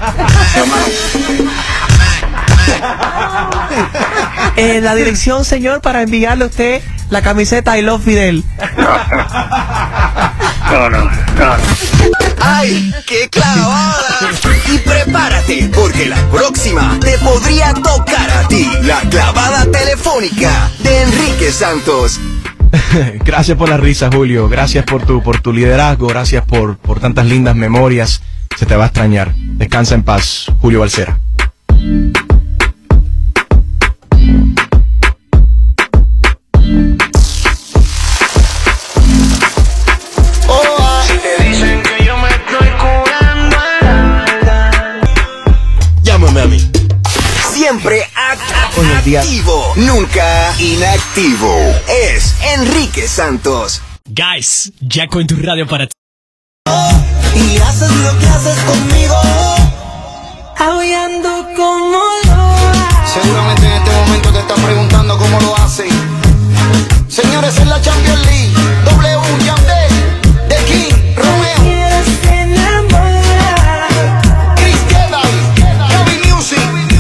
Eh, la dirección, señor, para enviarle a usted la camiseta I Love Fidel. No, no, no. ¡Ay, qué clavada! Y prepárate, porque la próxima te podría tocar a ti. La clavada telefónica de Enrique Santos. Gracias por la risa, Julio. Gracias por tu, por tu liderazgo. Gracias por, por tantas lindas memorias. Se te va a extrañar. Descansa en paz, Julio Balcera. Si te dicen que yo me estoy curando, llámame a mí. Siempre act activo, nunca inactivo. Es Enrique Santos. Guys, Jaco en tu radio para ti. y haces lo que haces conmigo, aullando como lo. Seguramente en este momento te estás preguntando cómo lo hacen. Señores, en la Champions League, W, Yandel, The King, Romeo, Chris Queda, Gaby Music,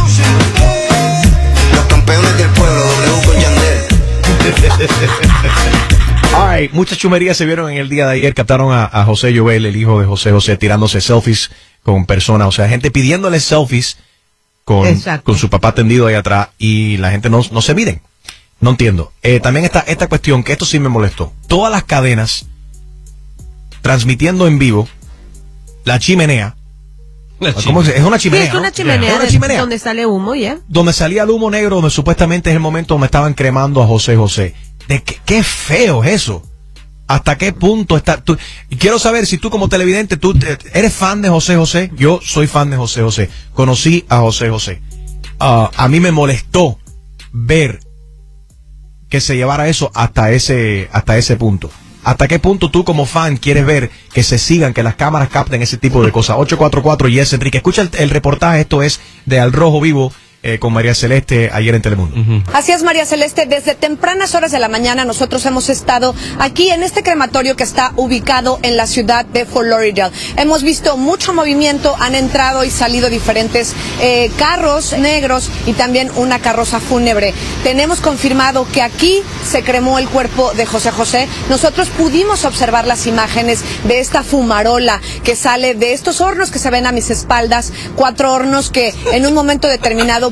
los campeones del pueblo, W con Yandel. Alright, muchas chumerías se vieron en el día de ayer. Captaron a, a José Joel, el hijo de José José, tirándose selfies con personas. O sea, gente pidiéndole selfies con, con su papá tendido ahí atrás y la gente no, no se miden. No entiendo. Eh, también está esta cuestión, que esto sí me molestó. Todas las cadenas transmitiendo en vivo la chimenea. La ¿Cómo es? Es una chimenea. Sí, es una ¿no? chimenea, Es una de- chimenea. donde sale humo, ¿ya? Donde salía el humo negro, donde supuestamente es el momento donde estaban cremando a José José. De qué, qué feo es eso. ¿Hasta qué punto está? Tú, y quiero saber si tú como televidente, tú te- eres fan de José José. Yo soy fan de José José. Conocí a José José. Ah, a mí me molestó ver que se llevara eso hasta ese, hasta ese punto. ¿Hasta qué punto tú como fan quieres ver que se sigan, que las cámaras capten ese tipo de cosas? ocho cuatro cuatro Yes Enrique. Escucha el, el reportaje, esto es de Al Rojo Vivo eh, con María Celeste ayer en Telemundo. Así es, María Celeste, desde tempranas horas de la mañana nosotros hemos estado aquí en este crematorio que está ubicado en la ciudad de Fort Lauderdale. Hemos visto mucho movimiento, han entrado y salido diferentes eh, carros negros y también una carroza fúnebre. Tenemos confirmado que aquí se cremó el cuerpo de José José. Nosotros pudimos observar las imágenes de esta fumarola que sale de estos hornos que se ven a mis espaldas, cuatro hornos que en un momento determinado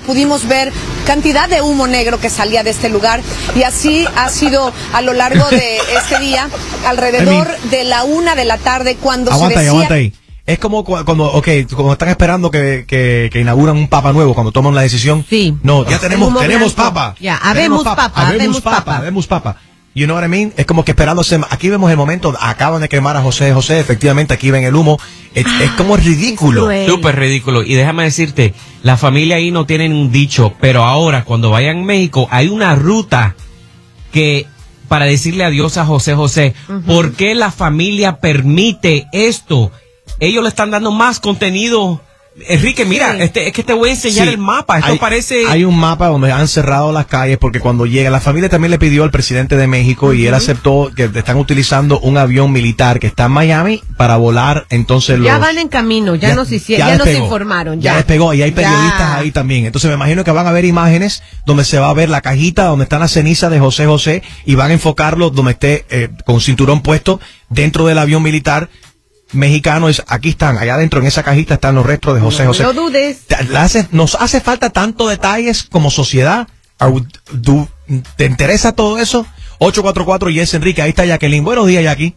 pudimos ver cantidad de humo negro que salía de este lugar, y así ha sido a lo largo de este día, alrededor de la una de la tarde, cuando aguanta se decía... Ahí, aguanta ahí. Es como cu cuando, okay, como están esperando que, que, que inauguran un papa nuevo, cuando toman la decisión. Sí. No, ya tenemos, tenemos papa. Ya, habemos papa, habemos papa, habemos papa. You know what I mean? Es como que esperándose. Aquí vemos el momento, acaban de quemar a José José, efectivamente aquí ven el humo. Es, es como ridículo. Súper ridículo. Y déjame decirte, la familia ahí no tienen un dicho, pero ahora cuando vayan a México hay una ruta que para decirle adiós a José José. Uh-huh. ¿Por qué la familia permite esto? Ellos le están dando más contenido. Enrique, mira, sí. este, es que te voy a enseñar sí. el mapa. Esto hay, parece... Hay un mapa donde han cerrado las calles porque cuando llega, la familia también le pidió al presidente de México, uh-huh, y él aceptó que están utilizando un avión militar que está en Miami para volar. Entonces los, ya van en camino, ya, ya nos hicieron, ya, ya nos informaron. Ya, ya despegó y hay periodistas ya. ahí también. Entonces me imagino que van a ver imágenes donde se va a ver la cajita donde están las cenizas de José José y van a enfocarlo donde esté eh, con cinturón puesto dentro del avión militar mexicano. Es, aquí están, allá adentro en esa cajita están los restos de José no, José. No dudes. ¿Te, hace, ¿Nos hace falta tanto detalles como sociedad? Do, ¿Te interesa todo eso? ocho cuatro cuatro y es Enrique, ahí está Jacqueline. Buenos días, Jackie.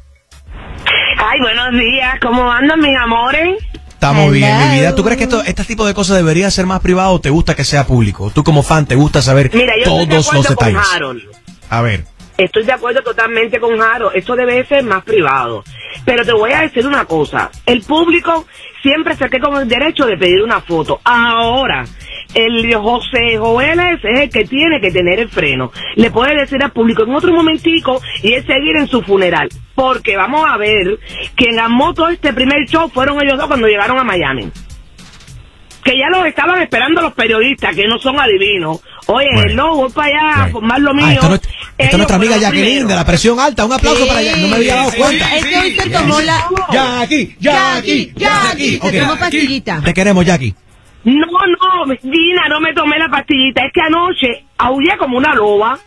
Ay, buenos días. ¿Cómo andan, mis amores? Estamos Hello. bien, mi vida. ¿Tú crees que esto, este tipo de cosas debería ser más privado o te gusta que sea público? Tú como fan, ¿te gusta saber Mira, yo todos estoy de los detalles? Con Harold. A ver. Estoy de acuerdo totalmente con Jaro, esto debe ser más privado. Pero te voy a decir una cosa, el público siempre se queda con el derecho de pedir una foto. Ahora, el José Joeles es el que tiene que tener el freno. Le puede decir al público en otro momentico y es seguir en su funeral. Porque vamos a ver, quien armó todo este primer show fueron ellos dos cuando llegaron a Miami. Que ya los estaban esperando los periodistas, que no son adivinos. Oye, bueno, no, voy para allá right. a formar lo mío. Ah, esta, no, esta es nuestra amiga Jacqueline, primero. de la presión alta. Un aplauso sí, para ella. No me había dado sí, cuenta. Es que hoy se tomó la... Jackie, Jackie, Jackie. Se tomó pastillita. Te queremos, Jackie. No, no, Dina, no me tomé la pastillita. Es que anoche aullé como una loba.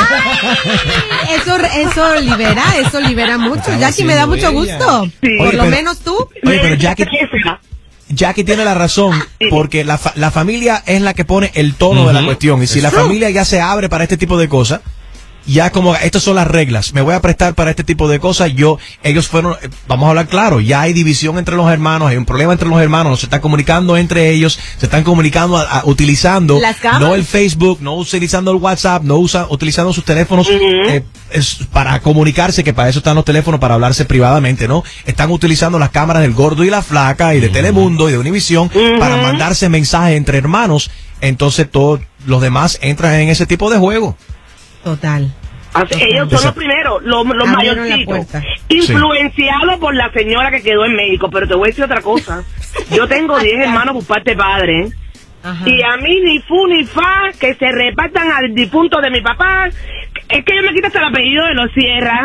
Ay, eso, eso libera, eso libera mucho. Jackie, me da mucho gusto. Sí. Por oye, lo pero, menos tú. Oye, pero Jackie... Jackie tiene la razón, porque la, fa la familia es la que pone el tono uh-huh. de la cuestión. Y si la familia ya se abre para este tipo de cosas, ya como, estas son las reglas, me voy a prestar para este tipo de cosas, yo, ellos fueron, vamos a hablar claro, ya hay división entre los hermanos, hay un problema entre los hermanos, no se están comunicando entre ellos, se están comunicando a, a, utilizando, no el Facebook, no utilizando el WhatsApp, no usa, utilizando sus teléfonos uh-huh. eh, es para comunicarse, que para eso están los teléfonos, para hablarse privadamente, ¿no? Están utilizando las cámaras del Gordo y la Flaca, y de uh-huh. Telemundo, y de Univisión, uh-huh. para mandarse mensajes entre hermanos, entonces todos los demás entran en ese tipo de juego. Total. Así, Total. Ellos son los primeros, los, los mayorcitos, influenciados sí. por la señora que quedó en México. Pero te voy a decir otra cosa. Yo tengo diez hermanos por parte de padre. Ajá. Y a mí ni fu ni fa que se repartan al difunto de mi papá. Es que yo me quito hasta el apellido de los Sierra.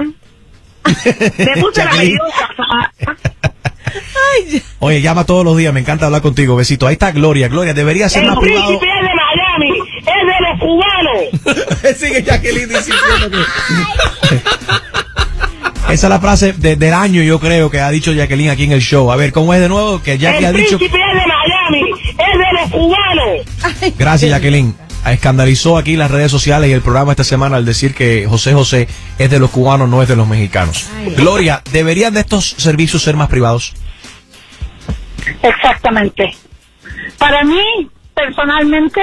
Le puse el apellido Ay. Oye, llama todos los días, me encanta hablar contigo, besito. Ahí está Gloria, Gloria, debería ser el más privado. El príncipe es de Miami, es de los cubanos. Sigue Jacqueline diciendo que... Esa es la frase de, del año, yo creo, que ha dicho Jacqueline aquí en el show. A ver, ¿cómo es de nuevo? Que Jackie el ha dicho... El príncipe es de Miami, es de los cubanos. Gracias, Jacqueline. Escandalizó aquí las redes sociales y el programa esta semana al decir que José José es de los cubanos, no es de los mexicanos. Ay. Gloria, ¿deberían de estos servicios ser más privados? Exactamente. Para mí, personalmente,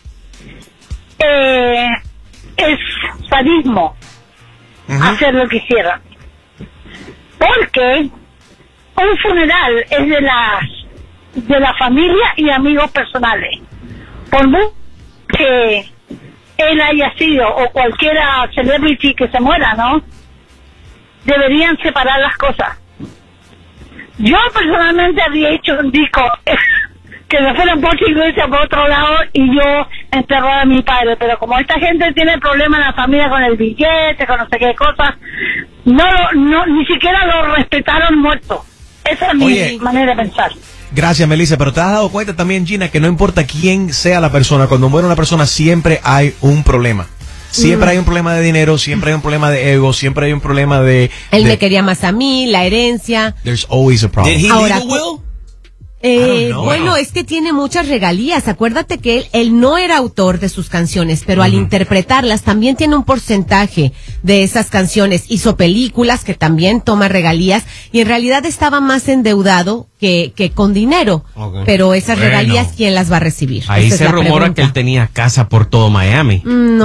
eh, es sadismo uh-huh. hacer lo que hicieran. Porque un funeral es de las de la familia y amigos personales. Por muy que él haya sido o cualquiera celebrity que se muera, ¿no? Deberían separar las cosas. Yo personalmente había hecho un disco que me fueran por su iglesia por otro lado y yo enterrar a mi padre, pero como esta gente tiene problemas en la familia con el billete, con no sé qué cosas, no, no ni siquiera lo respetaron muerto. Esa es Oye. mi manera de pensar. Gracias, Melissa, pero te has dado cuenta también, Gina, que no importa quién sea la persona, cuando muere una persona siempre hay un problema. Siempre mm. hay un problema de dinero, siempre hay un problema de ego, siempre hay un problema de... Él de, me quería más a mí, la herencia. There's always a problem. Did he Ahora, leave a will? Eh, bueno, es que tiene muchas regalías. Acuérdate que él, él no era autor de sus canciones, pero uh-huh. al interpretarlas también tiene un porcentaje de esas canciones. Hizo películas que también toma regalías y en realidad estaba más endeudado que, que con dinero. Okay. Pero esas bueno. regalías, ¿quién las va a recibir? Ahí Esa se es la rumora pregunta. que él tenía casa por todo Miami.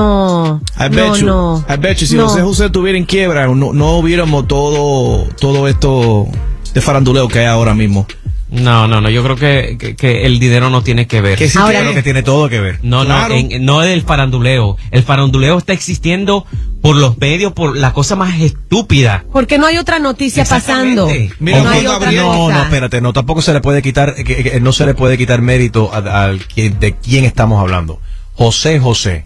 No, I bet no, you, no. I bet you, si no. José José estuviera en quiebra, no, no hubiéramos todo, todo esto de faranduleo que hay ahora mismo. No, no, no, yo creo que, que, que el dinero no tiene que ver. Que sí, claro que tiene todo que ver. No, claro. no, en, no es el faranduleo. El faranduleo está existiendo por los medios, por la cosa más estúpida. Porque no hay otra noticia pasando. Mira, no, hay no, otra no, cosa. no, espérate, no, tampoco se le puede quitar, que, que, no se le puede quitar mérito al de quién estamos hablando. José José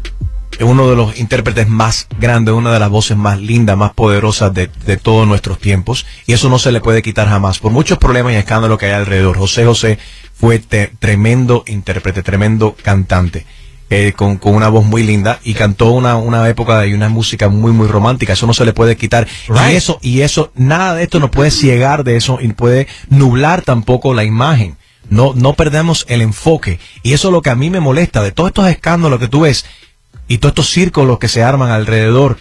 es uno de los intérpretes más grandes, una de las voces más lindas, más poderosas de, de todos nuestros tiempos, y eso no se le puede quitar jamás, por muchos problemas y escándalos que hay alrededor. José José fue te, tremendo intérprete, tremendo cantante, eh, con, con una voz muy linda, y cantó una, una época de una música muy, muy romántica, eso no se le puede quitar, right. y eso, y eso, nada de esto nos puede ciegar de eso, y puede nublar tampoco la imagen. No, no perdamos el enfoque, y eso es lo que a mí me molesta, de todos estos escándalos que tú ves, y todos estos círculos que se arman alrededor,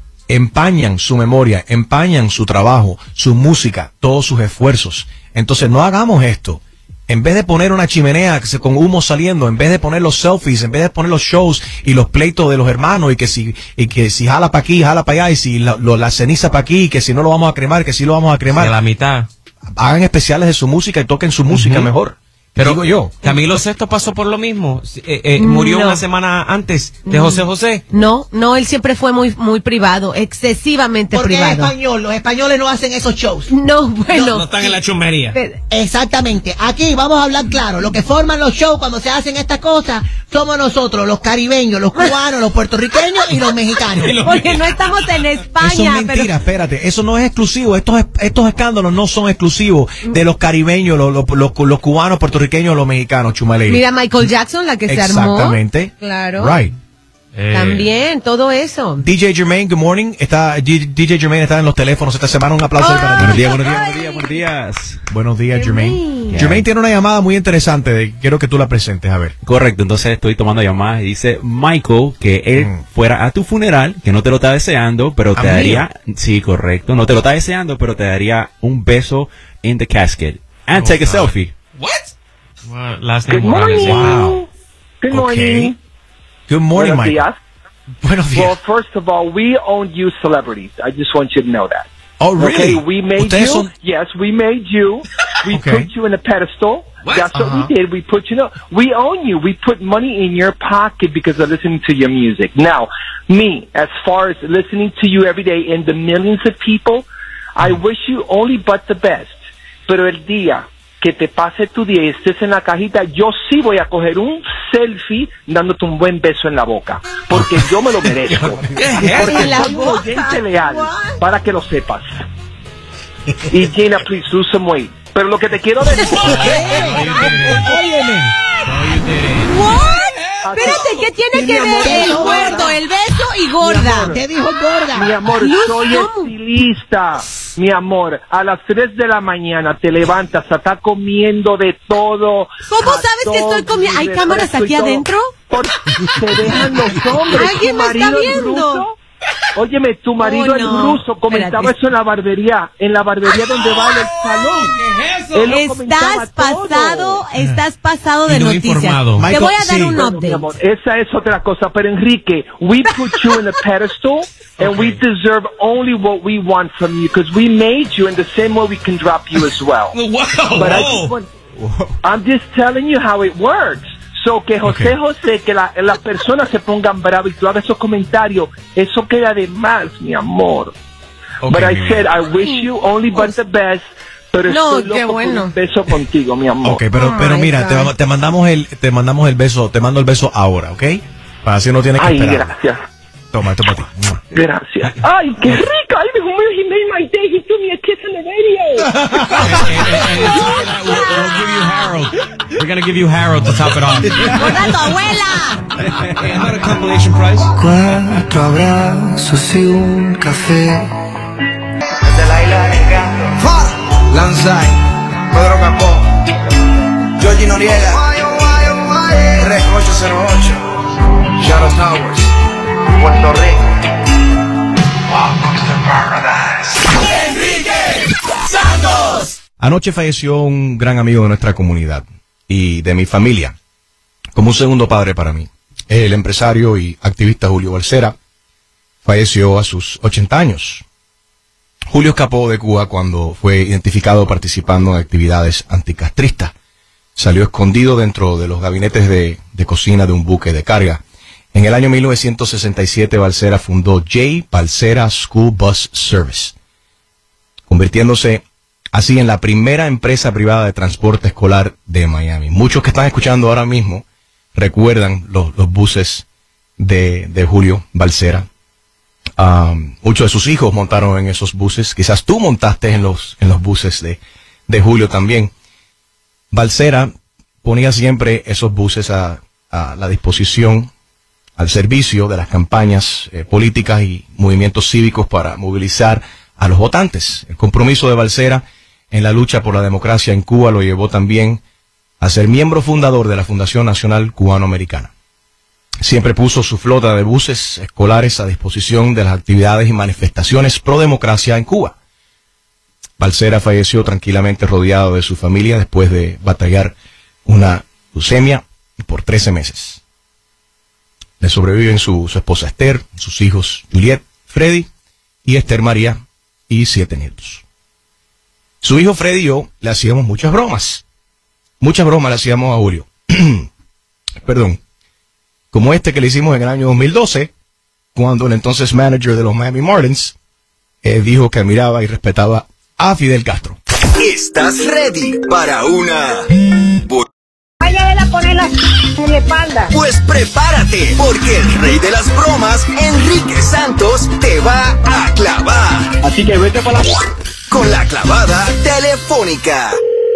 empañan su memoria, empañan su trabajo, su música, todos sus esfuerzos. Entonces no hagamos esto. En vez de poner una chimenea con humo saliendo, en vez de poner los selfies, en vez de poner los shows y los pleitos de los hermanos, y que si, y que si jala para aquí, jala para allá, y si la, lo, la ceniza para aquí, y que si no lo vamos a cremar, que si lo vamos a cremar. A la mitad. Hagan especiales de su música y toquen su música uh-huh. mejor. Pero digo yo. Camilo Sesto pasó por lo mismo. Eh, eh, murió no. una semana antes de José José. No, no, él siempre fue muy muy privado, excesivamente Porque privado. es español, los españoles no hacen esos shows. No, bueno. No, no están en la chumbería. Exactamente. Aquí vamos a hablar claro. Lo que forman los shows cuando se hacen estas cosas somos nosotros, los caribeños, los cubanos, los puertorriqueños y los mexicanos. Porque no estamos en España. Eso es mentira, pero... espérate. Eso no es exclusivo. Estos estos escándalos no son exclusivos de los caribeños, los, los, los, los cubanos, puertorriqueños, los mexicanos. Chumaley. Mira Michael Jackson, la que se armó. Exactamente. Claro. Right. Eh. También, todo eso. D J Jermaine, good morning. Está, D J Jermaine está en los teléfonos esta semana. Un aplauso Ay, para él. Buenos días, buenos días, buenos días, buenos días. Buenos días, Jermaine. Yeah. Jermaine tiene una llamada muy interesante. De, quiero que tú la presentes, a ver. Correcto, entonces estoy tomando llamadas y dice Michael que él mm. fuera a tu funeral, que no te lo está deseando, pero te daría, sí, correcto, no te lo está deseando, pero te daría un beso in the casket. And oh, take God. a selfie. What? Well, last name Good morning. Wow. Good morning. Okay. Good morning, Buenos Mike. días. Buenos días. Well, first of all, we own you celebrities. I just want you to know that. Oh, really? Okay, we made Ustedes you. son... Yes, we made you. We Okay. put you in a pedestal. What? That's what Uh-huh. we did. We put you in a, we own you. We put money in your pocket because of listening to your music. Now, me, as far as listening to you every day and the millions of people, I wish you only but the best. Pero el día que te pase tu día y estés en la cajita, yo sí voy a coger un selfie dándote un buen beso en la boca, porque yo me lo merezco. Porque ¿En la soy un boca? oyente leal, para que lo sepas. Y Gina, please, lose some weight. Pero lo que te quiero decir... Óyeme. What? Espérate, ¿qué tiene Sí, que mi amor, ver el no, gordo, no. el beso y gorda? ¿Qué dijo gorda? Mi amor, You soy so- estilista. Mi amor, a las tres de la mañana te levantas a estar comiendo de todo. ¿Cómo hot sabes que estoy dogs comiendo? y ¿Hay cámaras refresco y aquí todo. adentro? Porque te dejan los hombres. ¿Alguien Tu me está marido es viendo? ruso. Óyeme, tu marido Oh, es no. ruso. Comentaba Espérate. eso en la barbería. En la barbería donde va en el salón. Él lo comentaba Estás todo. pasado, estás pasado de Y no noticias. informado. Te Michael, voy a dar sí. un Bueno, mi update. amor, esa es otra cosa. Pero Enrique, we put you in a pedestal, and we deserve only what we want from you, because we made you in the same way we can drop you as well. Wow. But I just want, I'm just telling you how it works. So que José Okay. José, que la- las personas se pongan bravas y tú hagas esos comentarios, eso queda de más, mi amor. Okay, But I mi said, vida. I wish you only but the best. Pero No, estoy qué loco por bueno. un beso contigo, mi amor. Ok, pero, Oh pero my mira, God. te, vamos- te mandamos el, te mandamos el beso, te mando el beso ahora, ¿ok? Para así no tienes que Ay, esperar. gracias. Toma, esto para ti. Mua. Gracias. Ay, qué rica. Ay, he made my day. He threw me a kiss on the radio. We'll, we'll give you Harold. We're gonna give you Harold to top it off. ¡Gorda tu abuela! Another compilation prize. Cuatro abrazos y un café. Desde la isla del encanto. Lanzai, Pedro Capó. Georgie Noriega, Rec ocho cero ocho, Shadow Towers, Puerto Rico. Welcome to the paradise. Enrique Santos. Anoche falleció un gran amigo de nuestra comunidad y de mi familia, como un segundo padre para mí. El empresario y activista Julio Balcera falleció a sus ochenta años. Julio escapó de Cuba cuando fue identificado participando en actividades anticastristas. Salió escondido dentro de los gabinetes de, de cocina de un buque de carga. En el año mil novecientos sesenta y siete, Balcera fundó J. Balcera School Bus Service, convirtiéndose así en la primera empresa privada de transporte escolar de Miami. Muchos que están escuchando ahora mismo recuerdan los, los buses de, de Julio Balcera. Um, muchos de sus hijos montaron en esos buses. Quizás tú montaste en los, en los buses de, de Julio también. Balcera ponía siempre esos buses a, a la disposición, al servicio de las campañas eh, políticas y movimientos cívicos para movilizar a los votantes. El compromiso de Balcera en la lucha por la democracia en Cuba lo llevó también a ser miembro fundador de la Fundación Nacional Cubano-Americana. Siempre puso su flota de buses escolares a disposición de las actividades y manifestaciones pro democracia en Cuba. Balcera falleció tranquilamente rodeado de su familia después de batallar una leucemia por trece meses. Le sobreviven su, su esposa Esther, sus hijos Juliet, Freddy y Esther María y siete nietos. Su hijo Freddy y yo le hacíamos muchas bromas. Muchas bromas le hacíamos a Julio. Perdón. Como este que le hicimos en el año dos mil doce, cuando el entonces manager de los Miami Marlins eh, dijo que admiraba y respetaba a Fidel Castro. ¿Estás ready para una... Vaya a ponerla en la espalda? Pues prepárate, porque el rey de las bromas, Enrique Santos, te va a clavar. Así que vete para la... Con la clavada telefónica.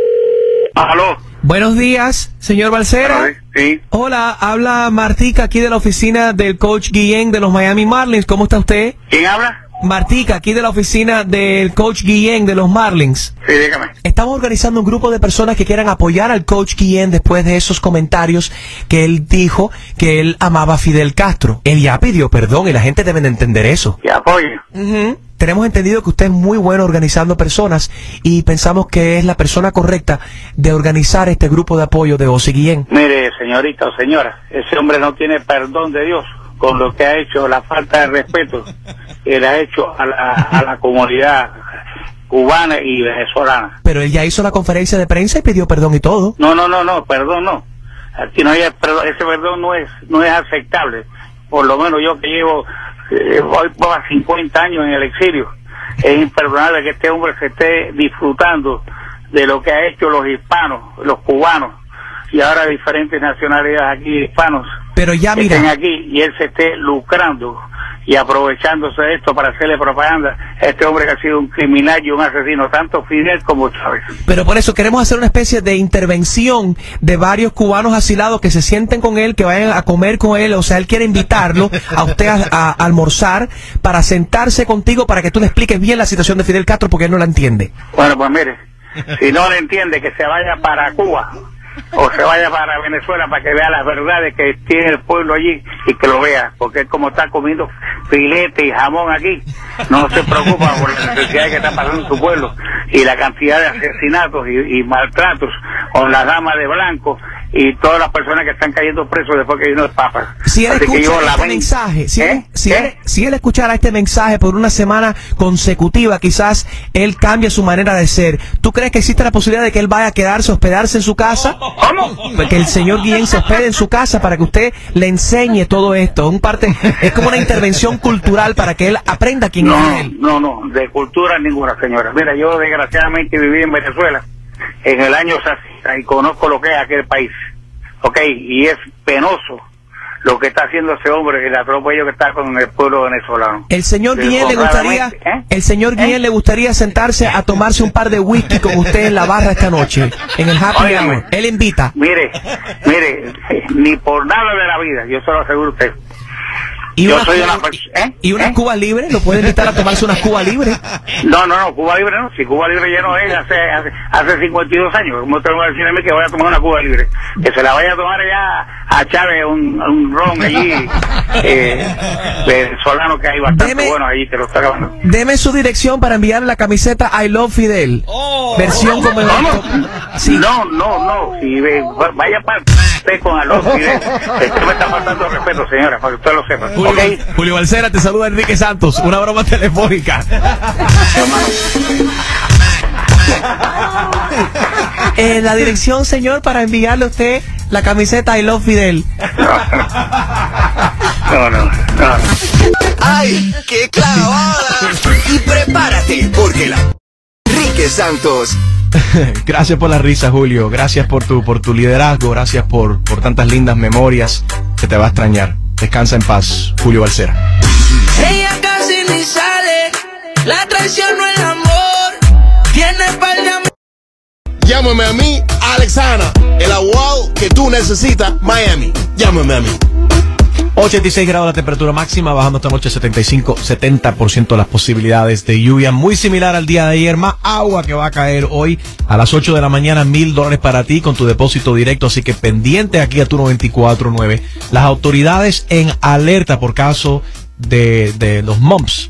Aló. Buenos días, señor Balcera. Sí. Hola, habla Martica aquí de la oficina del coach Guillén de los Miami Marlins. ¿Cómo está usted? ¿Quién habla? Martica, aquí de la oficina del coach Guillén de los Marlins. Sí, dígame. Estamos organizando un grupo de personas que quieran apoyar al coach Guillén después de esos comentarios que él dijo que él amaba a Fidel Castro. Él ya pidió perdón y la gente debe de entender eso. Que apoye. Uh-huh. Tenemos entendido que usted es muy bueno organizando personas y pensamos que es la persona correcta de organizar este grupo de apoyo de José Guillén. Mire, señorita o señora, ese hombre no tiene perdón de Dios con lo que ha hecho, la falta de respeto que le ha hecho a la, a la comunidad cubana y venezolana. Pero él ya hizo la conferencia de prensa y pidió perdón y todo. No, no, no, no, perdón no. Aquí no hay perdón, ese perdón no es, no es aceptable. Por lo menos yo que llevo eh, voy por cincuenta años en el exilio, es imperdonable que este hombre se esté disfrutando de lo que ha hecho los hispanos, los cubanos y ahora diferentes nacionalidades aquí hispanos. Pero ya mira, estén aquí y él se esté lucrando y aprovechándose de esto para hacerle propaganda a este hombre que ha sido un criminal y un asesino, tanto Fidel como Chávez. Pero por eso queremos hacer una especie de intervención de varios cubanos asilados que se sienten con él, que vayan a comer con él, o sea, él quiere invitarlo a usted a, a almorzar para sentarse contigo para que tú le expliques bien la situación de Fidel Castro porque él no la entiende. Bueno, pues mire, si no le entiende, que se vaya para Cuba o se vaya para Venezuela para que vea las verdades que tiene el pueblo allí y que lo vea, porque es como está comiendo filete y jamón aquí, no se preocupa por las necesidades que está pasando en su pueblo y la cantidad de asesinatos y, y maltratos con las damas de blanco y todas las personas que están cayendo presos después que vino el Papa. Si él Así que yo escucha este lamento- mensaje, si, ¿Eh? él, si, ¿Eh? él, si él escuchara este mensaje por una semana consecutiva, quizás él cambie su manera de ser. ¿Tú crees que existe la posibilidad de que él vaya a quedarse, hospedarse en su casa? ¿Cómo? Que el señor Guillén se hospede en su casa para que usted le enseñe todo esto. Un parte, es como una intervención cultural para que él aprenda quién No, es él. no, no, de cultura ninguna, señora. Mira, yo desgraciadamente viví en Venezuela en el año sesenta y conozco lo que es aquel país, ¿ok? Y es penoso lo que está haciendo ese hombre, el atropello que está con el pueblo venezolano. El señor Guillén le gustaría, ¿Eh? el señor Guillén le gustaría sentarse a tomarse un par de whisky con usted en la barra esta noche, en el Happy Óigame. Hour. Él invita. Mire, mire, ni por nada de la vida, yo se lo aseguro a usted, ¿Y yo una soy Cuba, una persona... ¿eh? ¿Y unas ¿Eh? Cuba libre? ¿Lo puede invitar a tomarse unas Cuba libre? No, no, no, Cuba Libre no. Si Cuba Libre ya no es hace, hace, hace cincuenta y dos años. ¿Cómo te voy a decir a mí que vaya a tomar una Cuba Libre? Que se la vaya a tomar ya a Chávez, un, un ron allí, eh, venezolano que hay bastante Deme, bueno allí, te lo está acabando. Deme su dirección para enviar la camiseta I Love Fidel. Oh, versión no, como no, no, sí. no, no, no, si ve, vaya para usted con I Love Fidel. Usted me está faltando respeto, señora, para que usted lo sepa. Julio, ¿Okay? Julio Balcera, te saluda Enrique Santos. Una broma telefónica. Eh, la dirección, señor, para enviarle a usted la camiseta I Love Fidel. No, no, no. ¡Ay, qué clavada! Y prepárate, porque la... Enrique Santos. Gracias por la risa, Julio. Gracias por tu, por tu liderazgo. Gracias por, por tantas lindas memorias que te va a extrañar. Descansa en paz, Julio Balcera. Ella casi ni sale, la traición no es el amor, tiene par de am- Llámame a mí, Alexana, el abogado que tú necesitas, Miami. Llámame a mí. ochenta y seis grados la temperatura máxima, bajando esta noche setenta y cinco, setenta por ciento las posibilidades de lluvia, muy similar al día de ayer, más agua que va a caer hoy a las ocho de la mañana, mil dólares para ti con tu depósito directo, así que pendiente aquí a Turno veinticuatro nueve. Las autoridades en alerta por caso de, de los mumps.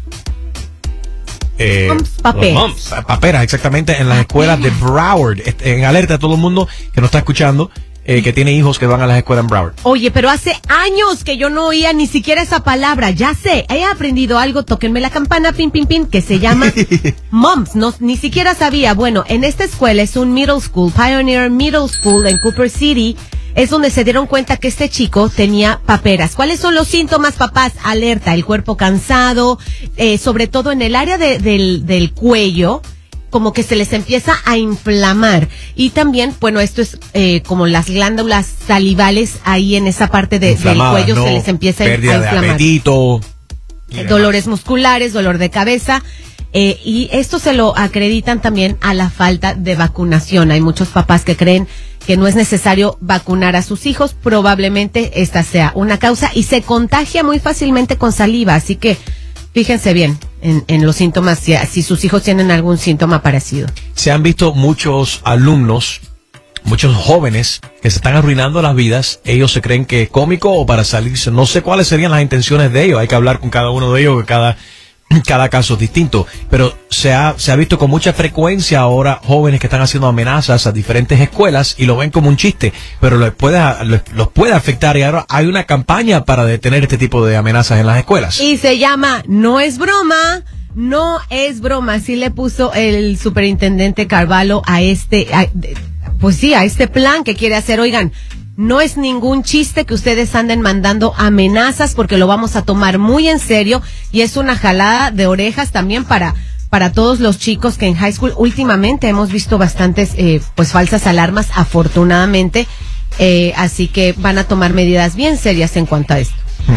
Eh, Mumps, paperas. los mumps, paperas, exactamente, en las escuelas de Broward. En alerta a todo el mundo que nos está escuchando. Eh, que tiene hijos que van a las escuelas en Broward. Oye, pero hace años que yo no oía ni siquiera esa palabra. Ya sé, he aprendido algo, tóquenme la campana, pin, pin, pin, que se llama Moms. No, ni siquiera sabía. Bueno, en esta escuela es un middle school, Pioneer Middle School en Cooper City. Es donde se dieron cuenta que este chico tenía paperas. ¿Cuáles son los síntomas, papás? Alerta, el cuerpo cansado, eh, sobre todo en el área de, del, del cuello, como que se les empieza a inflamar. Y también, bueno, esto es eh, como las glándulas salivales ahí en esa parte de, del cuello, ¿no? Se les empieza Pérdida a inflamar. de apetito. Eh, dolores musculares, dolor de cabeza. Eh, y esto se lo acreditan también a la falta de vacunación. Hay muchos papás que creen que no es necesario vacunar a sus hijos. Probablemente esta sea una causa y se contagia muy fácilmente con saliva. Así que fíjense bien en, en los síntomas, si, si sus hijos tienen algún síntoma parecido. Se han visto muchos alumnos, muchos jóvenes que se están arruinando las vidas. Ellos se creen que es cómico o para salirse. No sé cuáles serían las intenciones de ellos. Hay que hablar con cada uno de ellos, que cada, cada caso es distinto. Pero se ha, se ha visto con mucha frecuencia ahora jóvenes que están haciendo amenazas a diferentes escuelas y lo ven como un chiste, pero les puede, les, los puede afectar. Y ahora hay una campaña para detener este tipo de amenazas en las escuelas. Y se llama No es broma. No es broma, así le puso el superintendente Carvalho a este, a, pues sí, a este plan que quiere hacer. Oigan, no es ningún chiste que ustedes anden mandando amenazas porque lo vamos a tomar muy en serio y es una jalada de orejas también para, para todos los chicos que en high school últimamente hemos visto bastantes, eh, pues falsas alarmas, afortunadamente, eh, así que van a tomar medidas bien serias en cuanto a esto. Hmm.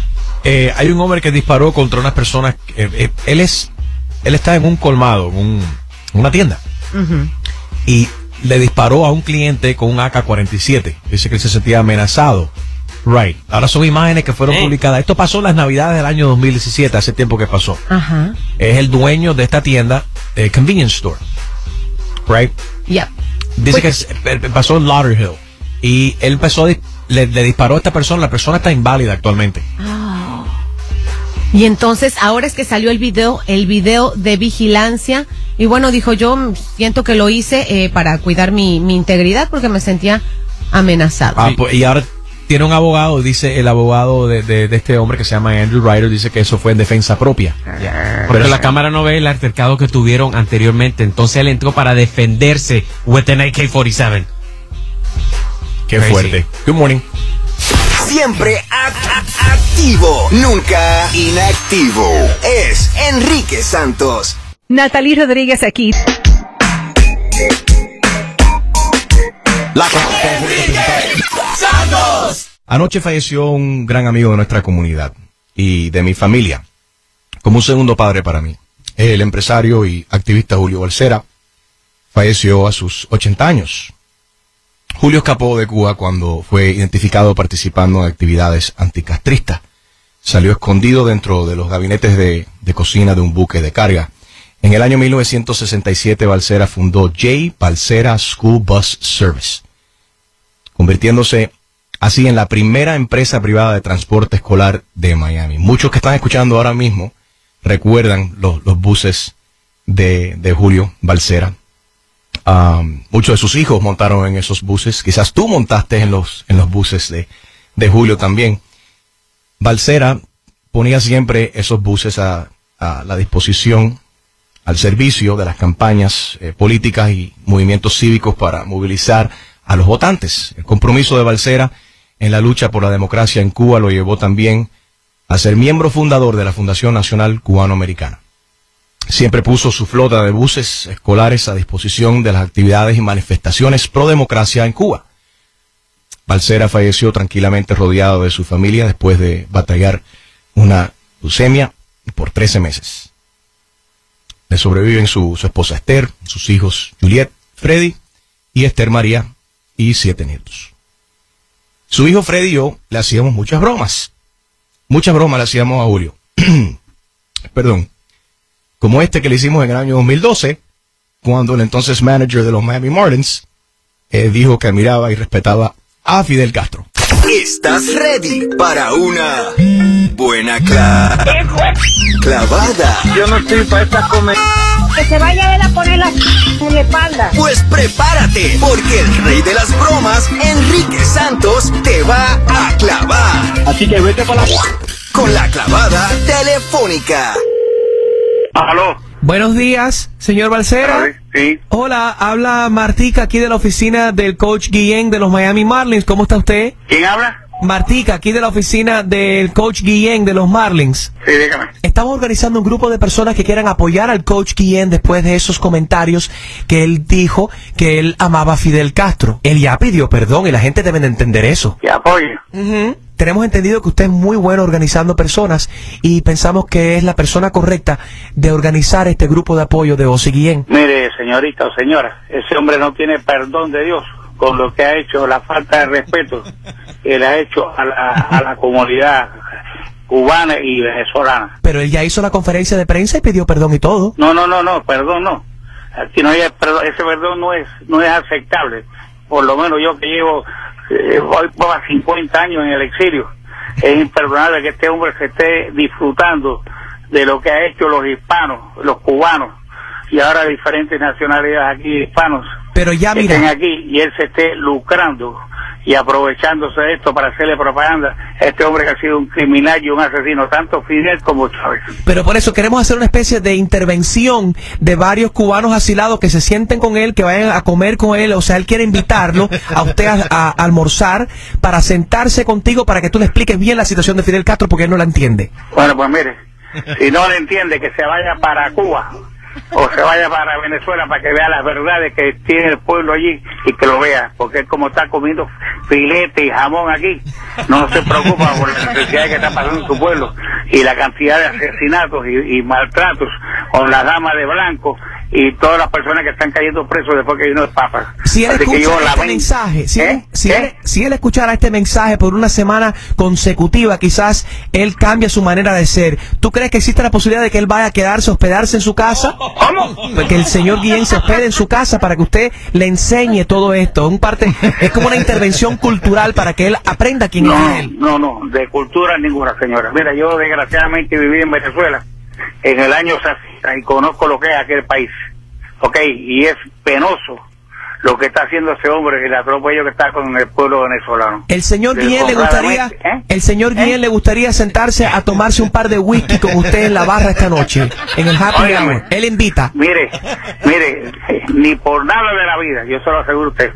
Eh, hay un hombre que disparó contra unas personas. Eh, eh, él es, él está en un colmado, en un, una tienda, Uh-huh. y le disparó a un cliente con un A K cuarenta y siete. Dice que él se sentía amenazado. Right. Ahora son imágenes que fueron Eh. publicadas. Esto pasó en las navidades del año dos mil diecisiete, hace tiempo que pasó. Ajá. Es el dueño de esta tienda, eh, convenience store. Right. Yep. Dice Pues- que es- eh, pasó en Lauderhill. Y él empezó, a dis- le, le disparó a esta persona. La persona está inválida actualmente. Ah. Y entonces, ahora es que salió el video, el video de vigilancia. Y bueno, dijo, yo mm, siento que lo hice eh, para cuidar mi, mi integridad porque me sentía amenazado. Ah, pues, y ahora tiene un abogado, dice el abogado de, de, de este hombre que se llama Andrew Ryder, dice que eso fue en defensa propia. Porque la cámara no ve el altercado que tuvieron anteriormente. Entonces él entró para defenderse with an A K cuarenta y siete. Qué Crazy. fuerte. Good morning. Siempre act- act- activo, nunca inactivo. Es Enrique Santos. Natalie Rodríguez aquí. La Anoche falleció un gran amigo de nuestra comunidad y de mi familia, como un segundo padre para mí. El empresario y activista Julio Balcera falleció a sus ochenta años. Julio escapó de Cuba cuando fue identificado participando en actividades anticastristas. salió escondido dentro de los gabinetes de, de cocina de un buque de carga. En el año mil novecientos sesenta y siete, Balsera fundó J. Balsera School Bus Service, convirtiéndose así en la primera empresa privada de transporte escolar de Miami. Muchos que están escuchando ahora mismo recuerdan los, los buses de, de Julio Balsera. Um, muchos de sus hijos montaron en esos buses. Quizás tú montaste en los, en los buses de, de Julio también. Balsera ponía siempre esos buses a, a la disposición, al servicio de las campañas eh, políticas y movimientos cívicos para movilizar a los votantes. El compromiso de Balsera en la lucha por la democracia en Cuba lo llevó también a ser miembro fundador de la Fundación Nacional Cubano-Americana. Siempre puso su flota de buses escolares a disposición de las actividades y manifestaciones pro democracia en Cuba. Balsera falleció tranquilamente rodeado de su familia después de batallar una leucemia por trece meses. Le sobreviven su, su esposa Esther, sus hijos Juliet, Freddy y Esther María y siete nietos. Su hijo Freddy y yo le hacíamos muchas bromas. Muchas bromas le hacíamos a Julio. Perdón. Como este que le hicimos en el año dos mil doce, cuando el entonces manager de los Miami Marlins eh, dijo que admiraba y respetaba a Fidel Castro. ¿Estás ready para una buena cla clavada? Yo no estoy para esta comer. Que se vaya él a poner la en la espalda. Pues prepárate, porque el rey de las bromas, Enrique Santos, te va a clavar. Así que vete para la... Con la clavada telefónica. Aló. Buenos días, señor Balsera. Sí. Hola, habla Martica aquí de la oficina del coach Guillén de los Miami Marlins. ¿Cómo está usted? ¿Quién habla? Martica, aquí de la oficina del coach Guillén de los Marlins. Sí, dígame. Estamos organizando un grupo de personas que quieran apoyar al coach Guillén después de esos comentarios que él dijo que él amaba a Fidel Castro. Él ya pidió perdón y la gente debe de entender eso. ¿Qué apoyo? Uh-huh. Tenemos entendido que usted es muy bueno organizando personas y pensamos que es la persona correcta de organizar este grupo de apoyo de Ozzy Guillén. Mire, señorita o señora, ese hombre no tiene perdón de Dios con lo que ha hecho, la falta de respeto que le ha hecho a la, a la comunidad cubana y venezolana. Pero él ya hizo la conferencia de prensa y pidió perdón y todo. No, no, no, no, perdón no. Aquí no hay perdón, ese perdón no es, no es aceptable. Por lo menos yo que llevo eh, voy por cincuenta años en el exilio, es imperdonable que este hombre se esté disfrutando de lo que ha hecho los hispanos, los cubanos y ahora diferentes nacionalidades aquí hispanos. Pero ya mira, estén aquí y él se esté lucrando y aprovechándose de esto para hacerle propaganda a este hombre que ha sido un criminal y un asesino, tanto Fidel como Chávez. Pero por eso queremos hacer una especie de intervención de varios cubanos asilados que se sienten con él, que vayan a comer con él, o sea, él quiere invitarlo a usted a, a, a almorzar para sentarse contigo para que tú le expliques bien la situación de Fidel Castro porque él no la entiende. Bueno, pues mire, si no le entiende, que se vaya para Cuba o se vaya para Venezuela para que vea las verdades que tiene el pueblo allí y que lo vea, porque es como está comiendo filete y jamón aquí, no se preocupa por la necesidad que está pasando en su pueblo y la cantidad de asesinatos y, y maltratos con las damas de blanco y todas las personas que están cayendo presos después que vino el Papa. Si él Así escucha que yo este lamento. mensaje, si, ¿Eh? él, si, ¿Eh? él, si él escuchara este mensaje por una semana consecutiva, quizás él cambia su manera de ser. ¿Tú crees que existe la posibilidad de que él vaya a quedarse, hospedarse en su casa? ¿Cómo? Que el señor Guillén se hospede en su casa para que usted le enseñe todo esto. Un parte, es como una intervención cultural para que él aprenda quién no, es él. No, no, de cultura ninguna, señora. Mira, yo desgraciadamente viví en Venezuela en el año sesenta y conozco lo que es aquel país. Ok, y es penoso lo que está haciendo ese hombre y el atropello que está con el pueblo venezolano. El señor Guillén le gustaría, ¿Eh? el señor Guillén ¿Eh? le gustaría sentarse a tomarse un par de whisky con usted en la barra esta noche, en el Happy Óigame, Hour. Él invita. Mire, mire, ni por nada de la vida, yo se lo aseguro a usted.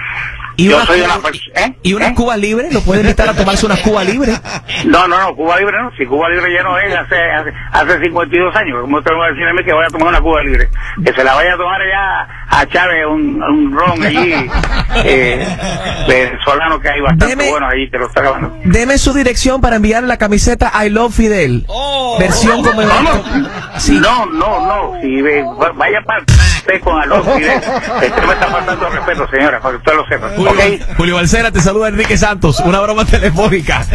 ¿Y yo una, soy una persona, ¿eh? ¿Y unas ¿Eh? Cuba Libre? ¿Lo puede invitar a tomarse unas Cuba Libre? No, no, no, Cuba Libre no. Si Cuba Libre ya no es hace, hace, hace cincuenta y dos años. ¿Cómo te voy a decir a mí que vaya a tomar una Cuba Libre? Que se la vaya a tomar ya a Chávez, un, un ron allí, eh, venezolano, que hay bastante Deme, buenos allí, que lo está acabando. Deme su dirección para enviarle la camiseta I Love Fidel. Oh, versión como Sí. No, no, no. Si ve, vaya para usted con Alonso Fidel. Usted me está faltando el respeto, señora, para que usted lo sepa. Julio, ¿Okay? Julio Balcera, te saluda Enrique Santos. Una broma telefónica.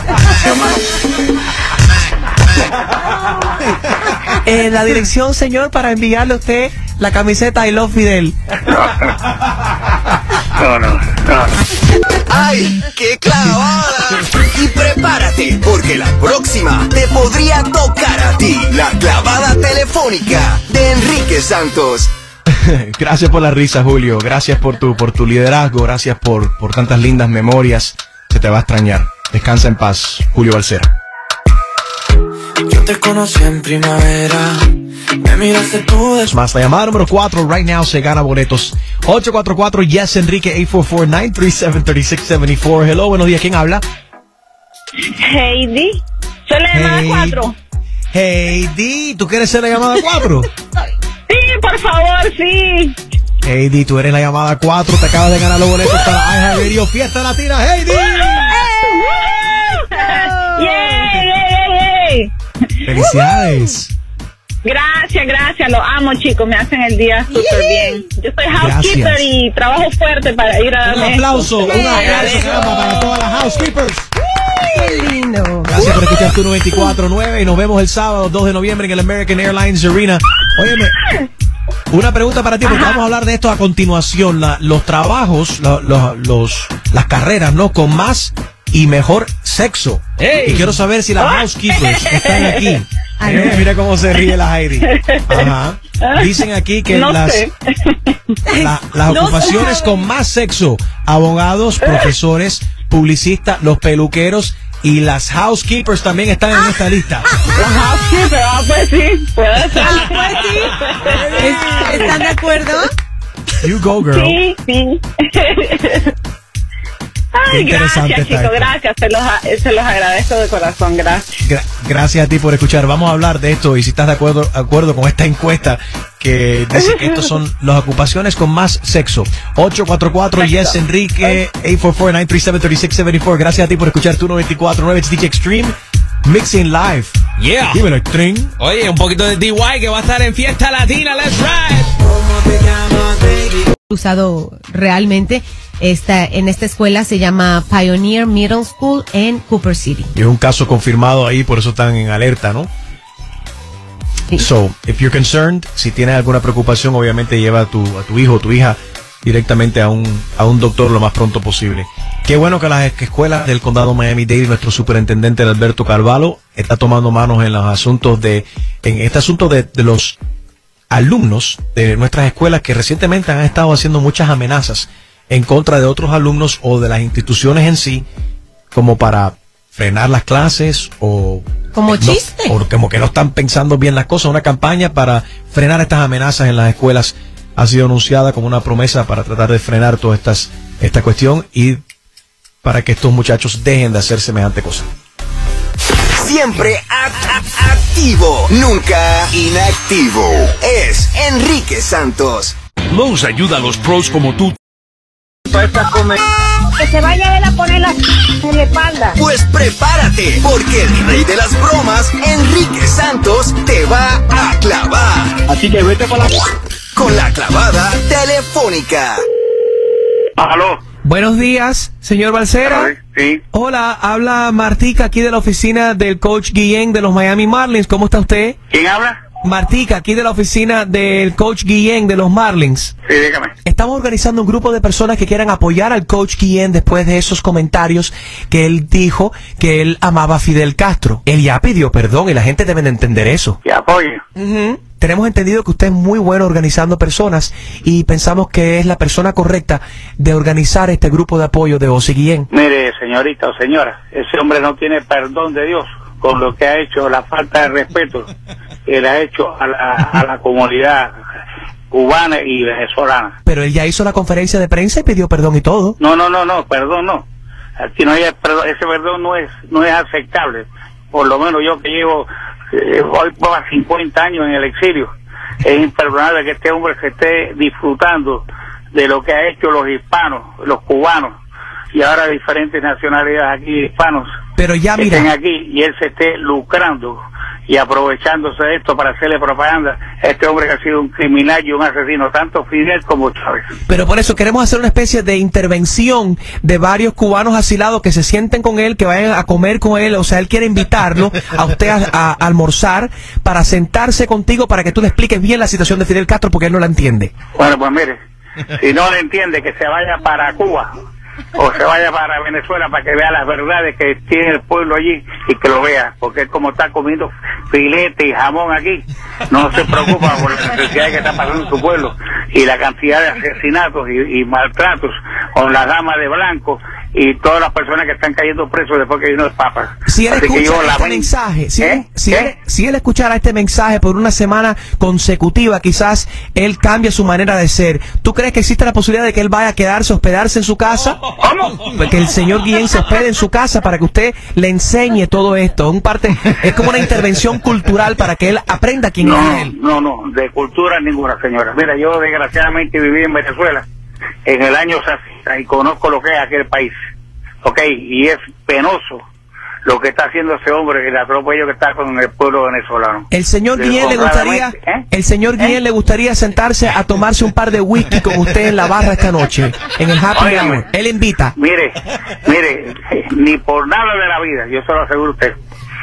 Eh, la dirección, señor, para enviarle a usted la camiseta I Love Fidel. No, no, no. ¡Ay, qué clavada! Y prepárate, porque la próxima te podría tocar a ti. La clavada telefónica de Enrique Santos. Gracias por la risa, Julio. Gracias por tu, por tu liderazgo. Gracias por, por tantas lindas memorias. Se te va a extrañar. Descansa en paz, Julio Balcera. Yo te conocí en primavera. Me miraste tú de... Más la llamada número cuatro, right now se gana boletos. ocho cuatro cuatro, yes, Enrique, ocho cuatro cuatro, nueve tres siete, tres seis siete cuatro. Hello, buenos días, ¿quién habla? Heidi. Soy la llamada cuatro. Heidi, ¿tú quieres ser la llamada cuatro? Sí, por favor, sí. Heidi, tú eres la llamada cuatro, te acabas de ganar los boletos para iHeartRadio Fiesta Latina, Heidi. ¡Yay, yay, yay, yay! Felicidades. Gracias, gracias, lo amo, chicos, me hacen el día súper bien. Yo soy housekeeper Gracias. y trabajo fuerte para ir a Un darme aplauso, esto. un aplauso caramba, para todas las housekeepers. Qué lindo. Gracias por escuchar tu noventa y cuatro punto nueve y nos vemos el sábado dos de noviembre en el American Airlines Arena. Óyeme, una pregunta para ti, porque vamos a hablar de esto a continuación. La- los trabajos, la- los, los- las carreras, ¿no? Con más y mejor sexo. Y quiero saber si las housekeepers están aquí. Eh, mira cómo se ríe la Heidi. Ajá. Dicen aquí que No las, sé. la- las No ocupaciones sé. con más sexo, abogados, profesores, publicistas, los peluqueros y las housekeepers también están en esta lista. Los housekeepers, ah, pues sí, puede ser. Pues sí. ¿Es- ¿Están de acuerdo? You go, girl. Sí, sí. Qué Ay, interesante gracias, está chicos, esto. gracias. Se los, a- se los agradezco de corazón, gracias. Gra- gracias a ti por escuchar. Vamos a hablar de esto y si estás de acuerdo, acuerdo con esta encuesta que dice que estas son las ocupaciones con más sexo. ocho cuatro cuatro, yes, Enrique, ocho cuatro cuatro, nueve tres siete, tres seis siete cuatro. Gracias a ti por escuchar tu noventa y cuatro punto nueve. It's D J Extreme Mixing Live. Yeah. Dímelo, Extreme. Oye, un poquito de D Y que va a estar en Fiesta Latina. Let's ride. Usado realmente esta, en esta escuela se llama Pioneer Middle School en Cooper City. Y es un caso confirmado ahí, por eso están en alerta, ¿no? So, if you're concerned, si tienes alguna preocupación, obviamente lleva a tu, a tu hijo o tu hija directamente a un, a un doctor lo más pronto posible. Qué bueno que las escuelas del condado Miami-Dade, nuestro superintendente Alberto Carvalho, está tomando manos en los asuntos de, en este asunto de, de los alumnos de nuestras escuelas que recientemente han estado haciendo muchas amenazas en contra de otros alumnos o de las instituciones en sí, como para frenar las clases o Como no- chiste. o como que no están pensando bien las cosas. Una campaña para frenar estas amenazas en las escuelas ha sido anunciada como una promesa para tratar de frenar toda estas, esta cuestión y para que estos muchachos dejen de hacer semejante cosa. Siempre a- a- activo, nunca inactivo. Es Enrique Santos. Lowe's ayuda a los pros como tú. Que se vaya a él a poner la en la espalda. Pues prepárate, porque el rey de las bromas, Enrique Santos, te va a clavar. Así que vete para la... Con la clavada telefónica. Aló. Buenos días, señor Balcera. Sí. Hola, habla Martica aquí de la oficina del coach Guillén de los Miami Marlins. ¿Cómo está usted? ¿Quién habla? Martica aquí de la oficina del coach Guillén de los Marlins. Sí, dígame. Estamos organizando un grupo de personas que quieran apoyar al coach Guillén después de esos comentarios que él dijo que él amaba a Fidel Castro. Él ya pidió perdón y la gente debe de entender eso. Que apoyo. Ujú. Tenemos entendido que usted es muy bueno organizando personas y pensamos que es la persona correcta de organizar este grupo de apoyo de Ozzy Guillén. Mire, señorita o señora, ese hombre no tiene perdón de Dios con lo que ha hecho, la falta de respeto que le ha hecho a la, a la comunidad cubana y venezolana. Pero él ya hizo la conferencia de prensa y pidió perdón y todo. No, no, no, no, perdón no. Aquí no hay perdón, ese perdón no es, no es aceptable. Por lo menos yo que llevo, eh, hoy por cincuenta años en el exilio, es imperdonable que este hombre se esté disfrutando de lo que ha hecho los hispanos, los cubanos y ahora diferentes nacionalidades aquí hispanos Pero ya que mira, estén aquí y él se esté lucrando y aprovechándose de esto para hacerle propaganda a este hombre que ha sido un criminal y un asesino, tanto Fidel como Chávez. Pero por eso queremos hacer una especie de intervención de varios cubanos asilados que se sienten con él, que vayan a comer con él, o sea, él quiere invitarlo a usted a, a, a almorzar para sentarse contigo para que tú le expliques bien la situación de Fidel Castro porque él no la entiende. Bueno, pues mire, si no le entiende, que se vaya para Cuba o se vaya para Venezuela para que vea las verdades que tiene el pueblo allí y que lo vea, porque es como está comiendo filete y jamón aquí, no se preocupa por las necesidades que está pasando en su pueblo y la cantidad de asesinatos y, y maltratos con las damas de blanco y todas las personas que están cayendo presos después que vino el Papa. Si él Así que escucha yo la este ven- mensaje, si, ¿Eh? él, si, ¿Eh? él, si él escuchara este mensaje por una semana consecutiva, quizás él cambie su manera de ser. ¿Tú crees que existe la posibilidad de que él vaya a quedarse, hospedarse en su casa? ¿Cómo? Que el señor Guillén se hospede en su casa para que usted le enseñe todo esto. Un parte, es como una intervención cultural para que él aprenda quién No, es él. no, no, de cultura ninguna, señora. Mira, yo desgraciadamente viví en Venezuela en el año sesenta y conozco lo que es aquel país, ¿ok? Y es penoso lo que está haciendo ese hombre, el atropello que está con el pueblo venezolano. El señor Guillén le gustaría, ¿Eh? el señor Guillén le gustaría sentarse a tomarse un par de whisky con usted en la barra esta noche, en el Happy Óigame. Hour. Él invita. Mire, mire, ni por nada de la vida, yo se lo aseguro a usted.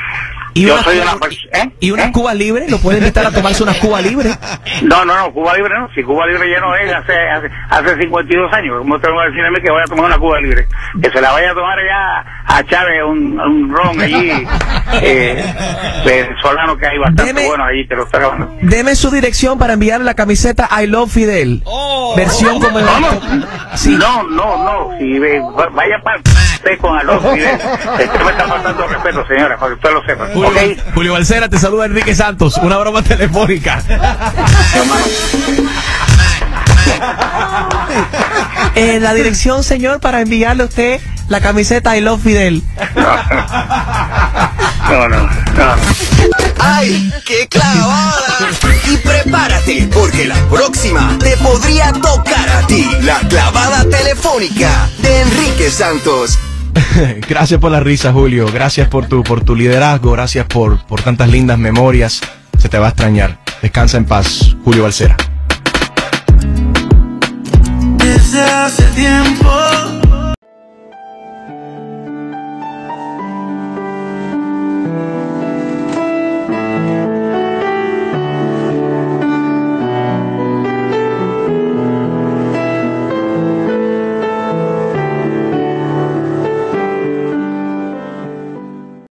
Y Yo una, soy una persona... ¿eh? y unas ¿Eh? Cuba Libre, lo puede invitar a tomarse unas Cuba Libre. No, no, no, Cuba Libre no. Si Cuba Libre ya no es hace, hace, hace cincuenta y dos años. ¿Cómo te voy a decir a mí que vaya a tomar una Cuba Libre? Que se la vaya a tomar ya a Chávez, un, un ron allí, eh, venezolano, que hay bastante Deme- bueno allí, te lo está acabando. Deme su dirección para enviarle la camiseta I Love Fidel. Versión como ¿Cómo? No, no, no. Si ve- va- vaya para usted con Alonso Fidel. Usted me está faltando respeto, señora, para que usted lo sepa. Julio, ¿Ok? Julio Balcera, te saluda Enrique Santos. Una broma telefónica. Eh, la dirección, señor, para enviarle a usted la camiseta I Love Fidel. No, no, no. ¡Ay, qué clavada! Y prepárate, porque la próxima te podría tocar a ti. La clavada telefónica de Enrique Santos. Gracias por la risa, Julio. Gracias por tu, por tu liderazgo. Gracias por, por tantas lindas memorias. Se te va a extrañar. Descansa en paz, Julio Balcera. Desde hace tiempo